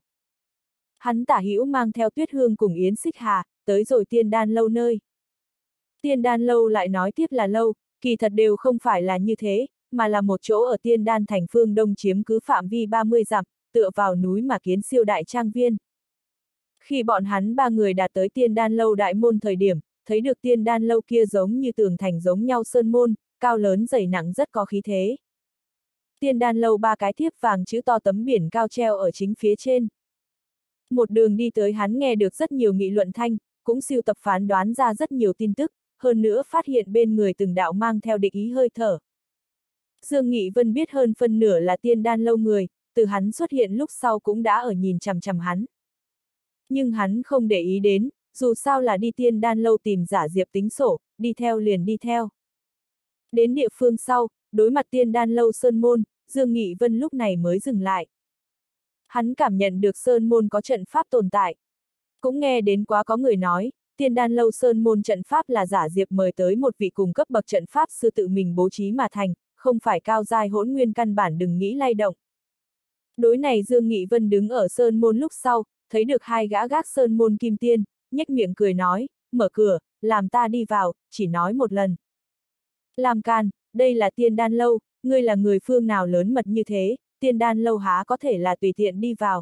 Hắn tả hữu mang theo Tuyết Hương cùng Yến Xích Hà, tới rồi Tiên Đan Lâu nơi. Tiên Đan Lâu lại nói tiếp là lâu, kỳ thật đều không phải là như thế, mà là một chỗ ở Tiên Đan Thành phương đông chiếm cứ phạm vi ba mươi dặm, tựa vào núi mà kiến siêu đại trang viên. Khi bọn hắn ba người đạt tới Tiên Đan Lâu đại môn thời điểm, thấy được Tiên Đan Lâu kia giống như tường thành giống nhau sơn môn, cao lớn dày nặng rất có khí thế. Tiên Đan Lâu ba cái thiếp vàng chữ to tấm biển cao treo ở chính phía trên. Một đường đi tới hắn nghe được rất nhiều nghị luận thanh, cũng siêu tập phán đoán ra rất nhiều tin tức, hơn nữa phát hiện bên người từng đạo mang theo địch ý hơi thở. Dương Nghị Vân biết hơn phân nửa là Tiên Đan Lâu người, từ hắn xuất hiện lúc sau cũng đã ở nhìn chằm chằm hắn. Nhưng hắn không để ý đến, dù sao là đi Tiên Đan Lâu tìm giả diệp tính sổ, đi theo liền đi theo. Đến địa phương sau, đối mặt Tiên Đan Lâu sơn môn, Dương Nghị Vân lúc này mới dừng lại. Hắn cảm nhận được sơn môn có trận pháp tồn tại. Cũng nghe đến quá có người nói, Tiên Đan Lâu sơn môn trận pháp là giả diệp mời tới một vị cùng cấp bậc trận pháp sư tự mình bố trí mà thành, không phải cao giai hỗn nguyên căn bản đừng nghĩ lay động. Đối này Dương Nghị Vân đứng ở sơn môn lúc sau, thấy được hai gã gác sơn môn kim tiên, nhếch miệng cười nói, mở cửa, làm ta đi vào, chỉ nói một lần. Làm can, đây là Tiên Đan Lâu, ngươi là người phương nào lớn mật như thế, Tiên Đan Lâu há có thể là tùy tiện đi vào.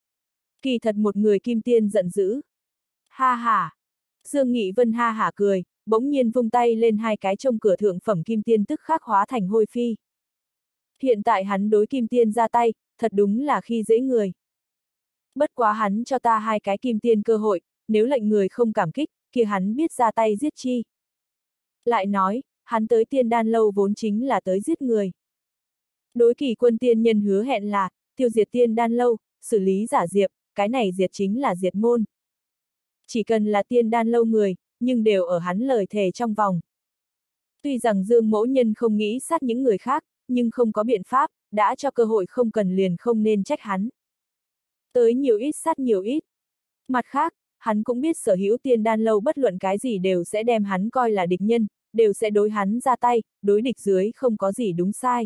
Kỳ thật một người kim tiên giận dữ. Ha ha. Dương Nghị Vân ha hả cười, bỗng nhiên vung tay lên hai cái trông cửa thượng phẩm kim tiên tức khắc hóa thành hôi phi. Hiện tại hắn đối kim tiên ra tay, thật đúng là khi dễ người. Bất quá hắn cho ta hai cái kim tiên cơ hội, nếu lệnh người không cảm kích, kia hắn biết ra tay giết chi. Lại nói, hắn tới Tiên Đan Lâu vốn chính là tới giết người. Đối Kỳ Quân tiên nhân hứa hẹn là, tiêu diệt Tiên Đan Lâu, xử lý giả diệp, cái này diệt chính là diệt môn. Chỉ cần là Tiên Đan Lâu người, nhưng đều ở hắn lời thề trong vòng. Tuy rằng Dương Mỗ Nhân không nghĩ sát những người khác, nhưng không có biện pháp, đã cho cơ hội không cần liền không nên trách hắn. Tới nhiều ít sát nhiều ít. Mặt khác, hắn cũng biết sở hữu Tiên Đan Lâu bất luận cái gì đều sẽ đem hắn coi là địch nhân, đều sẽ đối hắn ra tay, đối địch dưới không có gì đúng sai.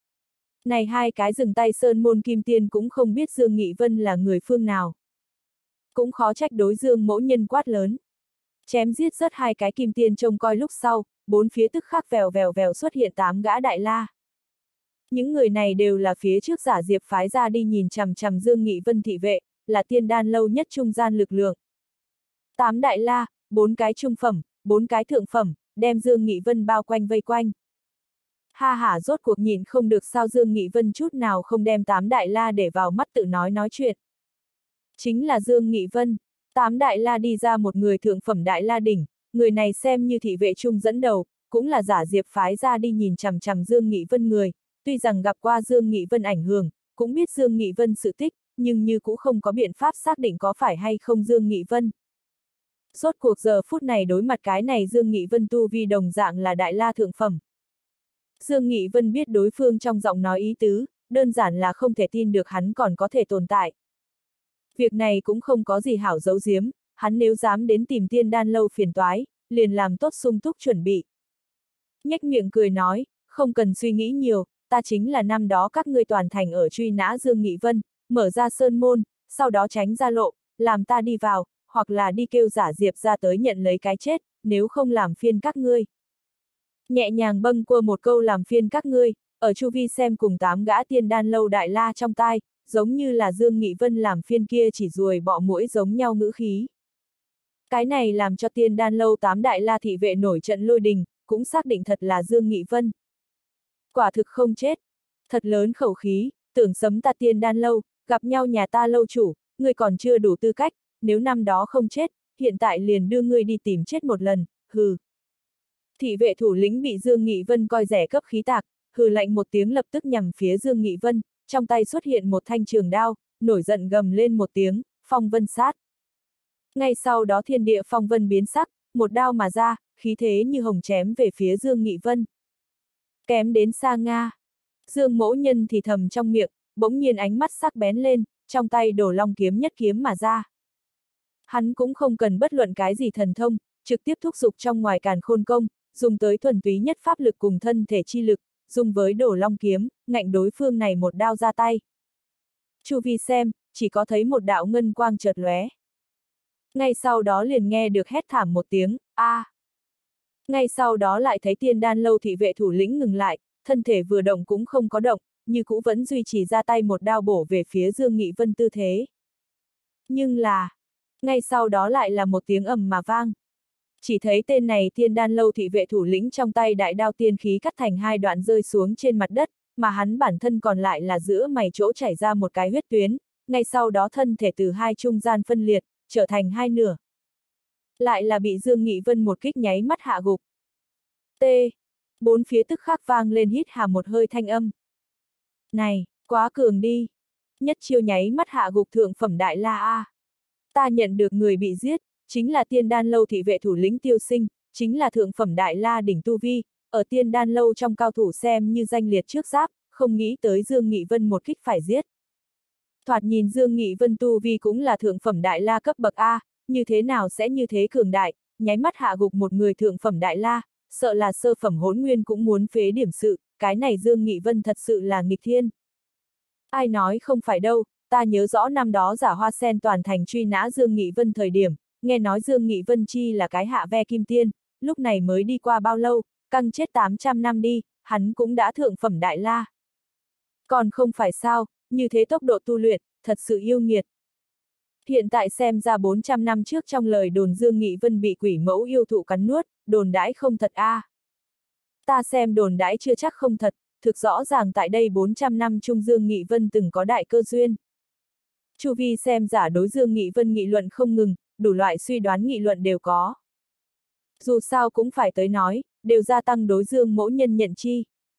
Này hai cái dừng tay sơn môn kim tiên cũng không biết Dương Nghị Vân là người phương nào. Cũng khó trách đối Dương Mỗ Nhân quát lớn. Chém giết rớt hai cái kim tiên trông coi lúc sau, bốn phía tức khắc vèo vèo vèo xuất hiện tám gã đại la. Những người này đều là phía trước giả diệp phái ra đi nhìn chằm chằm Dương Nghị Vân thị vệ, là Tiên Đan Lâu nhất trung gian lực lượng. Tám đại la, bốn cái trung phẩm, bốn cái thượng phẩm, đem Dương Nghị Vân bao quanh vây quanh. Ha hả rốt cuộc nhìn không được sao Dương Nghị Vân chút nào không đem tám đại la để vào mắt tự nói nói chuyện. Chính là Dương Nghị Vân, tám đại la đi ra một người thượng phẩm đại la đỉnh, người này xem như thị vệ trung dẫn đầu, cũng là giả diệp phái ra đi nhìn chằm chằm Dương Nghị Vân người, tuy rằng gặp qua Dương Nghị Vân ảnh hưởng, cũng biết Dương Nghị Vân sự tích, nhưng như cũng không có biện pháp xác định có phải hay không Dương Nghị Vân. Rốt cuộc giờ phút này đối mặt cái này Dương Nghị Vân tu vi đồng dạng là đại la thượng phẩm. Dương Nghị Vân biết đối phương trong giọng nói ý tứ, đơn giản là không thể tin được hắn còn có thể tồn tại. Việc này cũng không có gì hảo giấu giếm, hắn nếu dám đến tìm Tiên Đan Lâu phiền toái, liền làm tốt sung túc chuẩn bị. Nhếch miệng cười nói, không cần suy nghĩ nhiều, ta chính là năm đó các ngươi toàn thành ở truy nã Dương Nghị Vân, mở ra sơn môn, sau đó tránh ra lộ, làm ta đi vào, hoặc là đi kêu giả diệp ra tới nhận lấy cái chết, nếu không làm phiên các ngươi. Nhẹ nhàng bâng quơ một câu làm phiên các ngươi, ở chu vi xem cùng tám gã tiên đan lâu đại la trong tai, giống như là Dương Nghị Vân làm phiên kia chỉ ruồi bọ muỗi giống nhau ngữ khí. Cái này làm cho tiên đan lâu tám đại la thị vệ nổi trận lôi đình, cũng xác định thật là Dương Nghị Vân. Quả thực không chết. Thật lớn khẩu khí, tưởng sấm ta tiên đan lâu, gặp nhau nhà ta lâu chủ, ngươi còn chưa đủ tư cách, nếu năm đó không chết, hiện tại liền đưa ngươi đi tìm chết một lần, hừ. Thị vệ thủ lĩnh bị Dương Nghị Vân coi rẻ cấp khí tạc, hừ lạnh một tiếng lập tức nhằm phía Dương Nghị Vân, trong tay xuất hiện một thanh trường đao, nổi giận gầm lên một tiếng, phong vân sát. Ngay sau đó thiên địa phong vân biến sắc, một đao mà ra, khí thế như hồng chém về phía Dương Nghị Vân. Kém đến xa Nga. Dương Mỗ Nhân thì thầm trong miệng, bỗng nhiên ánh mắt sắc bén lên, trong tay đổ long kiếm nhất kiếm mà ra. Hắn cũng không cần bất luận cái gì thần thông, trực tiếp thúc giục trong ngoài càn khôn công, dùng tới thuần túy nhất pháp lực cùng thân thể chi lực, dùng với đổ long kiếm, ngạnh đối phương này một đao ra tay. Chu vi xem, chỉ có thấy một đạo ngân quang chợt lóe. Ngay sau đó liền nghe được hét thảm một tiếng, a. À. Ngay sau đó lại thấy tiên đan lâu thị vệ thủ lĩnh ngừng lại, thân thể vừa động cũng không có động, như cũ vẫn duy trì ra tay một đao bổ về phía Dương Nghị Vân tư thế. Nhưng là, ngay sau đó lại là một tiếng ầm mà vang. Chỉ thấy tên này tiên đan lâu thị vệ thủ lĩnh trong tay đại đao tiên khí cắt thành hai đoạn rơi xuống trên mặt đất, mà hắn bản thân còn lại là giữa mày chỗ chảy ra một cái huyết tuyến, ngay sau đó thân thể từ hai trung gian phân liệt, trở thành hai nửa. Lại là bị Dương Nghị Vân một kích nháy mắt hạ gục. T. Bốn phía tức khắc vang lên hít hà một hơi thanh âm. Này, quá cường đi. Nhất chiêu nháy mắt hạ gục thượng phẩm đại la A. Ta nhận được người bị giết, chính là tiên đan lâu thị vệ thủ lĩnh Tiêu Sinh, chính là thượng phẩm đại la đỉnh tu vi, ở tiên đan lâu trong cao thủ xem như danh liệt trước giáp, không nghĩ tới Dương Nghị Vân một kích phải giết. Thoạt nhìn Dương Nghị Vân tu vi cũng là thượng phẩm đại la cấp bậc A, như thế nào sẽ như thế cường đại, nháy mắt hạ gục một người thượng phẩm đại la, sợ là sơ phẩm hỗn nguyên cũng muốn phế điểm sự, cái này Dương Nghị Vân thật sự là nghịch thiên. Ai nói không phải đâu, ta nhớ rõ năm đó giả hoa sen toàn thành truy nã Dương Nghị Vân thời điểm, nghe nói Dương Nghị Vân chi là cái hạ ve kim tiên, lúc này mới đi qua bao lâu, căng chết tám trăm năm đi, hắn cũng đã thượng phẩm đại la. Còn không phải sao, như thế tốc độ tu luyện, thật sự yêu nghiệt. Hiện tại xem ra bốn trăm năm trước trong lời đồn Dương Nghị Vân bị quỷ mẫu yêu thụ cắn nuốt, đồn đãi không thật a. À. Ta xem đồn đãi chưa chắc không thật, thực rõ ràng tại đây bốn trăm năm trung Dương Nghị Vân từng có đại cơ duyên. Chu vi xem giả đối Dương Nghị Vân nghị luận không ngừng, đủ loại suy đoán nghị luận đều có. Dù sao cũng phải tới nói, đều gia tăng đối Dương Mỗ Nhân nhận chi.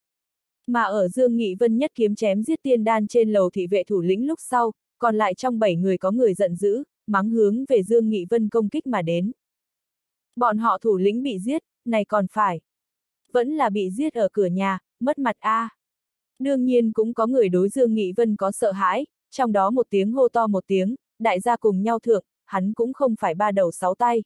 Mà ở Dương Nghị Vân nhất kiếm chém giết tiên đan trên lầu thị vệ thủ lĩnh lúc sau, còn lại trong bảy người có người giận dữ, mắng hướng về Dương Nghị Vân công kích mà đến. Bọn họ thủ lĩnh bị giết, này còn phải. Vẫn là bị giết ở cửa nhà, mất mặt a. À. Đương nhiên cũng có người đối Dương Nghị Vân có sợ hãi, trong đó một tiếng hô to một tiếng, đại gia cùng nhau thượng, hắn cũng không phải ba đầu sáu tay.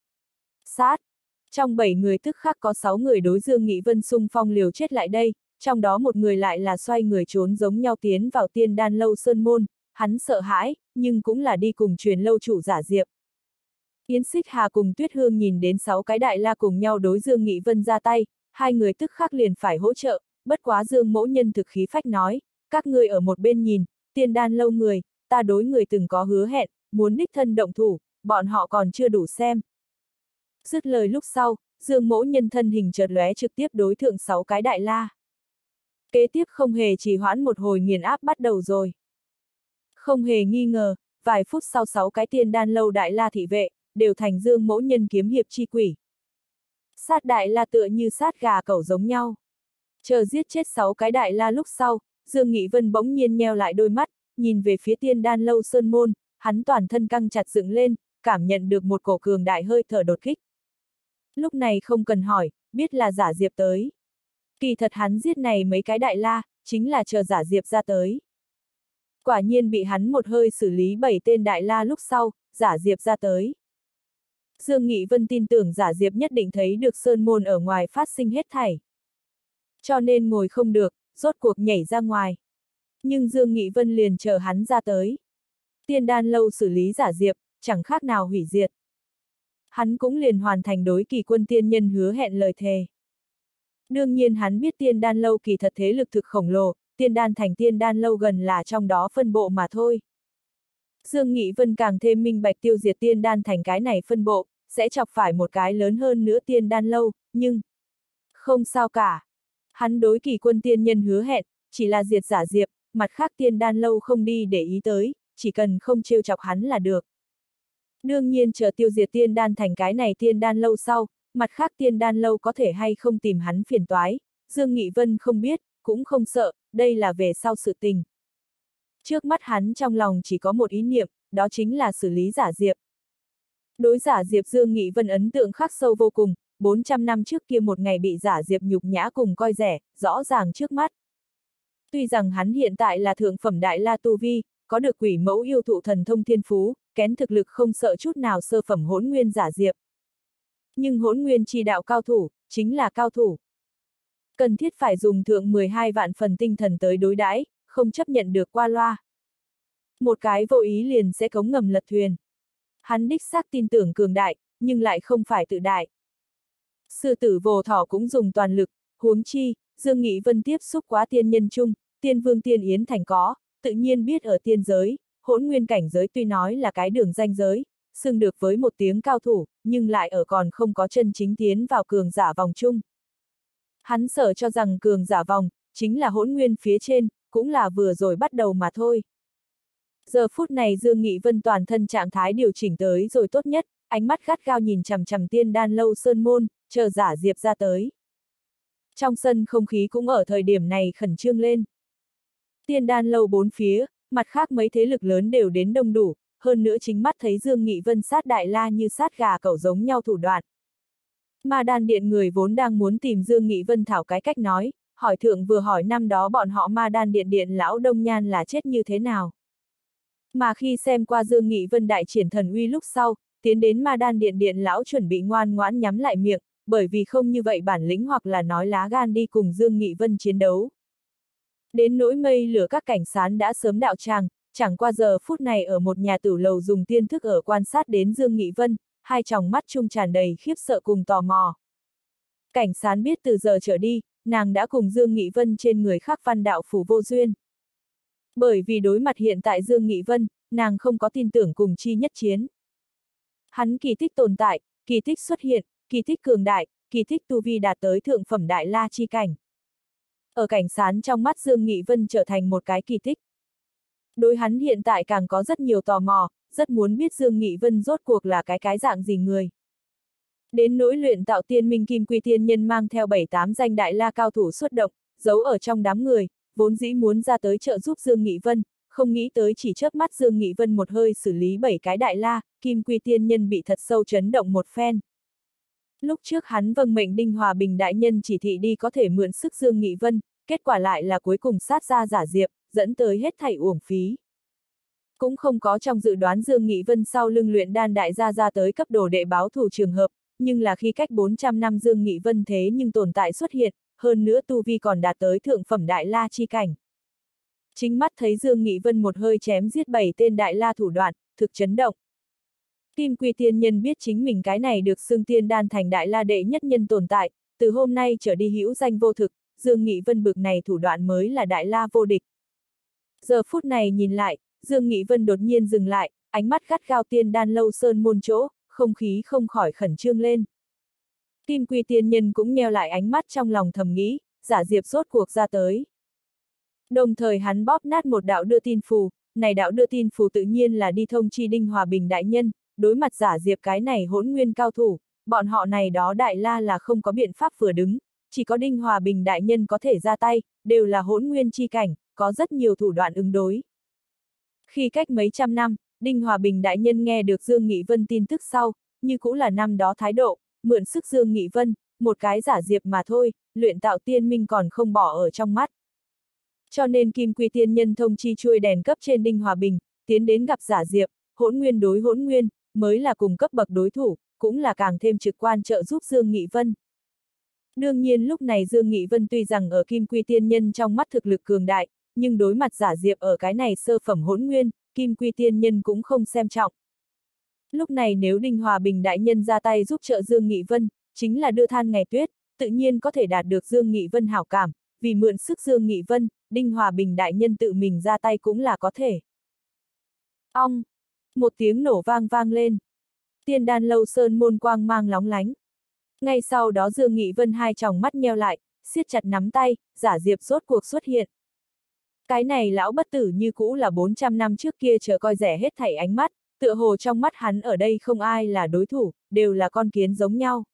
Sát! Trong bảy người tức khắc có sáu người đối Dương Nghị Vân xung phong liều chết lại đây, trong đó một người lại là xoay người trốn giống nhau tiến vào tiên đan lâu sơn môn, hắn sợ hãi, nhưng cũng là đi cùng truyền lâu chủ giả diệp. Yến Xích Hà cùng Tuyết Hương nhìn đến sáu cái đại la cùng nhau đối Dương Nghị Vân ra tay, hai người tức khắc liền phải hỗ trợ, bất quá Dương Mỗ Nhân thực khí phách nói, các ngươi ở một bên nhìn, tiên đan lâu người, ta đối người từng có hứa hẹn, muốn đích thân động thủ, bọn họ còn chưa đủ xem. Dứt lời lúc sau, Dương Mỗ Nhân thân hình chợt lóe trực tiếp đối thượng sáu cái đại la. Kế tiếp không hề trì hoãn một hồi nghiền áp bắt đầu rồi. Không hề nghi ngờ, vài phút sau sáu cái tiên đan lâu đại la thị vệ, đều thành Dương Mỗ Nhân kiếm hiệp chi quỷ. Sát đại la tựa như sát gà cẩu giống nhau. Chờ giết chết sáu cái đại la lúc sau, Dương Nghị Vân bỗng nhiên nheo lại đôi mắt, nhìn về phía tiên đan lâu sơn môn, hắn toàn thân căng chặt dựng lên, cảm nhận được một cổ cường đại hơi thở đột kích. Lúc này không cần hỏi, biết là giả diệp tới. Kỳ thật hắn giết này mấy cái đại la, chính là chờ giả diệp ra tới. Quả nhiên bị hắn một hơi xử lý bảy tên đại la lúc sau, giả diệp ra tới. Dương Nghị Vân tin tưởng giả diệp nhất định thấy được sơn môn ở ngoài phát sinh hết thảy. Cho nên ngồi không được, rốt cuộc nhảy ra ngoài. Nhưng Dương Nghị Vân liền chờ hắn ra tới. Tiên đan lâu xử lý giả diệp, chẳng khác nào hủy diệt. Hắn cũng liền hoàn thành đối Kỳ Quân tiên nhân hứa hẹn lời thề. Đương nhiên hắn biết tiên đan lâu kỳ thật thế lực thực khổng lồ, tiên đan thành tiên đan lâu gần là trong đó phân bộ mà thôi. Dương Nghị Vân càng thêm minh bạch tiêu diệt tiên đan thành cái này phân bộ, sẽ chọc phải một cái lớn hơn nữa tiên đan lâu, nhưng không sao cả. Hắn đối Kỳ Quân tiên nhân hứa hẹn, chỉ là diệt giả diệp, mặt khác tiên đan lâu không đi để ý tới, chỉ cần không trêu chọc hắn là được. Đương nhiên chờ tiêu diệt tiên đan thành cái này tiên đan lâu sau, mặt khác tiên đan lâu có thể hay không tìm hắn phiền toái, Dương Nghị Vân không biết, cũng không sợ, đây là về sau sự tình. Trước mắt hắn trong lòng chỉ có một ý niệm, đó chính là xử lý giả diệp. Đối giả diệp Dương Nghị Vân ấn tượng khắc sâu vô cùng, bốn trăm năm trước kia một ngày bị giả diệp nhục nhã cùng coi rẻ, rõ ràng trước mắt. Tuy rằng hắn hiện tại là thượng phẩm đại la tu vi, có được quỷ mẫu yêu thụ thần thông thiên phú, kén thực lực không sợ chút nào sơ phẩm hỗn nguyên giả diệp. Nhưng hỗn nguyên chi đạo cao thủ, chính là cao thủ. Cần thiết phải dùng thượng mười hai vạn phần tinh thần tới đối đãi, không chấp nhận được qua loa. Một cái vô ý liền sẽ cống ngầm lật thuyền. Hắn đích xác tin tưởng cường đại, nhưng lại không phải tự đại. Sư tử Vồ Thỏ cũng dùng toàn lực, huống chi, Dương Nghị Vân tiếp xúc quá tiên nhân chung, tiên vương tiên yến thành có, tự nhiên biết ở tiên giới, hỗn nguyên cảnh giới tuy nói là cái đường ranh giới, xưng được với một tiếng cao thủ, nhưng lại ở còn không có chân chính tiến vào cường giả vòng chung. Hắn sợ cho rằng cường giả vòng, chính là hỗn nguyên phía trên, cũng là vừa rồi bắt đầu mà thôi. Giờ phút này Dương Nghị Vân toàn thân trạng thái điều chỉnh tới rồi tốt nhất, ánh mắt gắt gao nhìn chằm chằm tiên đan lâu sơn môn, chờ giả diệp ra tới. Trong sân không khí cũng ở thời điểm này khẩn trương lên. Tiên đan lâu bốn phía, mặt khác mấy thế lực lớn đều đến đông đủ, hơn nữa chính mắt thấy Dương Nghị Vân sát đại la như sát gà cẩu giống nhau thủ đoạn. Ma đan điện người vốn đang muốn tìm Dương Nghị Vân thảo cái cách nói, hỏi thượng vừa hỏi năm đó bọn họ ma đan điện điện lão Đông Nhan là chết như thế nào. Mà khi xem qua Dương Nghị Vân đại triển thần uy lúc sau, tiến đến ma đan điện điện lão chuẩn bị ngoan ngoãn nhắm lại miệng, bởi vì không như vậy bản lĩnh hoặc là nói lá gan đi cùng Dương Nghị Vân chiến đấu. Đến nỗi mây lửa các cảnh sán đã sớm đạo tràng, chẳng qua giờ phút này ở một nhà tử lầu dùng tiên thức ở quan sát đến Dương Nghị Vân, hai tròng mắt chung tràn đầy khiếp sợ cùng tò mò. Cảnh sán biết từ giờ trở đi, nàng đã cùng Dương Nghị Vân trên người khắc văn đạo phủ vô duyên. Bởi vì đối mặt hiện tại Dương Nghị Vân, nàng không có tin tưởng cùng chi nhất chiến. Hắn kỳ tích tồn tại, kỳ tích xuất hiện, kỳ tích cường đại, kỳ tích tu vi đạt tới thượng phẩm đại la chi cảnh. Ở cảnh sán trong mắt Dương Nghị Vân trở thành một cái kỳ tích. Đối hắn hiện tại càng có rất nhiều tò mò, rất muốn biết Dương Nghị Vân rốt cuộc là cái cái dạng gì người. Đến nỗi luyện tạo tiên minh kim quy tiên nhân mang theo bảy tám danh đại la cao thủ xuất động, giấu ở trong đám người, vốn dĩ muốn ra tới trợ giúp Dương Nghị Vân, không nghĩ tới chỉ chớp mắt Dương Nghị Vân một hơi xử lý bảy cái đại la, kim quy tiên nhân bị thật sâu chấn động một phen. Lúc trước hắn vâng mệnh Đinh Hòa Bình đại nhân chỉ thị đi có thể mượn sức Dương Nghị Vân, kết quả lại là cuối cùng sát ra giả diệp, dẫn tới hết thảy uổng phí. Cũng không có trong dự đoán Dương Nghị Vân sau lưng luyện đan đại gia ra tới cấp đồ đệ báo thù trường hợp, nhưng là khi cách bốn trăm năm Dương Nghị Vân thế nhưng tồn tại xuất hiện, hơn nữa tu vi còn đạt tới thượng phẩm đại la chi cảnh. Chính mắt thấy Dương Nghị Vân một hơi chém giết bảy tên đại la thủ đoạn, thực chấn động. Kim Quy tiên nhân biết chính mình cái này được xưng tiên đan thành đại la đệ nhất nhân tồn tại, từ hôm nay trở đi hữu danh vô thực, Dương Nghị Vân bực này thủ đoạn mới là đại la vô địch. Giờ phút này nhìn lại, Dương Nghị Vân đột nhiên dừng lại, ánh mắt gắt gao tiên đan lâu sơn môn chỗ, không khí không khỏi khẩn trương lên. Kim Quy tiên nhân cũng nheo lại ánh mắt trong lòng thầm nghĩ, giả diệp rốt cuộc ra tới. Đồng thời hắn bóp nát một đạo đưa tin phù, này đạo đưa tin phù tự nhiên là đi thông chi Đinh Hòa Bình đại nhân, đối mặt giả diệp cái này hỗn nguyên cao thủ, bọn họ này đó đại la là không có biện pháp vừa đứng, chỉ có Đinh Hòa Bình đại nhân có thể ra tay, đều là hỗn nguyên chi cảnh, có rất nhiều thủ đoạn ứng đối. Khi cách mấy trăm năm, Đinh Hòa Bình đại nhân nghe được Dương Nghị Vân tin tức sau, như cũng là năm đó thái độ, mượn sức Dương Nghị Vân, một cái giả diệp mà thôi, luyện tạo tiên minh còn không bỏ ở trong mắt. Cho nên Kim Quy tiên nhân thông chi chuôi đèn cấp trên Đinh Hòa Bình, tiến đến gặp giả diệp, hỗn nguyên đối hỗn nguyên, mới là cùng cấp bậc đối thủ, cũng là càng thêm trực quan trợ giúp Dương Nghị Vân. Đương nhiên lúc này Dương Nghị Vân tuy rằng ở Kim Quy Tiên Nhân trong mắt thực lực cường đại, nhưng đối mặt Giả Diệp ở cái này sơ phẩm hỗn nguyên, Kim Quy Tiên Nhân cũng không xem trọng. Lúc này nếu Đinh Hòa Bình đại nhân ra tay giúp trợ Dương Nghị Vân, chính là đưa than ngày tuyết, tự nhiên có thể đạt được Dương Nghị Vân hảo cảm, vì mượn sức Dương Nghị Vân, Đinh Hòa Bình đại nhân tự mình ra tay cũng là có thể. Ong! Một tiếng nổ vang vang lên. Tiên đan lâu sơn môn quang mang lóng lánh. Ngay sau đó Dương Nghị Vân hai tròng mắt nheo lại, siết chặt nắm tay, Giả Diệp rốt cuộc xuất hiện. Cái này lão bất tử như cũ là bốn trăm năm trước kia chờ coi rẻ hết thảy ánh mắt, tựa hồ trong mắt hắn ở đây không ai là đối thủ, đều là con kiến giống nhau.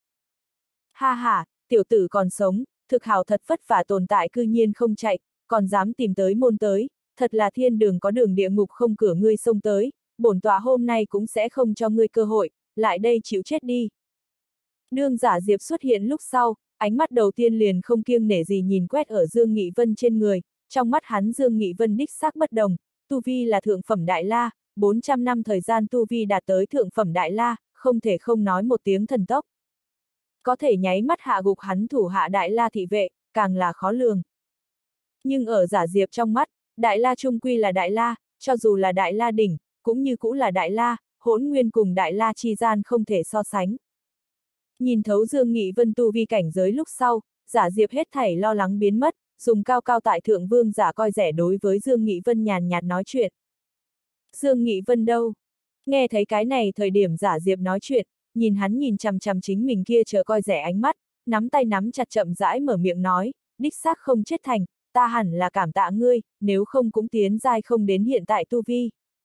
Ha ha, tiểu tử còn sống, thực hào thật vất vả tồn tại cư nhiên không chạy, còn dám tìm tới môn tới, thật là thiên đường có đường địa ngục không cửa ngươi xông tới, bổn tọa hôm nay cũng sẽ không cho ngươi cơ hội, lại đây chịu chết đi. Đương Giả Diệp xuất hiện lúc sau, ánh mắt đầu tiên liền không kiêng nể gì nhìn quét ở Dương Nghị Vân trên người, trong mắt hắn Dương Nghị Vân đích xác bất đồng, tu vi là thượng phẩm đại la, bốn trăm năm thời gian tu vi đạt tới thượng phẩm đại la, không thể không nói một tiếng thần tốc. Có thể nháy mắt hạ gục hắn thủ hạ đại la thị vệ, càng là khó lường. Nhưng ở Giả Diệp trong mắt, đại la trung quy là đại la, cho dù là đại la đỉnh, cũng như cũ là đại la, hỗn nguyên cùng đại la chi gian không thể so sánh. Nhìn thấu Dương Nghị Vân tu vi cảnh giới lúc sau, Giả Diệp hết thảy lo lắng biến mất, dùng cao cao tại thượng vương giả coi rẻ đối với Dương Nghị Vân nhàn nhạt nói chuyện. Dương Nghị Vân đâu? Nghe thấy cái này thời điểm Giả Diệp nói chuyện, nhìn hắn nhìn chằm chằm chính mình kia chờ coi rẻ ánh mắt, nắm tay nắm chặt chậm rãi mở miệng nói, đích xác không chết thành, ta hẳn là cảm tạ ngươi, nếu không cũng tiến giai không đến hiện tại tu vi.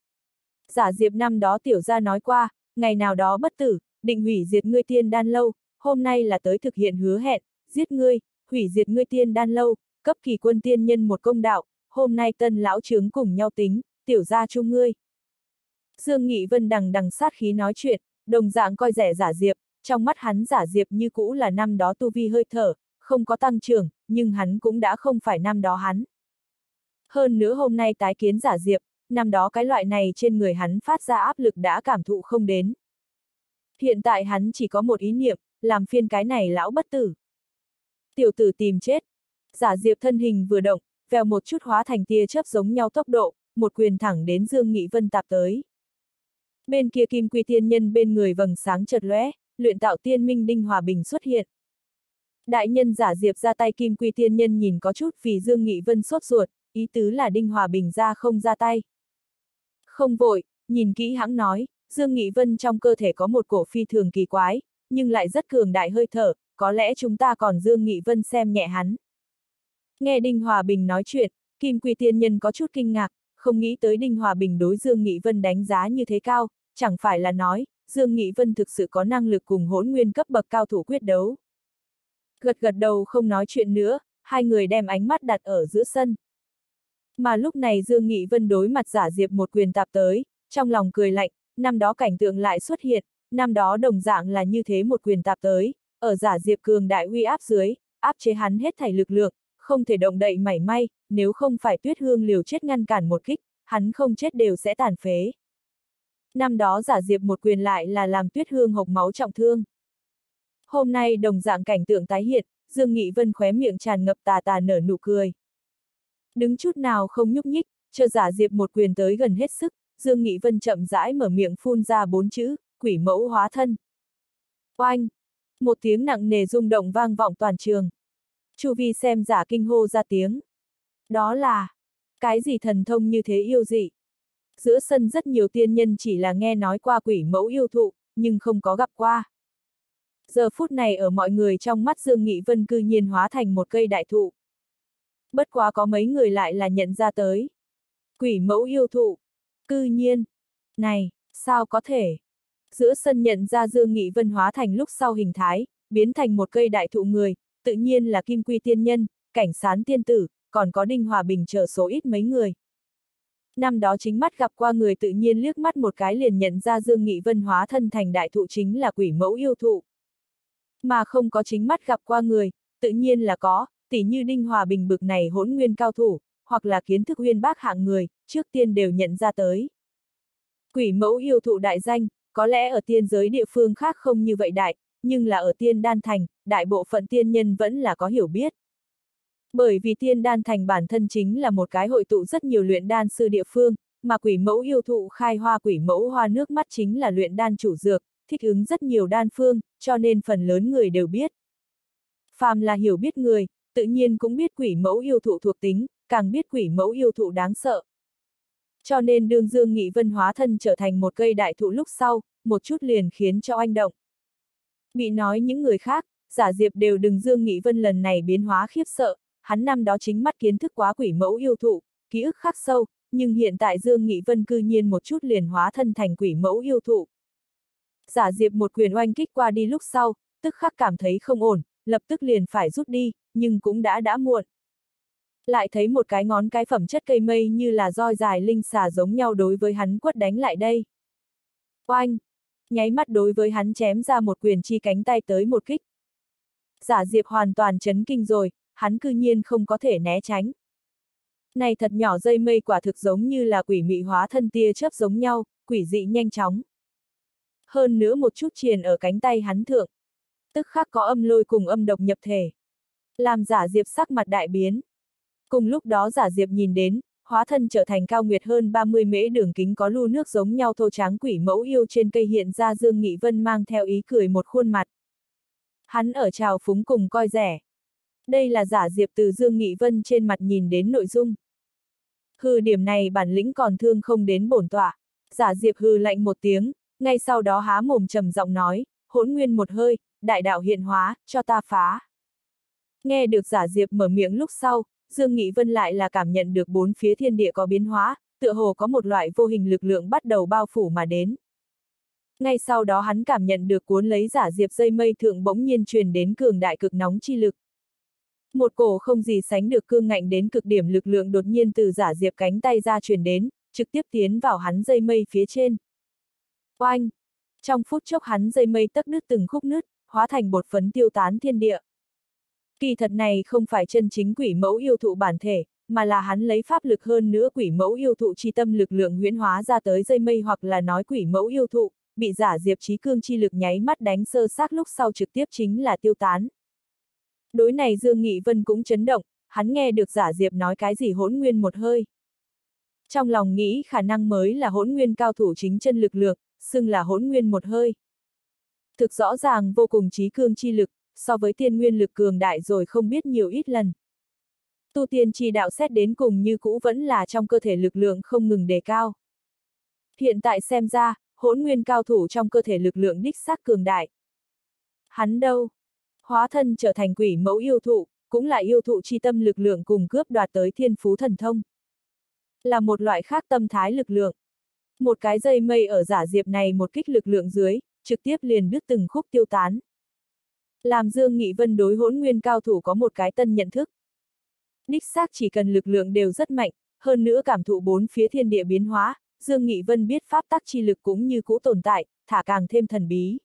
Giả Diệp năm đó tiểu gia nói qua, ngày nào đó bất tử, định hủy diệt ngươi tiên đan lâu, hôm nay là tới thực hiện hứa hẹn, giết ngươi, hủy diệt ngươi tiên đan lâu, cấp kỳ quân tiên nhân một công đạo, hôm nay tân lão trướng cùng nhau tính, tiểu gia chung ngươi. Dương Nghị Vân đằng đằng sát khí nói chuyện, đồng dạng coi rẻ Giả Diệp, trong mắt hắn Giả Diệp như cũ là năm đó tu vi hơi thở, không có tăng trưởng, nhưng hắn cũng đã không phải năm đó hắn. Hơn nữa hôm nay tái kiến Giả Diệp, năm đó cái loại này trên người hắn phát ra áp lực đã cảm thụ không đến. Hiện tại hắn chỉ có một ý niệm, làm phiên cái này lão bất tử. Tiểu tử tìm chết. Giả Diệp thân hình vừa động, vèo một chút hóa thành tia chớp giống nhau tốc độ, một quyền thẳng đến Dương Nghị Vân tạp tới. Bên kia Kim Quy Tiên Nhân bên người vầng sáng chợt lóe, luyện tạo tiên minh Đinh Hòa Bình xuất hiện. Đại nhân Giả Diệp ra tay Kim Quy Tiên Nhân nhìn có chút vì Dương Nghị Vân sốt ruột, ý tứ là Đinh Hòa Bình ra không ra tay. Không vội, nhìn kỹ hãng nói, Dương Nghị Vân trong cơ thể có một cổ phi thường kỳ quái, nhưng lại rất cường đại hơi thở, có lẽ chúng ta còn Dương Nghị Vân xem nhẹ hắn. Nghe Đinh Hòa Bình nói chuyện, Kim Quy Tiên Nhân có chút kinh ngạc, không nghĩ tới Đinh Hòa Bình đối Dương Nghị Vân đánh giá như thế cao, chẳng phải là nói, Dương Nghị Vân thực sự có năng lực cùng hỗn nguyên cấp bậc cao thủ quyết đấu. Gật gật đầu không nói chuyện nữa, hai người đem ánh mắt đặt ở giữa sân. Mà lúc này Dương Nghị Vân đối mặt Giả Diệp một quyền tạp tới, trong lòng cười lạnh, năm đó cảnh tượng lại xuất hiện, năm đó đồng dạng là như thế một quyền tạp tới, ở Giả Diệp cường đại uy áp dưới, áp chế hắn hết thảy lực lượng, không thể động đậy mảy may, nếu không phải Tuyết Hương liều chết ngăn cản một kích, hắn không chết đều sẽ tàn phế. Năm đó Giả Diệp một quyền lại là làm Tuyết Hương hộc máu trọng thương. Hôm nay đồng dạng cảnh tượng tái hiện, Dương Nghị Vân khóe miệng tràn ngập tà tà nở nụ cười. Đứng chút nào không nhúc nhích, chờ Giả Diệp một quyền tới gần hết sức, Dương Nghị Vân chậm rãi mở miệng phun ra bốn chữ, quỷ mẫu hóa thân. Oanh! Một tiếng nặng nề rung động vang vọng toàn trường. Chu vi xem giả kinh hô ra tiếng. Đó là, cái gì thần thông như thế yêu dị? Giữa sân rất nhiều tiên nhân chỉ là nghe nói qua quỷ mẫu yêu thụ, nhưng không có gặp qua. Giờ phút này ở mọi người trong mắt Dương Nghị Vân cư nhiên hóa thành một cây đại thụ. Bất quá có mấy người lại là nhận ra tới. Quỷ mẫu yêu thụ. Cư nhiên. Này, sao có thể? Giữa sân nhận ra Dương Nghị Vân hóa thành lúc sau hình thái, biến thành một cây đại thụ người, tự nhiên là Kim Quy Tiên Nhân, Cảnh Sán Tiên Tử, còn có Đinh Hòa Bình chờ số ít mấy người. Năm đó chính mắt gặp qua người tự nhiên liếc mắt một cái liền nhận ra Dương Nghị Vân hóa thân thành đại thụ chính là quỷ mẫu yêu thụ. Mà không có chính mắt gặp qua người, tự nhiên là có, tỉ như Đinh Hòa Bình bực này hỗn nguyên cao thủ, hoặc là kiến thức uyên bác hạng người, trước tiên đều nhận ra tới. Quỷ mẫu yêu thụ đại danh, có lẽ ở tiên giới địa phương khác không như vậy đại, nhưng là ở Tiên Đan Thành, đại bộ phận tiên nhân vẫn là có hiểu biết. Bởi vì Tiên Đan Thành bản thân chính là một cái hội tụ rất nhiều luyện đan sư địa phương, mà quỷ mẫu yêu thụ khai hoa quỷ mẫu hoa nước mắt chính là luyện đan chủ dược, thích ứng rất nhiều đan phương, cho nên phần lớn người đều biết. Phàm là hiểu biết người, tự nhiên cũng biết quỷ mẫu yêu thụ thuộc tính, càng biết quỷ mẫu yêu thụ đáng sợ. Cho nên đương Dương Nghị Vân hóa thân trở thành một cây đại thụ lúc sau, một chút liền khiến cho oanh động. Bị nói những người khác, giả diệp đều đừng Dương Nghị Vân lần này biến hóa khiếp sợ, hắn năm đó chính mắt kiến thức quá quỷ mẫu yêu thụ, ký ức khắc sâu, nhưng hiện tại Dương Nghị Vân cư nhiên một chút liền hóa thân thành quỷ mẫu yêu thụ. Giả diệp một quyền oanh kích qua đi lúc sau, tức khắc cảm thấy không ổn, lập tức liền phải rút đi, nhưng cũng đã đã muộn. Lại thấy một cái ngón cái phẩm chất cây mây như là roi dài linh xà giống nhau đối với hắn quất đánh lại đây. Oanh! Nháy mắt đối với hắn chém ra một quyền chi cánh tay tới một kích. Giả diệp hoàn toàn chấn kinh rồi, hắn cư nhiên không có thể né tránh. Này thật nhỏ dây mây quả thực giống như là quỷ mị hóa thân tia chớp giống nhau, quỷ dị nhanh chóng. Hơn nữa một chút triền ở cánh tay hắn thượng. Tức khắc có âm lôi cùng âm độc nhập thể. Làm giả diệp sắc mặt đại biến. Cùng lúc đó giả diệp nhìn đến, hóa thân trở thành cao nguyệt hơn ba mươi mễ đường kính có lu nước giống nhau thô tráng quỷ mẫu yêu trên cây hiện ra Dương Nghị Vân mang theo ý cười một khuôn mặt. Hắn ở trào phúng cùng coi rẻ. Đây là giả diệp từ Dương Nghị Vân trên mặt nhìn đến nội dung. Hừ, điểm này bản lĩnh còn thương không đến bổn tọa. Giả diệp hừ lạnh một tiếng, ngay sau đó há mồm trầm giọng nói, hỗn nguyên một hơi, đại đạo hiện hóa, cho ta phá. Nghe được giả diệp mở miệng lúc sau, Dương Nghị Vân lại là cảm nhận được bốn phía thiên địa có biến hóa, tựa hồ có một loại vô hình lực lượng bắt đầu bao phủ mà đến. Ngay sau đó hắn cảm nhận được cuốn lấy giả diệp dây mây thượng bỗng nhiên truyền đến cường đại cực nóng chi lực. Một cổ không gì sánh được cương ngạnh đến cực điểm lực lượng đột nhiên từ giả diệp cánh tay ra truyền đến, trực tiếp tiến vào hắn dây mây phía trên. Oanh! Trong phút chốc hắn dây mây tấc nứt từng khúc nứt, hóa thành bột phấn tiêu tán thiên địa. Kỳ thật này không phải chân chính quỷ mẫu yêu thụ bản thể, mà là hắn lấy pháp lực hơn nữa quỷ mẫu yêu thụ chi tâm lực lượng huyễn hóa ra tới dây mây, hoặc là nói quỷ mẫu yêu thụ, bị giả diệp trí cương chi lực nháy mắt đánh sơ xác lúc sau trực tiếp chính là tiêu tán. Đối này Dương Nghị Vân cũng chấn động, hắn nghe được giả diệp nói cái gì hỗn nguyên một hơi. Trong lòng nghĩ khả năng mới là hỗn nguyên cao thủ chính chân lực lượng, xưng là hỗn nguyên một hơi. Thực rõ ràng vô cùng trí cương chi lực, so với tiên nguyên lực cường đại rồi không biết nhiều ít lần. Tu tiên chi đạo xét đến cùng như cũ vẫn là trong cơ thể lực lượng không ngừng đề cao. Hiện tại xem ra, hỗn nguyên cao thủ trong cơ thể lực lượng đích xác cường đại. Hắn đâu? Hóa thân trở thành quỷ mẫu yêu thụ, cũng là yêu thụ chi tâm lực lượng cùng cướp đoạt tới thiên phú thần thông. Là một loại khác tâm thái lực lượng. Một cái dây mây ở giả diệp này một kích lực lượng dưới, trực tiếp liền đứt từng khúc tiêu tán. Làm Dương Nghị Vân đối hỗn nguyên cao thủ có một cái tân nhận thức. Đích xác chỉ cần lực lượng đều rất mạnh, hơn nữa cảm thụ bốn phía thiên địa biến hóa, Dương Nghị Vân biết pháp tắc chi lực cũng như cũ tồn tại, thả càng thêm thần bí.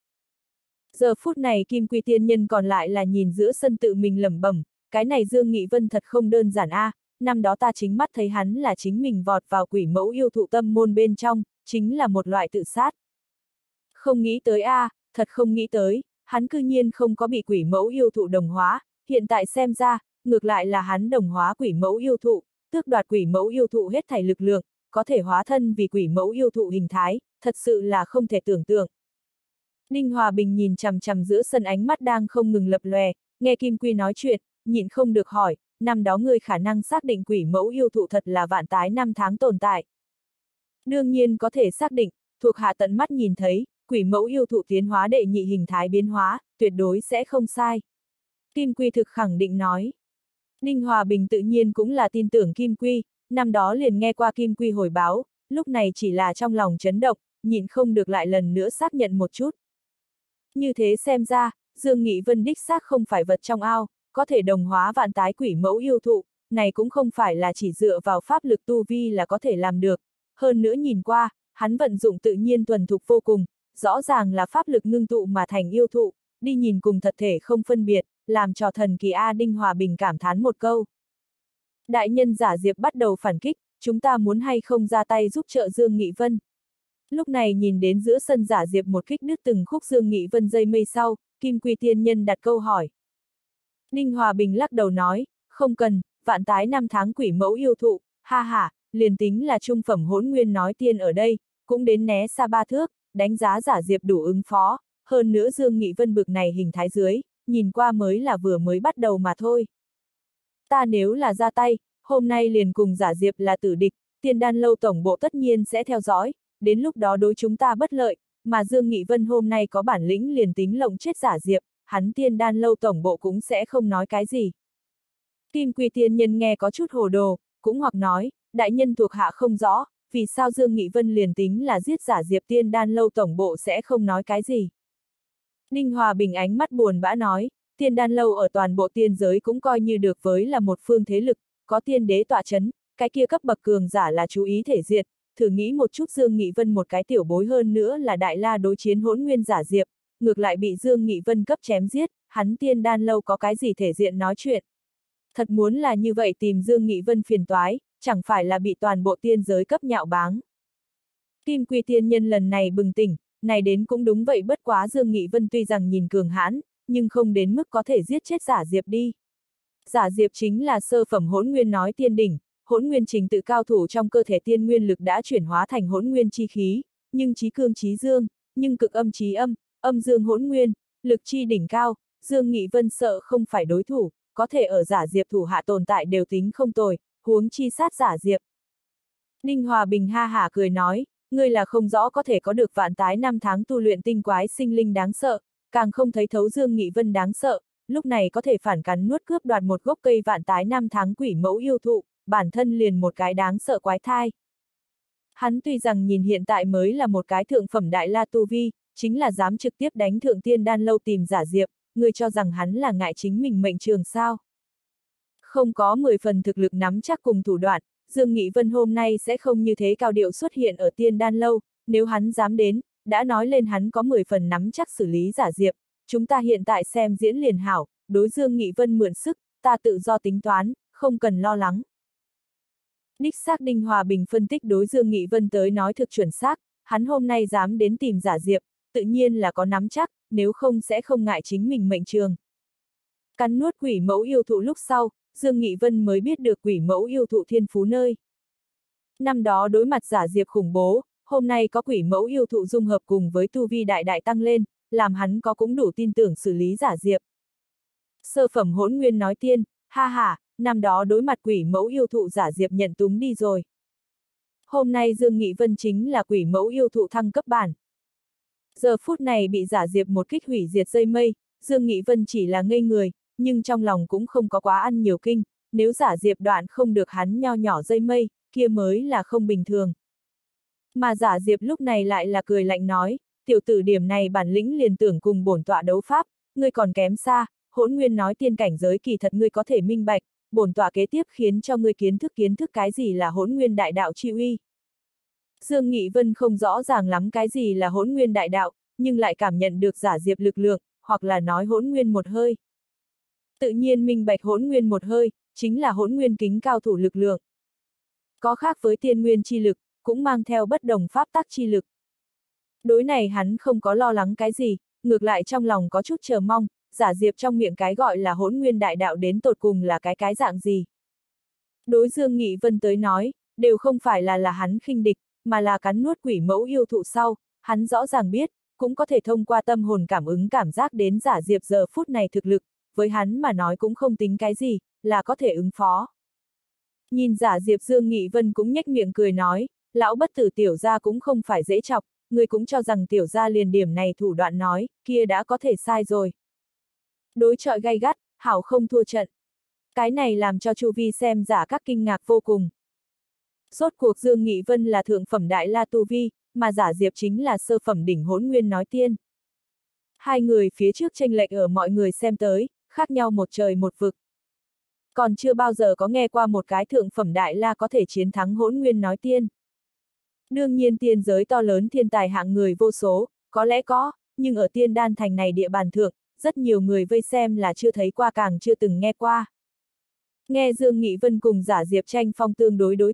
Giờ phút này Kim Quy Tiên Nhân còn lại là nhìn giữa sân tự mình lẩm bẩm, cái này Dương Nghị Vân thật không đơn giản a, à, năm đó ta chính mắt thấy hắn là chính mình vọt vào quỷ mẫu yêu thụ tâm môn bên trong, chính là một loại tự sát. Không nghĩ tới a, à, thật không nghĩ tới, hắn cư nhiên không có bị quỷ mẫu yêu thụ đồng hóa, hiện tại xem ra, ngược lại là hắn đồng hóa quỷ mẫu yêu thụ, tước đoạt quỷ mẫu yêu thụ hết thảy lực lượng, có thể hóa thân vì quỷ mẫu yêu thụ hình thái, thật sự là không thể tưởng tượng. Ninh Hòa Bình nhìn chằm chằm giữa sân ánh mắt đang không ngừng lập lòe, nghe Kim Quy nói chuyện, nhịn không được hỏi, năm đó ngươi khả năng xác định quỷ mẫu yêu thụ thật là vạn tái năm tháng tồn tại. Đương nhiên có thể xác định, thuộc hạ tận mắt nhìn thấy, quỷ mẫu yêu thụ tiến hóa đệ nhị hình thái biến hóa, tuyệt đối sẽ không sai. Kim Quy thực khẳng định nói. Ninh Hòa Bình tự nhiên cũng là tin tưởng Kim Quy, năm đó liền nghe qua Kim Quy hồi báo, lúc này chỉ là trong lòng chấn động, nhịn không được lại lần nữa xác nhận một chút. Như thế xem ra, Dương Nghị Vân đích xác không phải vật trong ao, có thể đồng hóa vạn tái quỷ mẫu yêu thụ, này cũng không phải là chỉ dựa vào pháp lực tu vi là có thể làm được. Hơn nữa nhìn qua, hắn vận dụng tự nhiên thuần thục vô cùng, rõ ràng là pháp lực ngưng tụ mà thành yêu thụ, đi nhìn cùng thật thể không phân biệt, làm cho thần kỳ A Đinh Hòa Bình cảm thán một câu. Đại nhân giả diệp bắt đầu phản kích, chúng ta muốn hay không ra tay giúp trợ Dương Nghị Vân. Lúc này nhìn đến giữa sân giả diệp một kích đứt từng khúc Dương Nghị Vân dây mây sau, Kim Quy Tiên Nhân đặt câu hỏi. Ninh Hòa Bình lắc đầu nói, không cần, vạn tái năm tháng quỷ mẫu yêu thụ, ha ha, liền tính là trung phẩm hỗn nguyên nói tiên ở đây, cũng đến né xa ba thước, đánh giá giả diệp đủ ứng phó, hơn nữa Dương Nghị Vân bực này hình thái dưới, nhìn qua mới là vừa mới bắt đầu mà thôi. Ta nếu là ra tay, hôm nay liền cùng giả diệp là tử địch, Tiên Đan lâu tổng bộ tất nhiên sẽ theo dõi, đến lúc đó đối chúng ta bất lợi, mà Dương Nghị Vân hôm nay có bản lĩnh liền tính lộng chết giả diệp, hắn Tiên Đan lâu tổng bộ cũng sẽ không nói cái gì. Kim Quy Tiên Nhân nghe có chút hồ đồ, cũng hoặc nói, đại nhân thuộc hạ không rõ, vì sao Dương Nghị Vân liền tính là giết giả diệp Tiên Đan lâu tổng bộ sẽ không nói cái gì. Ninh Hòa Bình ánh mắt buồn bã nói, Tiên Đan lâu ở toàn bộ tiên giới cũng coi như được với là một phương thế lực, có tiên đế tọa chấn, cái kia cấp bậc cường giả là chú ý thể diện, thử nghĩ một chút Dương Nghị Vân một cái tiểu bối hơn nữa là đại la đối chiến hỗn nguyên giả diệp, ngược lại bị Dương Nghị Vân cấp chém giết, hắn Tiên Đan lâu có cái gì thể diện nói chuyện. Thật muốn là như vậy tìm Dương Nghị Vân phiền toái, chẳng phải là bị toàn bộ tiên giới cấp nhạo báng. Kim Quy Tiên Nhân lần này bừng tỉnh, này đến cũng đúng vậy, bất quá Dương Nghị Vân tuy rằng nhìn cường hãn, nhưng không đến mức có thể giết chết giả diệp đi. Giả diệp chính là sơ phẩm hỗn nguyên nói tiên đỉnh, hỗn nguyên trình tự cao thủ trong cơ thể tiên nguyên lực đã chuyển hóa thành hỗn nguyên chi khí, nhưng trí cương trí dương, nhưng cực âm trí âm, âm dương hỗn nguyên, lực chi đỉnh cao, Dương Nghị Vân sợ không phải đối thủ, có thể ở giả diệp thủ hạ tồn tại đều tính không tồi, huống chi sát giả diệp. Ninh Hòa Bình ha hả cười nói, ngươi là không rõ có thể có được vạn tái năm tháng tu luyện tinh quái sinh linh đáng sợ, càng không thấy thấu Dương Nghị Vân đáng sợ, lúc này có thể phản cắn nuốt cướp đoạt một gốc cây vạn tái năm tháng quỷ mẫu yêu thụ, bản thân liền một cái đáng sợ quái thai. Hắn tuy rằng nhìn hiện tại mới là một cái thượng phẩm đại la tu vi, chính là dám trực tiếp đánh thượng Tiên Đan lâu tìm giả diệp, người cho rằng hắn là ngại chính mình mệnh trường sao. Không có mười phần thực lực nắm chắc cùng thủ đoạn, Dương Nghị Vân hôm nay sẽ không như thế cao điệu xuất hiện ở Tiên Đan lâu, nếu hắn dám đến, đã nói lên hắn có mười phần nắm chắc xử lý giả diệp, chúng ta hiện tại xem diễn liền hảo, đối Dương Nghị Vân mượn sức, ta tự do tính toán, không cần lo lắng. Đích xác Đinh Hòa Bình phân tích đối Dương Nghị Vân tới nói thực chuẩn xác, hắn hôm nay dám đến tìm giả diệp, tự nhiên là có nắm chắc, nếu không sẽ không ngại chính mình mệnh trường. Cắn nuốt quỷ mẫu yêu thụ lúc sau, Dương Nghị Vân mới biết được quỷ mẫu yêu thụ thiên phú nơi. Năm đó đối mặt giả diệp khủng bố, hôm nay có quỷ mẫu yêu thụ dung hợp cùng với tu vi đại đại tăng lên, làm hắn có cũng đủ tin tưởng xử lý giả diệp. Sơ phẩm hỗn nguyên nói tiên, ha ha, năm đó đối mặt quỷ mẫu yêu thụ giả diệp nhận túng đi rồi. Hôm nay Dương Nghị Vân chính là quỷ mẫu yêu thụ thăng cấp bản. Giờ phút này bị giả diệp một kích hủy diệt dây mây, Dương Nghị Vân chỉ là ngây người, nhưng trong lòng cũng không có quá ăn nhiều kinh, nếu giả diệp đoạn không được hắn nho nhỏ dây mây, kia mới là không bình thường. Mà giả diệp lúc này lại là cười lạnh nói, tiểu tử điểm này bản lĩnh liền tưởng cùng bổn tọa đấu pháp, ngươi còn kém xa, hỗn nguyên nói tiên cảnh giới kỳ thật ngươi có thể minh bạch, bổn tọa kế tiếp khiến cho ngươi kiến thức kiến thức cái gì là hỗn nguyên đại đạo chi uy. Dương Nghị Vân không rõ ràng lắm cái gì là hỗn nguyên đại đạo, nhưng lại cảm nhận được giả diệp lực lượng, hoặc là nói hỗn nguyên một hơi. Tự nhiên minh bạch hỗn nguyên một hơi, chính là hỗn nguyên kính cao thủ lực lượng. Có khác với tiên nguyên chi lực, cũng mang theo bất đồng pháp tắc chi lực. Đối này hắn không có lo lắng cái gì, ngược lại trong lòng có chút chờ mong, giả diệp trong miệng cái gọi là hỗn nguyên đại đạo đến tột cùng là cái cái dạng gì. Đối Dương Nghị Vân tới nói, đều không phải là là hắn khinh địch, mà là cắn nuốt quỷ mẫu yêu thụ sau, hắn rõ ràng biết, cũng có thể thông qua tâm hồn cảm ứng cảm giác đến giả diệp giờ phút này thực lực, với hắn mà nói cũng không tính cái gì, là có thể ứng phó. Nhìn giả diệp Dương Nghị Vân cũng nhếch miệng cười nói, lão bất tử tiểu gia cũng không phải dễ chọc, người cũng cho rằng tiểu gia liền điểm này thủ đoạn nói, kia đã có thể sai rồi. Đối chọi gay gắt, hảo không thua trận. Cái này làm cho chu vi xem giả các kinh ngạc vô cùng. Rốt cuộc Dương Nghị Vân là thượng phẩm đại la tu vi, mà giả diệp chính là sơ phẩm đỉnh hỗn nguyên nói tiên. Hai người phía trước chênh lệch ở mọi người xem tới, khác nhau một trời một vực. Còn chưa bao giờ có nghe qua một cái thượng phẩm đại la có thể chiến thắng hỗn nguyên nói tiên. Đương nhiên tiên giới to lớn thiên tài hạng người vô số, có lẽ có, nhưng ở Tiên Đan thành này địa bàn thượng, rất nhiều người vây xem là chưa thấy qua càng chưa từng nghe qua. Nghe Dương Nghị Vân cùng giả diệp tranh phong tương đối đối thoại,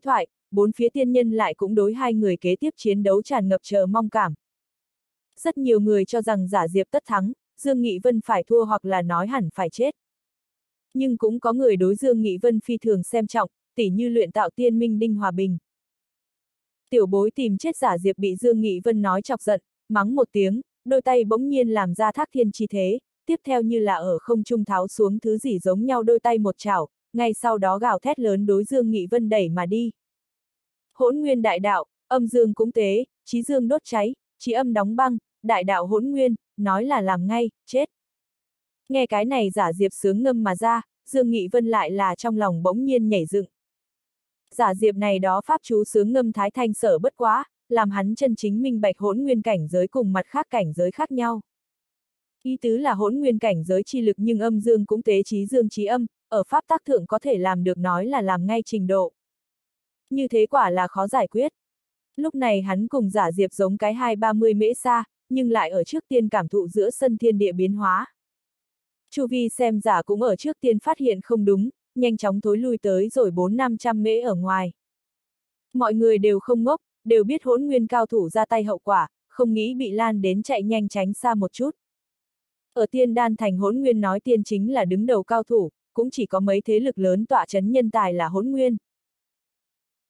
bốn phía tiên nhân lại cũng đối hai người kế tiếp chiến đấu tràn ngập chờ mong cảm. Rất nhiều người cho rằng Giả Diệp tất thắng, Dương Nghị Vân phải thua hoặc là nói hẳn phải chết. Nhưng cũng có người đối Dương Nghị Vân phi thường xem trọng, tỉ như luyện tạo tiên minh Đinh Hòa Bình. Tiểu bối tìm chết Giả Diệp bị Dương Nghị Vân nói chọc giận, mắng một tiếng, đôi tay bỗng nhiên làm ra thác thiên chi thế, tiếp theo như là ở không trung tháo xuống thứ gì giống nhau đôi tay một chảo, ngay sau đó gào thét lớn đối Dương Nghị Vân đẩy mà đi. Hỗn nguyên đại đạo, âm dương cũng tế, chí dương đốt cháy, chí âm đóng băng, đại đạo hỗn nguyên, nói là làm ngay, chết. Nghe cái này Giả Diệp sướng ngâm mà ra, Dương Nghị Vân lại là trong lòng bỗng nhiên nhảy dựng. Giả Diệp này đó pháp chú sướng ngâm thái thanh sở bất quá, làm hắn chân chính minh bạch hỗn nguyên cảnh giới cùng mặt khác cảnh giới khác nhau. Ý tứ là hỗn nguyên cảnh giới chi lực nhưng âm dương cũng tế chí dương chí âm, ở pháp tác thượng có thể làm được nói là làm ngay trình độ. Như thế quả là khó giải quyết. Lúc này hắn cùng Giả Diệp giống cái hai ba mươi mễ xa, nhưng lại ở trước tiên cảm thụ giữa sân thiên địa biến hóa. Chu vi xem giả cũng ở trước tiên phát hiện không đúng, nhanh chóng thối lui tới rồi bốn năm trăm mễ ở ngoài. Mọi người đều không ngốc, đều biết hỗn nguyên cao thủ ra tay hậu quả, không nghĩ bị lan đến chạy nhanh tránh xa một chút. Ở tiên đan thành hỗn nguyên nói tiên chính là đứng đầu cao thủ, cũng chỉ có mấy thế lực lớn tọa chấn nhân tài là hỗn nguyên.